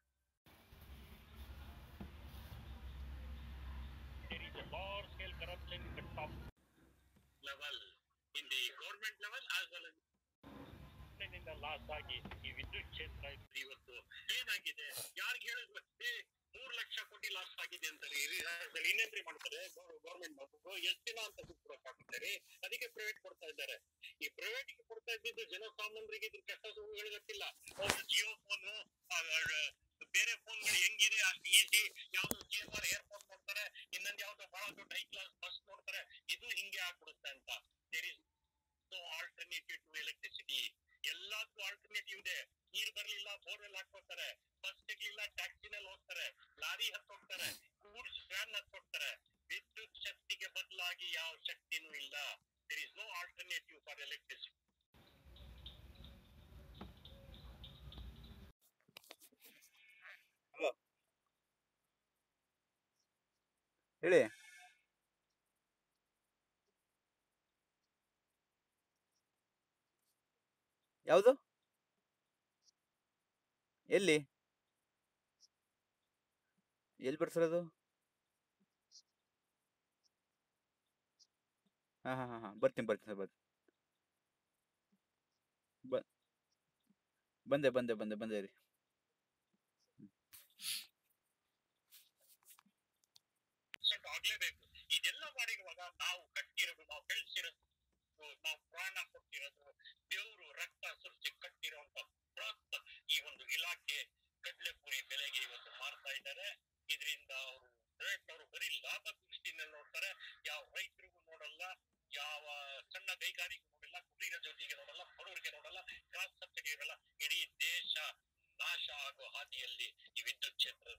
There is a large scale corruption at top level in the government level as well as ಇಂದ ಲಾಸ್ ಆಗಿ ಈ ವಿದ್ಯುತ್ ಕ್ಷೇತ್ರ ಇವತ್ತು ಏನಾಗಿದೆ, ಯಾರಿಗೆ ಹೇಳಿದ್ರು ಮೂರು ಲಕ್ಷ ಕೋಟಿ ಲಾಸ್ ಆಗಿದೆ ಅಂತ ಇನ್ನೇನ್ರಿ ಮಾಡ್ತಾರೆ ಗೌರ್ಮೆಂಟ್ ಮಾಡ್ಬೇಕು, ಎಷ್ಟು ದಿನ ಅಂತ ದುಡ್ಡು ಕೊಡಕ್ಕಾಗುತ್ತಾರೆ. ಅದಕ್ಕೆ ಪ್ರೈವೇಟ್ ಕೊಡ್ತಾ ಇದ್ದಾರೆ. ಈ ಪ್ರೈವೇಟ್ ಕೊಡ್ತಾ ಇದ್ದಿದ್ದು ಜನಸಾಮಾನ್ಯರಿಗೆ ಇದ್ರ ಕಷ್ಟ ಸುಖಗಳು ಗೊತ್ತಿಲ್ಲ. ಅವ್ರು ಜಿಯೋ ಫೋನು, ಬೇರೆ ಫೋನ್ಗಳು ಹೆಂಗಿದೆ ಅಷ್ಟು ಈಸಿ. ಯಾವ್ದು ಜಿ ಎಸ್ ಆರ್ ಏರ್ಪೋರ್ಟ್ ನೋಡ್ತಾರೆ, ಇನ್ನೊಂದು ಯಾವ್ದೋ ಬಹಳ ದೊಡ್ಡ ಹೈ ಕ್ಲಾಸ್ ಬಸ್ ನೋಡ್ತಾರೆ. ಇದು ಹಿಂಗೆ ಆಗ್ಬಿಡುತ್ತೆ ಅಂತ. There is no alternative to electricity. ಎಲ್ಲದಕ್ಕೂ ಆಲ್ಟರ್ನೇಟಿವ್ ಇದೆ. ನೀರು ಬರ್ಲಿಲ್ಲ, ಬೋರ್ವೆಲ್ ಹಾಕೋತಾರೆ, ಬಸ್ ಸಿಗ್ಲಿಲ್ಲ, ಟ್ಯಾಕ್ಸಿನಲ್ಲಿ ಹೋಗ್ತಾರೆ, ಲಾರಿ ಹತ್ತೋಗ್ತಾರೆ, ಗೂಡ್ಸ್ ವ್ಯಾನ್ ಹತ್ತೋಗ್ತಾರೆ. ವಿದ್ಯುತ್ ಶಕ್ತಿಗೆ ಬದಲಾಗಿ ಯಾವ ಶಕ್ತಿನೂ ಇಲ್ಲ. There is no alternative for electricity. ಹೇಳಿ. ಯಾವುದು? ಎಲ್ಲಿ ಎಲ್ಲಿ ಬರ್ಸಿರೋದು? ಹಾಂ ಹಾಂ ಹಾಂ ಹಾಂ ಬರ್ತೀನಿ ಬರ್ತೀನಿ ಸರ್ ಬರ್ತೀನಿ. ಬ ಬಂದೆ ಬಂದೆ ಬಂದೆ ಬಂದೆ ರೀ. ಆಗ್ಲೇಬೇಕು. ಇದೆಲ್ಲ ಮಾಡಿರುವಾಗ ನಾವು ಕಟ್ಟಿರೋದು, ನಾವು ಬೆಳೆಸಿರೋದು, ನಾವು ಪ್ರಾಣ ಕೊಟ್ಟಿರೋದು, ದೇವರು ರಕ್ತ ಸುರಿಸಿ ಕಟ್ಟಿರುವಂತ ಬೃಹತ್ ಈ ಒಂದು ಇಲಾಖೆ ಕಡ್ಲೆಪುರಿ ಬೆಲೆಗೆ ಇವತ್ತು ಮಾರ್ತಾ ಇದ್ದಾರೆ. ಇದರಿಂದ ಅವರು ಅವರು ಬರೀ ಲಾಭ ದೃಷ್ಟಿನಲ್ಲಿ ನೋಡ್ತಾರೆ. ಯಾವ ರೈತರಿಗೂ ನೋಡಲ್ಲ, ಯಾವ ಸಣ್ಣ ಕೈಗಾರಿಕೆ ನೋಡಲ್ಲ, ಕುಟೀರ ಜೊತೆಗೆ ನೋಡಲ್ಲ, ಬಡವರಿಗೆ ನೋಡಲ್ಲ, ಕ್ರಾಸ್ ಸಬ್ಸಿಡಿ ಇರಲ್ಲ. ಇಡೀ ದೇಶ ನಾಶ ಆಗೋ ಹಾದಿಯಲ್ಲಿ ಈ ವಿದ್ಯುತ್ ಕ್ಷೇತ್ರ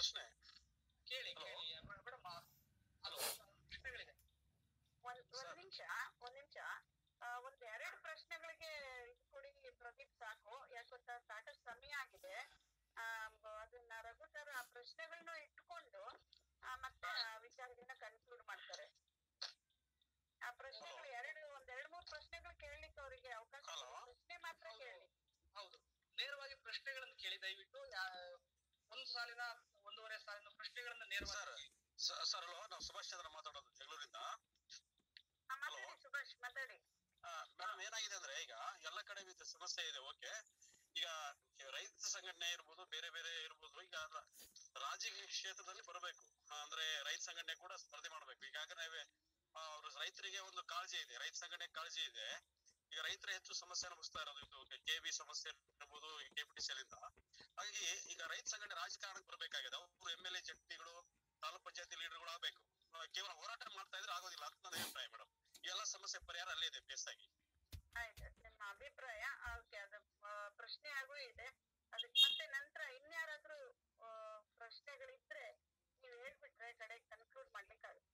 ಪ್ರಶ್ನೆ ಕೇಳಿ ಕೇಳಿ ಮೇಡಮ್. ಹಲೋ, ಪ್ರಶ್ನೆಗಳಿದೆ. ಒಂದ್ ಒಂದ್ ನಿಮಿಷ ಒಂದ್ ನಿಮಿಷ ಒಂದ್ ಎರಡು ಪ್ರಶ್ನೆಗಳಿಗೆ ಇದು ಕೊಡಿ ಪ್ರದೀಪ್, ಸಾಕು. ಯಾಕಂತ ಸಾಕಷ್ಟು ಸಮಯ ಆಗಿದೆ. ಆ ಅದನ್ನ ರಘು ಸರ್ ಆ ಪ್ರಶ್ನೆಗಳನ್ನ ಇಟ್ಕೊಂಡು ಮತ್ತೆ ವಿಚಾರದಿಂದ ಕನ್ಕ್ಲೂಡ್ ಮಾಡ್ತಾರೆ. ಆ ಪ್ರಶ್ನೆಗಳು ಎರಡು ಒಂದ್ ಎರಡ್ ಮೂರ್ ಪ್ರಶ್ನೆಗಳು ಕೇಳಲಿಕ್ಕೆ ಅವರಿಗೆ ಅವಕಾಶ. ಪ್ರಶ್ನೆ ಮಾತ್ರ ಕೇಳಿ. ಹೌದು, ನೇರವಾಗಿ ಪ್ರಶ್ನೆಗಳನ್ನು ಕೇಳಿ ದಯವಿಟ್ಟು. ಒಂದು ಸಾಲಿನ ಒಂದೂವರೆ ಸಾಲಿನ ಪ್ರಶ್ನೆಗಳನ್ನ ನೇರವಾಗಿ. ಸರ್ ಹಲೋ, ನಾವು ಸುಭಾಷ್ ಚಂದ್ರ ಮಾತಾಡೋದು ಜಗಳೂರಿಂದ. ಮಾತಾಡಿ ಸುಭಾಷ್, ಮಾತಾಡಿ. ಮೇಡಮ್, ಏನಾಗಿದೆ ಅಂದ್ರೆ ಈಗ ಎಲ್ಲ ಕಡೆ ಸಮಸ್ಯೆ ಇದೆ. ಓಕೆ, ಈಗ ರೈತ ಸಂಘಟನೆ ಇರ್ಬೋದು, ಬೇರೆ ಬೇರೆ ಇರ್ಬೋದು. ಈಗ ರಾಜಕೀಯ ಕ್ಷೇತ್ರದಲ್ಲಿ ಬರಬೇಕು ಅಂದ್ರೆ ರೈತ ಸಂಘಟನೆ ಕೂಡ ಸ್ಪರ್ಧೆ ಮಾಡ್ಬೇಕು. ಈಗಾಗಲೇ ಅವ್ರ ರೈತರಿಗೆ ಒಂದು ಕಾಳಜಿ ಇದೆ, ರೈತ ಸಂಘಟನೆ ಕಾಳಜಿ ಇದೆ. ಈಗ ರೈತರ ಹೆಚ್ಚು ಸಮಸ್ಯೆ ಅನುಭವಿಸ್ತಾ ಇರೋದು ಇದು ಕೆ ಬಿ ಸಮಸ್ಯೆ ಇರ್ಬೋದು, ಕೆ ಪಿ ಟಿ ಸಿ ಅಲ್ಲಿಂದ. ಹಾಗಾಗಿ ಈಗ ರೈತ ಸಂಘಟನೆ ರಾಜಕಾರಣಕ್ಕೆ ಬರ್ಬೇಕಾಗಿದೆ. ಅವರು ಎಂ ಎಲ್ ಎ ಜಂಟಿಗಳು, ತಾಲೂಕ್ ಪಂಚಾಯತಿ ಲೀಡರ್ಗಳು ಆಗ್ಬೇಕು. ಕೇವಲ ಹೋರಾಟ ಮಾಡ್ತಾ ಇದ್ರೆ ಆಗೋದಿಲ್ಲ ಅಂತ ನನ್ನ ಅಭಿಪ್ರಾಯ ಮೇಡಮ್. ಈ ಎಲ್ಲ ಸಮಸ್ಯೆ ಪರಿಹಾರ ಅಲ್ಲೇ ಇದೆ ಬೇಸ್ ಆಗಿ. ಆಯ್ತು, ನಿಮ್ಮ ಅಭಿಪ್ರಾಯ. ಓಕೆ, ಅದು ಪ್ರಶ್ನೆ ಆಗೂ ಇದೆ. ಅದಕ್ಕೆ ಮತ್ತೆ ನಂತರ ಇನ್ಯಾರಾದ್ರೂ ಪ್ರಶ್ನೆಗಳಿದ್ರೆ ನೀವು ಹೇಳ್ಬಿಟ್ರೆ ಕಡೆ ಕನ್ಕ್ಲೂಡ್ ಮಾಡ್ಲಿಕ್ಕಾಗುತ್ತೆ.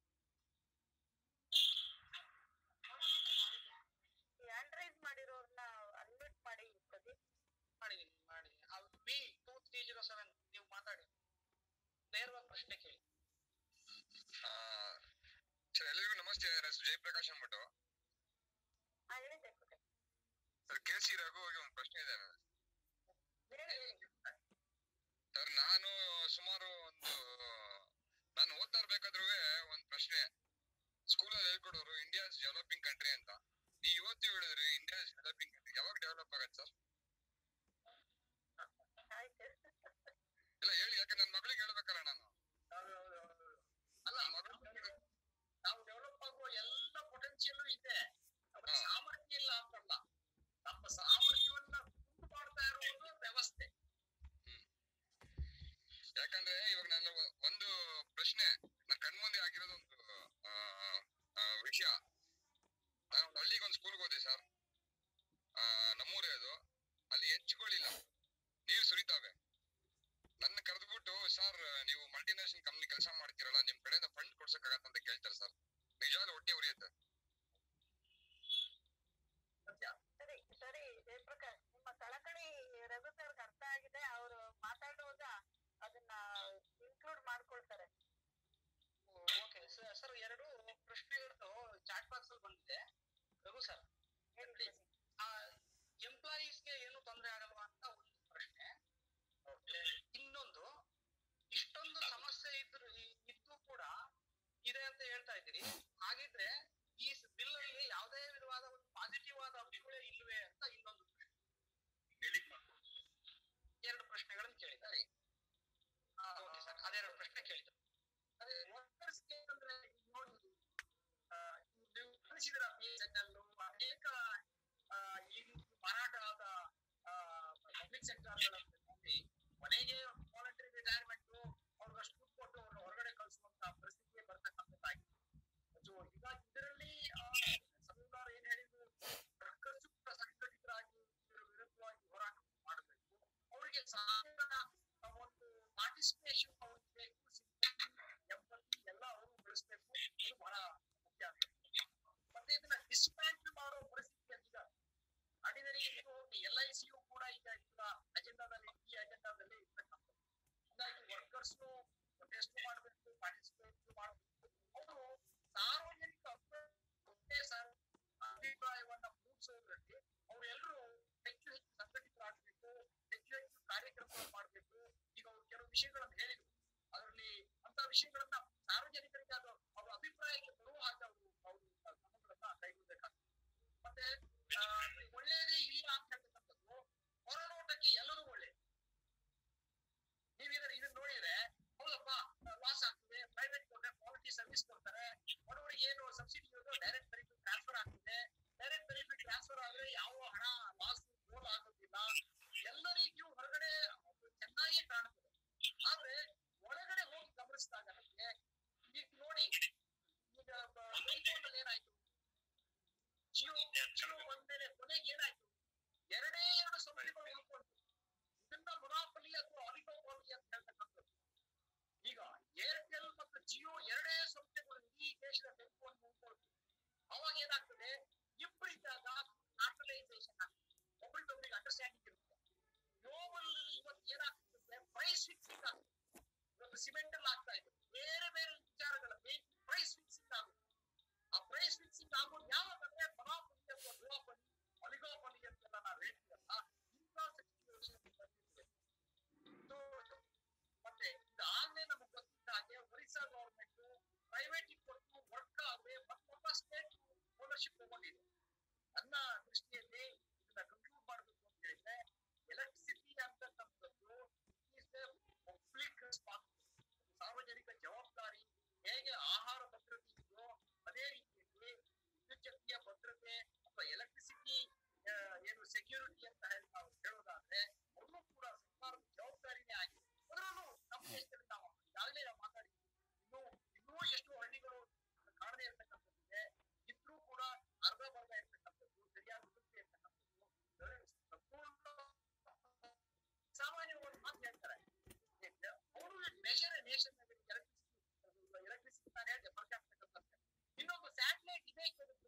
ಹ್ಯಾಂಡ್ ರೈಸ್ ಮಾಡಿರೋರ್ನ ಅನ್ಮ್ಯೂಟ್ ಮಾಡಿ ಪ್ರದೀಪ್. ಮಾಡಿದೀನಿ ಮಾಡಿ B two three zero seven ನೀವು ಮಾತಾಡಿ, ನೇರವಾಗಿ ಪ್ರಶ್ನೆ ಕೇಳಿ. ಸರ್ ಎಲ್ಲರಿಗೂ ನಮಸ್ತೆ. ನನ್ನ ಹೆಸರು ಜಯಪ್ರಕಾಶ್ ಅಂದ್ಬಿಟ್ಟು. ಸರ್ ಕೆ ಸಿ ರಘು ಅವ್ರಿಗೆ ಒಂದು ಪ್ರಶ್ನೆ ಇದೆ ಸರ್. ನಾನು ಸುಮಾರು ಒಂದು ನಾನು ಓದ್ತಾ ಇರ್ಬೇಕಾದ್ರೂ ಒಂದ್ ಪ್ರಶ್ನೆ ಸ್ಕೂಲಲ್ಲಿ ಹೇಳ್ಕೊಡೋರು, ಇಂಡಿಯಾ ಇಸ್ ಡೆವಲಪಿಂಗ್ ಕಂಟ್ರಿ ಅಂತ. ನೀವು ಇವತ್ತು ಹೇಳಿದ್ರಿ ಇಂಡಿಯಾ ಇಸ್ ಡೆವಲಪಿಂಗ್ ಕಂಟ್ರಿ. ಯಾವಾಗ ಡೆವಲಪ್ ಆಗತ್ತೆ ಸರ್? ಇಲ್ಲ ಹೇಳಿ, ಯಾಕೆ ನನ್ನ ಮಗಳಿಗೆ ಹೇಳ್ಬೇಕಲ್ಲ ನಾನು. ಅಲ್ಲ, ನಾವು ಡೆವಲಪ್ ಆಗುವ ಎಲ್ಲ ಪೊಟೆನ್ಶಿಯಲ್ ಇದೆ, ಸಾಮರ್ಥ್ಯ ಇಲ್ಲ ಅಂತಲ್ಲ. ನಮ್ಮ ಸಾಮರ್ಥ್ಯವನ್ನ ಗುಂಪು ಮಾಡ್ತಾ ಇರುವುದು ವ್ಯವಸ್ಥೆ. ಯಾಕಂದ್ರೆ ಇವಾಗ ನನ್ನ ಒಂದು ಪ್ರಶ್ನೆ ನನ್ನ ಕಣ್ಮುಂದೆ ಆಗಿರೋದು ಒಂದು ವಿಷಯ. ನಾನು ಒಂದು ಹಳ್ಳಿಗೆ ಒಂದು ಸ್ಕೂಲ್ಗೆ ಹೋದೆ ಸರ್, ನಮ್ಮೂರೇ ಅದು. ಅಲ್ಲಿ ಹೆಂಚ್ಕೊಳ್ಳಿಲ್ಲ, ನೀರು ಸುರಿತಾವೆ. ನನ್ನ ಕರೆದ್ಬಿಟ್ಟು, ಸರ್ ನೀವು ಮಲ್ಟಿನ್ಯಾಷನಲ್ ಕಂಪ್ನಿ ಕೆಲಸ ಮಾಡ್ತೀರಲ್ಲ, ನಿಮ್ ಕಡೆಯಿಂದ ಫಂಡ್ ಕೊಡ್ಸಕ್ಕಾಗತ್ತ ಅಂತ ಕೇಳ್ತಾರೆ ಸರ್. ನಿಜವಾಗ್ಲೂ ಹೊಟ್ಟೆ ಉರಿಯುತ್ತೆ. ಸರಿ ಸರಿ ಜಯಪ್ರಕಾಶ್, ನಿಮ್ಮ ಕಳಕಳಿ ರಘು ಸರ್ಗೆ ಅರ್ಥ ಆಗಿದೆ. ಅವರು ಮಾತಾಡುವಾಗ ಅದನ್ನ ಇನ್ಕ್ಲೂಡ್ ಮಾಡ್ಕೊಳ್ತಾರೆ. ಓಕೆ ಸರ್, ಎರಡು ಪ್ರಶ್ನೆಗಳು ಚಾಟ್ ಬಾಕ್ಸ್ ಅಲ್ಲಿ ಬಂದಿದೆ. ರಘು ಸರ್, ಎಂಪ್ಲಾಯೀಸ್ಗೆ ಏನು ತೊಂದರೆ ಆಗಲ್ವಾ ಅಂತ ಒಂದು ಪ್ರಶ್ನೆ. ಇನ್ನೊಂದು, ಇಷ್ಟೊಂದು ಸಮಸ್ಯೆ ಇದ್ರು ಇದ್ದು ಕೂಡ ಇದೆ ಅಂತ ಹೇಳ್ತಾ ಇದ್ದೀರಿ. ಹಾಗಿದ್ರೆ ಈ ಬಿಲ್ ಅಲ್ಲಿ ಯಾವುದೇ ವಿಧವಾದ ಒಂದು ಪಾಸಿಟಿವ್ ಆದ ಅಂಶಗಳೇ ಇಲ್ವೇ ಅಂತ ಇನ್ನೊಂದು ಪ್ರಶ್ನೆ. ಎರಡು ಪ್ರಶ್ನೆಗಳನ್ನು ಕೇಳಿದ್ದಾರೆ. ಓಕೆ ಸರ್, ಅದೆರಡು ಪ್ರಶ್ನೆ ಕೇಳಿದ್ರು. ಅದೇ ವರ್ಕರ್ಸ್ಗೆ ಅಂದ್ರೆ ನೋಡಿ, ನೀವು ಕಳಿಸಿದ್ರ ಬಿ ಎಸ್ ಎನ್ ಎಲ್ ಅನೇಕ ಈ ಮಾರಾಟ ಆದ ಪಬ್ಲಿಕ್ ಸೆಕ್ಟರ್ಗಳಲ್ಲಿ ಕೊನೆಗೆ ವಾಲಂಟರಿ ರಿಟೈರ್ಮೆಂಟ್ ಅವ್ರಿಗೆ ಅಷ್ಟು ದುಡ್ಡು ಕೊಟ್ಟು ಅವ್ರನ್ನ ಹೊರಗಡೆ ಕಳಿಸುವಂತ ಪರಿಸ್ಥಿತಿಗೆ ಬರ್ತಕ್ಕಂಥದ್ದಾಗಿದೆ. ಸೊ ಈಗ ಇದರಲ್ಲಿ ಸಂವಿಧಾನ ಏನ್ ಹೇಳಿದ್ರು, ವರ್ಕರ್ಸ್ ಕೂಡ ಸಂಘಟಿತರಾಗಿ ವಿರುದ್ಧವಾಗಿ ಹೋರಾಟ ಮಾಡಬೇಕು. ಅವರಿಗೆ ಸಾಧನ ಒಂದು ಪಾರ್ಟಿಸಿಪೇಷನ್ ಅವ್ರಿಗೆ ಬೇಕು, ಎಂಬತ್ತಿ ಎಲ್ಲ ಅವರು ಬೆಳೆಸಬೇಕು. ಇದು ಬಹಳ ಮುಖ್ಯ ಆಗುತ್ತೆ. ಮತ್ತೆ ಇದನ್ನ ಡಿಸ್ಮ್ಯಾಂಟಲ್ ಮಾಡೋ ಪರಿಸ್ಥಿತಿ ಈಗ ಆರ್ಡಿನರಿ ಎಲ್ ಐ ಸಿಯು ಕೂಡ ಈಗ ಈಗ ಅಜೆಂಡಾದಲ್ಲಿ ಈ ಅಜೆಂಡಾದಲ್ಲಿ ಇರ್ತಕ್ಕಂಥದ್ದು. ಹಾಗಾಗಿ ವರ್ಕರ್ಸ್ ಪ್ರೊಟೆಸ್ಟ್ ಮಾಡಬೇಕು, ಪಾರ್ಟಿಸಿಪೇಟ್ ಮಾಡಬೇಕು. ಅವರು ಸಾರ್ವಜನಿಕ ಅಭಿಪ್ರಾಯವನ್ನ ಮೂಡಿಸೋದ್ರಲ್ಲಿ ಅವರೆಲ್ಲರೂ ಹೆಚ್ಚು ಹೆಚ್ಚು ಸಂಘಟಿತರಾಗಬೇಕು, ಹೆಚ್ಚು ಹೆಚ್ಚು ಕಾರ್ಯಕ್ರಮಗಳು ಮಾಡಬೇಕು. ಈಗ ಅವ್ರು ಕೆಲವು ವಿಷಯಗಳನ್ನು ಹೇಳಿದ್ರು, ಅದರಲ್ಲಿ ಅಂತ ವಿಷಯಗಳನ್ನ ಸಾರ್ವಜನಿಕರಿಗೆ ಅದು ಅವರ ಅಭಿಪ್ರಾಯಕ್ಕೆ ಬರುವ ಹಾಗೆ ಅವರು ಅವರು ಕ್ರಮಗಳನ್ನ ಕೈಗೊಳ್ಳಬೇಕಾಗ್ತದೆ. ಮತ್ತೆ ಒಳ್ಳೇದೇ ಇಲ್ಲ ಅಂತ ಹೇಳ್ತಕ್ಕಂಥದ್ದು ಹೊರನೋಟಕ್ಕೆ ಎಲ್ಲರೂ ಒಳ್ಳೇದು. ನೀವಿದ್ರೆ ಇದನ್ನ ನೋಡಿದ್ರೆ ಹೌದಪ್ಪ ಲಾಸ್ ಆಗ್ತದೆ, ಪ್ರೈವೇಟ್ ಕೊಟ್ಟರೆ ಕ್ವಾಲಿಟಿ ಸರ್ವಿಸ್ ಕೊಡ್ತಾರೆ, ಬಡವರಿಗೆ ಏನು ಸಬ್ಸಿಡಿ ಇರೋದು ಡೈರೆಕ್ಟ್ ಬೆನಿಫಿಟ್ ಟ್ರಾನ್ಸ್ಫರ್ ಆಗ್ತದೆ. ಡೈರೆಕ್ಟ್ ಬೆನಿಫಿಟ್ ಟ್ರಾನ್ಸ್ಫರ್ ಆದ್ರೆ ಯಾವ ಹಣ ಲಾಸ್ ಗೋಲ್ ಆಗೋದಿಲ್ಲ. ಎಲ್ಲ ರೀತಿಯೂ ಹೊರಗಡೆ ಚೆನ್ನಾಗಿ ಕಾಣುತ್ತದೆ. ಆದ್ರೆ ಒಳಗಡೆ ಹೋಗಿ ಗಮನಿಸಿದಾಗ ನಮಗೆ ಈಗ ನೋಡಿ, ಈಗ ದೇಶದ ಬೆಂಕುವನ್ನು ಉಂಟು. ಅವಾಗ ಏನಾಗ್ತದೆ, ಇಬ್ಬರಿದ್ದಾಗ ನ್ಯಾಷನಲೈಸೇಷನ್ ಆಗ್ತದೆ, ಒಬ್ಬರಿಗೊಬ್ಬರಿಗೆ ಅಂಡರ್ಸ್ಟ್ಯಾಂಡಿಂಗ್ ಇರುತ್ತೆ. ಗ್ಲೋಬಲ್ ಇವತ್ತು ಏನಾಗ್ತದೆ, ಪ್ರೈಸ್ ಫಿಕ್ಸಿಂಗ್ ಆಗ್ತದೆ. ಇವತ್ತು ಸಿಮೆಂಟ್ ಅಲ್ಲಿ ಆಗ್ತಾ ಇದೆ, ಬೇರೆ ಬೇರೆ ವಿಚಾರಗಳಲ್ಲಿ ಪ್ರೈಸ್ ಫಿಕ್ಸಿಂಗ್ ಆಗುತ್ತೆ. ಆ ಪ್ರೈಸ್ ಫಿಕ್ಸಿಂಗ್ ಆಗೋದು ಯಾವಾಗಂದ್ರೆ ಮೊನಾಪೊಲಿ ಅಥವಾ ಡುವಾಪೊಲಿ, ಒಲಿಗೋಪೊಲಿ ಅಂತೆಲ್ಲ ನಾವು ಹೇಳ್ತೀವಲ್ಲ, ಇಂಥ ಸಿಚುವೇಶನ್ ಬಂದಿದೆ. ಮತ್ತೆ ಇದಾಗಲೇ ನಮಗೆ ಗೊತ್ತಿದ್ದ ಹಾಗೆ ಒರಿಸ್ಸಾ ಗವರ್ಮೆಂಟ್ ಪ್ರೈವೇಟ್ ಕೊಟ್ಟು ವರ್ಕ್ ಆದ್ರೆ ಮತ್ತೊಬ್ಬ ಸ್ಟೇಟ್ ಓನರ್ಶಿಪ್ ತಗೊಂಡಿದೆ. ನನ್ನ ದೃಷ್ಟಿಯಲ್ಲಿ ಇದನ್ನ ಕನ್ಕ್ಲೂಡ್ ಮಾಡಬೇಕು ಅಂತ ಹೇಳಿದ್ರೆ, ಎಲೆಕ್ಟ್ರಿಸಿಟಿ ಅಂತಕ್ಕಂಥದ್ದು ಪಬ್ಲಿಕ್ ರೆಸ್ಪಾನ್ಸಿಬಿಲಿಟಿ, ಸಾರ್ವಜನಿಕ ಜವಾಬ್ದಾರಿ. ಹೇಗೆ ಆಹಾರ ಭದ್ರತೆ ಇದೆಯೋ ಅದೇ ರೀತಿಯಲ್ಲಿ ವಿದ್ಯುತ್ ಶಕ್ತಿಯ ಭದ್ರತೆ ಅಥವಾ ಎಲೆಕ್ಟ್ರಿಸಿಟಿ ಏನು ಸೆಕ್ಯೂರಿಟಿ ಅಂತ ಹೇಳಿ ನಾವು ಹೇಳೋದಾದ್ರೆ ಅದನ್ನು ಕೂಡ ಸರ್ಕಾರದ ಜವಾಬ್ದಾರಿನೇ ಆಗಿದೆ. ಅದರಲ್ಲೂ ನಮ್ಮ ದೇಶದಲ್ಲಿ ನಾವು ಈಗಾಗಲೇ ನಾವು ಮಾತಾಡಿದ್ವಿ, ಇನ್ನೂ ಇನ್ನೂ ಎಷ್ಟೋ ಹಳ್ಳಿಗಳು ಕಾಣದೇ ಇರ್ತಕ್ಕಂಥದ್ದಿದೆ, ಇದ್ರೂ ಕೂಡ ಅರ್ಧ ಬರ್ಧ ಇರ್ತಕ್ಕಂಥದ್ದು, ಸರಿಯಾದ ವೃತ್ತಿ ಇರ್ತಕ್ಕಂಥದ್ದು. ಸಂಪೂರ್ಣ ಸಾಮಾನ್ಯವಾಗಿ ಮಾತು ಹೇಳ್ತಾರೆ, ಅವರು ಮೆಷರ್ ನೇಷನ್ ಎಲೆಕ್ಟ್ರಿಸಿಟಿ ಎಲೆಕ್ಟ್ರಿಸಿಟಿ ನಾನು ಹೇಳಿದೆ ಪರ್ಕಾಪ್ಟರ್. ಇನ್ನೊಂದು ಸ್ಯಾಟಲೈಟ್ ಇದೇ